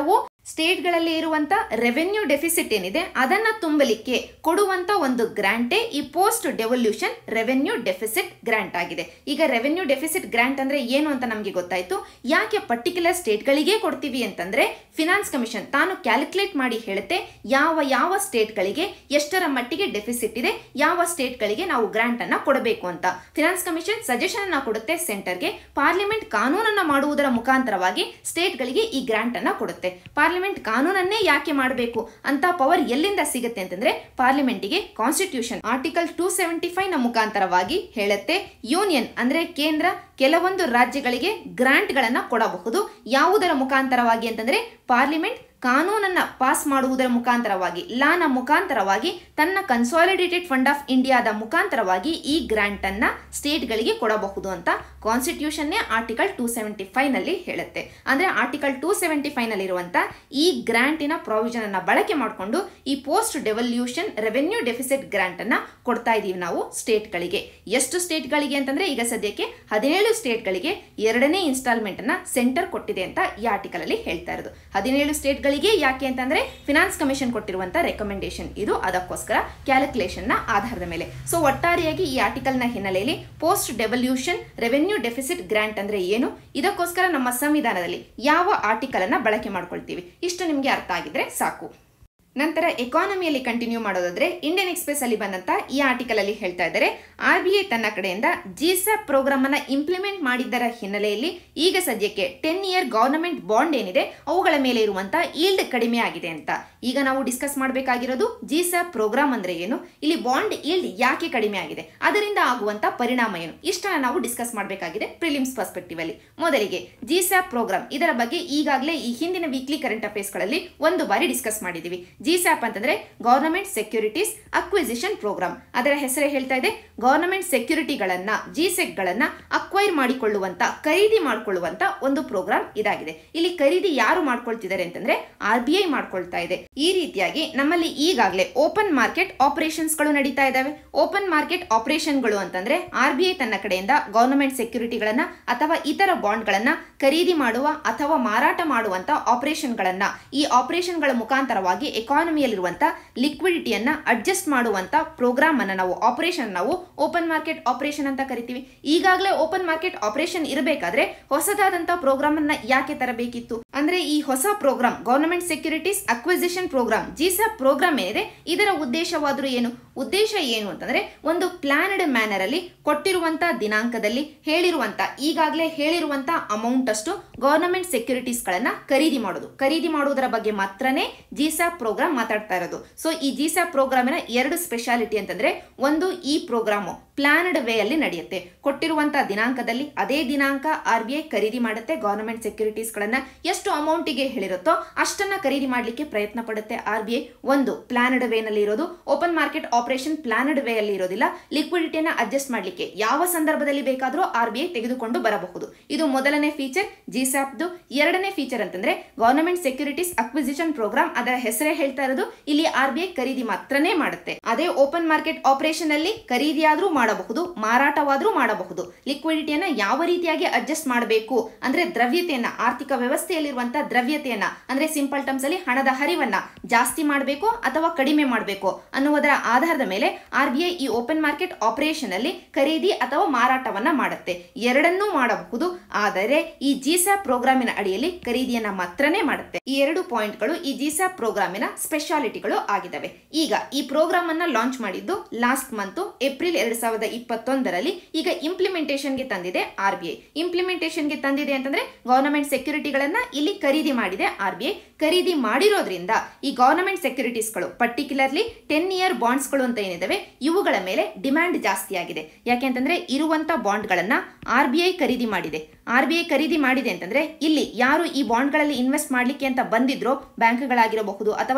ಸ್ಟೇಟ್ಗಳಲ್ಲಿ ಇರುವಂತ ರೆವೆನ್ಯೂ ಡೆಫಿಸಿಟ್ ಏನಿದೆ ಅದನ್ನ ತುಂಬಲಿಕ್ಕೆ ಕೊಡುವಂತ ಒಂದು ಗ್ರಾಂಟೇ ಈ post devolution revenue deficit grant ಆಗಿದೆ. ಈಗ ರೆವೆನ್ಯೂ ಡೆಫಿಸಿಟ್ ಗ್ರಾಂಟ್ ಅಂದ್ರೆ ಏನು ಅಂತ ನಮಗೆ ಗೊತ್ತಾಯ್ತು. ಯಾಕೆ ಪರ್ಟಿಕ್ಯುಲರ್ ಸ್ಟೇಟ್ಗಳಿಗೆ ಕೊಡ್ತೀವಿ ಅಂತಂದ್ರೆ ಫಿನಾನ್ಸ್ ಕಮಿಷನ್ ತಾನು ಕ್ಯಾಲ್ಕುಲೇಟ್ ಮಾಡಿ ಹೇಳುತ್ತೆ ಯಾವ ಸ್ಟೇಟ್ಗಳಿಗೆ ಎಷ್ಟರ ಮಟ್ಟಿಗೆ ಡೆಫಿಸಿಟ್ ಇದೆ, ಯಾವ ಸ್ಟೇಟ್ಗಳಿಗೆ ನಾವು ಗ್ರಾಂಟ್ ಅನ್ನ ಕೊಡಬೇಕು ಅಂತ. ಫಿನಾನ್ಸ್ ಕಮಿಷನ್ ಸಜೆಷನ್ ಅನ್ನ ಕೊಡುತ್ತೆ ಸೆಂಟರ್ಗೆ. ಪಾರ್ಲಿಮೆಂಟ್ ಕಾನೂನನ್ನ ಮಾಡುವುದರ ಮುಖಾಂತರವಾಗಿ ಸ್ಟೇಟ್ಗಳಿಗೆ ಈ ಗ್ರಾಂಟ್ ಅನ್ನ ಕೊಡುತ್ತೆ. ಪಾರ್ಲಿಮೆಂಟ್ ಕಾನೂನನ್ನೇ ಯಾಕೆ ಮಾಡಬೇಕು ಅಂತ ಪವರ್ ಎಲ್ಲಿಂದ ಸಿಗುತ್ತೆ ಅಂತಂದ್ರೆ ಪಾರ್ಲಿಮೆಂಟಿಗೆ ಕಾನ್ಸ್ಟಿಟ್ಯೂಷನ್ ಆರ್ಟಿಕಲ್ 275 ನ ಮುಖಾಂತರವಾಗಿ ಹೇಳುತ್ತೆ ಯೂನಿಯನ್ ಅಂದ್ರೆ ಕೇಂದ್ರ ಕೆಲವೊಂದು ರಾಜ್ಯಗಳಿಗೆ ಗ್ರಾಂಟ್ ಗಳನ್ನ ಕೊಡಬಹುದು. ಯಾವುದರ ಮುಖಾಂತರವಾಗಿ ಅಂತಂದ್ರೆ ಪಾರ್ಲಿಮೆಂಟ್ ಕಾನೂನನ್ನ ಪಾಸ್ ಮಾಡುವುದರ ಮುಖಾಂತರವಾಗಿ, ಲಾನ ಮುಖಾಂತರವಾಗಿ, ತನ್ನ ಕನ್ಸಾಲಿಡೇಟೆಡ್ ಫಂಡ್ ಆಫ್ ಇಂಡಿಯಾದ ಮುಖಾಂತರವಾಗಿ ಈ ಗ್ರಾಂಟ್ ಅನ್ನ ಸ್ಟೇಟ್ಗಳಿಗೆ ಕೊಡಬಹುದು ಅಂತ ಕಾನ್ಸ್ಟಿಟ್ಯೂಷನ್ ಆರ್ಟಿಕಲ್ 275 ನಲ್ಲಿ ಹೇಳುತ್ತೆ. ಅಂದ್ರೆ ಆರ್ಟಿಕಲ್ 275 ನಲ್ಲಿರುವಂತ ಈ ಗ್ರಾಂಟಿನ ಪ್ರಾವಿಷನ್ ಅನ್ನ ಬಳಕೆ ಮಾಡಿಕೊಂಡು ಈ post devolution revenue deficit grant ಅನ್ನ ಕೊಡ್ತಾ ಇದೀವಿ ನಾವು ಸ್ಟೇಟ್ಗಳಿಗೆ. ಎಷ್ಟು ಸ್ಟೇಟ್ಗಳಿಗೆ ಅಂತಂದ್ರೆ ಈಗ ಸದ್ಯಕ್ಕೆ 17 ಸ್ಟೇಟ್ಗಳಿಗೆ 2ನೇ ಇನ್ಸ್ಟಾಲ್ಮೆಂಟ್ ಅನ್ನ ಸೆಂಟರ್ ಕೊಟ್ಟಿದೆ ಅಂತ ಈ ಆರ್ಟಿಕಲ್ ಅಲ್ಲಿ ಹೇಳ್ತಾ ಇರೋದು. 17 ಸ್ಟೇಟ್ಗಳಿಗೆ ಯಾಕೆ ಅಂತಂದ್ರೆ ಫಿನಾನ್ಸ್ ಕಮಿಷನ್ ಕೊಟ್ಟಿರುವಂತ ರೆಕಮೆಂಡೇಶನ್ ಇದು, ಅದಕ್ಕೋಸ್ಕರ ಕ್ಯಾಲ್ಕುಲೇಷನ್ ನ ಆಧಾರದ ಮೇಲೆ. ಸೊ ಒಟ್ಟಾರೆಯಾಗಿ ಈ ಆರ್ಟಿಕಲ್ ನ ಹಿನ್ನೆಲೆಯಲ್ಲಿ post devolution revenue deficit grant ಅಂದ್ರೆ ಏನು, ಇದಕ್ಕೋಸ್ಕರ ನಮ್ಮ ಸಂವಿಧಾನದಲ್ಲಿ ಯಾವ ಆರ್ಟಿಕಲ್ ಅನ್ನ ಬಳಕೆ ಮಾಡ್ಕೊಳ್ತೀವಿ, ಇಷ್ಟು ನಿಮ್ಗೆ ಅರ್ಥ ಆಗಿದ್ರೆ ಸಾಕು. ನಂತರ ಎಕಾನಮಿಯಲ್ಲಿ ಕಂಟಿನ್ಯೂ ಮಾಡೋದಾದ್ರೆ ಇಂಡಿಯನ್ ಎಕ್ಸ್ಪ್ರೆಸ್ ಅಲ್ಲಿ ಬಂದಂತ ಈ ಆರ್ಟಿಕಲ್ ಅಲ್ಲಿ ಹೇಳ್ತಾ ಇದ್ದಾರೆ RBI ತನ್ನ ಕಡೆಯಿಂದ ಜಿಸ್ಯಾಪ್ ಪ್ರೋಗ್ರಾಮ್ ಅನ್ನ ಇಂಪ್ಲಿಮೆಂಟ್ ಮಾಡಿದ್ದರ ಹಿನ್ನೆಲೆಯಲ್ಲಿ ಈಗ ಸದ್ಯಕ್ಕೆ 10 ಇಯರ್ ಗವರ್ನಮೆಂಟ್ ಬಾಂಡ್ ಏನಿದೆ ಅವುಗಳ ಮೇಲೆ ಇರುವಂತ ಈಲ್ಡ್ ಕಡಿಮೆ ಆಗಿದೆ ಅಂತ. ಈಗ ನಾವು ಡಿಸ್ಕಸ್ ಮಾಡಬೇಕಾಗಿರೋದು ಜಿಸ್ಯಾಪ್ ಪ್ರೋಗ್ರಾಮ್ ಅಂದ್ರೆ ಏನು, ಇಲ್ಲಿ ಬಾಂಡ್ ಈಲ್ಡ್ ಯಾಕೆ ಕಡಿಮೆ ಆಗಿದೆ, ಅದರಿಂದ ಆಗುವಂತ ಪರಿಣಾಮ ಏನು, ಇಷ್ಟನ್ನ ನಾವು ಡಿಸ್ಕಸ್ ಮಾಡಬೇಕಾಗಿದೆ ಪ್ರಿಲಿಮ್ಸ್ ಪರ್ಸ್ಪೆಕ್ಟಿವ್ ಅಲ್ಲಿ. ಮೊದಲಿಗೆ ಜಿಸ್ಯಾಪ್ ಪ್ರೋಗ್ರಾಮ್, ಇದರ ಬಗ್ಗೆ ಈಗಾಗಲೇ ಈ ಹಿಂದಿನ ವೀಕ್ಲಿ ಕರೆಂಟ್ ಅಫೇರ್ಸ್ ಗಳಲ್ಲಿ ಒಂದು ಬಾರಿ ಡಿಸ್ಕಸ್ ಮಾಡಿದೀವಿ. ಜಿಸ್ಯಾಪ್ ಅಂತಂದ್ರೆ ಗವರ್ನಮೆಂಟ್ ಸೆಕ್ಯೂರಿಟೀಸ್ ಅಕ್ವಿಸಿಷನ್ ಪ್ರೋಗ್ರಾಮ್. ಅದರ ಹೆಸರೇ ಹೇಳ್ತಾ ಇದೆ ಗವರ್ನಮೆಂಟ್ ಸೆಕ್ಯೂರಿಟಿಗಳನ್ನ, ಜಿಸೆಕ್ ಗಳನ್ನ ಅಕ್ವೈರ್ ಮಾಡಿಕೊಳ್ಳುವಂತ, ಖರೀದಿ ಮಾಡಿಕೊಳ್ಳುವಂತ ಒಂದು ಪ್ರೋಗ್ರಾಮ್ ಇದಾಗಿದೆ. ಇಲ್ಲಿ ಖರೀದಿ ಯಾರು ಮಾಡ್ಕೊಳ್ತಿದ್ದಾರೆ ಅಂತಂದ್ರೆ RBI ಮಾಡ್ಕೊಳ್ತಾ ಇದೆ. ಈ ರೀತಿಯಾಗಿ ನಮ್ಮಲ್ಲಿ ಈಗಾಗಲೇ ಓಪನ್ ಮಾರ್ಕೆಟ್ ಆಪರೇಷನ್ಸ್ ಗಳು ನಡೀತಾ ಇದಾವೆ. ಓಪನ್ ಮಾರ್ಕೆಟ್ ಆಪರೇಷನ್ ಗಳು ಅಂತಂದ್ರೆ RBI ತನ್ನ ಕಡೆಯಿಂದ ಗವರ್ನಮೆಂಟ್ ಸೆಕ್ಯೂರಿಟಿಗಳನ್ನ ಅಥವಾ ಇತರ ಬಾಂಡ್ ಗಳನ್ನ ಖರೀದಿ ಮಾಡುವ ಅಥವಾ ಮಾರಾಟ ಮಾಡುವಂತ ಆಪರೇಷನ್ ಗಳನ್ನ, ಈ ಆಪರೇಷನ್ ಗಳ ಮುಖಾಂತರವಾಗಿ ಎಕಾನಮಿಯಲ್ಲಿರುವಂತ ಲಿಕ್ವಿಡಿಟಿಯನ್ನ ಅಡ್ಜಸ್ಟ್ ಮಾಡುವಂತ ಪ್ರೋಗ್ರಾಮ್ ಅನ್ನ ನಾವು, ಆಪರೇಷನ್ ನಾವು ಓಪನ್ ಮಾರ್ಕೆಟ್ ಆಪರೇಷನ್ ಅಂತ ಕರಿತೀವಿ. ಈಗಾಗಲೇ ಓಪನ್ ಮಾರ್ಕೆಟ್ ಆಪರೇಷನ್ ಇರಬೇಕಾದ್ರೆ ಹೊಸದಾದಂತ ಪ್ರೋಗ್ರಾಮ್ ಅನ್ನ ಯಾಕೆ ತರಬೇಕಿತ್ತು ಅಂದ್ರೆ ಈ ಹೊಸ programme government securities acquisition programme GSAP programme ಏನಿದೆ ಇದರ ಉದ್ದೇಶವಾದ್ರೂ ಏನು, ಉದ್ದೇಶ ಏನು ಅಂತಂದ್ರೆ ಒಂದು ಪ್ಲಾನ್ಡ್ ಮ್ಯಾನರ್ ಅಲ್ಲಿ ಕೊಟ್ಟಿರುವಂತ ದಿನಾಂಕದಲ್ಲಿ ಹೇಳಿರುವಂತ, ಈಗಾಗಲೇ ಹೇಳಿರುವಂತ ಅಮೌಂಟ್ ಅಷ್ಟು ಗವರ್ನಮೆಂಟ್ ಸೆಕ್ಯೂರಿಟೀಸ್ ಗಳನ್ನ ಖರೀದಿ ಮಾಡುವುದರ ಬಗ್ಗೆ ಮಾತ್ರನೇ ಜಿಸ್ಯಾಪ್ ಪ್ರೋಗ್ರಾಮ್ ಮಾತಾಡ್ತಾ ಇರೋದು. ಸೊ ಈ ಜಿಸ್ಯಾಪ್ ಪ್ರೋಗ್ರಾಮಿನ 2 ಸ್ಪೆಷಾಲಿಟಿ ಅಂತಂದ್ರೆ, ಒಂದು ಈ ಪ್ರೋಗ್ರಾಮು ಪ್ಲಾನ್ಡ್ ವೇ ಅಲ್ಲಿ ನಡೆಯುತ್ತೆ. ಕೊಟ್ಟಿರುವಂತಹ ದಿನಾಂಕದಲ್ಲಿ ಅದೇ ದಿನಾಂಕ RBI ಖರೀದಿ ಮಾಡುತ್ತೆ ಗವರ್ನಮೆಂಟ್ ಸೆಕ್ಯೂರಿಟೀಸ್ ಗಳನ್ನ. ಎಷ್ಟು ಅಮೌಂಟಿಗೆ ಹೇಳಿರುತ್ತೋ ಅಷ್ಟನ್ನ ಖರೀದಿ ಮಾಡಲಿಕ್ಕೆ ಪ್ರಯತ್ನ ಪಡುತ್ತೆ RBI. ಒಂದು ಪ್ಲಾನ್ಡ್ ವೇ ನಲ್ಲಿ ಇರೋದು. Open market operation planned way ಅಲ್ಲಿ ಇರೋದಿಲ್ಲ. ಲಿಕ್ವಿಡಿಟಿಯನ್ನ ಅಡ್ಜಸ್ಟ್ ಮಾಡಲಿಕ್ಕೆ ಯಾವ ಸಂದರ್ಭದಲ್ಲಿ ಬೇಕಾದರೂ RBI ತೆಗೆದುಕೊಂಡು ಬರಬಹುದು. ಇದು ಮೊದಲನೇ ಫೀಚರ್ ಜಿಸ್ಯಾಪ್ದು. ಎರಡನೇ ಫೀಚರ್ ಅಂತಂದ್ರೆ ಗವರ್ನಮೆಂಟ್ ಸೆಕ್ಯೂರಿಟೀಸ್ ಅಕ್ವಿಸಿಷನ್ ಪ್ರೋಗ್ರಾಮ್, ಅದರ ಹೆಸರೇ ಹೇಳ್ತಾ ಇರೋದು ಇಲ್ಲಿ RBI ಖರೀದಿ ಮಾತ್ರನೇ ಮಾಡುತ್ತೆ. ಅದೇ ಓಪನ್ ಮಾರ್ಕೆಟ್ ಆಪರೇಷನ್ ಅಲ್ಲಿ ಖರೀದಿಯಾದ್ರೂ ಮಾಡಬಹುದು, ಮಾರಾಟವಾದ್ರೂ ಮಾಡಬಹುದು. ಲಿಕ್ವಿಡಿಟಿಯನ್ನ ಯಾವ ರೀತಿಯಾಗಿ ಅಡ್ಜಸ್ಟ್ ಮಾಡಬೇಕು ಅಂದ್ರೆ ದ್ರವ್ಯತೆಯನ್ನ, ಆರ್ಥಿಕ ವ್ಯವಸ್ಥೆಯಲ್ಲಿರುವಂತಹ ದ್ರವ್ಯತೆಯನ್ನ ಅಂದ್ರೆ ಸಿಂಪಲ್ ಟರ್ಮ್ಸ್ ಅಲ್ಲಿ ಹಣದ ಹರಿವನ್ನ ಜಾಸ್ತಿ ಮಾಡಬೇಕು ಅಥವಾ ಕಡಿಮೆ ಮಾಡಬೇಕು ಅನ್ನುವುದರ ಆಧಾರದ ಮೇಲೆ RBI ಈ ಓಪನ್ ಮಾರ್ಕೆಟ್ ಆಪರೇಷನ್ ಅಲ್ಲಿ ಖರೀದಿ ಅಥವಾ ಮಾರಾಟವನ್ನ ಮಾಡುತ್ತೆ. ಎರಡನ್ನೂ ಮಾಡಬಹುದು, ಆದರೆ ಈ ಜಿಸ್ಯಾಪ್ ಪ್ರೋಗ್ರಾಮಿನ ಅಡಿಯಲ್ಲಿ ಖರೀದಿಯನ್ನ ಮಾತ್ರನೇ ಮಾಡುತ್ತೆ. ಈ 2 ಪಾಯಿಂಟ್ಗಳು ಈ ಜಿಸ್ಯಾಪ್ ಪ್ರೋಗ್ರಾಮಿನ ಸ್ಪೆಷಾಲಿಟಿಗಳು ಆಗಿದ್ದಾವೆ. ಈಗ ಈ ಪ್ರೋಗ್ರಾಮ್ ಅನ್ನ ಲಾಂಚ್ ಮಾಡಿದ್ದು ಲಾಸ್ಟ್ ಮಂತ್ ಏಪ್ರಿಲ್ 2021ರಲ್ಲಿ. ಈಗ ಇಂಪ್ಲಿಮೆಂಟೇಷನ್ ಗೆ ತಂದಿದೆ RBI. ಇಂಪ್ಲಿಮೆಂಟೇಷನ್ ಗೆ ತಂದಿದೆ ಅಂತಂದ್ರೆ ಗವರ್ನಮೆಂಟ್ ಸೆಕ್ಯೂರಿಟಿಗಳನ್ನ ಇಲ್ಲಿ ಖರೀದಿ ಮಾಡಿದೆ RBI. ಖರೀದಿ ಮಾಡಿರೋದ್ರಿಂದ ಈ ಗವರ್ನಮೆಂಟ್ ಸೆಕ್ಯೂರಿಟೀಸ್ ಗಳು, ಪರ್ಟಿಕ್ಯುಲರ್ಲಿ 10 ಇಯರ್ ಬಾಂಡ್ಸ್ ಗಳು ಅಂತ ಏನಿದಾವೆ ಇವುಗಳ ಮೇಲೆ ಡಿಮ್ಯಾಂಡ್ ಜಾಸ್ತಿ ಆಗಿದೆ. ಯಾಕೆಂತಂದ್ರೆ ಇರುವಂತ ಬಾಂಡ್ ಗಳನ್ನ RBI ಖರೀದಿ ಮಾಡಿದೆ. RBI ಖರೀದಿ ಮಾಡಿದೆ ಅಂತಂದ್ರೆ ಇಲ್ಲಿ ಯಾರು ಈ ಬಾಂಡ್ ಗಳಲ್ಲಿ ಇನ್ವೆಸ್ಟ್ ಮಾಡ್ಲಿಕ್ಕೆ ಅಂತ ಬಂದಿದ್ರೋ, ಬ್ಯಾಂಕ್ಗಳಾಗಿರಬಹುದು ಅಥವಾ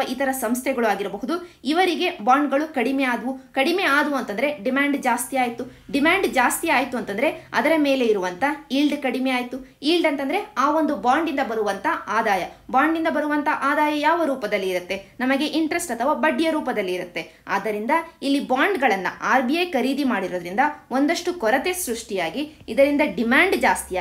ಇತರ ಸಂಸ್ಥೆಗಳು ಆಗಿರಬಹುದು, ಇವರಿಗೆ ಬಾಂಡ್ಗಳು ಕಡಿಮೆ ಆದವು ಅಂತಂದ್ರೆ ಡಿಮ್ಯಾಂಡ್ ಜಾಸ್ತಿ ಆಯಿತು ಅಂತಂದ್ರೆ ಅದರ ಮೇಲೆ ಇರುವಂತ ಈಲ್ಡ್ ಕಡಿಮೆ ಆಯಿತು. ಈಲ್ಡ್ ಅಂತಂದ್ರೆ ಆ ಒಂದು ಬಾಂಡಿಂದ ಬರುವಂತ ಆದಾಯ ಯಾವ ರೂಪದಲ್ಲಿ ಇರುತ್ತೆ? ನಮಗೆ ಇಂಟ್ರೆಸ್ಟ್ ಅಥವಾ ಬಡ್ಡಿಯ ರೂಪದಲ್ಲಿ ಇರುತ್ತೆ. ಆದ್ದರಿಂದ ಇಲ್ಲಿ ಬಾಂಡ್ಗಳನ್ನ RBI ಖರೀದಿ ಮಾಡಿರೋದ್ರಿಂದ ಒಂದಷ್ಟು ಕೊರತೆ ಸೃಷ್ಟಿಯಾಗಿ ಇದರಿಂದ ಡಿಮ್ಯಾಂಡ್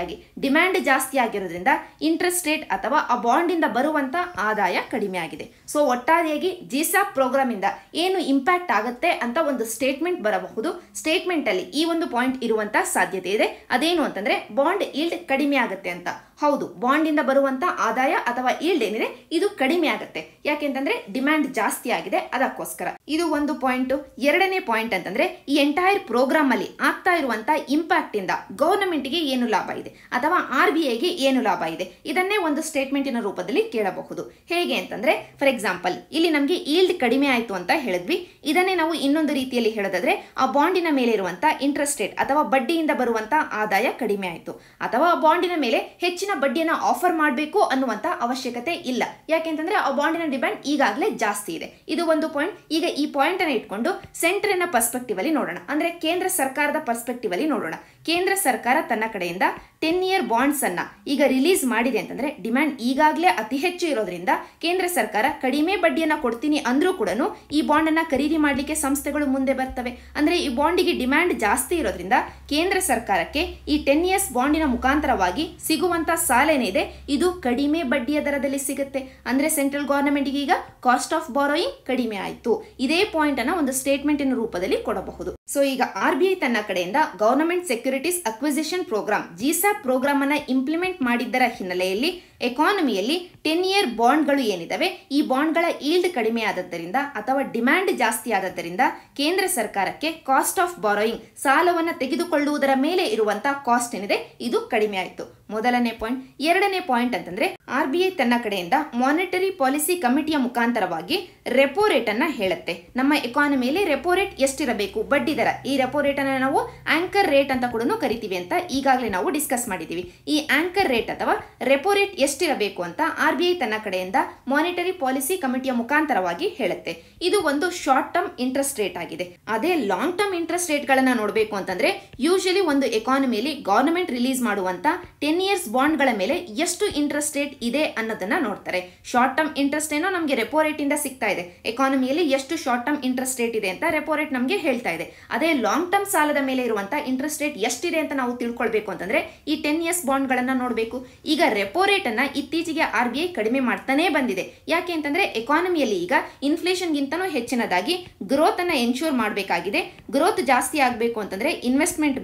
ಜಾಸ್ತಿ ಆಗಿರೋದ್ರಿಂದ ಇಂಟ್ರೆಸ್ಟ್ ರೇಟ್ ಅಥವಾ ಆ ಬಾಂಡ್ ಇಂದ ಬರುವಂತ ಆದಾಯ ಕಡಿಮೆ ಆಗಿದೆ. ಸೊ ಒಟ್ಟಾರೆಯಾಗಿ ಜಿಸಾಪ್ ಪ್ರೋಗ್ರಾಮ್ ಇಂದ ಏನು ಇಂಪ್ಯಾಕ್ಟ್ ಆಗುತ್ತೆ ಅಂತ ಒಂದು ಸ್ಟೇಟ್ಮೆಂಟ್ ಬರಬಹುದು. ಸ್ಟೇಟ್ಮೆಂಟ್ ಅಲ್ಲಿ ಈ ಒಂದು ಪಾಯಿಂಟ್ ಇರುವಂತ ಸಾಧ್ಯತೆ ಇದೆ. ಅದೇನು ಅಂತಂದ್ರೆ ಬಾಂಡ್ ಈಲ್ಡ್ ಕಡಿಮೆ ಆಗುತ್ತೆ ಅಂತ. ಹೌದು, ಬಾಂಡ್ ಇಂದ ಬರುವಂತ ಆದಾಯ ಅಥವಾ ಈಲ್ಡ್ ಏನಿದೆ ಇದು ಕಡಿಮೆ ಆಗುತ್ತೆ. ಯಾಕೆಂತಂದ್ರೆ ಡಿಮ್ಯಾಂಡ್ ಜಾಸ್ತಿ ಆಗಿದೆ, ಅದಕ್ಕೋಸ್ಕರ. ಇದು ಒಂದು ಪಾಯಿಂಟ್. ಎರಡನೇ ಪಾಯಿಂಟ್ ಅಂತಂದ್ರೆ ಈ ಎಂಟೈರ್ ಪ್ರೋಗ್ರಾಮ್ ಅಲ್ಲಿ ಆಗ್ತಾ ಇರುವಂತ ಇಂಪ್ಯಾಕ್ಟ್ ಇಂದ ಗವರ್ನಮೆಂಟ್ ಗೆ ಏನು ಲಾಭ ಇದೆ ಅಥವಾ RBIಗೆ ಏನು ಲಾಭ ಇದೆ, ಇದನ್ನೇ ಒಂದು ಸ್ಟೇಟ್ಮೆಂಟಿನ ರೂಪದಲ್ಲಿ ಕೇಳಬಹುದು. ಹೇಗೆ ಅಂತಂದ್ರೆ ಫಾರ್ ಎಕ್ಸಾಂಪಲ್ ಇಲ್ಲಿ ನಮಗೆ ಈಲ್ಡ್ ಕಡಿಮೆ ಆಯ್ತು ಅಂತ ಹೇಳಿದ್ವಿ. ಇದನ್ನೇ ನಾವು ಇನ್ನೊಂದು ರೀತಿಯಲ್ಲಿ ಹೇಳೋದಾದ್ರೆ ಆ ಬಾಂಡಿನ ಮೇಲೆ ಇರುವಂತ ಇಂಟ್ರೆಸ್ಟ್ ರೇಟ್ ಅಥವಾ ಬಡ್ಡಿಯಿಂದ ಬರುವಂತ ಆದಾಯ ಕಡಿಮೆ ಆಯ್ತು, ಅಥವಾ ಆ ಬಾಂಡಿನ ಮೇಲೆ ಹೆಚ್ಚಿನ ಬಡ್ಡಿಯನ್ನ ಆಫರ್ ಮಾಡಬೇಕು ಅನ್ನುವಂತ ಅವಶ್ಯಕತೆ ಇಲ್ಲ. ಯಾಕೆಂತಂದ್ರೆ ಆ ಬಾಂಡಿನ ಡಿಮ್ಯಾಂಡ್ ಈಗಾಗಲೇ ಜಾಸ್ತಿ ಇದೆ. ಇದು ಒಂದು ಪಾಯಿಂಟ್. ಈಗ ಈ ಪಾಯಿಂಟ್ ಅನ್ನು ಇಟ್ಕೊಂಡು ಸೆಂಟ್ರಿನ ಪರ್ಸ್ಪೆಕ್ಟಿವ್ ಅಲ್ಲಿ ನೋಡೋಣ, ಅಂದ್ರೆ ಕೇಂದ್ರ ಸರ್ಕಾರದ ಪರ್ಸ್ಪೆಕ್ಟಿವ್ ಅಲ್ಲಿ ನೋಡೋಣ. ಕೇಂದ್ರ ಸರ್ಕಾರ ತನ್ನ ಕಡೆಯಿಂದ 10 year ಬಾಂಡ್ಸ್ ಅನ್ನ ಈಗ ರಿಲೀಸ್ ಮಾಡಿದೆ ಅಂತಂದ್ರೆ ಡಿಮ್ಯಾಂಡ್ ಈಗಾಗಲೇ ಅತಿ ಹೆಚ್ಚು ಇರೋದ್ರಿಂದ ಕೇಂದ್ರ ಸರ್ಕಾರ ಕಡಿಮೆ ಬಡ್ಡಿಯನ್ನ ಕೊಡ್ತೀನಿ ಅಂದ್ರೂ ಕೂಡ ಈ ಬಾಂಡ್ ಅನ್ನ ಖರೀದಿ ಮಾಡಲಿಕ್ಕೆ ಸಂಸ್ಥೆಗಳು ಮುಂದೆ ಬರ್ತವೆ. ಅಂದ್ರೆ ಈ ಬಾಂಡಿಗೆ ಡಿಮ್ಯಾಂಡ್ ಜಾಸ್ತಿ ಇರೋದ್ರಿಂದ ಕೇಂದ್ರ ಸರ್ಕಾರಕ್ಕೆ ಈ 10 years ಬಾಂಡಿನ ಮುಖಾಂತರವಾಗಿ ಸಿಗುವಂತ ಸಾಲ ಏನಿದೆ ಇದು ಕಡಿಮೆ ಬಡ್ಡಿಯ ದರದಲ್ಲಿ ಸಿಗುತ್ತೆ. ಅಂದ್ರೆ ಸೆಂಟ್ರಲ್ ಗವರ್ನಮೆಂಟ್ ಈಗ ಕಾಸ್ಟ್ ಆಫ್ ಬಾರೋಯಿಂಗ್ ಕಡಿಮೆ ಆಯ್ತು. ಇದೇ ಪಾಯಿಂಟ್ ಅನ್ನ ಒಂದು ಸ್ಟೇಟ್ಮೆಂಟ್ ರೂಪದಲ್ಲಿ ಕೊಡಬಹುದು. ಸೊ ಈಗ RBI ತನ್ನ ಕಡೆಯಿಂದ government securities acquisition programme GSAP programme ಅನ್ನ ಇಂಪ್ಲಿಮೆಂಟ್ ಮಾಡಿದ್ದರ ಹಿನ್ನೆಲೆಯಲ್ಲಿ ಎಕಾನಮಿಯಲ್ಲಿ 10 year ಬಾಂಡ್ಗಳು ಏನಿದಾವೆ ಈ ಬಾಂಡ್ಗಳ ಈಲ್ಡ್ ಕಡಿಮೆ ಆದದ್ದರಿಂದ ಅಥವಾ ಡಿಮ್ಯಾಂಡ್ ಜಾಸ್ತಿ ಆದದ್ದರಿಂದ ಕೇಂದ್ರ ಸರ್ಕಾರಕ್ಕೆ ಕಾಸ್ಟ್ ಆಫ್ ಬಾರೋಯಿಂಗ್ ಸಾಲವನ್ನು ತೆಗೆದುಕೊಳ್ಳುವುದರ ಮೇಲೆ ಇರುವಂತಹ ಕಾಸ್ಟ್ ಏನಿದೆ ಇದು ಕಡಿಮೆ ಆಯಿತು. ಮೊದಲನೇ ಪಾಯಿಂಟ್. ಎರಡನೇ ಪಾಯಿಂಟ್ ಅಂತಂದ್ರೆ RBI ತನ್ನ ಕಡೆಯಿಂದ ಮಾನಿಟರಿ ಪಾಲಿಸಿ ಕಮಿಟಿಯ ಮುಖಾಂತರವಾಗಿ ರೆಪೋ ರೇಟ್ ಅನ್ನ ಹೇಳುತ್ತೆ. ನಮ್ಮ ಎಕಾನಮಿಯಲ್ಲಿ ರೆಪೋ ರೇಟ್ ಎಷ್ಟಿರಬೇಕು, ಬಡ್ಡಿ ದರ. ಈ ರೆಪೋ ರೇಟ್ ಅನ್ನ ನಾವು ಆಂಕರ್ ರೇಟ್ ಅಂತ ಕೂಡ ಕರಿತೀವಿ ಅಂತ ಈಗಾಗಲೇ ನಾವು ಡಿಸ್ಕಸ್ ಮಾಡಿದೀವಿ. ಈ ಆಂಕರ್ ರೇಟ್ ಅಥವಾ ರೆಪೋ ರೇಟ್ ಎಷ್ಟಿರಬೇಕು ಅಂತ RBI ತನ್ನ ಕಡೆಯಿಂದ ಮಾನಿಟರಿ ಪಾಲಿಸಿ ಕಮಿಟಿಯ ಮುಖಾಂತರವಾಗಿ ಹೇಳುತ್ತೆ. ಇದು ಒಂದು ಶಾರ್ಟ್ ಟರ್ಮ್ ಇಂಟ್ರೆಸ್ಟ್ ರೇಟ್ ಆಗಿದೆ. ಅದೇ ಲಾಂಗ್ ಟರ್ಮ್ ಇಂಟ್ರೆಸ್ಟ್ ರೇಟ್ ಗಳನ್ನ ನೋಡಬೇಕು ಅಂತಂದ್ರೆ ಯೂಶಲಿ ಒಂದು ಎಕಾನಮಿಯಲ್ಲಿ ಗವರ್ನಮೆಂಟ್ ರಿಲೀಸ್ ಮಾಡುವಂತ 10 years ಬಾಂಡ್ ಗಳ ಮೇಲೆ ಎಷ್ಟು ಇಂಟ್ರೆಸ್ಟ್ ರೇಟ್ ಇದೆ ಅನ್ನೋದನ್ನ ನೋಡ್ತಾರೆ. ಶಾರ್ಟ್ ಟರ್ಮ್ ಇಂಟ್ರೆಸ್ಟ್ ಏನೋ ನಮಗೆ ರೆಪೋ ರೇಟ್ ಇಂದ ಸಿಗ್ತಾ ಇದೆ. ಎಕಾನಮಿಯಲ್ಲಿ ಎಷ್ಟು ಶಾರ್ಟ್ ಟರ್ಮ್ ಇಂಟ್ರೆಸ್ಟ್ ರೇಟ್ ಇದೆ ಅಂತ ರೆಪೋ ರೇಟ್ ನಮಗೆ ಹೇಳ್ತಾ ಇದೆ. ಅದೇ ಲಾಂಗ್ ಟರ್ಮ್ ಸಾಲದ ಮೇಲೆ ಇರುವಂತ ಇಂಟ್ರೆಸ್ಟ್ ರೇಟ್ ಎಷ್ಟಿದೆ ಅಂತ ನಾವು ತಿಳ್ಕೊಳ್ಬೇಕು ಅಂತಂದ್ರೆ ಈ 10 years ಬಾಂಡ್ ಗಳನ್ನ ನೋಡಬೇಕು. ಈಗ ರೆಪೋ ರೇಟ್ ಅನ್ನ ಇತ್ತೀಚೆಗೆ RBI ಕಡಿಮೆ ಮಾಡ್ತಾನೆ ಬಂದಿದೆ. ಯಾಕೆ ಅಂತಂದ್ರೆ ಎಕಾನಮಿಯಲ್ಲಿ ಈಗ ಇನ್ಫ್ಲೇಷನ್ ಗಿಂತನೂ ಹೆಚ್ಚಿನದಾಗಿ ಗ್ರೋತ್ ಅನ್ನ ಎನ್ಶೂರ್ ಮಾಡಬೇಕಾಗಿದೆ. ಗ್ರೋತ್ ಜಾಸ್ತಿ ಆಗಬೇಕು ಅಂತಂದ್ರೆ ಇನ್ವೆಸ್ಟ್ಮೆಂಟ್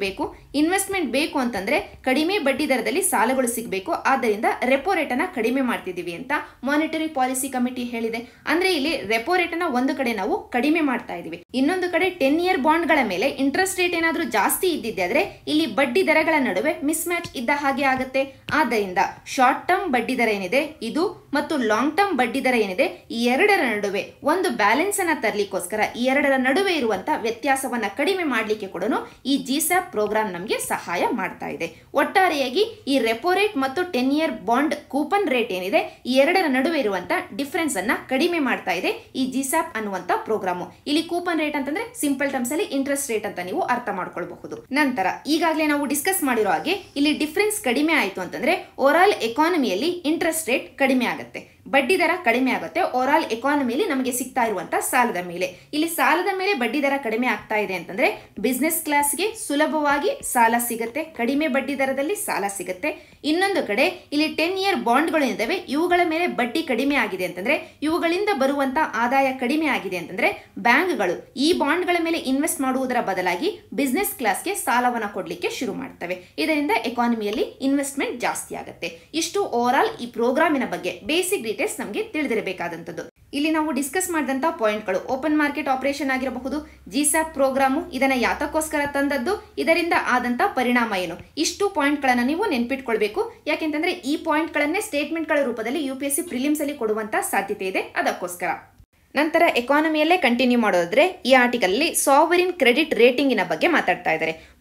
ಬೇಕು ಅಂತಂದ್ರೆ ಕಡಿಮೆ ಬಡ್ಡಿ ದರದಲ್ಲಿ ಸಾಲಗಳು ಸಿಗಬೇಕು. ಆದ್ದರಿಂದ ರೆಪೋ ರೇಟ್ ಅನ್ನ ಕಡಿಮೆ ಮಾಡ್ತಿದೀವಿ ಅಂತ ಮಾನಿಟರಿ ಪಾಲಿಸಿ ಕಮಿಟಿ ಹೇಳಿದೆ. ಅಂದ್ರೆ ಇಲ್ಲಿ ರೆಪೋ ರೇಟ್ ಅನ್ನ ಒಂದು ಕಡೆ ನಾವು ಕಡಿಮೆ ಮಾಡ್ತಾ ಇದೀವಿ, ಇನ್ನೊಂದು ಕಡೆ 10 year ಬಾಂಡ್ ಗಳ ಮೇಲೆ ಇಂಟ್ರೆಸ್ಟ್ ರೇಟ್ ಏನಾದ್ರೂ ಜಾಸ್ತಿ ಇದ್ದಿದ್ದೆ ಆದ್ರೆ ಇಲ್ಲಿ ಬಡ್ಡಿ ದರಗಳ ನಡುವೆ ಮಿಸ್ ಮ್ಯಾಚ್ ಇದ್ದ ಹಾಗೆ ಆಗುತ್ತೆ. ಆದ್ದರಿಂದ ಶಾರ್ಟ್ ಟರ್ಮ್ ಬಡ್ಡಿ ದರ ಏನಿದೆ ಇದು ಮತ್ತು ಲಾಂಗ್ ಟರ್ಮ್ ಬಡ್ಡಿ ದರ ಏನಿದೆ ಈ ಎರಡರ ನಡುವೆ ಒಂದು ಬ್ಯಾಲೆನ್ಸ್ ಅನ್ನ ತರಲಿಕ್ಕೋಸ್ಕರ ಈ ಎರಡರ ನಡುವೆ ಇರುವಂತ ವ್ಯತ್ಯಾಸವನ್ನ ಕಡಿಮೆ ಮಾಡಲಿಕ್ಕೆ ಕೂಡ ಈ ಜಿಸಾಪ್ ಪ್ರೋಗ್ರಾಮ್ ನಮಗೆ ಸಹಾಯ ಮಾಡ್ತಾ ಇದೆ. ಒಟ್ಟಾರೆಯಾಗಿ ಈ ರೆಪೋ ರೇಟ್ ಮತ್ತು 10 year ಬಾಂಡ್ ಕೂಪನ್ ರೇಟ್ ಏನಿದೆ ಈ ಎರಡರ ನಡುವೆ ಇರುವಂತ ಡಿಫರೆನ್ಸ್ ಅನ್ನ ಕಡಿಮೆ ಮಾಡ್ತಾ ಇದೆ ಈ ಜಿಸಾಪ್ ಅನ್ನುವಂತ ಪ್ರೋಗ್ರಾಮ್. ಇಲ್ಲಿ ಕೂಪನ್ ರೇಟ್ ಅಂತಂದ್ರೆ ಸಿಂಪಲ್ ಟರ್ಮ್ಸ್ ಅಲ್ಲಿ ಇಂಟ್ರೆಸ್ಟ್ ರೇಟ್ ಅಂತ ನೀವು ಅರ್ಥ ಮಾಡ್ಕೊಳ್ಬಹುದು. ನಂತರ ಈಗಾಗಲೇ ನಾವು ಡಿಸ್ಕಸ್ ಮಾಡಿರೋ ಹಾಗೆ ಇಲ್ಲಿ ಡಿಫರೆನ್ಸ್ ಕಡಿಮೆ ಆಯಿತು ಅಂತಂದ್ರೆ ಓವರ್ ಆಲ್ ಎಕಾನಮಿಯಲ್ಲಿ ಇಂಟ್ರೆಸ್ಟ್ ರೇಟ್ ಕಡಿಮೆ ಆಗುತ್ತೆ, ಬಡ್ಡಿ ದರ ಕಡಿಮೆ ಆಗುತ್ತೆ. ಓವರ್ ಆಲ್ ಎಕಾನಮಿಯಲ್ಲಿ ನಮಗೆ ಸಿಗ್ತಾ ಇರುವಂತಹ ಸಾಲದ ಮೇಲೆ ಇಲ್ಲಿ ಸಾಲದ ಮೇಲೆ ಬಡ್ಡಿ ದರ ಕಡಿಮೆ ಆಗ್ತಾ ಇದೆ ಅಂತಂದ್ರೆ ಬಿಸ್ನೆಸ್ ಕ್ಲಾಸ್ಗೆ ಸುಲಭವಾಗಿ ಸಾಲ ಸಿಗುತ್ತೆ, ಕಡಿಮೆ ಬಡ್ಡಿ ದರದಲ್ಲಿ ಸಾಲ ಸಿಗುತ್ತೆ. ಇನ್ನೊಂದು ಕಡೆ ಇಲ್ಲಿ 10 year ಬಾಂಡ್ಗಳು ಇದ್ದಾವೆ ಇವುಗಳ ಮೇಲೆ ಬಡ್ಡಿ ಕಡಿಮೆ ಆಗಿದೆ ಅಂತಂದ್ರೆ ಇವುಗಳಿಂದ ಬರುವಂತ ಆದಾಯ ಕಡಿಮೆ ಆಗಿದೆ ಅಂತಂದ್ರೆ ಬ್ಯಾಂಕ್ಗಳು ಈ ಬಾಂಡ್ಗಳ ಮೇಲೆ ಇನ್ವೆಸ್ಟ್ ಮಾಡುವುದರ ಬದಲಾಗಿ ಬಿಸ್ನೆಸ್ ಕ್ಲಾಸ್ಗೆ ಸಾಲವನ್ನ ಕೊಡ್ಲಿಕ್ಕೆ ಶುರು ಮಾಡ್ತವೆ. ಇದರಿಂದ ಎಕಾನಮಿಯಲ್ಲಿ ಇನ್ವೆಸ್ಟ್ಮೆಂಟ್ ಜಾಸ್ತಿ ಆಗುತ್ತೆ. ಇಷ್ಟು ಓವರ್ ಆಲ್ ಈ ಪ್ರೋಗ್ರಾಮಿನ ಬಗ್ಗೆ ಬೇಸಿಕ್ ಡೀಟೇಲ್ಸ್ ನಮಗೆ ತಿಳಿದಿರಬೇಕಾದಂತದ್ದು. ಇಲ್ಲಿ ನಾವು ಡಿಸ್ಕಸ್ ಮಾಡಿದಂತ ಪಾಯಿಂಟ್ಗಳು ಓಪನ್ ಮಾರ್ಕೆಟ್ ಆಪರೇಷನ್ ಆಗಿರಬಹುದು, ಜಿಸಾಪ್ ಪ್ರೋಗ್ರಾಮು ಇದನ್ನ ಯಾತಕ್ಕೋಸ್ಕರ ತಂದದ್ದು, ಇದರಿಂದ ಆದಂತ ಪರಿಣಾಮ ಏನು, ಇಷ್ಟು ಪಾಯಿಂಟ್ ಗಳನ್ನ ನೀವು ನೆನ್ಪಿಟ್ಕೊಳ್ಬೇಕು. ಯಾಕೆಂತಂದ್ರೆ ಈ ಪಾಯಿಂಟ್ ಗಳನ್ನೇ ಸ್ಟೇಟ್ಮೆಂಟ್ ಗಳ ರೂಪದಲ್ಲಿ UPSC ಪ್ರಿಲಿಮ್ಸ್ ಅಲ್ಲಿ ಕೊಡುವಂತ ಸಾಧ್ಯತೆ ಇದೆ, ಅದಕ್ಕೋಸ್ಕರ. ನಂತರ ಎಕಾನಮಿಯಲ್ಲೇ ಕಂಟಿನ್ಯೂ ಮಾಡೋದ್ರೆ ಈ ಆರ್ಟಿಕಲ್ ಅಲ್ಲಿ ಸಾವರಿನ್ ಕ್ರೆಡಿಟ್ ರೇಟಿಂಗಿನ ಬಗ್ಗೆ ಮಾತಾಡ್ತಾ ಇದ್ದಾರೆ.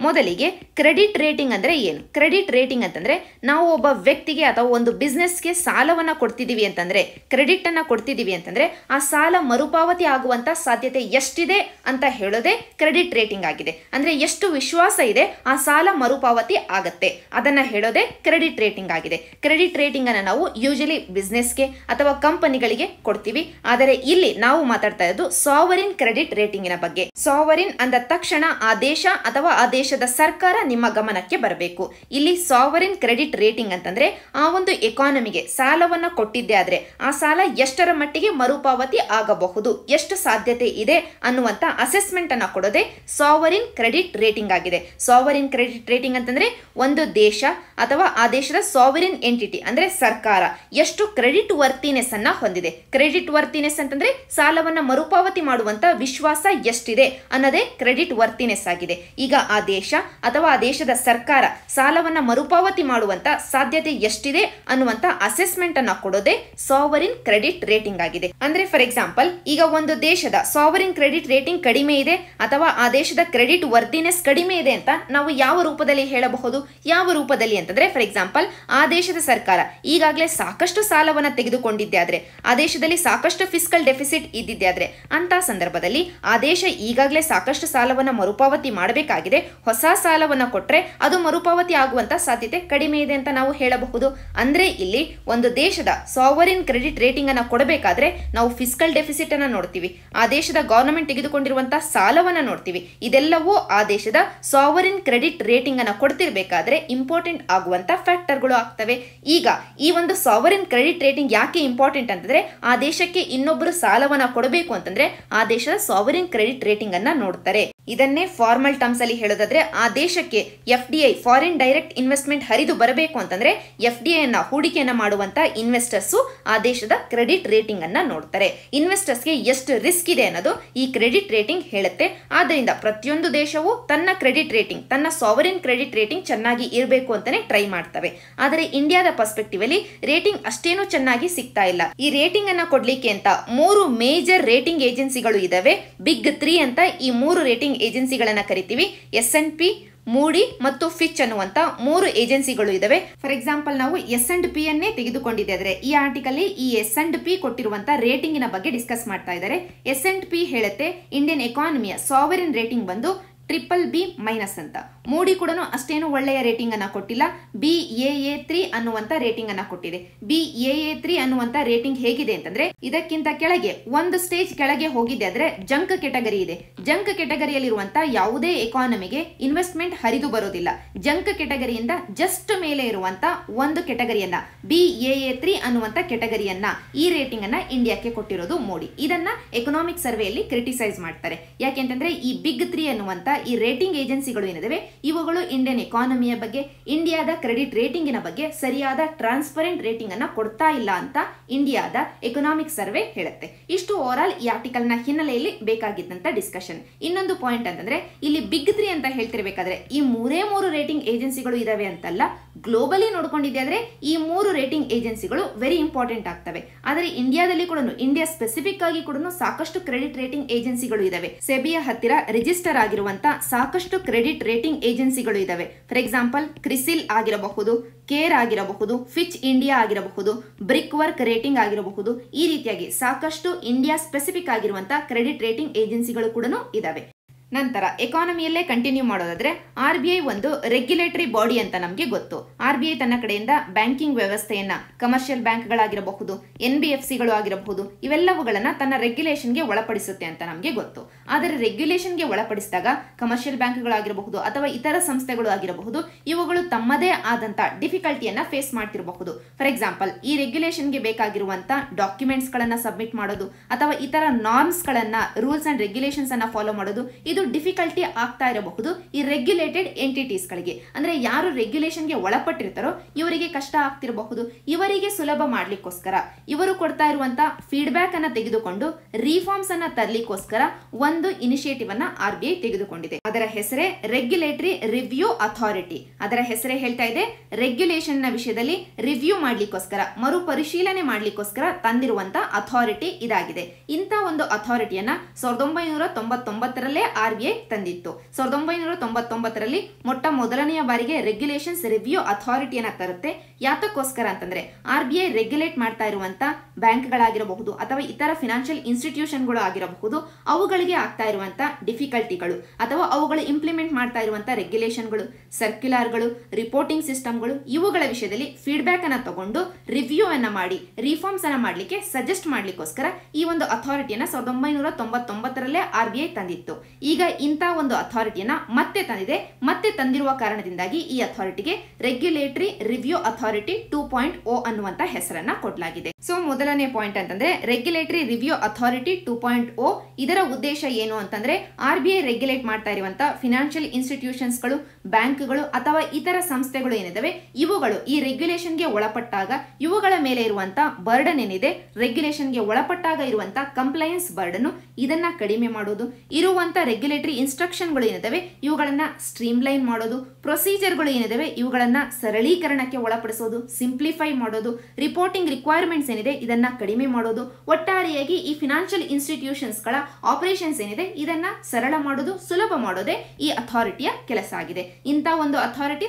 ಮೊದಲಿಗೆ ಕ್ರೆಡಿಟ್ ರೇಟಿಂಗ್ ಅಂದ್ರೆ ಏನು? ಕ್ರೆಡಿಟ್ ರೇಟಿಂಗ್ ಅಂತಂದ್ರೆ ನಾವು ಒಬ್ಬ ವ್ಯಕ್ತಿಗೆ ಅಥವಾ ಒಂದು ಬಿಸ್ನೆಸ್ಗೆ ಸಾಲವನ್ನ ಕೊಡ್ತಿದೀವಿ ಅಂತಂದ್ರೆ, ಕ್ರೆಡಿಟ್ ಅನ್ನ ಕೊಡ್ತಿದೀವಿ ಅಂತಂದ್ರೆ ಆ ಸಾಲ ಮರುಪಾವತಿ ಆಗುವಂತ ಸಾಧ್ಯತೆ ಎಷ್ಟಿದೆ ಅಂತ ಹೇಳೋದೇ ಕ್ರೆಡಿಟ್ ರೇಟಿಂಗ್ ಆಗಿದೆ. ಅಂದ್ರೆ ಎಷ್ಟು ವಿಶ್ವಾಸ ಇದೆ ಆ ಸಾಲ ಮರುಪಾವತಿ ಆಗತ್ತೆ ಅದನ್ನ ಹೇಳೋದೇ ಕ್ರೆಡಿಟ್ ರೇಟಿಂಗ್ ಆಗಿದೆ. ಕ್ರೆಡಿಟ್ ರೇಟಿಂಗ್ ಅನ್ನ ನಾವು ಯೂಶಲಿ ಬಿಸ್ನೆಸ್ಗೆ ಅಥವಾ ಕಂಪನಿಗಳಿಗೆ ಕೊಡ್ತೀವಿ. ಆದರೆ ಇಲ್ಲಿ ನಾವು ಮಾತಾಡ್ತಾ ಇರೋದು ಸಾವರಿನ್ ಕ್ರೆಡಿಟ್ ರೇಟಿಂಗಿನ ಬಗ್ಗೆ. ಸಾವರಿನ್ ಅಂದ ತಕ್ಷಣ ಆ ದೇಶ ಅಥವಾ ಆ ದೇಶದ ಸರ್ಕಾರ ನಿಮ್ಮ ಗಮನಕ್ಕೆ ಬರಬೇಕು. ಇಲ್ಲಿ ಸಾವರಿನ್ ಕ್ರೆಡಿಟ್ ರೇಟಿಂಗ್ ಅಂತಂದ್ರೆ ಆ ಒಂದು ಎಕಾನಮಿಗೆ ಸಾಲವನ್ನ ಕೊಟ್ಟಿದ್ದೆ ಆದ್ರೆ ಆ ಸಾಲ ಎಷ್ಟರ ಮಟ್ಟಿಗೆ ಮರುಪಾವತಿ ಆಗಬಹುದು, ಎಷ್ಟು ಸಾಧ್ಯತೆ ಇದೆ ಅನ್ನುವಂತ ಅಸೆಸ್ಮೆಂಟ್ ಅನ್ನ ಕೊಡೋದೇ ಸಾವರಿನ್ ಕ್ರೆಡಿಟ್ ರೇಟಿಂಗ್ ಆಗಿದೆ. ಸಾವರಿನ್ ಕ್ರೆಡಿಟ್ ರೇಟಿಂಗ್ ಅಂತಂದ್ರೆ ಒಂದು ದೇಶ ಅಥವಾ ಆ ದೇಶದ ಸಾವರಿನ್ ಎಂಟಿಟಿ ಅಂದ್ರೆ ಸರ್ಕಾರ ಎಷ್ಟು ಕ್ರೆಡಿಟ್ ವರ್ತಿನೆಸ್ ಅನ್ನ ಹೊಂದಿದೆ. ಕ್ರೆಡಿಟ್ ವರ್ತಿನೆಸ್ ಅಂತಂದ್ರೆ ಸಾಲವನ್ನ ಮರುಪಾವತಿ ಮಾಡುವಂತ ವಿಶ್ವಾಸ ಎಷ್ಟಿದೆ ಅನ್ನೋದೇ ಕ್ರೆಡಿಟ್ ವರ್ತಿನೆಸ್ ಆಗಿದೆ. ಈಗ ಆ ದೇಶ ಅಥವಾ ಆ ದೇಶದ ಸರ್ಕಾರ ಸಾಲವನ್ನ ಮರುಪಾವತಿ ಮಾಡುವಂತ ಸಾಧ್ಯತೆ ಎಷ್ಟಿದೆ ಅನ್ನುವಂತ ಅಸೆಸ್ಮೆಂಟ್ ಅನ್ನ ಕೊಡೋದೇ ಸಾವರಿನ್ ಕ್ರೆಡಿಟ್ ರೇಟಿಂಗ್ ಆಗಿದೆ. ಅಂದ್ರೆ ಫಾರ್ ಎಕ್ಸಾಂಪಲ್, ಈಗ ಒಂದು ದೇಶದ ಸಾವರಿನ್ ಕ್ರೆಡಿಟ್ ರೇಟಿಂಗ್ ಕಡಿಮೆ ಇದೆ ಅಥವಾ ಆ ದೇಶದ ಕ್ರೆಡಿಟ್ ವರ್ದಿನೆಸ್ ಕಡಿಮೆ ಇದೆ ಅಂತ ನಾವು ಯಾವ ರೂಪದಲ್ಲಿ ಹೇಳಬಹುದು? ಯಾವ ರೂಪದಲ್ಲಿ ಅಂತಂದ್ರೆ ಫಾರ್ ಎಕ್ಸಾಂಪಲ್, ಆ ದೇಶದ ಸರ್ಕಾರ ಈಗಾಗಲೇ ಸಾಕಷ್ಟು ಸಾಲವನ್ನ ತೆಗೆದುಕೊಂಡಿದ್ದೆ ಆದ್ರೆ, ಆ ದೇಶದಲ್ಲಿ ಸಾಕಷ್ಟು ಫಿಸ್ಕಲ್ ಡೆಫಿಸಿಟ್ ಇದ್ದಿದ್ದೆ ಆದ್ರೆ, ಅಂತ ಸಂದರ್ಭದಲ್ಲಿ ಆ ದೇಶ ಈಗಾಗಲೇ ಸಾಕಷ್ಟು ಸಾಲವನ್ನ ಮರುಪಾವತಿ ಮಾಡಬೇಕಾಗಿದೆ. ಹೊಸ ಸಾಲವನ್ನ ಕೊಟ್ರೆ ಅದು ಮರುಪಾವತಿ ಆಗುವಂತ ಸಾಧ್ಯತೆ ಕಡಿಮೆ ಇದೆ ಅಂತ ನಾವು ಹೇಳಬಹುದು. ಅಂದ್ರೆ ಇಲ್ಲಿ ಒಂದು ದೇಶದ ಸಾವರಿನ್ ಕ್ರೆಡಿಟ್ ರೇಟಿಂಗ್ ಅನ್ನ ಕೊಡಬೇಕಾದ್ರೆ ನಾವು ಫಿಸ್ಕಲ್ ಡೆಫಿಸಿಟ್ ಅನ್ನ ನೋಡ್ತೀವಿ, ಆ ದೇಶದ ಗವರ್ನಮೆಂಟ್ ತೆಗೆದುಕೊಂಡಿರುವಂತಹ ಸಾಲವನ್ನ ನೋಡ್ತೀವಿ. ಇದೆಲ್ಲವೂ ಆ ದೇಶದ ಸಾವರಿನ್ ಕ್ರೆಡಿಟ್ ರೇಟಿಂಗ್ ಅನ್ನ ಕೊಡ್ತಿರ್ಬೇಕಾದ್ರೆ ಇಂಪಾರ್ಟೆಂಟ್ ಆಗುವಂತ ಫ್ಯಾಕ್ಟರ್ಗಳು ಆಗ್ತವೆ. ಈಗ ಈ ಒಂದು ಸಾವರಿನ್ ಕ್ರೆಡಿಟ್ ರೇಟಿಂಗ್ ಯಾಕೆ ಇಂಪಾರ್ಟೆಂಟ್ ಅಂತಂದ್ರೆ, ಆ ದೇಶಕ್ಕೆ ಇನ್ನೊಬ್ಬರು ಸಾಲವನ್ನ ಕೊಡಬೇಕು ಅಂತಂದ್ರೆ ಆ ದೇಶದ ಸಾವರಿನ್ ಕ್ರೆಡಿಟ್ ರೇಟಿಂಗ್ ಅನ್ನ ನೋಡ್ತಾರೆ. ಇದನ್ನೇ ಫಾರ್ಮಲ್ ಟರ್ಮ್ಸ್ ಅಲ್ಲಿ ಹೇಳೋದಾದ್ರೆ, ಆ ದೇಶಕ್ಕೆ FDI ಫಾರಿನ್ ಡೈರೆಕ್ಟ್ ಇನ್ವೆಸ್ಟ್ಮೆಂಟ್ ಹರಿದು ಬರಬೇಕು ಅಂತಂದ್ರೆ FDI ಅನ್ನ ಹೂಡಿಕೆಯನ್ನ ಮಾಡುವಂತ ಇನ್ವೆಸ್ಟರ್ಸ್ ಆ ದೇಶದ ಕ್ರೆಡಿಟ್ ರೇಟಿಂಗ್ ಅನ್ನ ನೋಡ್ತಾರೆ. ಇನ್ವೆಸ್ಟರ್ಸ್ಗೆ ಎಷ್ಟು ರಿಸ್ಕ್ ಇದೆ ಅನ್ನೋದು ಈ ಕ್ರೆಡಿಟ್ ರೇಟಿಂಗ್ ಹೇಳುತ್ತೆ. ಆದ್ದರಿಂದ ಪ್ರತಿಯೊಂದು ದೇಶವು ತನ್ನ ಕ್ರೆಡಿಟ್ ರೇಟಿಂಗ್, ತನ್ನ ಸಾವರಿನ್ ಕ್ರೆಡಿಟ್ ರೇಟಿಂಗ್ ಚೆನ್ನಾಗಿ ಇರಬೇಕು ಅಂತಾನೆ ಟ್ರೈ ಮಾಡ್ತವೆ. ಆದರೆ ಇಂಡಿಯಾದ ಪರ್ಸ್ಪೆಕ್ಟಿವ್ ಅಲ್ಲಿ ರೇಟಿಂಗ್ ಅಷ್ಟೇನು ಚೆನ್ನಾಗಿ ಸಿಗ್ತಾ ಇಲ್ಲ. ಈ ರೇಟಿಂಗ್ ಅನ್ನ ಕೊಡ್ಲಿಕ್ಕೆ ಅಂತ 3 ಮೇಜರ್ ರೇಟಿಂಗ್ ಏಜೆನ್ಸಿಗಳು ಇದಾವೆ. ಬಿಗ್ 3 ಅಂತ ಈ 3 ರೇಟಿಂಗ್ ಏಜೆನ್ಸಿಗಳನ್ನ ಕರಿತೀವಿ. S&P, ಮೂಡಿ ಮತ್ತು ಫಿಚ್ ಅನ್ನುವಂತ 3 ಏಜೆನ್ಸಿಗಳು ಇದಾವೆ. ಫಾರ್ ಎಕ್ಸಾಂಪಲ್, ನಾವು S&P ಅನ್ನೇ ತೆಗೆದುಕೊಂಡಿದ್ದೆ. ಈ ಆರ್ಟಿಕಲ್ ಈ S&P ಕೊಟ್ಟಿರುವಂತ ರೇಟಿಂಗಿನ ಬಗ್ಗೆ ಡಿಸ್ಕಸ್ ಮಾಡ್ತಾ ಇದ್ದಾರೆ. S&P ಹೇಳುತ್ತೆ ಇಂಡಿಯನ್ ಎಕಾನಮಿಯ ಸಾವರಿನ್ ರೇಟಿಂಗ್ ಬಂದು BBB- ಅಂತ. ಮೂಡಿ ಕೂಡ ಅಷ್ಟೇನು ಒಳ್ಳೆಯ ರೇಟಿಂಗ್ ಅನ್ನ ಕೊಟ್ಟಿಲ್ಲ. Baa3 ಅನ್ನುವಂತ ರೇಟಿಂಗ್ ಅನ್ನ ಕೊಟ್ಟಿದೆ. Baa3 ಅನ್ನುವಂತ ರೇಟಿಂಗ್ ಹೇಗಿದೆ ಅಂತಂದ್ರೆ, ಇದಕ್ಕಿಂತ ಕೆಳಗೆ ಒಂದು ಸ್ಟೇಜ್ ಕೆಳಗೆ ಹೋಗಿದೆ ಆದ್ರೆ ಜಂಕ್ ಕೆಟಗರಿ ಇದೆ. ಜಂಕ್ ಕೆಟಗರಿಯಲ್ಲಿರುವಂತ ಯಾವುದೇ ಎಕಾನಮಿಗೆ ಇನ್ವೆಸ್ಟ್ಮೆಂಟ್ ಹರಿದು ಬರೋದಿಲ್ಲ. ಜಂಕ್ ಕೆಟಗರಿಯಿಂದ ಜಸ್ಟ್ ಮೇಲೆ ಇರುವಂತ ಒಂದು ಕೆಟಗರಿಯನ್ನ Baa3 ಅನ್ನುವಂತ ಕೆಟಗರಿಯನ್ನ ಈ ರೇಟಿಂಗ್ ಅನ್ನ ಇಂಡಿಯಾಕ್ಕೆ ಕೊಟ್ಟಿರೋದು ಮೋಡಿ. ಇದನ್ನ ಎಕನಾಮಿಕ್ ಸರ್ವೆಯಲ್ಲಿ ಕ್ರಿಟಿಸೈಸ್ ಮಾಡ್ತಾರೆ. ಯಾಕೆಂತಂದ್ರೆ ಈ ಬಿಗ್ 3 ಅನ್ನುವಂತ ಈ ರೇಟಿಂಗ್ ಏಜೆನ್ಸಿಗಳು ಏನಿದಾವೆ ಇವುಗಳು ಇಂಡಿಯನ್ ಎಕಾನಮಿಯ ಬಗ್ಗೆ, ಇಂಡಿಯಾದ ಕ್ರೆಡಿಟ್ ರೇಟಿಂಗಿನ ಬಗ್ಗೆ ಸರಿಯಾದ ಟ್ರಾನ್ಸ್ಪರೆಂಟ್ ರೇಟಿಂಗ್ ಅನ್ನ ಕೊಡ್ತಾ ಇಲ್ಲ ಅಂತ ಇಂಡಿಯಾದ ಎಕನಾಮಿಕ್ ಸರ್ವೆ ಹೇಳುತ್ತೆ. ಇಷ್ಟು ಓವರ್ ಆಲ್ ಈ ಆರ್ಟಿಕಲ್ ನ ಹಿನ್ನೆಲೆಯಲ್ಲಿ ಬೇಕಾಗಿದ್ದಂತ ಡಿಸ್ಕಷನ್. ಇನ್ನೊಂದು ಪಾಯಿಂಟ್ ಅಂತಂದ್ರೆ, ಇಲ್ಲಿ ಬಿಗ್ 3 ಅಂತ ಹೇಳ್ತಿರ್ಬೇಕಾದ್ರೆ ಈ 3 ರೇಟಿಂಗ್ ಏಜೆನ್ಸಿಗಳು ಇದಾವೆ ಅಂತಲ್ಲ, ಗ್ಲೋಬಲಿ ನೋಡ್ಕೊಂಡಿದ್ದೆ ಆದ್ರೆ ಈ 3 ರೇಟಿಂಗ್ ಏಜೆನ್ಸಿಗಳು ವೆರಿ ಇಂಪಾರ್ಟೆಂಟ್ ಆಗ್ತವೆ. ಆದರೆ ಇಂಡಿಯಾದಲ್ಲಿ ಕೂಡ, ಇಂಡಿಯಾ ಸ್ಪೆಸಿಫಿಕ್ ಆಗಿ ಕೂಡ ಸಾಕಷ್ಟು ಕ್ರೆಡಿಟ್ ರೇಟಿಂಗ್ ಏಜೆನ್ಸಿಗಳು ಇದಾವೆ. ಸೆಬಿಯ ಹತ್ತಿರ ರಿಜಿಸ್ಟರ್ ಆಗಿರುವಂತ ಸಾಕಷ್ಟು ಕ್ರೆಡಿಟ್ ರೇಟಿಂಗ್ ಏಜೆನ್ಸಿಗಳು ಇದಾವೆ. ಫಾರ್ ಎಕ್ಸಾಂಪಲ್, ಕ್ರಿಸಿಲ್ ಆಗಿರಬಹುದು, ಕೇರ್ ಆಗಿರಬಹುದು, ಫಿಚ್ ಇಂಡಿಯಾ ಆಗಿರಬಹುದು, ಬ್ರಿಕ್ ವರ್ಕ್ ರೇಟಿಂಗ್ ಆಗಿರಬಹುದು. ಈ ರೀತಿಯಾಗಿ ಸಾಕಷ್ಟು ಇಂಡಿಯಾ ಸ್ಪೆಸಿಫಿಕ್ ಆಗಿರುವಂತಹ ಕ್ರೆಡಿಟ್ ರೇಟಿಂಗ್ ಏಜೆನ್ಸಿಗಳು ಕೂಡ ಇದಾವೆ. ನಂತರ ಎಕಾನಮಿಯಲ್ಲೇ ಕಂಟಿನ್ಯೂ ಮಾಡೋದಾದ್ರೆ, RBI ಒಂದು ರೆಗ್ಯುಲೇಟರಿ ಬಾಡಿ ಅಂತ ನಮಗೆ ಗೊತ್ತು. RBI ತನ್ನ ಕಡೆಯಿಂದ ಬ್ಯಾಂಕಿಂಗ್ ವ್ಯವಸ್ಥೆಯನ್ನ, ಕಮರ್ಷಿಯಲ್ ಬ್ಯಾಂಕ್ಗಳಾಗಿರಬಹುದು, NBFCಗಳು ಆಗಿರಬಹುದು, ಇವೆಲ್ಲವುಗಳನ್ನ ತನ್ನ ರೆಗ್ಯುಲೇಷನ್ಗೆ ಒಳಪಡಿಸುತ್ತೆ ಅಂತ ನಮಗೆ ಗೊತ್ತು. ಆದರೆ ರೆಗ್ಯುಲೇಷನ್ಗೆ ಒಳಪಡಿಸಿದಾಗ ಕಮರ್ಷಿಯಲ್ ಬ್ಯಾಂಕ್ಗಳಾಗಿರಬಹುದು ಅಥವಾ ಇತರ ಸಂಸ್ಥೆಗಳು ಆಗಿರಬಹುದು, ಇವುಗಳು ತಮ್ಮದೇ ಆದಂತ ಡಿಫಿಕಲ್ಟಿಯನ್ನ ಫೇಸ್ ಮಾಡ್ತಿರಬಹುದು. ಫಾರ್ ಎಕ್ಸಾಂಪಲ್, ಈ ರೆಗ್ಯುಲೇಷನ್ಗೆ ಬೇಕಾಗಿರುವಂತ ಡಾಕ್ಯುಮೆಂಟ್ಸ್ ಗಳನ್ನ ಸಬ್ಮಿಟ್ ಮಾಡೋದು ಅಥವಾ ಇತರ ನಾರ್ಮ್ಸ್ ಗಳನ್ನ, ರೂಲ್ಸ್ ಅಂಡ್ ರೆಗ್ಯುಲೇಷನ್ಸ್ ಅನ್ನ ಫಾಲೋ ಮಾಡೋದು, ಇದು ಡಿಫಿಕಲ್ಟಿ ಆಗ್ತಾ ಇರಬಹುದು ಈ ರೆಗ್ಯುಲೇಟೆಡ್ ಎಂಟಿಟೀಸ್ ಗಳಿಗೆ. ಅಂದ್ರೆ ಯಾರು ರೆಗ್ಯುಲೇಷನ್ಗೆ ಒಳಪಟ್ಟಿರ್ತಾರೋ ಇವರಿಗೆ ಕಷ್ಟ ಆಗ್ತಿರಬಹುದು. ಇವರಿಗೆ ಸುಲಭ ಮಾಡ್ಲಿಕ್ಕೋಸ್ಕರ ಇವರು ಕೊಡ್ತಾ ಇರುವಂತ ಫೀಡ್ಬ್ಯಾಕ್ ಅನ್ನ ತೆಗೆದುಕೊಂಡು ರಿಫಾರ್ಮ್ಸ್ ಅನ್ನ ತರಲಿಕ್ಕೋಸ್ಕರ ಒಂದು ಒಂದು ಇನಿಷಿಯೇಟಿವ್ ಅನ್ನ RBI ತೆಗೆದುಕೊಂಡಿದೆ. ಅದರ ಹೆಸರೇ ರೆಗ್ಯುಲೇಟರಿ ರಿವ್ಯೂ ಅಥಾರಿಟಿ. ಅದರ ಹೆಸರೇ ಹೇಳ್ತಾ ಇದೆ ರೆಗ್ಯುಲೇಷನ್ ನ ವಿಷಯದಲ್ಲಿ ರಿವ್ಯೂ ಮಾಡ್ಲಿಕ್ಕೋಸ್ಕರ, ಮರುಪರಿಶೀಲನೆ ಮಾಡ್ಲಿಕ್ಕೋಸ್ಕರ ತಂದಿರುವಂತ ಅಥಾರಿಟಿ ಇದಾಗಿದೆ. ಇಂತ ಒಂದು ಅಥಾರಿಟಿಯನ್ನ 1999ರಲ್ಲೇ RBI ತಂದಿತ್ತು. 1999ರಲ್ಲಿ ಮೊದಲನೆಯ ಬಾರಿಗೆ ರೆಗ್ಯುಲೇಷನ್ಸ್ ರಿವ್ಯೂ ಅಥಾರಿಟಿಯನ್ನ ತರುತ್ತೆ. ಯಾತಕ್ಕೋಸ್ಕರ ಅಂತಂದ್ರೆ RBI ರೆಗ್ಯುಲೇಟ್ ಮಾಡ್ತಾ ಇರುವಂತ ಬ್ಯಾಂಕ್ಗಳಾಗಿರಬಹುದು ಅಥವಾ ಇತರ ಫಿನಾನ್ಷಿಯಲ್ ಇನ್ಸ್ಟಿಟ್ಯೂಷನ್ಗಳು ಆಗಿರಬಹುದು, ಅವುಗಳಿಗೆ ಆಗ್ತಾ ಇರುವಂತ ಡಿಫಿಕಲ್ಟಿಗಳು ಅಥವಾ ಅವುಗಳು ಇಂಪ್ಲಿಮೆಂಟ್ ಮಾಡ್ತಾ ಇರುವಂತ ರೆಗ್ಯುಲೇಷನ್ಗಳು, ಸರ್ಕ್ಯುಲರ್ಗಳು, ರಿಪೋರ್ಟಿಂಗ್ ಸಿಸ್ಟಮ್ಗಳು, ಇವುಗಳ ವಿಷಯದಲ್ಲಿ ಫೀಡ್ಬ್ಯಾಕ್ ಅನ್ನ ತಗೊಂಡು ರಿವ್ಯೂ ಅನ್ನ ಮಾಡಿ ರಿಫಾರ್ಮ್ಸ್ ಅನ್ನ ಮಾಡ್ಲಿಕ್ಕೆ ಸಜೆಸ್ಟ್ ಮಾಡ್ಲಿಕ್ಕೋಸ್ಕರ ಈ ಒಂದು ಅಥಾರಿಟಿಯನ್ನ 1999ರಲ್ಲೇ RBI ತಂದಿತ್ತು. ಈಗ ಇಂತ ಒಂದು ಅಥಾರಿಟಿಯನ್ನ ಮತ್ತೆ ತಂದಿದೆ. ಮತ್ತೆ ತಂದಿರುವ ಕಾರಣದಿಂದಾಗಿ ಈ ಅಥಾರಿಟಿಗೆ ರೆಗ್ಯುಲೇಟರಿ ರಿವ್ಯೂ ಅಥಾರಿಟಿ 2.0 ಅನ್ನುವಂತ ಹೆಸರನ್ನ ಕೊಡಲಾಗಿದೆ. ಸೊ ಮೊದಲನೇ ಪಾಯಿಂಟ್ ಅಂತಂದ್ರೆ ರೆಗ್ಯುಲೇಟರಿ ರಿವ್ಯೂ ಅಥಾರಿಟಿ 2.0. ಇದರ ಉದ್ದೇಶ ಏನು ಅಂತಂದ್ರೆ RBI ರೆಗ್ಯುಲೇಟ್ ಮಾಡ್ತಾ ಇರುವಂತ ಫಿನಾನ್ಷಿಯಲ್ ಇನ್ಸ್ಟಿಟ್ಯೂಷನ್ಸ್ಗಳು, ಬ್ಯಾಂಕ್ಗಳು ಅಥವಾ ಇತರ ಸಂಸ್ಥೆಗಳು ಏನಿದಾವೆ ಇವುಗಳು ಈ ರೆಗ್ಯುಲೇಷನ್ಗೆ ಒಳಪಟ್ಟಾಗ ಇವುಗಳ ಮೇಲೆ ಇರುವಂತ ಬರ್ಡನ್ ಏನಿದೆ, ರೆಗ್ಯುಲೇಷನ್ಗೆ ಒಳಪಟ್ಟಾಗ ಇರುವಂತ ಕಂಪ್ಲೈನ್ಸ್ ಬರ್ಡನ್, ಇದನ್ನ ಕಡಿಮೆ ಮಾಡೋದು, ಇರುವಂತ ರೆಗ್ಯುಲೇಟರಿ ಇನ್ಸ್ಟ್ರಕ್ಷನ್ಗಳು ಏನಿದಾವೆ ಇವುಗಳನ್ನ ಸ್ಟ್ರೀಮ್ಲೈನ್ ಮಾಡೋದು, ಪ್ರೊಸೀಜರ್ಗಳು ಏನಿದಾವೆ ಇವುಗಳನ್ನ ಸರಳೀಕರಣಕ್ಕೆ ಒಳಪಡಿಸೋದು, ಸಿಂಪ್ಲಿಫೈ ಮಾಡೋದು, ರಿಪೋರ್ಟಿಂಗ್ ರಿಕ್ವೈರ್ಮೆಂಟ್ಸ್ ಏನಿದೆ ಇದನ್ನ ಕಡಿಮೆ ಮಾಡೋದು, ಒಟ್ಟಾರೆಯಾಗಿ ಈ ಫಿನಾನ್ಷಿಯಲ್ ಇನ್ಸ್ಟಿಟ್ಯೂಷನ್ಸ್ ಗಳ ಆಪರೇಷನ್ಸ್ ಏನಿದೆ ಇದನ್ನ ಸರಳ ಮಾಡೋದು, ಸುಲಭ ಮಾಡೋದೇ ಈ ಅಥಾರಿಟಿಯ ಕೆಲಸ ಆಗಿದೆ. ಇಂತ ಒಂದು ಅಥಾರಿಟಿ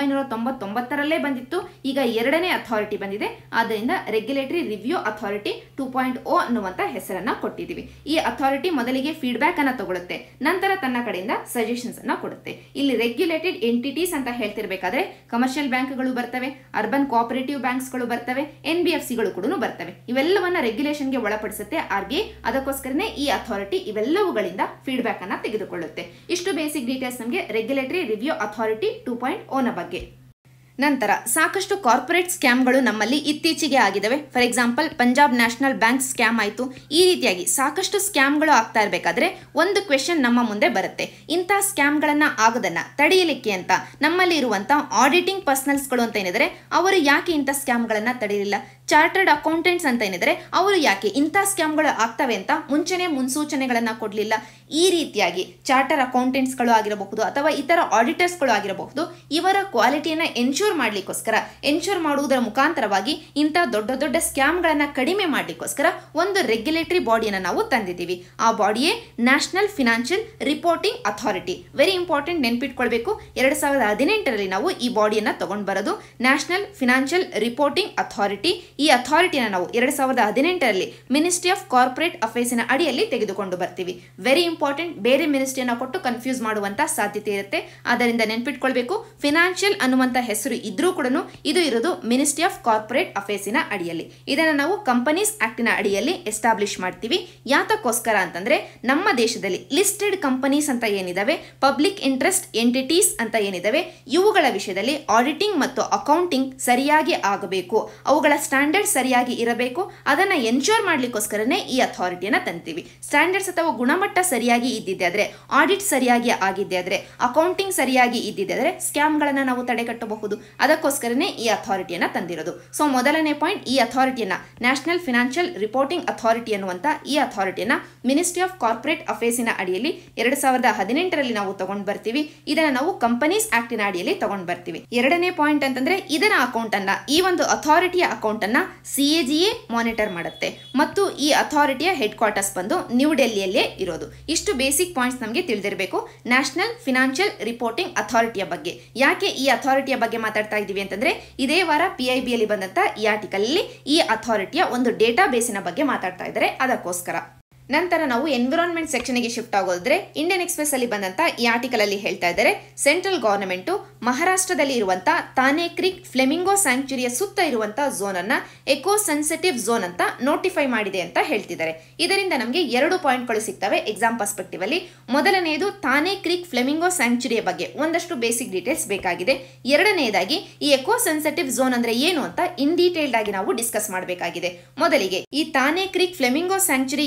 1999ರಲ್ಲೇ ಬಂದಿತ್ತು. ಈಗ ಎರಡನೇ ಅಥಾರಿಟಿ ಬಂದಿದೆ. ಆದ್ದರಿಂದ ರೆಗ್ಯುಲೇಟರಿ ರಿವ್ಯೂ ಅಥಾರಿಟಿ 2.0 ಅನ್ನುವಂತ ಹೆಸರನ್ನ ಕೊಟ್ಟಿದ್ದೀವಿ. ಈ ಅಥಾರಿಟಿ ಮೊದಲಿಗೆ ಫೀಡ್ಬ್ಯಾಕ್ ಅನ್ನ ತಗೊಳುತ್ತೆ, ನಂತರ ತನ್ನ ಕಡೆಯಿಂದ ಸಜೆಷನ್ಸ್ ಅನ್ನ ಕೊಡುತ್ತೆ. ಇಲ್ಲಿ ರೆಗ್ಯುಲೇಟೆಡ್ ಎಂಟಿಟೀಸ್ ಅಂತ ಹೇಳ್ತಿರ್ಬೇಕಾದ್ರೆ ಕಮರ್ಷಿಯಲ್ ಬ್ಯಾಂಕ್ಗಳು ಬರ್ತವೆ, ಅರ್ಬನ್ ಕೋಆಪರೇಟಿವ್ ಬ್ಯಾಂಕ್ಸ್ ಗಳು ಬರ್ತವೆ, NBFCಗಳು ಕೂಡ ಬರ್ತವೆ. ಇವೆಲ್ಲವನ್ನ ರೆಗ್ಯುಲೇಷನ್ಗೆ ಒಳಪಡಿಸುತ್ತೆ RBI. ಅದಕ್ಕೋಸ್ಕರನೇ ಈ ಅಥಾರಿಟಿ ಇವೆಲ್ಲವುಗಳಿಂದ ಫೀಡ್ಬ್ಯಾಕ್ ಅನ್ನ ತೆಗೆದುಕೊಳ್ಳುತ್ತೆ. ಇಷ್ಟು ಬೇಸಿಕ್ ಡೀಟೇಲ್ಸ್ ನಮಗೆ ರೆಗ್ಯುಲೇಟರಿ ರಿವ್ಯೂ ಅಥಾರಿಟಿ 2.0 ನ ಬಗ್ಗೆ. ನಂತರ ಸಾಕಷ್ಟು ಕಾರ್ಪೊರೇಟ್ ಸ್ಕ್ಯಾಮ್ಗಳು ನಮ್ಮಲ್ಲಿ ಇತ್ತೀಚೆಗೆ ಆಗಿದಾವೆ. For example Punjab National Bank scam ಆಯಿತು. ಈ ರೀತಿಯಾಗಿ ಸಾಕಷ್ಟು ಸ್ಕ್ಯಾಮ್ಗಳು ಆಗ್ತಾ ಇರಬೇಕಾದ್ರೆ ಒಂದು ಕ್ವೆಶನ್ ನಮ್ಮ ಮುಂದೆ ಬರುತ್ತೆ. ಇಂಥ ಸ್ಕ್ಯಾಮ್ಗಳನ್ನ ಆಗದನ್ನ ತಡೆಯಲಿಕ್ಕೆ ಅಂತ ನಮ್ಮಲ್ಲಿ ಇರುವಂತ ಆಡಿಟಿಂಗ್ ಪರ್ಸನಲ್ಸ್ಗಳು ಅಂತ ಏನಿದ್ರೆ ಅವರು ಯಾಕೆ ಇಂಥ ಸ್ಕ್ಯಾಮ್ಗಳನ್ನ ತಡೆಯಲಿಲ್ಲ? ಚಾರ್ಟರ್ಡ್ ಅಕೌಂಟೆಂಟ್ಸ್ ಅಂತ ಏನಿದ್ರೆ ಅವರು ಯಾಕೆ ಇಂಥ ಸ್ಕ್ಯಾಮ್ಗಳು ಆಗ್ತವೆ ಅಂತ ಮುಂಚೆನೆ ಮುನ್ಸೂಚನೆಗಳನ್ನ ಕೊಡಲಿಲ್ಲ? ಈ ರೀತಿಯಾಗಿ ಚಾರ್ಟರ್ ಅಕೌಂಟೆಂಟ್ಸ್ಗಳು ಆಗಿರಬಹುದು ಅಥವಾ ಇತರ ಆಡಿಟರ್ಸ್ಗಳು ಆಗಿರಬಹುದು, ಇವರ ಕ್ವಾಲಿಟಿಯನ್ನ ಎನ್ಶೂರ್ ಮಾಡ್ಲಿಕ್ಕೋಸ್ಕರ, ಎನ್ಶೂರ್ ಮಾಡುವುದರ ಮುಖಾಂತರವಾಗಿ ಇಂಥ ದೊಡ್ಡ ದೊಡ್ಡ ಸ್ಕ್ಯಾಮ್ಗಳನ್ನ ಕಡಿಮೆ ಮಾಡ್ಲಿಕ್ಕೋಸ್ಕರ ಒಂದು ರೆಗ್ಯುಲೇಟರಿ ಬಾಡಿಯನ್ನ ನಾವು ತಂದಿದ್ದೀವಿ. ಆ ಬಾಡಿಯೇ National Financial Reporting Authority. Very important, ನೆನ್ಪಿಟ್ಕೊಳ್ಬೇಕು. 2018ರಲ್ಲಿ ನಾವು ಈ ಬಾಡಿಯನ್ನ ತಗೊಂಡ್ ಬರೋದು ನ್ಯಾಷನಲ್ ಫಿನಾನ್ಷಿಯಲ್ ರಿಪೋರ್ಟಿಂಗ್ ಅಥಾರಿಟಿ. ಈ ಅಥಾರಿಟಿನ ನಾವು 2018ರಲ್ಲಿ ಮಿನಿಸ್ಟ್ರಿ ಆಫ್ ಕಾರ್ಪೊರೇಟ್ ಅಫೇರ್ಸ್ನ ಅಡಿಯಲ್ಲಿ ತೆಗೆದುಕೊಂಡು ಬರ್ತೀವಿ. ವೆರಿ ಇಂಪಾರ್ಟೆಂಟ್, ಬೇರೆ ಮಿನಿಸ್ಟ್ರಿಯನ್ನ ಕೊಟ್ಟು ಕನ್ಫ್ಯೂಸ್ ಮಾಡುವಂತ ಸಾಧ್ಯತೆ ಇರುತ್ತೆ. ಆದ್ದರಿಂದ ನೆನ್ಪಿಟ್ಕೊಳ್ಬೇಕು, ಫಿನಾನ್ಷಿಯಲ್ ಅನ್ನುವಂತ ಹೆಸರು ಇದ್ರೂ ಕೂಡ ಇದು ಇರೋದು ಮಿನಿಸ್ಟ್ರಿ ಆಫ್ ಕಾರ್ಪೊರೇಟ್ ಅಫೇರ್ಸ್ನ ಅಡಿಯಲ್ಲಿ. ಇದನ್ನು ನಾವು ಕಂಪನೀಸ್ ಆಕ್ಟಿನ ಅಡಿಯಲ್ಲಿ ಎಸ್ಟಾಬ್ಲಿಷ್ ಮಾಡ್ತೀವಿ. ಯಾತಕ್ಕೋಸ್ಕರ ಅಂತಂದ್ರೆ ನಮ್ಮ ದೇಶದಲ್ಲಿ ಲಿಸ್ಟೆಡ್ ಕಂಪನೀಸ್ ಅಂತ ಏನಿದಾವೆ, ಪಬ್ಲಿಕ್ ಇಂಟ್ರೆಸ್ಟ್ ಎಂಟಿಟೀಸ್ ಅಂತ ಏನಿದಾವೆ, ಇವುಗಳ ವಿಷಯದಲ್ಲಿ ಆಡಿಟಿಂಗ್ ಮತ್ತು ಅಕೌಂಟಿಂಗ್ ಸರಿಯಾಗಿ ಆಗಬೇಕು, ಅವುಗಳ ಸ್ಟ್ಯಾಂಡರ್ಡ್ ಸರಿಯಾಗಿ ಇರಬೇಕು. ಅದನ್ನ ಎನ್ಶೂರ್ ಮಾಡ್ಲಿಕ್ಕೋಸ್ಕರನೇ ಈ ಅಥಾರಿಟಿಯನ್ನ ತಂತೀವಿ. ಸ್ಟ್ಯಾಂಡರ್ಡ್ಸ್ ಅಥವಾ ಗುಣಮಟ್ಟ ಸರಿಯಾಗಿ ಇದ್ದಿದ್ದೆ ಆದ್ರೆ, ಆಡಿಟ್ ಸರಿಯಾಗಿ ಆಗಿದ್ದೆ ಆದ್ರೆ, ಅಕೌಂಟಿಂಗ್ ಸರಿಯಾಗಿ ಇದ್ದಿದ್ದೆ ಆದ್ರೆ ಸ್ಕ್ಯಾಮ್ಗಳನ್ನ ನಾವು ತಡೆಗಟ್ಟಬಹುದು. ಅದಕ್ಕೋಸ್ಕರನೇ ಈ ಅಥಾರಿಟಿಯನ್ನ ತಂದಿರೋದು. ಸೊ ಮೊದಲನೇ ಪಾಯಿಂಟ್, ಈ ಅಥಾರಿಟಿಯನ್ನ ನ್ಯಾಷನಲ್ ಫಿನಾನ್ಷಿಯಲ್ ರಿಪೋರ್ಟಿಂಗ್ ಅಥಾರಿಟಿ ಅನ್ನುವಂತ ಈ ಅಥಾರಿಟಿಯನ್ನ ಮಿನಿಸ್ಟ್ರಿ ಆಫ್ ಕಾರ್ಪೊರೇಟ್ ಅಫೇರ್ಸ್ನ ಅಡಿಯಲ್ಲಿ 2018ರಲ್ಲಿ ನಾವು ತಗೊಂಡ್ ಬರ್ತೀವಿ. ಇದನ್ನ ನಾವು ಕಂಪನೀಸ್ ಆಕ್ಟಿನ ಅಡಿಯಲ್ಲಿ ತಗೊಂಡ್ ಬರ್ತೀವಿ. ಎರಡನೇ ಪಾಯಿಂಟ್ ಅಂತಂದ್ರೆ ಇದರ ಅಕೌಂಟ್ ಅನ್ನ, ಈ ಒಂದು ಅಥಾರಿಟಿಯ ಅಕೌಂಟ್ ಅನ್ನ CAGA ಮಾನಿಟರ್ ಮಾಡುತ್ತೆ ಮತ್ತು ಈ ಅಥಾರಿಟಿಯ ಹೆಡ್ ಕ್ವಾರ್ಟರ್ಸ್ ಬಂದು ನ್ಯೂ ಡೆಲ್ಲಿಯಲ್ಲೇ ಇರೋದು. ಇಷ್ಟು ಬೇಸಿಕ್ ಪಾಯಿಂಟ್ಸ್ ನಮಗೆ ತಿಳಿದಿರಬೇಕು ನ್ಯಾಷನಲ್ ಫಿನಾನ್ಷಿಯಲ್ ರಿಪೋರ್ಟಿಂಗ್ ಅಥಾರಿಟಿಯ ಬಗ್ಗೆ. ಯಾಕೆ ಈ ಅಥಾರಿಟಿಯ ಬಗ್ಗೆ ಮಾತಾಡ್ತಾ ಇದ್ದೀವಿ ಅಂತಂದ್ರೆ, ಇದೇ ವಾರ PIB ಯಲ್ಲಿ ಬಂದಂತ ಈ ಆರ್ಟಿಕಲ್ ಅಲ್ಲಿ ಈ ಅಥಾರಿಟಿಯ ಒಂದು ಡೇಟಾ ಬೇಸಿನ ಬಗ್ಗೆ ಮಾತಾಡ್ತಾ ಇದ್ದಾರೆ, ಅದಕ್ಕೋಸ್ಕರ. ನಂತರ ನಾವು ಎನ್ವಿರಾನ್ಮೆಂಟ್ ಸೆಕ್ಷನ್ಗೆ ಶಿಫ್ಟ್ ಆಗೋದ್ರೆ, ಇಂಡಿಯನ್ ಎಕ್ಸ್‌ಪ್ರೆಸ್ ಅಲ್ಲಿ ಬಂದಂತ ಈ ಆರ್ಟಿಕಲ್ ಅಲ್ಲಿ ಹೇಳ್ತಾ ಇದ್ದಾರೆ, ಸೆಂಟ್ರಲ್ ಗವರ್ನಮೆಂಟ್ ಮಹಾರಾಷ್ಟ್ರದಲ್ಲಿ ಇರುವಂತ ತಾನೆ ಕ್ರೀಕ್ ಫ್ಲೆಮಿಂಗೋ ಸ್ಯಾಂಕ್ಚುರಿಯ ಸುತ್ತ ಇರುವಂತ ಝೋನ್ ಅನ್ನ ಎಕೋ ಸೆನ್ಸಿಟಿವ್ ಝೋನ್ ಅಂತ ನೋಟಿಫೈ ಮಾಡಿದೆ ಅಂತ ಹೇಳ್ತಿದ್ದಾರೆ. ಇದರಿಂದ ನಮಗೆ 2 ಪಾಯಿಂಟ್ಗಳು ಸಿಗ್ತವೆ ಎಕ್ಸಾಮ್ ಪರ್ಸ್ಪೆಕ್ಟಿವ್ ಅಲ್ಲಿ. ಮೊದಲನೆಯದು ತಾನೆ ಕ್ರೀಕ್ ಫ್ಲೆಮಿಂಗೋ ಸ್ಯಾಂಕ್ಚುರಿಯ ಬಗ್ಗೆ ಒಂದಷ್ಟು ಬೇಸಿಕ್ ಡೀಟೇಲ್ಸ್ ಬೇಕಾಗಿದೆ. ಎರಡನೆಯದಾಗಿ ಈ ಎಕೋ ಸೆನ್ಸಿಟಿವ್ ಝೋನ್ ಅಂದ್ರೆ ಏನು ಅಂತ ಇನ್ ಡೀಟೇಲ್ಡ್ ಆಗಿ ನಾವು ಡಿಸ್ಕಸ್ ಮಾಡಬೇಕಾಗಿದೆ. ಮೊದಲಿಗೆ ಈ ತಾನೆ ಕ್ರೀಕ್ ಫ್ಲೆಮಿಂಗೋ ಸ್ಯಾಂಕ್ಚುರಿ ಎಲ್ಲಿದೆ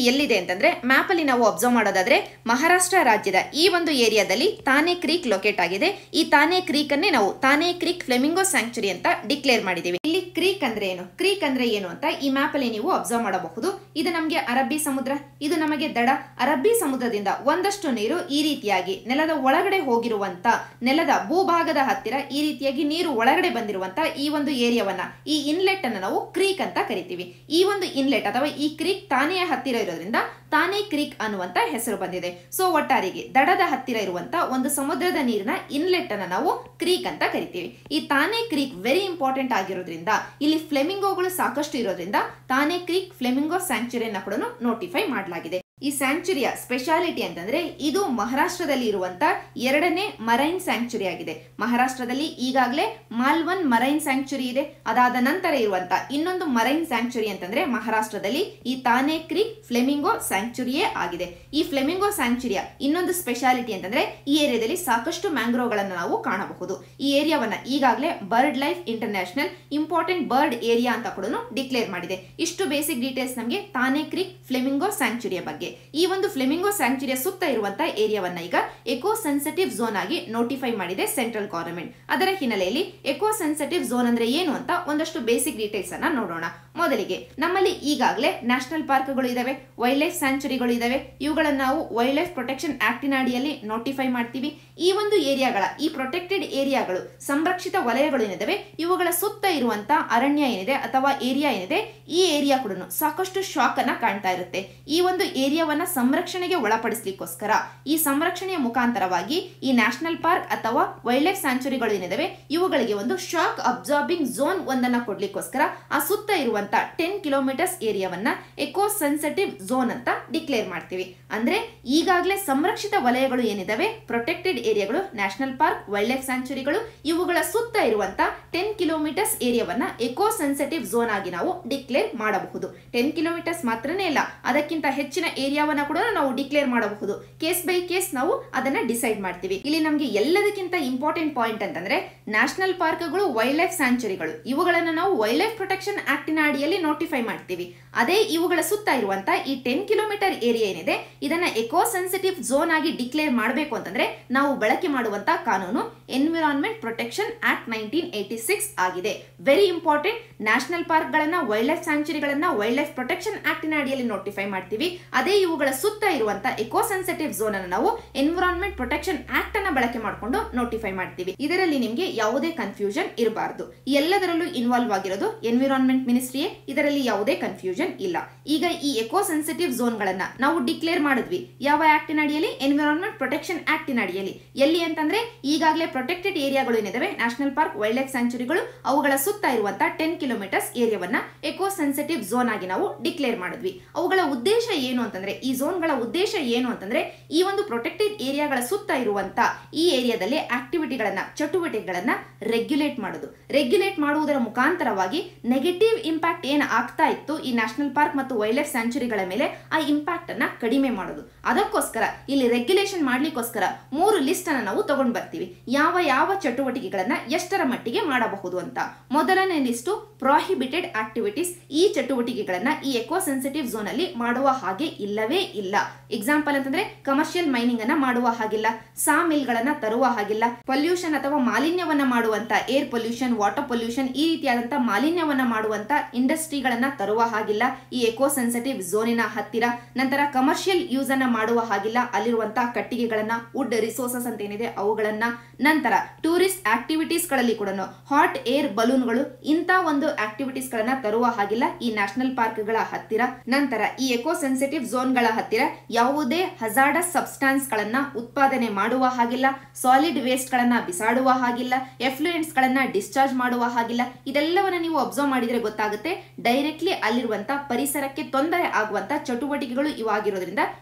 ಅಂತಂದ್ರೆ ಮ್ಯಾಪ್ ಅಲ್ಲಿ ನಾವು ಅಬ್ಸರ್ವ್ ಮಾಡೋದಾದ್ರೆ ಮಹಾರಾಷ್ಟ್ರ ರಾಜ್ಯದ ಈ ಒಂದು ಏರಿಯಾದಲ್ಲಿ ತಾನೆ ಕ್ರೀಕ್ ಲೊಕೇಟ್ ಆಗಿದೆ. ಈ ತಾನೆ ಕ್ರೀಕ್ ಅನ್ನೇ ನಾವು ತಾನೆ ಕ್ರೀಕ್ ಫ್ಲೆಮಿಂಗೋ ಸ್ಯಾಂಕ್ಚುರಿ ಅಂತ ಡಿಕ್ಲೇರ್ ಮಾಡಿದೀವಿ. ಇಲ್ಲಿ ಕ್ರೀಕ್ ಅಂದ್ರೆ ಏನು, ಕ್ರೀಕ್ ಅಂದ್ರೆ ಏನು ಅಂತ ಈ ಮ್ಯಾಪ್ ಅಲ್ಲಿ ನೀವು ಅಬ್ಸರ್ವ್ ಮಾಡಬಹುದು. ಇದು ನಮಗೆ ಅರಬ್ಬಿ ಸಮುದ್ರ, ಇದು ನಮಗೆ ದಡ. ಅರಬ್ಬಿ ಸಮುದ್ರದಿಂದ ಒಂದಷ್ಟು ನೀರು ಈ ರೀತಿಯಾಗಿ ನೆಲದ ಒಳಗಡೆ ಹೋಗಿರುವಂತ, ನೆಲದ ಭೂಭಾಗದ ಹತ್ತಿರ ಈ ರೀತಿಯಾಗಿ ನೀರು ಒಳಗಡೆ ಬಂದಿರುವಂತ ಈ ಒಂದು ಏರಿಯಾವನ್ನ, ಈ ಇನ್ಲೆಟ್ ಅನ್ನ ನಾವು ಕ್ರೀಕ್ ಅಂತ ಕರಿತೀವಿ. ಈ ಒಂದು ಇನ್ಲೆಟ್ ಅಥವಾ ಈ ಕ್ರೀಕ್ ತಾನೆಯ ಹತ್ತಿರ ಇರೋದ್ರಿಂದ ತಾನೆ ಕ್ರೀಕ್ ಅನ್ನುವಂತ ಹೆಸರು ಬಂದಿದೆ. ಸೊ ಒಟ್ಟಾರೆಗೆ ದಡದ ಹತ್ತಿರ ಇರುವಂತ ಒಂದು ಸಮುದ್ರದ ನೀರಿನ ಇನ್ಲೆಟ್ ಅನ್ನ ನಾವು ಕ್ರೀಕ್ ಅಂತ ಕರಿತೀವಿ. ಈ ತಾನೆ ಕ್ರೀಕ್ ವೆರಿ ಇಂಪಾರ್ಟೆಂಟ್ ಆಗಿರೋದ್ರಿಂದ, ಇಲ್ಲಿ ಫ್ಲೆಮಿಂಗೋಗಳು ಸಾಕಷ್ಟು ಇರೋದ್ರಿಂದ ತಾನೆ ಕ್ರೀಕ್ ಫ್ಲೆಮಿಂಗೋ ಸ್ಯಾಂಕ್ಚುರಿಯನ್ನ ಕೂಡ ನೋಟಿಫೈ ಮಾಡಲಾಗಿದೆ. ಈ ಸ್ಯಾಂಕ್ಚುರಿಯ ಸ್ಪೆಷಾಲಿಟಿ ಅಂತಂದ್ರೆ ಇದು ಮಹಾರಾಷ್ಟ್ರದಲ್ಲಿ ಇರುವಂತ ಎರಡನೇ ಮರೈನ್ ಸ್ಯಾಂಕ್ಚುರಿ ಆಗಿದೆ. ಮಹಾರಾಷ್ಟ್ರದಲ್ಲಿ ಈಗಾಗಲೇ ಮಾಲ್ವನ್ ಮರೈನ್ ಸ್ಯಾಂಕ್ಚುರಿ ಇದೆ. ಅದಾದ ನಂತರ ಇರುವಂತ ಇನ್ನೊಂದು ಮರೈನ್ ಸ್ಯಾಂಕ್ಚುರಿ ಅಂತಂದ್ರೆ ಮಹಾರಾಷ್ಟ್ರದಲ್ಲಿ ಈ ತಾನೆ ಕ್ರೀಕ್ ಫ್ಲೆಮಿಂಗೋ ಸ್ಯಾಂಕ್ಚುರಿಯೇ ಆಗಿದೆ. ಈ ಫ್ಲೆಮಿಂಗೋ ಸ್ಯಾಂಕ್ಚುರಿಯ ಇನ್ನೊಂದು ಸ್ಪೆಷಾಲಿಟಿ ಅಂತಂದ್ರೆ ಈ ಏರಿಯಾದಲ್ಲಿ ಸಾಕಷ್ಟು ಮ್ಯಾಂಗ್ರೋವ್ಗಳನ್ನು ನಾವು ಕಾಣಬಹುದು. ಈ ಏರಿಯಾವನ್ನ ಈಗಾಗಲೇ bird life international important bird area ಅಂತ ಕೂಡ ಡಿಕ್ಲೇರ್ ಮಾಡಿದೆ. ಇಷ್ಟು ಬೇಸಿಕ್ ಡೀಟೇಲ್ಸ್ ನಮಗೆ ತಾನೆ ಕ್ರೀಕ್ ಫ್ಲೆಮಿಂಗೋ ಸ್ಯಾಂಕ್ಚುರಿಯ ಬಗ್ಗೆ. ಈ ಒಂದು ಫ್ಲೆಮಿಂಗೋ ಸ್ಯಾಂಕ್ಚುರಿಯ ಸುತ್ತ ಇರುವಂತಹ ಏರಿಯಾವನ್ನ ಈಗ ಎಕೋ ಸೆನ್ಸಿಟಿವ್ ಝೋನ್ ಆಗಿ ನೋಟಿಫೈ ಮಾಡಿದೆ ಸೆಂಟ್ರಲ್ ಗವರ್ನಮೆಂಟ್. ಅದರ ಹಿನ್ನೆಲೆಯಲ್ಲಿ ಎಕೋ ಸೆನ್ಸಿಟಿವ್ ಝೋನ್ ಅಂದ್ರೆ ಏನು ಅಂತ ಒಂದಷ್ಟು ಬೇಸಿಕ್ ಡೀಟೇಲ್ಸ್ ಅನ್ನ ನೋಡೋಣ. ಮೊದಲಿಗೆ ನಮ್ಮಲ್ಲಿ ಈಗಾಗಲೇ ನ್ಯಾಷನಲ್ ಪಾರ್ಕ್ಗಳು ಇದಾವೆ, ವೈಲ್ಡ್ ಲೈಫ್ ಸ್ಯಾಂಕ್ಚುರಿಗಳು ಇದಾವೆ. ಇವುಗಳನ್ನು ನಾವು ವೈಲ್ಡ್ ಲೈಫ್ ಪ್ರೊಟೆಕ್ಷನ್ ಆಕ್ಟಿನ ಅಡಿಯಲ್ಲಿ ನೋಟಿಫೈ ಮಾಡ್ತೀವಿ. ಈ ಒಂದು ಏರಿಯಾಗಳ, ಈ ಪ್ರೊಟೆಕ್ಟೆಡ್ ಏರಿಯಾಗಳು, ಸಂರಕ್ಷಿತ ವಲಯಗಳು ಏನಿದಾವೆ, ಇವುಗಳ ಸುತ್ತ ಇರುವಂತ ಅರಣ್ಯ ಏನಿದೆ ಅಥವಾ ಏರಿಯಾ ಏನಿದೆ, ಈ ಏರಿಯಾ ಕೂಡ ಸಾಕಷ್ಟು ಶಾಕ್ ಅನ್ನ ಕಾಣ್ತಾ ಇರುತ್ತೆ. ಈ ಒಂದು ಏರಿಯಾವನ್ನ ಸಂರಕ್ಷಣೆಗೆ ಒಳಪಡಿಸಲಿಕ್ಕೋಸ್ಕರ, ಈ ಸಂರಕ್ಷಣೆಯ ಮುಖಾಂತರವಾಗಿ ಈ ನ್ಯಾಷನಲ್ ಪಾರ್ಕ್ ಅಥವಾ ವೈಲ್ಡ್ ಲೈಫ್ ಸ್ಯಾಂಕ್ಚುರಿಗಳು ಏನಿದಾವೆ ಇವುಗಳಿಗೆ ಒಂದು ಶಾಕ್ ಅಬ್ಸಾರ್ಬಿಂಗ್ ಝೋನ್ ಒಂದನ್ನ ಕೊಡ್ಲಿಕ್ಕೋಸ್ಕರ ಆ ಸುತ್ತ ಇರುವಂತ 10 ಕಿಲೋಮೀಟರ್ಸ್ ಏರಿಯಾವನ್ನ ಎಕೋ ಸೆನ್ಸಿಟಿವ್ ಝೋನ್ ಅಂತ ಡಿಕ್ಲೇರ್ ಮಾಡ್ತೀವಿ. ಅಂದ್ರೆ ಈಗಾಗಲೇ ಸಂರಕ್ಷಿತ ವಲಯಗಳು ಏನಿದಾವೆ, ಪ್ರೊಟೆಕ್ಟೆಡ್ ಏರಿಯಾಗಳು, ನ್ಯಾಷನಲ್ ಪಾರ್ಕ್, ವೈಲ್ಡ್ ಲೈಫ್ ಸ್ಯಾಂಕ್ಚುರಿಗಳು, ಇವುಗಳ ಸುತ್ತ ಇರುವಂತ 10 ಕಿಲೋಮೀಟರ್ಸ್ ಏರಿಯಾವನ್ನ ಎಕೋ ಸೆನ್ಸಿಟಿವ್ ಝೋನ್ ಆಗಿ ನಾವು ಡಿಕ್ಲೇರ್ ಮಾಡಬಹುದು. 10 ಕಿಲೋಮೀಟರ್ಸ್ ಮಾತ್ರನೇ ಇಲ್ಲ, ಅದಕ್ಕಿಂತ ಹೆಚ್ಚಿನ ಏರಿಯಾವನ್ನ ಕೂಡ ನಾವು ಡಿಕ್ಲೇರ್ ಮಾಡಬಹುದು. ಕೇಸ್ ಬೈ ಕೇಸ್ ನಾವು ಅದನ್ನ ಡಿಸೈಡ್ ಮಾಡ್ತೀವಿ. ಇಲ್ಲಿ ನಮಗೆ ಎಲ್ಲದಕ್ಕಿಂತ ಇಂಪಾರ್ಟೆಂಟ್ ಪಾಯಿಂಟ್ ಅಂತಂದ್ರೆ ನ್ಯಾಷನಲ್ ಪಾರ್ಕ್ಗಳು, ವೈಲ್ಡ್ ಲೈಫ್ ಸ್ಯಾಂಕ್ಚುರಿಗಳು, ಇವುಗಳನ್ನ ನಾವು ವೈಲ್ಡ್ ಲೈಫ್ ಪ್ರೊಟೆಕ್ಷನ್ ಆಕ್ಟಿನ ಅಡಿಯಲ್ಲಿ ನೋಟಿಫೈ ಮಾಡ್ತೀವಿ. ಅದೇ ಇವುಗಳ ಸುತ್ತ ಇರುವಂತ ಈ 10 ಕಿಲೋಮೀಟರ್ ಏರಿಯಾ ಏನಿದೆ ಇದನ್ನ ಎಕೋ ಸೆನ್ಸಿಟಿವ್ ಝೋನ್ ಆಗಿ ಡಿಕ್ಲೇರ್ ಮಾಡಬೇಕು ಅಂತಂದ್ರೆ ನಾವು ಬಳಕೆ ಮಾಡುವಂತ ಕಾನೂನು ಎನ್ವಿರಾನ್ಮೆಂಟ್ ಪ್ರೊಟೆಕ್ಷನ್ ಆಕ್ಟ್ 1986 ಆಗಿದೆ. Very important. ನ್ಯಾಷನಲ್ ಪಾರ್ಕ್ ಗಳನ್ನ, ವೈಲ್ಡ್ ಲೈಫ್ ಸ್ಯಾಂಕ್ಚುರಿಗಳನ್ನ ವೈಲ್ಡ್ ಲೈಫ್ ಪ್ರೊಟೆಕ್ಷನ್ ಆಕ್ಟಿನ ಅಡಿಯಲ್ಲಿ ನೋಟಿಫೈ ಮಾಡ್ತೀವಿ. ಅದೇ ಇವುಗಳ ಸುತ್ತ ಇರುವಂತ ಎಕೋ ಸೆನ್ಸಿಟಿವ್ ಝೋನ್ ಅನ್ನು ನಾವು ಎನ್ವಿರಾನ್ಮೆಂಟ್ ಪ್ರೊಟೆಕ್ಷನ್ ಆಕ್ಟ್ ಅನ್ನ ಬಳಕೆ ಮಾಡಿಕೊಂಡು ನೋಟಿಫೈ ಮಾಡ್ತೀವಿ. ಇದರಲ್ಲಿ ನಿಮಗೆ ಯಾವುದೇ ಕನ್ಫ್ಯೂಷನ್ ಇರಬಾರದು. ಎಲ್ಲದರಲ್ಲೂ ಇನ್ವಾಲ್ವ್ ಆಗಿರೋದು ಎನ್ವಿರಾನ್ಮೆಂಟ್ ಮಿನಿಸ್ಟ್ರಿಯೇ, ಇದರಲ್ಲಿ ಯಾವುದೇ ಕನ್ಫ್ಯೂಷನ್ ಇಲ್ಲ. ಈಗ ಈ ಎಕೋ ಸೆನ್ಸಿಟಿವ್ ಝೋನ್ ಗಳನ್ನ ನಾವು ಡಿಕ್ಲೇರ್ ಮಾಡಿದ್ವಿ. ಯಾವ ಆಕ್ಟಿನ ಅಡಿಯಲ್ಲಿ? ಎನ್ವಿರಾನ್ಮೆಂಟ್ ಪ್ರೊಟೆಕ್ಷನ್ ಆಕ್ಟಿನ ಅಡಿಯಲ್ಲಿ. ಎಲ್ಲಿ ಅಂತಂದ್ರೆ ಈಗಾಗಲೇ ಪ್ರೊಟೆಕ್ಟೆಡ್ ಏರಿಯಾಗಳು ಏನಿದಾವೆ, ನ್ಯಾಷನಲ್ ಪಾರ್ಕ್, ವೈಲ್ಡ್ ಲೈಫ್ ಸ್ಯಾಂಕ್ಚುರಿಗಳು, ಅವುಗಳ ಸುತ್ತ ಇರುವಂತ 10 ಕಿಲೋಮೀಟರ್ಸ್ ಏರಿಯಾವನ್ನ ಎಕೋ ಸೆನ್ಸಿಟಿವ್ ಝೋನ್ ಆಗಿ ನಾವು ಡಿಕ್ಲೇರ್ ಮಾಡಿದ್ವಿ. ಅವುಗಳ ಉದ್ದೇಶ ಏನು ಅಂತಂದ್ರೆ, ಈ ಝೋನ್ಗಳ ಉದ್ದೇಶ ಏನು ಅಂತಂದ್ರೆ ಈ ಒಂದು ಪ್ರೊಟೆಕ್ಟೆಡ್ ಏರಿಯಾಗಳ ಸುತ್ತ ಇರುವಂತ ಈ ಏರಿಯಾದಲ್ಲಿ ಆಕ್ಟಿವಿಟಿಗಳನ್ನ, ಚಟುವಟಿಕೆಗಳನ್ನ ರೆಗ್ಯುಲೇಟ್ ಮಾಡೋದು. ರೆಗ್ಯುಲೇಟ್ ಮಾಡುವುದರ ಮುಖಾಂತರವಾಗಿ ನೆಗೆಟಿವ್ ಇಂಪ್ಯಾಕ್ಟ್ ಏನ್ ಆಗ್ತಾ ಇತ್ತು ಈ ನ್ಯಾಷನಲ್ ಪಾರ್ಕ್ ಮತ್ತು ವೈಲ್ಡ್ ಲೈಫ್ ಸ್ಯಾಂಕ್ಚುರಿಗಳ ಮೇಲೆ, ಆ ಇಂಪ್ಯಾಕ್ಟ್ ಅನ್ನ ಕಡಿಮೆ ಮಾಡೋದು. ಅದಕ್ಕೋಸ್ಕರ ಇಲ್ಲಿ ರೆಗ್ಯುಲೇಷನ್ ಮಾಡ್ಲಿಕ್ಕೋಸ್ಕರ 3 ಲಿಸ್ಟ್ ಅನ್ನ ನಾವು ತಗೊಂಡ್ ಬರ್ತೀವಿ. ಯಾವ ಯಾವ ಚಟುವಟಿಕೆಗಳನ್ನ ಎಷ್ಟರ ಮಟ್ಟಿಗೆ ಮಾಡಬಹುದು ಅಂತ. ಮೊದಲನೇ ಲಿಸ್ಟು ಪ್ರಾಹಿಬಿಟೆಡ್ ಆಕ್ಟಿವಿಟೀಸ್. ಈ ಚಟುವಟಿಕೆಗಳನ್ನ ಈ ಎಕೋ ಸೆನ್ಸಿಟಿವ್ ಝೋನ್ ಅಲ್ಲಿ ಮಾಡುವ ಹಾಗೆ ಇಲ್ಲವೇ ಇಲ್ಲ. ಎಕ್ಸಾಂಪಲ್ ಅಂತಂದ್ರೆ ಕಮರ್ಷಿಯಲ್ ಮೈನಿಂಗ್ ಅನ್ನ ಮಾಡುವ ಹಾಗಿಲ್ಲ, ಸಾ ಮಿಲ್ ಗಳನ್ನ ತರುವ ಹಾಗಿಲ್ಲ, ಪೊಲ್ಯೂಷನ್ ಅಥವಾ ಮಾಲಿನ್ಯವನ್ನ ಮಾಡುವಂತ ಏರ್ ಪೊಲ್ಯೂಷನ್, ವಾಟರ್ ಪೊಲ್ಯೂಷನ್, ಈ ರೀತಿಯಾದಂತಹ ಮಾಲಿನ್ಯವನ್ನ ಮಾಡುವಂತ ಇಂಡಸ್ಟ್ರಿಗಳನ್ನ ತರುವ ಹಾಗಿಲ್ಲ ಈ ಎಕೋ ಸೆನ್ಸಿಟಿವ್ ಝೋನಿನ ಹತ್ತಿರ. ನಂತರ ಕಮರ್ಷಿಯಲ್ ಯೂಸ್ ಅನ್ನ ಮಾಡುವ ಹಾಗಿಲ್ಲ, ಅಲ್ಲಿರುವಂತಹ ಕಟ್ಟಿಗೆಗಳನ್ನ, ವುಡ್ ರಿಸೋರ್ಸಸ್ ಅಂತ ಏನಿದೆ ಅವುಗಳನ್ನ. ನಂತರ ಟೂರಿಸ್ಟ್ ಆಕ್ಟಿವಿಟೀಸ್ ಗಳಲ್ಲಿ ಕೂಡ ಹಾಟ್ ಏರ್ ಬಲೂನ್ಗಳು, ಇಂತ ಒಂದು ಆಕ್ಟಿವಿಟೀಸ್ ಗಳನ್ನ ತರುವ ಹಾಗಿಲ್ಲ ಈ ನ್ಯಾಷನಲ್ ಪಾರ್ಕ್ ಗಳ ಹತ್ತಿರ. ನಂತರ ಈ ಎಕೋ ಸೆನ್ಸಿಟಿವ್ ಝೋನ್ ಗಳ ಹತ್ತಿರ ಯಾವುದೇ ಹಜಾರ್ಡಸ್ ಸಬ್ಸ್ಟಾನ್ಸ್ ಗಳನ್ನ ಉತ್ಪಾದನೆ ಮಾಡುವ ಹಾಗಿಲ್ಲ, ಸಾಲಿಡ್ ವೇಸ್ಟ್ ಗಳನ್ನ ಬಿಸಾಡುವ ಹಾಗಿಲ್ಲ, ಎಫ್ಲೂಯೆಂಟ್ಸ್ ಗಳನ್ನ ಡಿಸ್ಚಾರ್ಜ್ ಮಾಡುವ ಹಾಗಿಲ್ಲ. ಇದೆಲ್ಲವನ್ನ ನೀವು ಅಬ್ಸರ್ವ್ ಮಾಡಿದ್ರೆ ಗೊತ್ತಾಗುತ್ತೆ, ಡೈರೆಕ್ಟ್ಲಿ ಅಲ್ಲಿರುವಂತ ಪರಿಸರಕ್ಕೆ ತೊಂದರೆ ಆಗುವಂತ ಚಟುವಟಿಕೆಗಳು ಇವಾಗಿರೋದ್ರಿಂದ ಇವುಗಳನ್ನ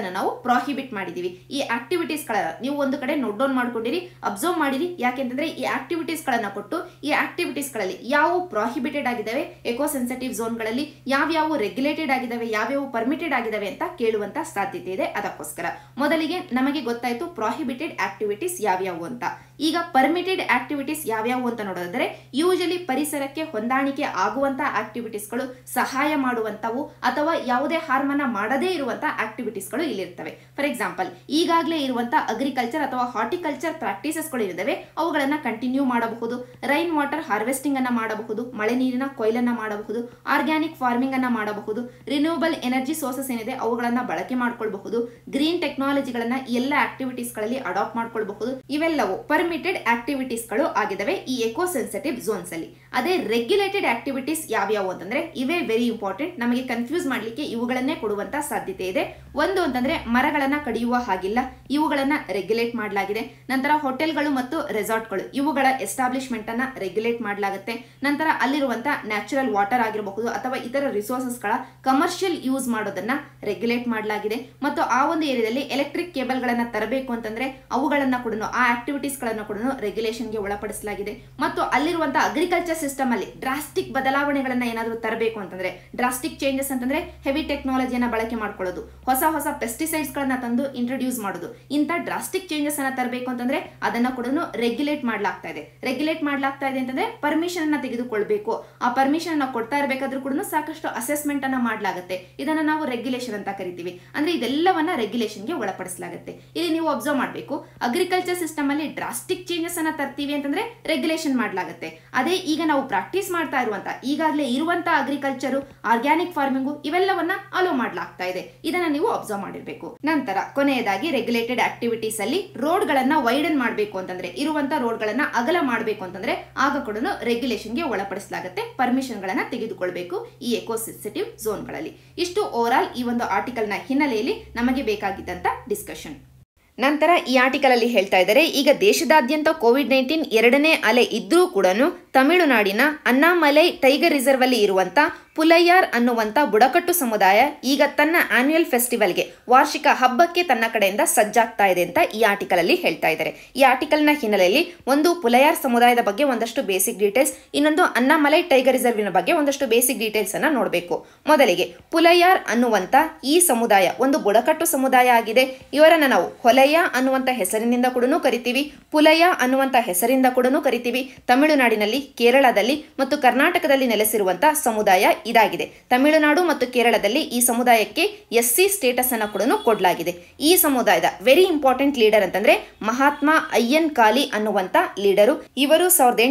ಗಳನ್ನ ನಾವು ಪ್ರಾಹಿಬಿಟ್ ಮಾಡಿದೀವಿ. ಈ ಆಕ್ಟಿವಿಟೀಸ್ ಗಳ ನೀವು ಒಂದು ಕಡೆ ನೋಟ್ ಡೌನ್ ಮಾಡ್ಕೊಂಡಿರಿ, ಅಬ್ಸರ್ವ್ ಮಾಡಿರಿ. ಯಾಕೆಂತಂದ್ರೆ ಈ ಆಕ್ಟಿವಿಟೀಸ್ ಗಳನ್ನ ಕೊಟ್ಟು ಈ ಆಕ್ಟಿವಿಟೀಸ್ ಗಳಲ್ಲಿ ಯಾವ ಪ್ರಾಹಿಬಿಟೆಡ್ ಆಗಿದಾವೆ ಎಕೋ ಸೆನ್ಸಿಟಿವ್ ಝೋನ್ ಗಳಲ್ಲಿ, ಯಾವ್ಯಾವ ರೆಗ್ಯುಲೇಟೆಡ್ ಆಗಿದಾವೆ, ಯಾವ್ಯಾವ ಪರ್ಮಿಟೆಡ್ ಆಗಿದಾವೆ ಅಂತ ಕೇಳುವಂತ ಸಾಧ್ಯತೆ ಇದೆ. ಅದಕ್ಕೋಸ್ಕರ ಮೊದಲಿಗೆ ನಮಗೆ ಗೊತ್ತಾಯ್ತು ಪ್ರಾಹಿಬಿಟೆಡ್ ಆಕ್ಟಿವಿಟೀಸ್ ಯಾವ್ಯಾವು ಅಂತ. ಈಗ ಪರ್ಮಿಟೆಡ್ ಆಕ್ಟಿವಿಟೀಸ್ ಯಾವ್ಯಾವು ಅಂತ ನೋಡೋದಾದ್ರೆ ಯೂಶಲಿ ಪರಿಸರಕ್ಕೆ ಹೊಂದಾಣಿಕೆ ಆಗುವಂತ ಆಕ್ಟಿವಿಟೀಸ್ಗಳು, ಸಹಾಯ ಮಾಡುವಂತವು ಅಥವಾ ಯಾವುದೇ ಹಾರ್ಮನ್ನ ಮಾಡದೇ ಇರುವಂತ ಆಕ್ಟಿವಿಟೀಸ್ಗಳು ಇಲ್ಲಿರ್ತವೆ. ಫಾರ್ ಎಕ್ಸಾಂಪಲ್, ಈಗಾಗಲೇ ಇರುವಂತ ಅಗ್ರಿಕಲ್ಚರ್ ಅಥವಾ ಹಾರ್ಟಿಕಲ್ಚರ್ ಪ್ರಾಕ್ಟೀಸಸ್ಗಳು ಇರುತ್ತವೆ, ಅವುಗಳನ್ನ ಕಂಟಿನ್ಯೂ ಮಾಡಬಹುದು. ರೈನ್ ವಾಟರ್ ಹಾರ್ವೆಸ್ಟಿಂಗ್ ಅನ್ನ ಮಾಡಬಹುದು, ಮಳೆ ನೀರಿನ ಕೊಯ್ಲನ್ನ ಮಾಡಬಹುದು, ಆರ್ಗ್ಯಾನಿಕ್ ಫಾರ್ಮಿಂಗ್ ಅನ್ನ ಮಾಡಬಹುದು, ರಿನ್ಯೂವಬಲ್ ಎನರ್ಜಿ ಸೋರ್ಸಸ್ ಏನಿದೆ ಅವುಗಳನ್ನ ಬಳಕೆ ಮಾಡ್ಕೊಳ್ಬಹುದು, ಗ್ರೀನ್ ಟೆಕ್ನಾಲಜಿಗಳನ್ನ ಎಲ್ಲ ಆಕ್ಟಿವಿಟೀಸ್ ಗಳಲ್ಲಿ ಅಡಾಪ್ಟ್ ಮಾಡ್ಕೊಳ್ಬಹುದು. ಇವೆಲ್ಲವೂ ಪರ್ಮಿಟೆಡ್ ಆಕ್ಟಿವಿಟೀಸ್ ಗಳು ಆಗಿದಾವೆ ಈ ಎಕೋ ಸೆನ್ಸಿಟಿವ್ ಝೋನ್ಸ್ ಅಲ್ಲಿ. ಅದೇ ರೆಗ್ಯುಲೇಟೆಡ್ ಆಕ್ಟಿವಿಟೀಸ್ ಯಾವ್ಯಾವು ಅಂತಂದ್ರೆ ಇವೇ ವೆರಿ ಇಂಪಾರ್ಟೆಂಟ್. ನಮಗೆ ಕನ್ಫ್ಯೂಸ್ ಮಾಡ್ಲಿಕ್ಕೆ ಇವುಗಳನ್ನೇ ಕೊಡುವಂತ ಸಾಧ್ಯತೆ ಇದೆ. ಒಂದು ಅಂತಂದ್ರೆ ಮರಗಳನ್ನ ಕಡಿಯುವ ಹಾಗಿಲ್ಲ, ಇವುಗಳನ್ನ ರೆಗ್ಯುಲೇಟ್ ಮಾಡಲಾಗಿದೆ. ನಂತರ ಹೋಟೆಲ್ಗಳು ಮತ್ತು ರೆಸಾರ್ಟ್ಗಳು ಇವುಗಳ ಎಸ್ಟಾಬ್ಲಿಷ್ಮೆಂಟ್ ಅನ್ನ ರೆಗ್ಯುಲೇಟ್ ಮಾಡಲಾಗುತ್ತೆ. ನಂತರ ಅಲ್ಲಿರುವಂತ ನ್ಯಾಚುರಲ್ ವಾಟರ್ ಆಗಿರಬಹುದು ಅಥವಾ ಇತರ ರಿಸೋರ್ಸಸ್ ಗಳ ಕಮರ್ಷಿಯಲ್ ಯೂಸ್ ಮಾಡೋದನ್ನ ರೆಗ್ಯುಲೇಟ್ ಮಾಡಲಾಗಿದೆ. ಮತ್ತು ಆ ಒಂದು ಏರಿಯಾದಲ್ಲಿ ಎಲೆಕ್ಟ್ರಿಕ್ ಕೇಬಲ್ ಗಳನ್ನ ತರಬೇಕು ಅಂತಂದ್ರೆ ಅವುಗಳನ್ನ ಕೂಡ ಆ ಆಕ್ಟಿವಿಟೀಸ್ ಗಳನ್ನ ಕೂಡ ರೆಗ್ಯುಲೇಷನ್ ಗೆ ಒಳಪಡಿಸಲಾಗಿದೆ. ಮತ್ತು ಅಲ್ಲಿರುವಂತಹ ಅಗ್ರಿಕಲ್ಚರ್ ಸಿಸ್ಟಮ್ ಅಲ್ಲಿ ಡ್ರಾಸ್ಟಿಕ್ ಬದಲಾವಣೆಗಳನ್ನ ಏನಾದರೂ ತರಬೇಕು ಅಂತಂದ್ರೆ, ಡ್ರಾಸ್ಟಿಕ್ ಚೇಂಜಸ್ ಅಂತಂದ್ರೆ ಹೆವಿ ಟೆಕ್ನಾಲಜಿಯನ್ನ ಬಳಕೆ ಮಾಡ್ಕೊಳ್ಳೋದು, ಹೊಸ ಹೊಸ ಪೆಸ್ಟಿಸೈಡ್ಸ್ ಗಳನ್ನ ತಂದು ಇಂಟ್ರೊಡ್ಯೂಸ್ ಮಾಡೋದು, ಇಂಥ ಡ್ರಾಸ್ಟಿಕ್ ಚೇಂಜಸ್ ಅನ್ನ ತರಬೇಕು ಅಂತಂದ್ರೆ ಅದನ್ನ ಕೂಡ ರೆಗ್ಯುಲೇಟ್ ಮಾಡ್ಲಾಗ್ತಾ ಇದೆ. ರೆಗ್ಯುಲೇಟ್ ಮಾಡ್ಲಾಗ್ತಾ ಇದೆ ಅಂತಂದ್ರೆ ಪರ್ಮಿಷನ್ ಅನ್ನ ತೆಗೆದುಕೊಳ್ಬೇಕು. ಆ ಪರ್ಮಿಷನ್ ಅನ್ನ ಕೊಡ್ತಾ ಇರಬೇಕಾದ್ರೂ ಕೂಡ ಸಾಕಷ್ಟು ಅಸೆಸ್ಮೆಂಟ್ ಅನ್ನ ಮಾಡ್ಲಾಗುತ್ತೆ. ಇದನ್ನ ನಾವು ರೆಗ್ಯುಲೇಷನ್ ಅಂತ ಕರಿತೀವಿ. ಅಂದ್ರೆ ಇದೆಲ್ಲವನ್ನ ರೆಗ್ಯುಲೇಷನ್ ಗೆ ಒಳಪಡಿಸಲಾಗುತ್ತೆ. ಇಲ್ಲಿ ನೀವು ಅಬ್ಸರ್ವ್ ಮಾಡಬೇಕು, ಅಗ್ರಿಕಲ್ಚರ್ ಸಿಸ್ಟಮ್ ಅಲ್ಲಿ ಡ್ರಾಸ್ಟಿಕ್ ಚೇಂಜಸ್ ಅನ್ನ ತರ್ತೀವಿ ಅಂತಂದ್ರೆ ರೆಗ್ಯುಲೇಷನ್ ಮಾಡ್ಲಾಗುತ್ತೆ. ಅದೇ ಈಗ ನಾವು ಪ್ರಾಕ್ಟೀಸ್ ಮಾಡ್ತಾ ಇರುವಂತ ಈಗಾಗಲೇ ಇರುವಂತ ಅಗ್ರಿಕಲ್ಚರ್, ಆರ್ಗ್ಯಾನಿಕ್ ಫಾರ್ಮಿಂಗ್ ಇವೆಲ್ಲವನ್ನ ಅಲೋ ಮಾಡ್ಲಾಗ್ತಾ ಇದೆ. ಇದನ್ನ ನೀವು ಅಬ್ಸರ್ವ್ ಮಾಡಿರ್ಬೇಕು. ನಂತರ ಕೊನೆಯದಾಗಿ ರೆಗ್ಯುಲೇಟೆಡ್ ಆಕ್ಟಿವಿಟೀಸ್ ಅಲ್ಲಿ ರೋಡ್ ಗಳನ್ನ ವೈಡನ್ ಮಾಡಬೇಕು ಅಂತಂದ್ರೆ, ಇರುವಂತ ರೋಡ್ ಗಳನ್ನ ಅಗಲ ಮಾಡಬೇಕು ಅಂತಂದ್ರೆ ಆಗ ಕೂಡ ರೆಗ್ಯುಲೇಷನ್ ಗೆ ಒಳಪಡಿಸಲಾಗುತ್ತೆ. ಪರ್ಮಿಷನ್ ಗಳನ್ನ ತೆಗೆದುಕೊಳ್ಬೇಕು ಈ ಎಕೋ ಸೆನ್ಸಿಟಿವ್ ಝೋನ್ ಗಳಲ್ಲಿ. ಇಷ್ಟು ಓವರ್ ಆಲ್ ಈ ಒಂದು ಆರ್ಟಿಕಲ್ ನ ಹಿನ್ನೆಲೆಯಲ್ಲಿ ನಮಗೆ ಬೇಕಾಗಿದ್ದಂತ ಡಿಸ್ಕಷನ್. ನಂತರ ಈ ಆರ್ಟಿಕಲ್ ಅಲ್ಲಿ ಹೇಳ್ತಾ ಇದ್ದಾರೆ, ಈಗ ದೇಶದಾದ್ಯಂತ ಕೋವಿಡ್-19 ಎರಡನೇ ಅಲೆ ಇದ್ರೂ ಕೂಡ ತಮಿಳುನಾಡಿನ ಅಣ್ಣಾಮಲೈ ಟೈಗರ್ ರಿಸರ್ವ್ ಅಲ್ಲಿ ಇರುವಂತ ಪುಲಯ್ಯಾರ್ ಅನ್ನುವಂತ ಬುಡಕಟ್ಟು ಸಮುದಾಯ ಈಗ ತನ್ನ ಆನ್ಯುವಲ್ ಫೆಸ್ಟಿವಲ್ಗೆ, ವಾರ್ಷಿಕ ಹಬ್ಬಕ್ಕೆ ತನ್ನ ಕಡೆಯಿಂದ ಸಜ್ಜಾಗ್ತಾ ಇದೆ ಅಂತ ಈ ಆರ್ಟಿಕಲ್ ಅಲ್ಲಿ ಹೇಳ್ತಾ ಇದ್ದಾರೆ. ಈ ಆರ್ಟಿಕಲ್ ನ ಹಿನ್ನೆಲೆಯಲ್ಲಿ ಒಂದು ಪುಲಯ್ಯಾರ್ ಸಮುದಾಯದ ಬಗ್ಗೆ ಒಂದಷ್ಟು ಬೇಸಿಕ್ ಡೀಟೇಲ್ಸ್, ಇನ್ನೊಂದು ಅಣ್ಣಾಮಲೈ ಟೈಗರ್ ರಿಸರ್ವಿನ ಬಗ್ಗೆ ಒಂದಷ್ಟು ಬೇಸಿಕ್ ಡೀಟೇಲ್ಸ್ ಅನ್ನ ನೋಡಬೇಕು. ಮೊದಲಿಗೆ ಪುಲಯ್ಯಾರ್ ಅನ್ನುವಂತ ಈ ಸಮುದಾಯ ಒಂದು ಬುಡಕಟ್ಟು ಸಮುದಾಯ ಆಗಿದೆ. ಇವರನ್ನ ನಾವು ಹೊಲಯ್ಯ ಅನ್ನುವಂತ ಹೆಸರಿನಿಂದ ಕೂಡ ಕರಿತೀವಿ, ಪುಲಯ್ಯ ಅನ್ನುವಂತ ಹೆಸರಿಂದ ಕೂಡ ಕರಿತೀವಿ. ತಮಿಳುನಾಡಿನಲ್ಲಿ, ಕೇರಳದಲ್ಲಿ ಮತ್ತು ಕರ್ನಾಟಕದಲ್ಲಿ ನೆಲೆಸಿರುವಂತಹ ಸಮುದಾಯ ಇದಾಗಿದೆ. ತಮಿಳುನಾಡು ಮತ್ತು ಕೇರಳದಲ್ಲಿ ಈ ಸಮುದಾಯಕ್ಕೆ SC ಸ್ಟೇಟಸ್ ಅನ್ನು ಕೂಡ ಕೊಡಲಾಗಿದೆ. ಈ ಸಮುದಾಯದ ವೆರಿ ಇಂಪಾರ್ಟೆಂಟ್ ಲೀಡರ್ ಅಂತಂದ್ರೆ ಮಹಾತ್ಮ ಅಯ್ಯನ್ ಕಾಲಿ ಅನ್ನುವಂತ ಲೀಡರು. ಇವರು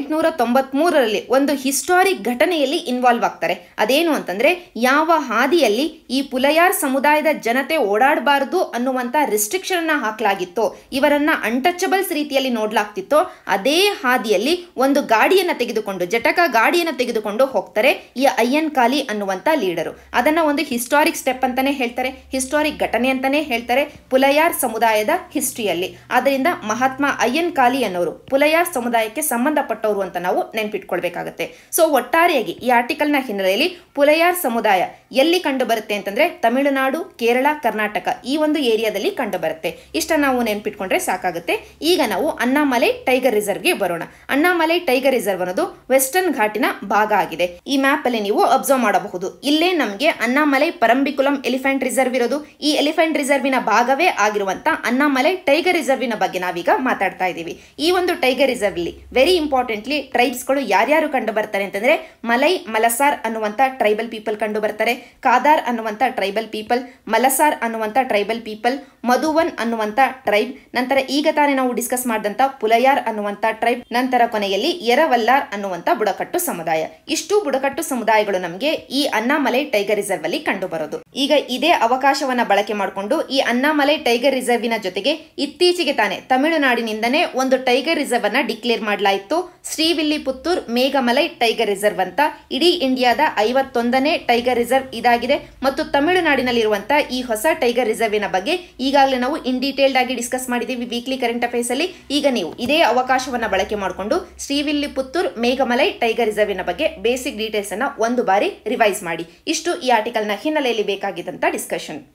1893ರಲ್ಲಿ ಒಂದು ಹಿಸ್ಟಾರಿಕ್ ಘಟನೆಯಲ್ಲಿ ಇನ್ವಾಲ್ವ್ ಆಗ್ತಾರೆ. ಅದೇನು ಅಂತಂದ್ರೆ, ಯಾವ ಹಾದಿಯಲ್ಲಿ ಈ ಪುಲಯ್ಯಾರ್ ಸಮುದಾಯದ ಜನತೆ ಓಡಾಡಬಾರದು ಅನ್ನುವಂತ ರಿಸ್ಟ್ರಿಕ್ಷನ್ ಅನ್ನ ಹಾಕಲಾಗಿತ್ತೋ, ಇವರನ್ನ ಅನ್ಟಚಬಲ್ಸ್ ರೀತಿಯಲ್ಲಿ ನೋಡ್ಲಾಗ್ತಿತ್ತೋ, ಅದೇ ಹಾದಿಯಲ್ಲಿ ಒಂದು ಗಾಡಿಯನ್ನ ತೆಗೆದುಕೊಂಡು, ಜಟಕ ಗಾಡಿಯನ್ನ ತೆಗೆದುಕೊಂಡು ಹೋಗ್ತಾರೆ ಈ ಅಯ್ಯನ್ ಕಾಲಿ ಅನ್ನುವಂತ ಲೀಡರು. ಅದನ್ನ ಒಂದು ಹಿಸ್ಟಾರಿಕ್ ಸ್ಟೆಪ್ ಅಂತಾನೆ ಹೇಳ್ತಾರೆ, ಹಿಸ್ಟಾರಿಕ್ ಘಟನೆ ಅಂತಾನೆ ಹೇಳ್ತಾರೆ ಪುಲಯ್ಯಾರ್ ಸಮುದಾಯದ ಹಿಸ್ಟ್ರಿಯಲ್ಲಿ. ಆದ್ದರಿಂದ ಮಹಾತ್ಮ ಅಯ್ಯನ್ ಕಾಲಿ ಅನ್ನೋರು ಪುಲಯ್ಯಾರ್ ಸಮುದಾಯಕ್ಕೆ ಸಂಬಂಧಪಟ್ಟವರು ಅಂತ ನಾವು ನೆನ್ಪಿಟ್ಕೊಳ್ಬೇಕಾಗತ್ತೆ. ಸೊ ಒಟ್ಟಾರೆಯಾಗಿ ಈ ಆರ್ಟಿಕಲ್ ನ ಹಿನ್ನೆಲೆಯಲ್ಲಿ ಪುಲಯ್ಯಾರ್ ಸಮುದಾಯ ಎಲ್ಲಿ ಕಂಡು ಬರುತ್ತೆ ಅಂತಂದ್ರೆ ತಮಿಳುನಾಡು, ಕೇರಳ, ಕರ್ನಾಟಕ ಈ ಒಂದು ಏರಿಯಾದಲ್ಲಿ ಕಂಡು ಬರುತ್ತೆ. ಇಷ್ಟ ನಾವು ನೆನ್ಪಿಟ್ಕೊಂಡ್ರೆ ಸಾಕಾಗುತ್ತೆ. ಈಗ ನಾವು ಅಣ್ಣಾಮಲೈ ಟೈಗರ್ ರಿಸರ್ವ್ಗೆ ಬರೋಣ. ಅಣ್ಣಾಮಲೈ ಟೈಗರ್ ರಿಸರ್ವ್ ಅನ್ನೋದು ವೆಸ್ಟರ್ನ್ ಘಾಟಿನ ಭಾಗ ಆಗಿದೆ. ಈ ಮ್ಯಾಪ್ ಅಲ್ಲಿ ನೀವು ಅಬ್ಸರ್ವ್ ಮಾಡಬಹುದು, ಇಲ್ಲೇ ನಮಗೆ ಅಣ್ಣಾಮಲೈ ಪರಂಬಿಕುಲಂ ಎಲಿಫೆಂಟ್ ರಿಸರ್ವ್ ಇರೋದು. ಈ ಎಲಿಫೆಂಟ್ ರಿಸರ್ವಿನ ಭಾಗವೇ ಆಗಿರುವಂತ ಅಣ್ಣಾಮಲೈ ಟೈಗರ್ ರಿಸರ್ವಿನ ಬಗ್ಗೆ ನಾವೀಗ ಮಾತಾಡ್ತಾ ಇದ್ದೀವಿ. ಈ ಒಂದು ಟೈಗರ್ ರಿಸರ್ವ್ ಅಲ್ಲಿ ವೆರಿ ಇಂಪಾರ್ಟೆಂಟ್ಲಿ ಟ್ರೈಬ್ಸ್ ಗಳು ಯಾರ್ಯಾರು ಕಂಡು ಬರ್ತಾರೆ ಅಂತಂದ್ರೆ, ಮಲೈ ಮಲಸಾರ್ ಅನ್ನುವಂತ ಟ್ರೈಬಲ್ ಪೀಪಲ್ ಕಂಡು ಬರ್ತಾರೆ, ಕಾದಾರ್ ಅನ್ನುವಂತ ಟ್ರೈಬಲ್ ಪೀಪಲ್, ಮಲಸಾರ್ ಅನ್ನುವಂತ ಟ್ರೈಬಲ್ ಪೀಪಲ್, ಮಧುವನ್ ಅನ್ನುವಂತ ಟ್ರೈಬ್, ನಂತರ ಈಗ ತಾನೇ ನಾವು ಡಿಸ್ಕಸ್ ಮಾಡಿದಂತ ಪುಲಯ್ಯಾರ್ ಅನ್ನುವಂತ ಟ್ರೈಬ್, ನಂತರ ಕೊನೆಯಲ್ಲಿ ಎರವಲ್ಲಾರ್ ಅನ್ನುವಂತ ಬುಡಕಟ್ಟು ಸಮುದಾಯ. ಇಷ್ಟು ಬುಡಕಟ್ಟು ಸಮುದಾಯಗಳು ನಮಗೆ ಈ ಅಣ್ಣಾಮಲೈ ಟೈಗರ್ ರಿಸರ್ವ್ ಅಲ್ಲಿ ಕಂಡು ಬರೋದು. ಈಗ ಇದೇ ಅವಕಾಶವನ್ನ ಬಳಕೆ ಮಾಡಿಕೊಂಡು ಈ ಅಣ್ಣಾಮಲೈ ಟೈಗರ್ ರಿಸರ್ವಿನ ಜೊತೆಗೆ ಇತ್ತೀಚೆಗೆ ತಾನೇ ತಮಿಳುನಾಡಿನಿಂದನೇ ಒಂದು ಟೈಗರ್ ರಿಸರ್ವ್ ಅನ್ನ ಡಿಕ್ಲೇರ್ ಮಾಡಲಾಯಿತು, ಶ್ರೀವಿಲ್ಲಿಪುತ್ತೂರ್ ಮೇಘಮಲೈ ಟೈಗರ್ ರಿಸರ್ವ್ ಅಂತ. ಇಡೀ ಇಂಡಿಯಾದ 51ನೇ ಟೈಗರ್ ರಿಸರ್ವ್ ಇದಾಗಿದೆ. ಮತ್ತು ತಮಿಳುನಾಡಿನಲ್ಲಿರುವಂತಹ ಈ ಹೊಸ ಟೈಗರ್ ರಿಸರ್ವಿನ ಬಗ್ಗೆ ಈಗಾಗಲೇ ನಾವು ಇನ್ ಡೀಟೇಲ್ಡ್ ಆಗಿ ಡಿಸ್ಕಸ್ ಮಾಡಿದ್ದೀವಿ ವೀಕ್ಲಿ ಕರೆಂಟ್ ಅಫೇರ್ಸ್ ಅಲ್ಲಿ. ಈಗ ನೀವು ಇದೇ ಅವಕಾಶವನ್ನ ಬಳಕೆ ಮಾಡಿಕೊಂಡು ಶ್ರೀವಿಲ್ಲಿಪುತ್ತೂರ್ ಮೇಘಮಲೈ ಟೈಗರ್ ರಿಸರ್ವಿನ ಬಗ್ಗೆ ಬೇಸಿಕ್ ಡೀಟೇಲ್ಸ್ ಅನ್ನ ಒಂದು ಬಾರಿ ರಿವೈಸ್ ಮಾಡಿ. ಇಷ್ಟು ಈ ಆರ್ಟಿಕಲ್ ನ ಹಿನ್ನೆಲೆಯಲ್ಲಿ ಬೇಕಾಗಿದ್ದಂತ ಡಿಸ್ಕಷನ್.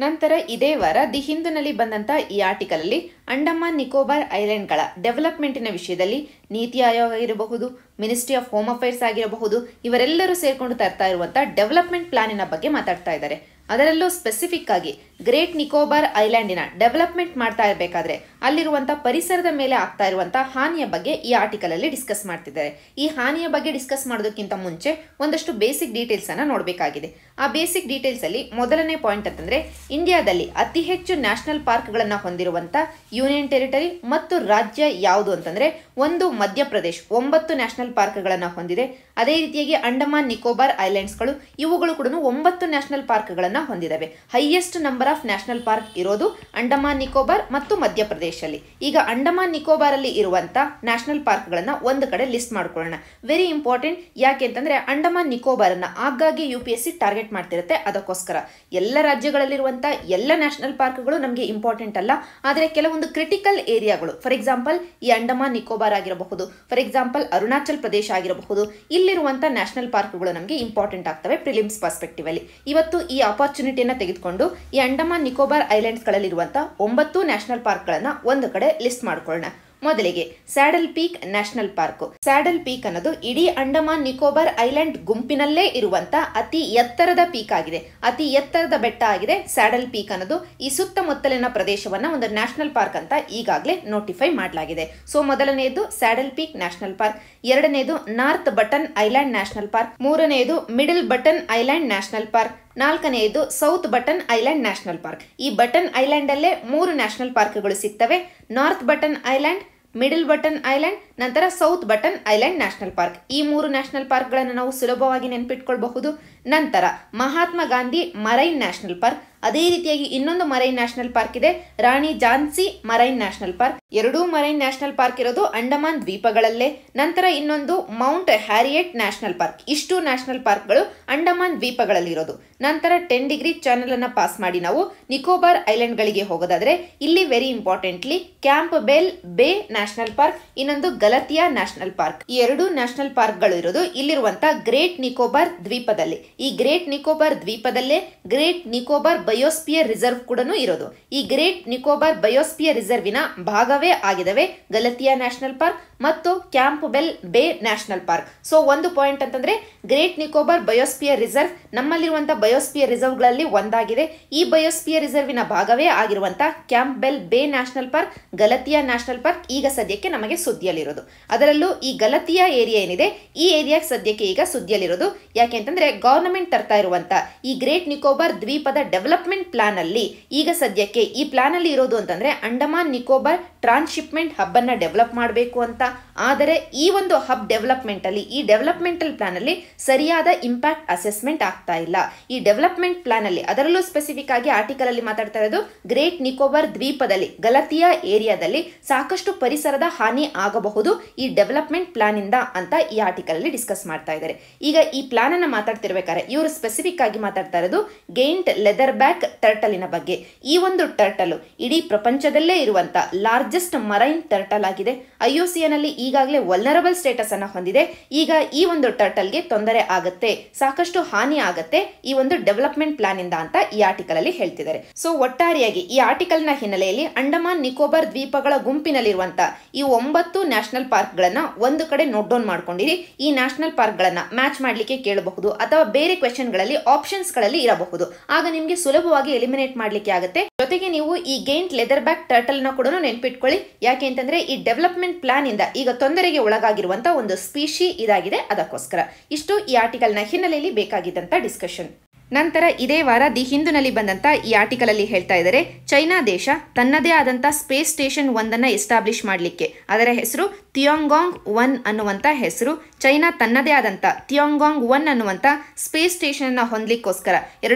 ನಂತರ ಇದೇ ವಾರ ದಿ ಹಿಂದೂನಲ್ಲಿ ಬಂದಂಥ ಈ ಆರ್ಟಿಕಲ್ ಅಲ್ಲಿ ಅಂಡಮಾನ್ ನಿಕೋಬಾರ್ ಐಲ್ಯಾಂಡ್ಗಳ ಡೆವಲಪ್ಮೆಂಟಿನ ವಿಷಯದಲ್ಲಿ ನೀತಿ ಆಯೋಗ ಆಗಿರಬಹುದು, ಮಿನಿಸ್ಟ್ರಿ ಆಫ್ ಹೋಮ್ ಅಫೇರ್ಸ್ ಆಗಿರಬಹುದು, ಇವರೆಲ್ಲರೂ ಸೇರ್ಕೊಂಡು ತರ್ತಾ ಇರುವಂಥ ಡೆವಲಪ್ಮೆಂಟ್ ಪ್ಲಾನಿನ ಬಗ್ಗೆ ಮಾತಾಡ್ತಾ ಇದ್ದಾರೆ. ಅದರಲ್ಲೂ ಸ್ಪೆಸಿಫಿಕ್ ಆಗಿ ಗ್ರೇಟ್ ನಿಕೋಬಾರ್ ಐಲ್ಯಾಂಡಿನ ಡೆವಲಪ್ಮೆಂಟ್ ಮಾಡ್ತಾ ಇರಬೇಕಾದ್ರೆ ಅಲ್ಲಿರುವಂಥ ಪರಿಸರದ ಮೇಲೆ ಆಗ್ತಾ ಇರುವಂಥ ಹಾನಿಯ ಬಗ್ಗೆ ಈ ಆರ್ಟಿಕಲ್ ಅಲ್ಲಿ ಡಿಸ್ಕಸ್ ಮಾಡ್ತಿದ್ದಾರೆ. ಈ ಹಾನಿಯ ಬಗ್ಗೆ ಡಿಸ್ಕಸ್ ಮಾಡೋದಕ್ಕಿಂತ ಮುಂಚೆ ಒಂದಷ್ಟು ಬೇಸಿಕ್ ಡೀಟೇಲ್ಸ್ ಅನ್ನ ನೋಡಬೇಕಾಗಿದೆ. ಆ ಬೇಸಿಕ್ ಡೀಟೇಲ್ಸ್ ಅಲ್ಲಿ ಮೊದಲನೇ ಪಾಯಿಂಟ್ ಅಂತಂದ್ರೆ ಇಂಡಿಯಾದಲ್ಲಿ ಅತಿ ಹೆಚ್ಚು ನ್ಯಾಷನಲ್ ಪಾರ್ಕ್ಗಳನ್ನು ಹೊಂದಿರುವಂಥ ಯೂನಿಯನ್ ಟೆರಿಟರಿ ಮತ್ತು ರಾಜ್ಯ ಯಾವುದು ಅಂತಂದ್ರೆ ಒಂದು ಮಧ್ಯಪ್ರದೇಶ್ 9 ನ್ಯಾಷನಲ್ ಪಾರ್ಕ್ಗಳನ್ನು ಹೊಂದಿದೆ. ಅದೇ ರೀತಿಯಾಗಿ ಅಂಡಮಾನ್ ನಿಕೋಬಾರ್ ಐಲ್ಯಾಂಡ್ಸ್ಗಳು ಇವುಗಳು ಕೂಡ 9 ನ್ಯಾಷನಲ್ ಪಾರ್ಕ್ಗಳನ್ನು ಹೊಂದಿದವೆ. Highest number of national park ಇರೋದು ಅಂಡಮಾನ್ ನಿಕೋಬಾರ್ ಮತ್ತು ಮಧ್ಯಪ್ರದೇಶಲ್ಲಿ. ಈಗ ಅಂಡಮಾನ್ ನಿಕೋಬಾರ್ ಅಲ್ಲಿ ಇರುವಂತ ನ್ಯಾಷನಲ್ ಪಾರ್ಕ್ಗಳನ್ನ ಒಂದು ಕಡೆ ಲಿಸ್ಟ್ ಮಾಡ್ಕೊಳ್ಳೋಣ. Very important. ಯಾಕೆ ಅಂತಂದ್ರೆ ಅಂಡಮಾನ್ ನಿಕೋಬಾರ್ ಅನ್ನ ಆಗಾಗ್ಗೆ UPSC ಟಾರ್ಗೆಟ್ ಮಾಡ್ತಿರುತ್ತೆ. ಅದಕ್ಕೋಸ್ಕರ ಎಲ್ಲ ರಾಜ್ಯಗಳಲ್ಲಿರುವಂತ ಎಲ್ಲ ನ್ಯಾಷನಲ್ ಪಾರ್ಕ್ಗಳು ನಮಗೆ ಇಂಪಾರ್ಟೆಂಟ್ ಅಲ್ಲ, ಆದರೆ ಕೆಲವೊಂದು ಕ್ರಿಟಿಕಲ್ ಏರಿಯಾಗಳು, ಫಾರ್ ಎಕ್ಸಾಂಪಲ್ ಈ ಅಂಡಮಾನ್ ನಿಕೋಬಾರ್ ಆಗಿರಬಹುದು, ಫಾರ್ ಎಕ್ಸಾಂಪಲ್ ಅರುಣಾಚಲ್ ಪ್ರದೇಶ ಆಗಿರಬಹುದು, ಇಲ್ಲಿರುವಂತ ನ್ಯಾಷನಲ್ ಪಾರ್ಕ್ಗಳು ನಮಗೆ ಇಂಪಾರ್ಟೆಂಟ್ ಆಗ್ತವೆ ಪ್ರಿಲಿಮ್ಸ್ ಪರ್ಸ್ಪೆಕ್ಟಿವ್ ಅಲ್ಲಿ. ಇವತ್ತು ಈ ಆಪರ್ಚುನಿಟಿಯನ್ನು ತೆಗೆದುಕೊಂಡು ಈ ಅಂಡಮಾನ್ ನಿಕೋಬಾರ್ ಐಲ್ಯಾಂಡ್ಸ್ ಗಳಲ್ಲಿರುವಂತಹ 9 ನ್ಯಾಷನಲ್ ಪಾರ್ಕ್ ಗಳನ್ನ ಒಂದು ಕಡೆ ಲಿಸ್ಟ್ ಮಾಡ್ಕೊಳ್ಳೋಣ. ಮೊದಲಿಗೆ saddle peak national park. Saddle peak ಅನ್ನೋದು ಇಡೀ ಅಂಡಮಾನ್ ನಿಕೋಬಾರ್ ಐಲ್ಯಾಂಡ್ ಗುಂಪಿನಲ್ಲೇ ಇರುವಂತ ಅತಿ ಎತ್ತರದ ಪೀಕ್ ಆಗಿದೆ, ಅತಿ ಎತ್ತರದ ಬೆಟ್ಟ ಆಗಿದೆ ಸ್ಯಾಡಲ್ ಪೀಕ್ ಅನ್ನೋದು. ಈ ಸುತ್ತಮುತ್ತಲಿನ ಪ್ರದೇಶವನ್ನ ಒಂದು ನ್ಯಾಷನಲ್ ಪಾರ್ಕ್ ಅಂತ ಈಗಾಗಲೇ ನೋಟಿಫೈ ಮಾಡಲಾಗಿದೆ. ಸೊ ಮೊದಲನೆಯದು ಸ್ಯಾಡಲ್ ಪೀಕ್ ನ್ಯಾಷನಲ್ ಪಾರ್ಕ್, ಎರಡನೇದು north button island national park, ಮೂರನೆಯದು middle button island national park, ನಾಲ್ಕನೆಯದು south button island national park. ಈ ಬಟನ್ ಐಲ್ಯಾಂಡ್ ಅಲ್ಲೇ 3 ನ್ಯಾಷನಲ್ ಪಾರ್ಕ್ಗಳು ಸಿಗ್ತವೆ. North button island, middle button island, ನಂತರ south button island national park. ಈ 3 national ಪಾರ್ಕ್ಗಳನ್ನು ನಾವು ಸುಲಭವಾಗಿ ನೆನಪಿಟ್ಕೊಳ್ಬಹುದು. ನಂತರ Mahatma Gandhi marine national park, ಅದೇ ರೀತಿಯಾಗಿ ಇನ್ನೊಂದು ಮರೈನ್ ನ್ಯಾಷನಲ್ ಪಾರ್ಕ್ ಇದೆ, Rani Jhansi marine national park. ಎರಡೂ ಮರೈನ್ ನ್ಯಾಷನಲ್ ಪಾರ್ಕ್ ಇರೋದು ಅಂಡಮಾನ್ ದ್ವೀಪಗಳಲ್ಲೇ. ನಂತರ ಇನ್ನೊಂದು ಮೌಂಟ್ ಹ್ಯಾರಿಯೆಟ್ ನ್ಯಾಷನಲ್ ಪಾರ್ಕ್. ಇಷ್ಟು ನ್ಯಾಷನಲ್ ಪಾರ್ಕ್ಗಳು ಅಂಡಮಾನ್ ದ್ವೀಪಗಳಲ್ಲಿ ಇರೋದು. ನಂತರ 10 ಡಿಗ್ರಿ ಚಾನೆಲ್ ಅನ್ನ ಪಾಸ್ ಮಾಡಿ ನಾವು ನಿಕೋಬಾರ್ ಐಲ್ಯಾಂಡ್ ಗಳಿಗೆ ಹೋಗೋದಾದ್ರೆ ಇಲ್ಲಿ very importantly Campbell bay national park, ಇನ್ನೊಂದು ಗಲತಿಯಾ ನ್ಯಾಷನಲ್ ಪಾರ್ಕ್. ಈ 2 ನ್ಯಾಷನಲ್ ಪಾರ್ಕ್ಗಳು ಇರೋದು ಇಲ್ಲಿರುವಂತ ಗ್ರೇಟ್ ನಿಕೋಬಾರ್ ದ್ವೀಪದಲ್ಲಿ. ಈ ಗ್ರೇಟ್ ನಿಕೋಬಾರ್ ದ್ವೀಪದಲ್ಲೇ ಗ್ರೇಟ್ ನಿಕೋಬಾರ್ ಬಯೋಸ್ಪಿಯರ್ ರಿಸರ್ವ್ ಕೂಡ ಇರೋದು. ಈ ಗ್ರೇಟ್ ನಿಕೋಬಾರ್ ಬಯೋಸ್ಪಿಯರ್ ರಿಸರ್ವಿನ ಭಾಗವೇ ಆಗಿದವೆ ಗಲತಿಯಾ ನ್ಯಾಷನಲ್ ಪಾರ್ಕ್ ಮತ್ತು Campbell bay national park. So ಒಂದು ಪಾಯಿಂಟ್ ಅಂತಂದ್ರೆ ಗ್ರೇಟ್ ನಿಕೋಬಾರ್ ಬಯೋಸ್ಪಿಯರ್ ರಿಸರ್ವ್ ನಮ್ಮಲ್ಲಿರುವಂತಹ ಬಯೋಸ್ಪಿಯರ್ ರಿಸರ್ವ್ ಗಳಲ್ಲಿ ಒಂದಾಗಿದೆ. ಈ ಬಯೋಸ್ಪಿಯರ್ ರಿಸರ್ವಿನ ಭಾಗವೇ ಆಗಿರುವಂತಹ Campbell bay national park, Galathea national park ಈಗ ಸದ್ಯಕ್ಕೆ ನಮಗೆ ಸುದ್ದಿಯಲ್ಲಿರೋದು. ಅದರಲ್ಲೂ ಈ ಗಲತಿಯಾ ಏರಿಯಾ ಏನಿದೆ ಈ ಏರಿಯಾ ಸದ್ಯಕ್ಕೆ ಈಗ ಸುದ್ದಿಯಲ್ಲಿರೋದು. ಯಾಕೆ ಅಂತಂದ್ರೆ ಗವರ್ನಮೆಂಟ್ ತರ್ತಾ ಇರುವಂತ ಈ ಗ್ರೇಟ್ ನಿಕೋಬಾರ್ ದ್ವೀಪದ ಡೆವಲಪ್ಮೆಂಟ್ ಪ್ಲಾನ್ ಅಲ್ಲಿ ಈಗ ಸದ್ಯಕ್ಕೆ ಈ ಪ್ಲಾನ್ ಅಲ್ಲಿ ಇರೋದು ಅಂತಂದ್ರೆ ಅಂಡಮಾನ್ ನಿಕೋಬಾರ್ ಟ್ರಾನ್ಸ್ಶಿಪ್ಮೆಂಟ್ ಹಬ್ ಅನ್ನ ಡೆವಲಪ್ ಮಾಡಬೇಕು ಅಂತ. ಆದರೆ ಈ ಒಂದು ಹಬ್ ಡೆವಲಪ್ಮೆಂಟ್ ಅಲ್ಲಿ, ಈ ಡೆವಲಪ್ಮೆಂಟಲ್ ಪ್ಲಾನ್ ಅಲ್ಲಿ ಸರಿಯಾದ ಇಂಪ್ಯಾಕ್ಟ್ ಅಸೆಸ್ಮೆಂಟ್ ಆಗ್ತಾ ಇಲ್ಲ. ಈ ಡೆವಲಪ್ಮೆಂಟ್ ಪ್ಲಾನ್ ಅಲ್ಲಿ ಅದರಲ್ಲೂ ಸ್ಪೆಸಿಫಿಕ್ ಆಗಿ ಆರ್ಟಿಕಲ್ ಅಲ್ಲಿ ಮಾತಾಡ್ತಾ ಇರೋದು ಗ್ರೇಟ್ ನಿಕೋಬಾರ್ ದ್ವೀಪದಲ್ಲಿ ಗಲತಿಯಾ ಏರಿಯಾದಲ್ಲಿ ಸಾಕಷ್ಟು ಪರಿಸರದ ಹಾನಿ ಆಗಬಹುದು ಈ ಡೆವಲಪ್ಮೆಂಟ್ ಪ್ಲಾನ್ ಇಂದ ಅಂತ ಈ ಆರ್ಟಿಕಲ್ ಅಲ್ಲಿ ಡಿಸ್ಕಸ್ ಮಾಡ್ತಾ ಇದ್ದಾರೆ. ಈಗ ಈ ಪ್ಲಾನ್ ಅನ್ನ ಮಾತಾಡ್ತಿರ್ಬೇಕಾದ್ರೆ ಇವರು ಸ್ಪೆಸಿಫಿಕ್ ಆಗಿ ಮಾತಾಡ್ತಾ ಇರೋದು ಗೈಂಟ್ ಲೆದರ್ ಬ್ಯಾಕ್ ಟರ್ಟಲಿನ ಬಗ್ಗೆ. ಈ ಒಂದು ಟರ್ಟಲ್ ಇಡೀ ಪ್ರಪಂಚದಲ್ಲೇ ಇರುವಂತ ಲಾರ್ಜೆಸ್ಟ್ ಮರೈನ್ ಟರ್ಟಲ್ ಆಗಿದೆ. IUCN ಅಲ್ಲಿ ಈಗಾಗಲೇ ವಲ್ನರಬಲ್ ಸ್ಟೇಟಸ್ ಅನ್ನ ಹೊಂದಿದೆ. ಈಗ ಈ ಒಂದು ಟರ್ಟಲ್ಗೆ ತೊಂದರೆ ಆಗುತ್ತೆ, ಸಾಕಷ್ಟು ಹಾನಿ ಆಗುತ್ತೆ ಈ ಒಂದು ಡೆವಲಪ್ಮೆಂಟ್ ಪ್ಲಾನ್ ಇಂದ ಅಂತ ಈ ಆರ್ಟಿಕಲ್ ಅಲ್ಲಿ ಹೇಳ್ತಿದ್ದಾರೆ. ಸೊ ಒಟ್ಟಾರೆಯಾಗಿ ಈ ಆರ್ಟಿಕಲ್ ನ ಹಿನ್ನೆಲೆಯಲ್ಲಿ ಅಂಡಮಾನ್ ನಿಕೋಬಾರ್ ದ್ವೀಪಗಳ ಗುಂಪಿನಲ್ಲಿರುವಂತ ಈ 9 ನ್ಯಾಷನಲ್ ಪಾರ್ಕ್ ಗಳನ್ನ ಒಂದು ಕಡೆ ನೋಟ್ ಡೌನ್ ಮಾಡ್ಕೊಂಡಿರಿ. ಈ ನ್ಯಾಷನಲ್ ಪಾರ್ಕ್ ಗಳನ್ನ ಮ್ಯಾಚ್ ಮಾಡ್ಲಿಕ್ಕೆ ಕೇಳಬಹುದು ಅಥವಾ ಬೇರೆ ಕ್ವೆಶ್ಚನ್ ಗಳಲ್ಲಿ ಆಪ್ಷನ್ಸ್ ಗಳಲ್ಲಿ ಇರಬಹುದು. ಆಗ ನಿಮ್ಗೆ ಸುಲಭವಾಗಿ ಎಲಿಮಿನೇಟ್ ಮಾಡ್ಲಿಕ್ಕೆ ಆಗುತ್ತೆ. ಜೊತೆಗೆ ನೀವು ಈ ಗೈಂಟ್ ಲೆದರ್ ಬ್ಯಾಕ್ ಟರ್ಟಲ್ ನ ಕೂಡ ನೆನ್ಪಿಟ್ಕೊಳ್ಳಿ. ಯಾಕೆ ಅಂತಂದ್ರೆ ಈ ಡೆವಲಪ್ಮೆಂಟ್ ಪ್ಲಾನ್ ಇಂದ ಈಗ ತೊಂದರೆಗೆ ಒಳಗಾಗಿರುವಂತಹ ಒಂದು ಸ್ಪೀಶಿ ಇದಾಗಿದೆ. ಅದಕ್ಕೋಸ್ಕರ ಇಷ್ಟು ಈ ಆರ್ಟಿಕಲ್ ನ ಹಿನ್ನೆಲೆಯಲ್ಲಿ ಬೇಕಾಗಿದ್ದಂತ ಡಿಸ್ಕಷನ್. ನಂತರ ಇದೇ ವಾರ ದಿ ಹಿಂದೂನಲ್ಲಿ ಬಂದಂತ ಈ ಆರ್ಟಿಕಲ್ ಅಲ್ಲಿ ಹೇಳ್ತಾ ಇದ್ದಾರೆ ಚೈನಾ ದೇಶ ತನ್ನದೇ ಆದಂತ ಸ್ಪೇಸ್ ಸ್ಟೇಷನ್ ಒಂದನ್ನ ಎಸ್ಟಾಬ್ಲಿಷ್ ಮಾಡಲಿಕ್ಕೆ, ಅದರ ಹೆಸರು ತಿಯಾಂಗಾಂಗ್ 1 ಅನ್ನುವಂತ ಹೆಸರು. ಚೈನಾ ತನ್ನದೇ ಆದಂತ ತಿಯಾಂಗಾಂಗ್ 1 ಅನ್ನುವಂತ ಸ್ಪೇಸ್ ಸ್ಟೇಷನ್ ಅನ್ನ ಹೊಂದಲಿಕ್ಕೋಸ್ಕರ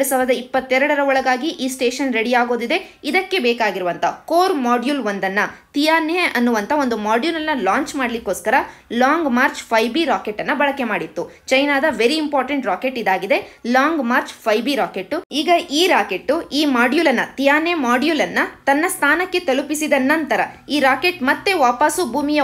2022ರ ಒಳಗಾಗಿ ಈ ಸ್ಟೇಷನ್ ರೆಡಿ ಆಗೋದಿದೆ. ಇದಕ್ಕೆ ಬೇಕಾಗಿರುವಂತ ಕೋರ್ ಮಾಡ್ಯೂಲ್ ಒಂದನ್ನ ತಿಯಾನೆ ಅನ್ನುವಂತ ಒಂದು ಮಾಡ್ಯೂಲ್ ಅನ್ನ ಲಾಂಚ್ ಮಾಡ್ಲಿಕ್ಕೋಸ್ಕರ ಲಾಂಗ್ ಮಾರ್ಚ್ 5B ರಾಕೆಟ್ ಅನ್ನ ಬಳಕೆ ಮಾಡಿತ್ತು. ಚೈನಾದ ವೆರಿ ಇಂಪಾರ್ಟೆಂಟ್ ರಾಕೆಟ್ ಇದಾಗಿದೆ ಲಾಂಗ್ ಮಾರ್ಚ್ 5B ರಾಕೆಟ್. ಈಗ ಈ ರಾಕೆಟ್ ಈ ಮಾಡ್ಯೂಲ್ ಅನ್ನ ತಿಯಾನೆ ಮಾಡ್ಯೂಲ್ ಅನ್ನ ತನ್ನ ಸ್ಥಾನಕ್ಕೆ ತಲುಪಿಸಿದ ನಂತರ ಈ ರಾಕೆಟ್ ಮತ್ತೆ ವಾಪಸ್ಸು ಭೂಮಿಯ ವಾತಾವರಣ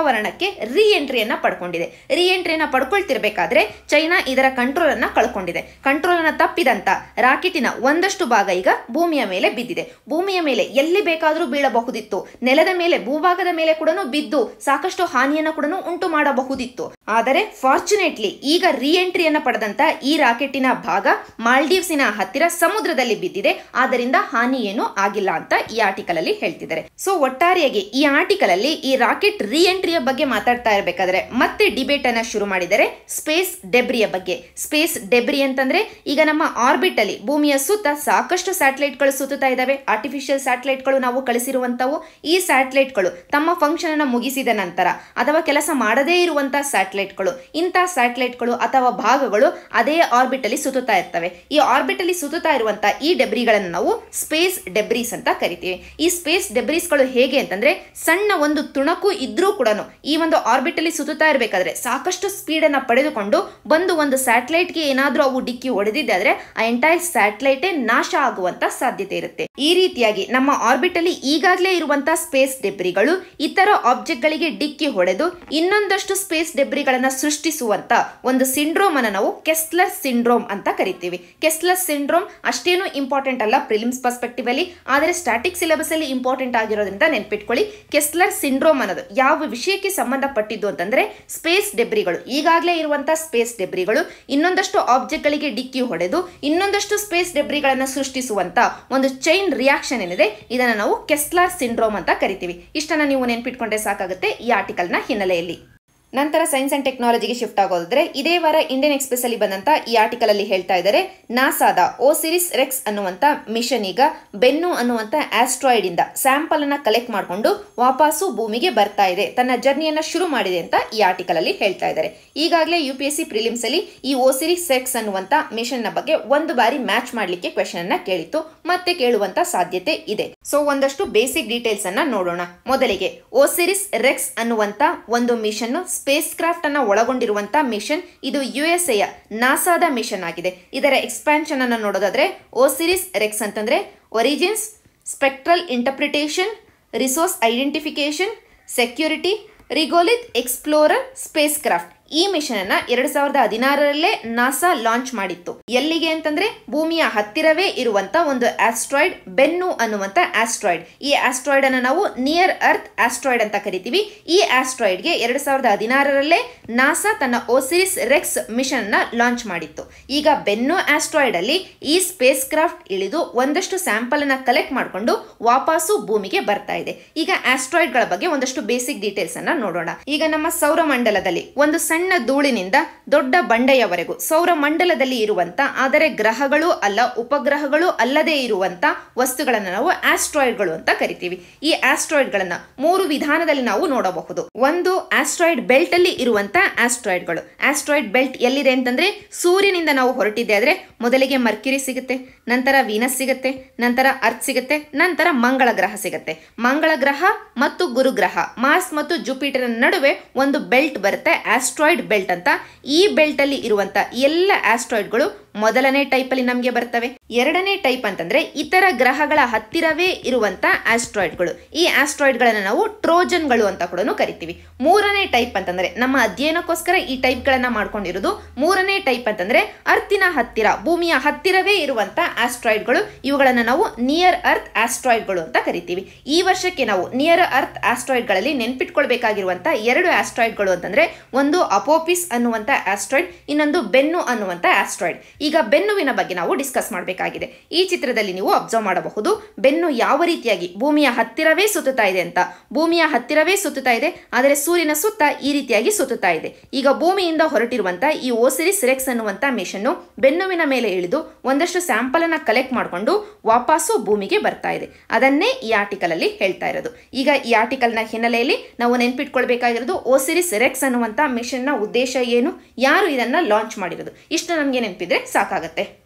ವಾತಾವರಣಕ್ಕೆ ರೀ ಎಂಟ್ರಿಯನ್ನ ಪಡ್ಕೊಂಡಿದೆ. ರೀ ಎಂಟ್ರಿಯನ್ನ ಪಡ್ಕೊಳ್ತಿರ್ಬೇಕಾದ್ರೆ ಚೈನಾ ಇದರ ಕಂಟ್ರೋಲ್ ಅನ್ನ ಕಳ್ಕೊಂಡಿದೆ. ಕಂಟ್ರೋಲ್ ಅನ್ನ ತಪ್ಪಿದಂತ ರಾಕೆಟಿನ ಒಂದಷ್ಟು ಭಾಗ ಈಗ ಭೂಮಿಯ ಮೇಲೆ ಬಿದ್ದಿದೆ. ಭೂಮಿಯ ಮೇಲೆ ಎಲ್ಲಿ ಬೇಕಾದರೂ ಬೀಳಬಹುದಿತ್ತು. ನೆಲದ ಮೇಲೆ, ಭೂಭಾಗದ ಮೇಲೆ ಕೂಡ ಬಿದ್ದು ಸಾಕಷ್ಟು ಹಾನಿಯನ್ನು ಕೂಡ ಉಂಟು ಮಾಡಬಹುದಿತ್ತು. ಆದರೆ ಫಾರ್ಚುನೇಟ್ಲಿ ಈಗ ರೀ ಎಂಟ್ರಿಯನ್ನ ಪಡೆದಂತ ಈ ರಾಕೆಟಿನ ಭಾಗ ಮಾಲ್ಡೀವ್ಸಿನ ಹತ್ತಿರ ಸಮುದ್ರದಲ್ಲಿ ಬಿದ್ದಿದೆ. ಆದ್ದರಿಂದ ಹಾನಿ ಏನು ಆಗಿಲ್ಲ ಅಂತ ಈ ಆರ್ಟಿಕಲ್ ಅಲ್ಲಿ ಹೇಳ್ತಿದ್ದಾರೆ. ಸೊ ಒಟ್ಟಾರೆಯಾಗಿ ಈ ಆರ್ಟಿಕಲ್ ಅಲ್ಲಿ ಈ ರಾಕೆಟ್ ರೀ ಎಂಟ್ರಿಯ ಬಗ್ಗೆ ಮಾತಾಡ್ತಾ ಇರಬೇಕಾದ್ರೆ ಮತ್ತೆ ಡಿಬೇಟ್ ಅನ್ನ ಶುರು ಮಾಡಿದರೆ ಸ್ಪೇಸ್ ಡೆಬ್ರಿಯ ಬಗ್ಗೆ. ಸ್ಪೇಸ್ ಡೆಬ್ರಿ ಅಂತಂದ್ರೆ ಈಗ ನಮ್ಮ ಆರ್ಬಿಟ್ ಅಲ್ಲಿ ಭೂಮಿಯ ಸುತ್ತ ಸಾಕಷ್ಟು ಸ್ಯಾಟಲೈಟ್ ಗಳು ಸುತ್ತುತ್ತಾ ಇದಾವೆ. ಆರ್ಟಿಫಿಷಿಯಲ್ ಸ್ಯಾಟಲೈಟ್ ಗಳು ನಾವು ಕಳಿಸಿರುವಂತವು. ಈ ಸ್ಯಾಟಲೈಟ್ ಗಳು ತಮ್ಮ ಫಂಕ್ಷನ್ ಅನ್ನ ಮುಗಿಸಿದ ನಂತರ ಅಥವಾ ಕೆಲಸ ಮಾಡದೇ ಇರುವಂತಹ ಸ್ಯಾಟಲೈಟ್ ಗಳು, ಇಂತಹ ಸ್ಯಾಟಲೈಟ್ ಗಳು ಅಥವಾ ಭಾಗಗಳು ಅದೇ ಆರ್ಬಿಟ್ ಅಲ್ಲಿ ಸುತ್ತುತ್ತಾ ಇರ್ತವೆ. ಈ ಆರ್ಬಿಟ್ ಅಲ್ಲಿ ಸುತ್ತುತ್ತಾ ಇರುವಂತಹ ಈ ಡೆಬ್ರಿಗಳನ್ನು ನಾವು ಸ್ಪೇಸ್ ಡೆಬ್ರೀಸ್ ಅಂತ ಕರಿತೀವಿ. ಈ ಸ್ಪೇಸ್ ಡೆಬ್ರೀಸ್ ಗಳು ಹೇಗೆ ಅಂತಂದ್ರೆ ಸಣ್ಣ ಒಂದು ತುಣಕು ಇದ್ರೂ ಕೂಡ ಈ ಒಂದು ಆರ್ಬಿಟ್ ಅಲ್ಲಿ ಸುತ್ತುತ್ತಾ ಇರಬೇಕಾದ್ರೆ ಸಾಕಷ್ಟು ಸ್ಪೀಡ್ ಅನ್ನ ಪಡೆದುಕೊಂಡು ಬಂದು ಒಂದು ಸ್ಯಾಟಲೈಟ್ ಗೆ ಏನಾದ್ರೂ ಅವು ಡಿಕ್ಕಿ ಹೊಡೆದಿದ್ದಾದ್ರೆ ಆ ಎಂಟೈರ್ ಸ್ಯಾಟಲೈಟ್ ನಾಶ ಆಗುವಂತ ಸಾಧ್ಯತೆ ಇರುತ್ತೆ. ಈ ರೀತಿಯಾಗಿ ನಮ್ಮ ಆರ್ಬಿಟ್ ಅಲ್ಲಿ ಈಗಾಗಲೇ ಇರುವಂತಹ ಸ್ಪೇಸ್ ಡೆಬ್ರಿಗಳು ಇತರ ಆಬ್ಜೆಕ್ಟ್ ಗಳಿಗೆ ಡಿಕ್ಕಿ ಹೊಡೆದು ಇನ್ನೊಂದಷ್ಟು ಸ್ಪೇಸ್ ಡೆಬ್ರಿಗಳನ್ನ ಸೃಷ್ಟಿಸುವಂತ ಒಂದು ಸಿಂಡ್ರೋಮ್ ಅನ್ನು ನಾವು ಕೆಸ್ಲರ್ ಸಿಂಡ್ರೋಮ್ ಅಂತ ಕರಿತೀವಿ. ಕೆಸ್ಲರ್ ಸಿಂಡ್ರೋಮ್ ಅಷ್ಟೇನು ಇಂಪಾರ್ಟೆಂಟ್ ಅಲ್ಲ ಪ್ರಿಲಿಮ್ಸ್ ಪರ್ಸ್ಪೆಕ್ಟಿವ್ ಅಲ್ಲಿ, ಆದರೆ ಸ್ಟಾಟಿಕ್ ಸಿಲೆಬಸ್ ಅಲ್ಲಿ ಇಂಪಾರ್ಟೆಂಟ್ ಆಗಿರೋದ್ರಿಂದ ನೆನ್ಪಿಟ್ಕೊಳ್ಳಿ. ಕೆಸ್ಲರ್ ಸಿಂಡ್ರೋಮ್ ಅನ್ನೋದು ಯಾವ ವಿಷಯಕ್ಕೆ ಸಂಬಂಧಪಟ್ಟಿದ್ದು ಅಂತಂದ್ರೆ ಸ್ಪೇಸ್ ಡೆಬ್ರಿಗಳು, ಈಗಾಗಲೇ ಇರುವಂತಹ ಸ್ಪೇಸ್ ಡೆಬ್ರಿಗಳು ಇನ್ನೊಂದಷ್ಟು ಆಬ್ಜೆಕ್ಟ್ ಗಳಿಗೆ ಡಿಕ್ಕಿ ಹೊಡೆದು ಇನ್ನೊಂದಷ್ಟು ಸ್ಪೇಸ್ ಡೆಬ್ರಿಗಳನ್ನ ಸೃಷ್ಟಿಸುವಂತ ಒಂದು ಚೈನ್ ರಿಯಾಕ್ಷನ್ ಏನಿದೆ ಇದನ್ನ ನಾವು ಕೆಸ್ಲರ್ ಸಿಂಡ್ರೋಮ್ ಅಂತ ಕರಿತೀವಿ. ಇಷ್ಟನ್ನ ನೀವು ನೆನ್ಪಿಟ್ಕೊಂಡ್ರೆ ಸಾಕಾಗುತ್ತೆ ಈ ಆರ್ಟಿಕಲ್ ನ ಹಿನ್ನೆಲೆಯಲ್ಲಿ. ನಂತರ ಸೈನ್ಸ್ ಅಂಡ್ ಟೆಕ್ನಾಲಜಿಗೆ ಶಿಫ್ಟ್ ಆಗೋದ್ರೆ ಇದೇ ವಾರ ಇಂಡಿಯನ್ ಎಕ್ಸ್ಪ್ರೆಸ್ ಅಲ್ಲಿ ಬಂದಂತ ಈ ಆರ್ಟಿಕಲ್ ಅಲ್ಲಿ ಹೇಳ್ತಾ ಇದ್ದಾರೆ, ನಾಸಾದ ಓಸಿರಿಸ್ ರೆಕ್ಸ್ ಅನ್ನುವಂತ ಮಿಷನ್ ಈಗ ಬೆನ್ನು ಅನ್ನುವಂತ ಆಸ್ಟ್ರಾಯ್ಡ್ ಇಂದ ಸ್ಯಾಂಪಲ್ ಅನ್ನ ಕಲೆಕ್ಟ್ ಮಾಡಿಕೊಂಡು ವಾಪಸ್ಸು ಭೂಮಿಗೆ ಬರ್ತಾ ಇದೆ, ತನ್ನ ಜರ್ನಿಯನ್ನ ಶುರು ಮಾಡಿದೆ ಅಂತ ಈ ಆರ್ಟಿಕಲ್ ಅಲ್ಲಿ ಹೇಳ್ತಾ ಇದ್ದಾರೆ. ಈಗಾಗಲೇ UPSC ಪ್ರಿಲಿಮ್ಸ್ ಅಲ್ಲಿ ಈ ಓಸಿರಿಸ್ ರೆಕ್ಸ್ ಅನ್ನುವಂತ ಮಿಷನ್ ನ ಬಗ್ಗೆ ಒಂದು ಬಾರಿ ಮ್ಯಾಚ್ ಮಾಡ್ಲಿಕ್ಕೆ ಕ್ವೆಶನ್ ಅನ್ನ ಕೇಳಿತ್ತು, ಮತ್ತೆ ಕೇಳುವಂತ ಸಾಧ್ಯತೆ ಇದೆ. ಸೊ ಒಂದಷ್ಟು ಬೇಸಿಕ್ ಡೀಟೇಲ್ಸ್ ಅನ್ನ ನೋಡೋಣ. ಮೊದಲಿಗೆ ಓಸಿರಿಸ್ ರೆಕ್ಸ್ ಅನ್ನುವಂತ ಒಂದು ಮಿಷನ್ ಸ್ಪೇಸ್ ಕ್ರಾಫ್ಟ್ ಅನ್ನ ಒಳಗೊಂಡಿರುವಂತಹ ಮಿಷನ್. ಇದು USA ನಾಸಾದ ಮಿಷನ್ ಆಗಿದೆ. ಇದರ ಎಕ್ಸ್ಪಾನ್ಷನ್ ಅನ್ನು ನೋಡೋದಾದ್ರೆ ಓಸಿರಿಸ್ ರೆಕ್ಸ್ ಅಂತಂದ್ರೆ origins, spectral interpretation, resource identification, security, regolith, explorer, spacecraft. ಈ ಮಿಷನ್ ಅನ್ನ 2016ರಲ್ಲೇ ನಾಸಾ ಲಾಂಚ್ ಮಾಡಿತ್ತು. ಎಲ್ಲಿಗೆ ಅಂತಂದ್ರೆ ಭೂಮಿಯ ಹತ್ತಿರವೇ ಇರುವಂತ ಒಂದು ಆಸ್ಟ್ರಾಯ್ಡ್ ಬೆನ್ನು ಅನ್ನುವಂತ ಆಸ್ಟ್ರಾಯ್ಡ್. ಈ ಆಸ್ಟ್ರಾಯ್ಡ್ ಅನ್ನ ನಾವು ನಿಯರ್ ಅರ್ತ್ ಆಸ್ಟ್ರಾಯ್ಡ್ ಅಂತ ಕರಿತೀವಿ. ಈ ಆಸ್ಟ್ರಾಯ್ಡ್ ಗೆ 2016ರಲ್ಲೇ ನಾಸಾ ತನ್ನ ಓಸಿರಿಸ್ ರೆಕ್ಸ್ ಮಿಷನ್ ಅನ್ನ ಲಾಂಚ್ ಮಾಡಿತ್ತು. ಈಗ ಬೆನ್ನು ಆಸ್ಟ್ರಾಯ್ಡ್ ಅಲ್ಲಿ ಈ ಸ್ಪೇಸ್ ಕ್ರಾಫ್ಟ್ ಇಳಿದು ಒಂದಷ್ಟು ಸ್ಯಾಂಪಲ್ ಅನ್ನ ಕಲೆಕ್ಟ್ ಮಾಡಿಕೊಂಡು ವಾಪಸ್ಸು ಭೂಮಿಗೆ ಬರ್ತಾ ಇದೆ. ಈಗ ಆಸ್ಟ್ರಾಯ್ಡ್ ಗಳ ಬಗ್ಗೆ ಒಂದಷ್ಟು ಬೇಸಿಕ್ ಡೀಟೇಲ್ಸ್ ಅನ್ನ ನೋಡೋಣ. ಈಗ ನಮ್ಮ ಸೌರಮಂಡಲದಲ್ಲಿ ಒಂದು ಸಣ್ಣ ಧೂಳಿನಿಂದ ದೊಡ್ಡ ಬಂಡೆಯವರೆಗೂ ಸೌರಮಂಡಲದಲ್ಲಿ ಇರುವಂತ ಆದರೆ ಗ್ರಹಗಳು ಅಲ್ಲ, ಉಪಗ್ರಹಗಳು ಅಲ್ಲದೆ ಇರುವಂತ ವಸ್ತುಗಳನ್ನು ನಾವು ಆಸ್ಟ್ರಾಯ್ಡ್ಗಳು ಅಂತ ಕರಿತೀವಿ. ಈ ಆಸ್ಟ್ರಾಯ್ಡ್ ಗಳನ್ನ 3 ವಿಧಾನದಲ್ಲಿ ನಾವು ನೋಡಬಹುದು. ಒಂದು ಆಸ್ಟ್ರಾಯ್ಡ್ ಬೆಲ್ಟ್ ಅಲ್ಲಿ ಇರುವಂತ ಆಸ್ಟ್ರಾಯ್ಡ್ಗಳು. ಆಸ್ಟ್ರಾಯ್ಡ್ ಬೆಲ್ಟ್ ಎಲ್ಲಿದೆ ಅಂತಂದ್ರೆ ಸೂರ್ಯನಿಂದ ನಾವು ಹೊರಟಿದ್ದೆ ಆದ್ರೆ ಮೊದಲಿಗೆ ಮರ್ಕ್ಯುರಿ ಸಿಗುತ್ತೆ, ನಂತರ ವೀನಸ್ ಸಿಗುತ್ತೆ, ನಂತರ ಅರ್ತ್ ಸಿಗುತ್ತೆ, ನಂತರ ಮಂಗಳ ಗ್ರಹ ಸಿಗುತ್ತೆ. ಮಂಗಳ ಗ್ರಹ ಮತ್ತು ಗುರುಗ್ರಹ ಮಾರ್ಸ್ ಮತ್ತು ಜುಪಿಟರ್ ನಡುವೆ ಒಂದು ಬೆಲ್ಟ್ ಬರುತ್ತೆ, ಆಸ್ಟ್ರಾಯ್ಡ್ ಬೆಲ್ಟ್ ಅಂತ. ಈ ಬೆಲ್ಟ್ ಅಲ್ಲಿ ಇರುವಂತ ಎಲ್ಲ ಆಸ್ಟ್ರಾಯ್ಡ್ಗಳು ಮೊದಲನೇ ಟೈಪ್ ಅಲ್ಲಿ ನಮಗೆ ಬರ್ತವೆ. ಎರಡನೇ ಟೈಪ್ ಅಂತಂದ್ರೆ ಇತರ ಗ್ರಹಗಳ ಹತ್ತಿರವೇ ಇರುವಂತ ಆಸ್ಟ್ರಾಯ್ಡ್ಗಳು. ಈ ಆಸ್ಟ್ರಾಯ್ಡ್ ಗಳನ್ನ ನಾವು ಟ್ರೋಜನ್ಗಳು ಅಂತ ಕೂಡ ಕರಿತೀವಿ. ಮೂರನೇ ಟೈಪ್ ಅಂತಂದ್ರೆ ನಮ್ಮ ಅಧ್ಯಯನಕ್ಕೋಸ್ಕರ ಈ ಟೈಪ್ ಗಳನ್ನ ಮಾಡ್ಕೊಂಡಿರೋದು. ಮೂರನೇ ಟೈಪ್ ಅಂತಂದ್ರೆ ಅರ್ತಿನ ಹತ್ತಿರ, ಭೂಮಿಯ ಹತ್ತಿರವೇ ಇರುವಂತ ಆಸ್ಟ್ರಾಯ್ಡ್ಗಳು. ಇವುಗಳನ್ನ ನಾವು ನಿಯರ್ ಅರ್ತ್ ಆಸ್ಟ್ರಾಯ್ಡ್ಗಳು ಅಂತ ಕರಿತೀವಿ. ಈ ವರ್ಷಕ್ಕೆ ನಾವು ನಿಯರ್ ಅರ್ತ್ ಆಸ್ಟ್ರಾಯ್ಡ್ ಗಳಲ್ಲಿ ನೆನ್ಪಿಟ್ಕೊಳ್ಬೇಕಾಗಿರುವಂತ 2 ಆಸ್ಟ್ರಾಯ್ಡ್ಗಳು ಅಂತಂದ್ರೆ ಒಂದು ಅಪೋಪಿಸ್ ಅನ್ನುವಂತ ಆಸ್ಟ್ರಾಯ್ಡ್, ಇನ್ನೊಂದು ಬೆನ್ನು ಅನ್ನುವಂತ ಆಸ್ಟ್ರಾಯ್ಡ್. ಈಗ ಬೆನ್ನುವಿನ ಬಗ್ಗೆ ನಾವು ಡಿಸ್ಕಸ್ ಮಾಡಬೇಕಾಗಿದೆ. ಈ ಚಿತ್ರದಲ್ಲಿ ನೀವು ಅಬ್ಸರ್ವ್ ಮಾಡಬಹುದು ಬೆನ್ನು ಯಾವ ರೀತಿಯಾಗಿ ಭೂಮಿಯ ಹತ್ತಿರವೇ ಸುತ್ತುತ್ತಾ ಇದೆ ಅಂತ. ಭೂಮಿಯ ಹತ್ತಿರವೇ ಸುತ್ತುತ್ತಾ ಇದೆ, ಆದರೆ ಸೂರ್ಯನ ಸುತ್ತ ಈ ರೀತಿಯಾಗಿ ಸುತ್ತುತ್ತಾ ಇದೆ. ಈಗ ಭೂಮಿಯಿಂದ ಹೊರಟಿರುವಂತ ಈ ಓಸಿರಿಸ್ ರೆಕ್ಸ್ ಅನ್ನುವಂತ ಮಿಷನ್ ಬೆನ್ನುವಿನ ಮೇಲೆ ಇಳಿದು ಒಂದಷ್ಟು ಸ್ಯಾಂಪಲ್ ಅನ್ನ ಕಲೆಕ್ಟ್ ಮಾಡಿಕೊಂಡು ವಾಪಸ್ಸು ಭೂಮಿಗೆ ಬರ್ತಾ ಇದೆ. ಅದನ್ನೇ ಈ ಆರ್ಟಿಕಲ್ ಅಲ್ಲಿ ಹೇಳ್ತಾ ಇರೋದು. ಈಗ ಈ ಆರ್ಟಿಕಲ್ ನ ಹಿನ್ನೆಲೆಯಲ್ಲಿ ನಾವು ನೆನ್ಪಿಟ್ಕೊಳ್ಬೇಕಾಗಿರೋದು ಓಸಿರಿಸ್ ರೆಕ್ಸ್ ಅನ್ನುವಂತ ಮಿಷನ್ ನ ಉದ್ದೇಶ ಏನು, ಯಾರು ಇದನ್ನ ಲಾಂಚ್ ಮಾಡಿರೋದು, ಇಷ್ಟು ನಮಗೆ ನೆನಪಿದ್ರೆ ಸಾಕಾಗತ್ತೆ.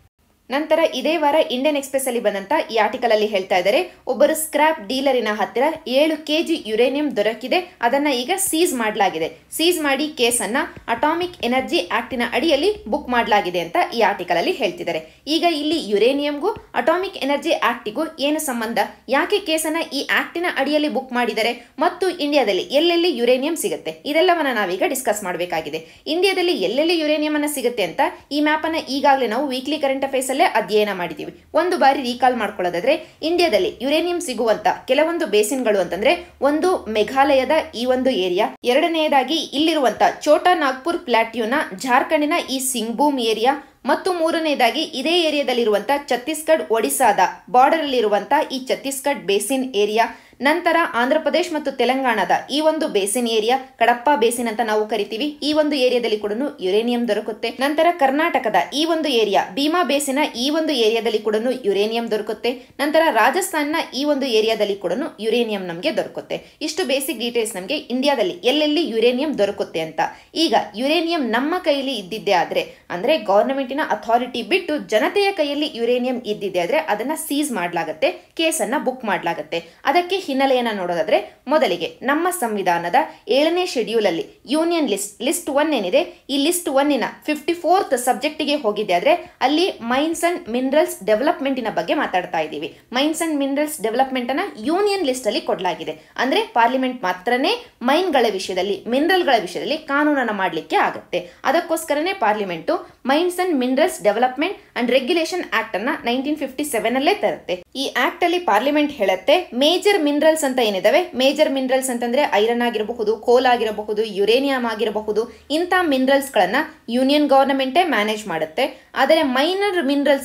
ನಂತರ ಇದೇ ವಾರ ಇಂಡಿಯನ್ ಎಕ್ಸ್‌ಪ್ರೆಸ್ ಅಲ್ಲಿ ಬಂದಂತ ಈ ಆರ್ಟಿಕಲ್ ಅಲ್ಲಿ ಹೇಳ್ತಾ ಇದ್ದಾರೆ, ಒಬ್ಬರು ಸ್ಕ್ರಾಪ್ ಡೀಲರಿನ ಹತ್ತಿರ 7 kg ಯುರೇನಿಯಂ ದೊರಕಿದೆ, ಅದನ್ನ ಈಗ ಸೀಸ್ ಮಾಡಲಾಗಿದೆ. ಸೀಸ್ ಮಾಡಿ ಕೇಸನ್ನ ಅಟಾಮಿಕ್ ಎನರ್ಜಿ ಆಕ್ಟಿನ ಅಡಿಯಲ್ಲಿ ಬುಕ್ ಮಾಡಲಾಗಿದೆ ಅಂತ ಈ ಆರ್ಟಿಕಲ್ ಅಲ್ಲಿ ಹೇಳ್ತಿದ್ದಾರೆ. ಈಗ ಇಲ್ಲಿ ಯುರೇನಿಯಂಗೂ ಅಟಾಮಿಕ್ ಎನರ್ಜಿ ಆಕ್ಟಿಗೂ ಏನು ಸಂಬಂಧ, ಯಾಕೆ ಕೇಸನ್ನ ಈ ಆಕ್ಟಿನ ಅಡಿಯಲ್ಲಿ ಬುಕ್ ಮಾಡಿದ್ದಾರೆ ಮತ್ತು ಇಂಡಿಯಾದಲ್ಲಿ ಎಲ್ಲೆಲ್ಲಿ ಯುರೇನಿಯಂ ಸಿಗುತ್ತೆ, ಇದೆಲ್ಲವನ್ನ ನಾವೀಗ ಡಿಸ್ಕಸ್ ಮಾಡಬೇಕಾಗಿದೆ. ಇಂಡಿಯಾದಲ್ಲಿ ಎಲ್ಲೆಲ್ಲಿ ಯುರೇನಿಯಂ ಅನ್ನ ಸಿಗುತ್ತೆ ಅಂತ ಈ ಮ್ಯಾಪ್ ಅನ್ನ ಈಗಾಗಲೇ ನಾವು ವೀಕ್ಲಿ ಕರೆಂಟ್ ಅಫೇರ್ಸ್ ಅಧ್ಯಯನ ಮಾಡಿದೀವಿ. ಒಂದು ಬಾರಿ ರೀಕಾಲ್ ಮಾಡ್ಕೊಳ್ಳೋದಾದ್ರೆ, ಇಂಡಿಯಾದಲ್ಲಿ ಯುರೇನಿಯಂ ಸಿಗುವಂತ ಕೆಲವೊಂದು ಬೇಸಿನ್ಗಳು ಅಂತಂದ್ರೆ, ಒಂದು ಮೇಘಾಲಯದ ಈ ಒಂದು ಏರಿಯಾ, ಎರಡನೆಯದಾಗಿ ಇಲ್ಲಿರುವಂತ ಛೋಟಾ ನಾಗ್ಪುರ್ ಪ್ಲಾಟ್ಯೂನ ಜಾರ್ಖಂಡಿನ ಈ ಸಿಂಗ್ಭೂಮ್ ಏರಿಯಾ, ಮತ್ತು ಮೂರನೆಯದಾಗಿ ಇದೇ ಏರಿಯಾದಲ್ಲಿರುವಂತ ಛತ್ತೀಸ್ಗಢ ಒಡಿಸಾದ ಬಾರ್ಡರ್ ಅಲ್ಲಿರುವಂತ ಈ ಛತ್ತೀಸ್ಗಢ ಬೇಸಿನ್ ಏರಿಯಾ, ನಂತರ ಆಂಧ್ರ ಪ್ರದೇಶ್ ಮತ್ತು ತೆಲಂಗಾಣದ ಈ ಒಂದು ಬೇಸಿನ್ ಏರಿಯಾ, ಕಡಪ್ಪ ಬೇಸಿನ್ ಅಂತ ನಾವು ಕರಿತೀವಿ, ಈ ಒಂದು ಏರಿಯಾದಲ್ಲಿ ಕೂಡ ಯುರೇನಿಯಂ ದೊರಕುತ್ತೆ. ನಂತರ ಕರ್ನಾಟಕದ ಈ ಒಂದು ಏರಿಯಾ ಭೀಮಾ ಬೇಸಿನ ಈ ಒಂದು ಏರಿಯಾದಲ್ಲಿ ಕೂಡ ಯುರೇನಿಯಂ ದೊರಕುತ್ತೆ. ನಂತರ ರಾಜಸ್ಥಾನ್ನ ಈ ಒಂದು ಏರಿಯಾದಲ್ಲಿ ಕೂಡ ಯುರೇನಿಯಂ ನಮಗೆ ದೊರಕುತ್ತೆ. ಇಷ್ಟು ಬೇಸಿಕ್ ಡೀಟೇಲ್ಸ್ ನಮಗೆ ಇಂಡಿಯಾದಲ್ಲಿ ಎಲ್ಲೆಲ್ಲಿ ಯುರೇನಿಯಂ ದೊರಕುತ್ತೆ ಅಂತ. ಈಗ ಯುರೇನಿಯಂ ನಮ್ಮ ಕೈಯಲ್ಲಿ ಇದ್ದಿದ್ದೇ ಆದ್ರೆ, ಅಂದ್ರೆ ಗವರ್ನಮೆಂಟಿನ ಅಥಾರಿಟಿ ಬಿಟ್ಟು ಜನತೆಯ ಕೈಯಲ್ಲಿ ಯುರೇನಿಯಂ ಇದ್ದಿದ್ದೇ ಆದ್ರೆ ಅದನ್ನ ಸೀಸ್ ಮಾಡಲಾಗುತ್ತೆ, ಕೇಸನ್ನ ಬುಕ್ ಮಾಡಲಾಗುತ್ತೆ. ಅದಕ್ಕೆ ಹಿನ್ನೆಲೆಯನ್ನ ನೋಡೋದಾದ್ರೆ, ಮೊದಲಿಗೆ ನಮ್ಮ ಸಂವಿಧಾನದ 7ನೇ ಶೆಡ್ಯೂಲ್ ಅಲ್ಲಿ ಯೂನಿಯನ್ ಲಿಸ್ಟ್ 1 ಏನಿದೆ, ಈ ಲಿಸ್ಟ್ 1ನ 54th ಸಬ್ಜೆಕ್ಟಿಗೆ ಹೋಗಿದೆ ಆದ್ರೆ ಅಲ್ಲಿ ಮೈನ್ಸ್ ಅಂಡ್ ಮಿನರಲ್ಸ್ ಡೆವಲಪ್ಮೆಂಟ್ ನ ಬಗ್ಗೆ ಮಾತಾಡ್ತಾ ಇದ್ದೀವಿ. ಮೈನ್ಸ್ ಅಂಡ್ ಮಿನರಲ್ಸ್ ಡೆವಲಪ್ಮೆಂಟ್ ಅನ್ನ ಯೂನಿಯನ್ ಲಿಸ್ಟ್ ಅಲ್ಲಿ ಕೊಡಲಾಗಿದೆ. ಅಂದ್ರೆ ಪಾರ್ಲಿಮೆಂಟ್ ಮಾತ್ರನೇ ಮೈನ್ಗಳ ವಿಷಯದಲ್ಲಿ, ಮಿನರಲ್ಗಳ ವಿಷಯದಲ್ಲಿ ಕಾನೂನನ್ನ ಮಾಡಲಿಕ್ಕೆ ಆಗುತ್ತೆ. ಅದಕ್ಕೋಸ್ಕರನೇ parliament mines and minerals development and regulation act ಅನ್ನ 1957 ಅಲ್ಲೇ ತರುತ್ತೆ. ಈ ಆಕ್ಟ್ ಅಲ್ಲಿ ಪಾರ್ಲಿಮೆಂಟ್ ಹೇಳುತ್ತೆ, ಮೇಜರ್ ಮಿನರಲ್ಸ್ ಅಂತ ಏನಿದಾವೆ, ಮೇಜರ್ ಮಿನರಲ್ಸ್ ಅಂತಂದ್ರೆ ಐರನ್ ಆಗಿರಬಹುದು, ಕೋಲ್ ಆಗಿರಬಹುದು, ಯುರೇನಿಯಂ ಆಗಿರಬಹುದು, ಇಂಥ ಮಿನರಲ್ಸ್ ಗಳನ್ನ ಯೂನಿಯನ್ ಗವರ್ನಮೆಂಟೇ ಮ್ಯಾನೇಜ್ ಮಾಡುತ್ತೆ. ಆದರೆ ಮೈನರ್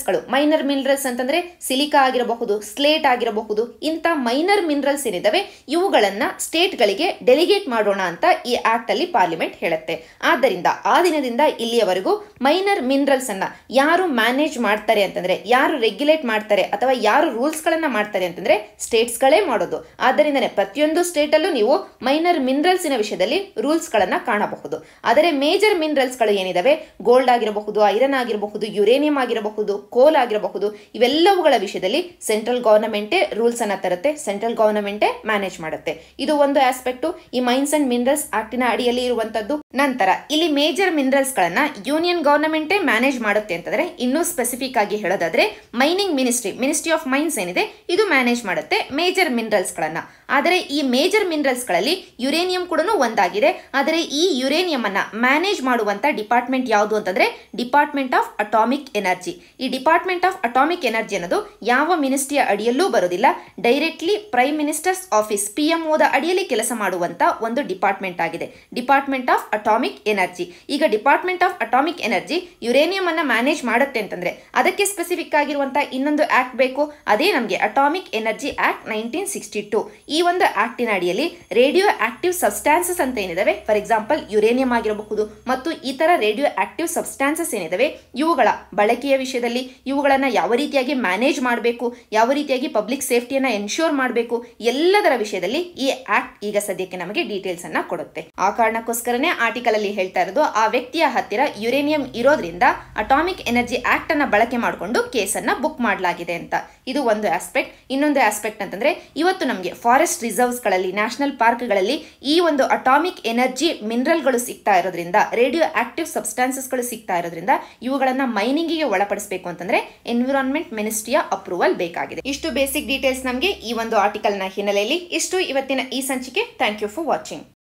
ಮಿನರಲ್ಸ್ ಅಂತಂದ್ರೆ ಸಿಲಿಕಾ ಆಗಿರಬಹುದು, ಸ್ಲೇಟ್ ಆಗಿರಬಹುದು, ಇಂಥ ಮೈನರ್ ಮಿನರಲ್ಸ್ ಏನಿದಾವೆ ಇವುಗಳನ್ನ ಸ್ಟೇಟ್ ಗಳಿಗೆ ಡೆಲಿಗೇಟ್ ಮಾಡೋಣ ಅಂತ ಈ ಆಕ್ಟ್ ಅಲ್ಲಿ ಪಾರ್ಲಿಮೆಂಟ್ ಹೇಳುತ್ತೆ. ಆದ್ದರಿಂದ ಆ ದಿನದಿಂದ ಇಲ್ಲಿಯವರೆಗೂ ಮೈನರ್ ಮಿನರಲ್ಸ್ ಅನ್ನ ಯಾರು ಮ್ಯಾನೇಜ್ ಮಾಡ್ತಾರೆ ಅಂತಂದ್ರೆ, ಯಾರು ರೆಗ್ಯುಲೇಟ್ ಮಾಡ್ತಾರೆ ಅಥವಾ ಯಾರು ರೂಲ್ಸ್ ಗಳನ್ನ ಮಾಡ್ತಾರೆ ಅಂತಂದ್ರೆ ಸ್ಟೇಟ್ಸ್ ಗಳೇ ಮಾಡೋದು. ಆದ್ದರಿಂದನೇ ಪ್ರತಿಯೊಂದು ಸ್ಟೇಟ್ ಅಲ್ಲೂ ನೀವು ಮೈನರ್ ಮಿನರಲ್ಸ್ ನ ವಿಷಯದಲ್ಲಿ ರೂಲ್ಸ್ ಗಳನ್ನ ಕಾಣಬಹುದು. ಆದರೆ ಮೇಜರ್ ಮಿನರಲ್ಸ್ ಗಳು ಏನಿದಾವೆ, ಗೋಲ್ಡ್ ಆಗಿರಬಹುದು, ಐರನ್ ಆಗಿರಬಹುದು, ಯುರೇನಿಯಂ ಆಗಿರಬಹುದು, ಕೋಲ್ ಆಗಿರಬಹುದು, ಇವೆಲ್ಲವುಗಳ ವಿಷಯದಲ್ಲಿ ಸೆಂಟ್ರಲ್ ಗವರ್ನಮೆಂಟೇ ರೂಲ್ಸ್ ಅನ್ನ ತರುತ್ತೆ, ಸೆಂಟ್ರಲ್ ಗವರ್ನಮೆಂಟೇ ಮ್ಯಾನೇಜ್ ಮಾಡುತ್ತೆ. ಇದು ಒಂದು ಆಸ್ಪೆಕ್ಟ್ ಈ ಮೈನ್ಸ್ ಅಂಡ್ ಮಿನರಲ್ಸ್ ಆಕ್ಟಿನ ಅಡಿಯಲ್ಲಿ ಇರುವಂತದ್ದು. ನಂತರ ಇಲ್ಲಿ ಮೇಜರ್ ಮಿನರಲ್ಸ್ ಗಳನ್ನ ಯೂನಿಯನ್ ಗವರ್ನಮೆಂಟೇ ಮ್ಯಾನೇಜ್ ಮಾಡುತ್ತೆ ಅಂತಂದ್ರೆ, ಇನ್ನೂ ಸ್ಪೆಸಿಫಿಕ್ ಆಗಿ ಹೇಳೋದಾದ್ರೆ ಮೈನಿಂಗ್ ಮಿನಿಸ್ಟ್ರಿ ಆಫ್ ಮೈನ್ಸ್ ಏನಿದೆ ಇದು ಮ್ಯಾನೇಜ್ ಮಾಡುತ್ತೆ ಮೇಜರ್ ಮಿನರಲ್ಸ್ ಗಳನ್ನ. ಆದರೆ ಈ ಮೇಜರ್ ಮಿನರಲ್ಸ್ ಗಳಲ್ಲಿ ಯುರೇನಿಯಂ ಕೂಡ ಒಂದಾಗಿದೆ. ಆದರೆ ಈ ಯುರೇನಿಯಂ ಅನ್ನ ಮ್ಯಾನೇಜ್ ಮಾಡುವಂತ ಡಿಪಾರ್ಟ್ಮೆಂಟ್ ಯಾವುದು ಅಂತಂದ್ರೆ ಡಿಪಾರ್ಟ್ಮೆಂಟ್ ಆಫ್ ಅಟಾಮಿಕ್ ಎನರ್ಜಿ. ಈ ಡಿಪಾರ್ಟ್ಮೆಂಟ್ ಆಫ್ ಅಟಾಮಿಕ್ ಎನರ್ಜಿ ಅನ್ನೋದು ಯಾವ ಮಿನಿಸ್ಟ್ರಿಯ ಅಡಿಯಲ್ಲೂ ಬರೋದಿಲ್ಲ, ಡೈರೆಕ್ಟ್ಲಿ ಪ್ರೈಮ್ ಮಿನಿಸ್ಟರ್ಸ್ ಆಫೀಸ್ PMOದ ಅಡಿಯಲ್ಲಿ ಕೆಲಸ ಮಾಡುವಂತ ಒಂದು ಡಿಪಾರ್ಟ್ಮೆಂಟ್ ಆಗಿದೆ, ಡಿಪಾರ್ಟ್ಮೆಂಟ್ ಆಫ್ ಅಟಾಮಿಕ್ ಎನರ್ಜಿ. ಈಗ department of atomic energy uranium ಅನ್ನ ಮ್ಯಾನೇಜ್ ಮಾಡುತ್ತೆ ಅಂತಂದ್ರೆ ಅದಕ್ಕೆ ಸ್ಪೆಸಿಫಿಕ್ ಆಗಿರುವಂತ ಇನ್ನೊಂದು ಆಕ್ಟ್ ಬೇಕು, ಅದೇ ನಮಗೆ ಅಟಾಮಿಕ್ ಎನರ್ಜಿ ಆಕ್ಟ್ 1962. ಈ ಒಂದು ಆಕ್ಟಿನ ಅಡಿಯಲ್ಲಿ ರೇಡಿಯೋ ಆಕ್ಟಿವ್ ಸಬ್ಸ್ಟಾನ್ಸಸ್ ಅಂತ ಏನಿದಾವೆ, ಫಾರ್ ಎಕ್ಸಾಂಪಲ್ ಯುರೇನಿಯಂ ಆಗಿರಬಹುದು ಮತ್ತು ಇತರ ರೇಡಿಯೋ ಆಕ್ಟಿವ್ ಸಬ್ಸ್ಟಾನ್ಸಸ್ ಏನಿದಾವೆ ಇವುಗಳ ಬಳಕೆಯ ವಿಷಯದಲ್ಲಿ, ಇವುಗಳನ್ನ ಯಾವ ರೀತಿಯಾಗಿ ಮ್ಯಾನೇಜ್ ಮಾಡಬೇಕು, ಯಾವ ರೀತಿಯಾಗಿ ಪಬ್ಲಿಕ್ ಸೇಫ್ಟಿಯನ್ನ ಎನ್ಶೋರ್ ಮಾಡಬೇಕು, ಎಲ್ಲದರ ವಿಷಯದಲ್ಲಿ ಈ ಆಕ್ಟ್ ಈಗ ಸದ್ಯಕ್ಕೆ ನಮಗೆ ಡೀಟೇಲ್ಸ್ ಅನ್ನ ಕೊಡುತ್ತೆ. ಆ ಕಾರಣಕ್ಕೋಸ್ಕರನೇ ಆರ್ಟಿಕಲ್ ಅಲ್ಲಿ ಹೇಳ್ತಾ ಇರೋದು, ಆ ವ್ಯಕ್ತಿಯ ಹತ್ತಿರ ಯುರೇನಿಯಂ ಇರೋದ್ರಿಂದ ಅಟಾಮಿಕ್ ಎನರ್ಜಿ ಆಕ್ಟ್ ಅನ್ನ ಬಳಕೆ ಮಾಡಿಕೊಂಡು ಕೇಸನ್ನ ಬುಕ್ ಮಾಡಲಾಗಿದೆ ಅಂತ. ಇದು ಒಂದು ಆಸ್ಪೆಕ್ಟ್. ಇನ್ನೊಂದು ಆಸ್ಪೆಕ್ಟ್ ಅಂತಂದ್ರೆ, ಇವತ್ತು ನಮಗೆ ಫಾರೆಸ್ಟ್ ರಿಸರ್ವ್ಸ್ ಗಳಲ್ಲಿ, ನ್ಯಾಷನಲ್ ಪಾರ್ಕ್ ಗಳಲ್ಲಿ ಈ ಒಂದು ಅಟಾಮಿಕ್ ಎನರ್ಜಿ ಮಿನರಲ್ ಗಳು ಸಿಗ್ತಾ ಇರೋದ್ರಿಂದ, ರೇಡಿಯೋ ಆಕ್ಟಿವ್ ಸಬ್ಸ್ಟಾನ್ಸಸ್ ಗಳು ಸಿಗ್ತಾ ಇರೋದ್ರಿಂದ ಇವುಗಳನ್ನ ಮೈನಿಂಗ್ ಗೆ ಒಳಪಡಿಸಬೇಕು ಅಂತಂದ್ರೆ ಎನ್ವಿರಾನ್ಮೆಂಟ್ ಮಿನಿಸ್ಟ್ರಿಯ ಅಪ್ರೂವಲ್ ಬೇಕಾಗಿದೆ. ಇಷ್ಟು ಬೇಸಿಕ್ ಡೀಟೇಲ್ಸ್ ನಮಗೆ ಈ ಒಂದು ಆರ್ಟಿಕಲ್ ನ ಹಿನ್ನೆಲೆಯಲ್ಲಿ. ಇಷ್ಟು ಇವತ್ತಿನ ಈ ಸಂಚಿಕೆ. Thank you for watching.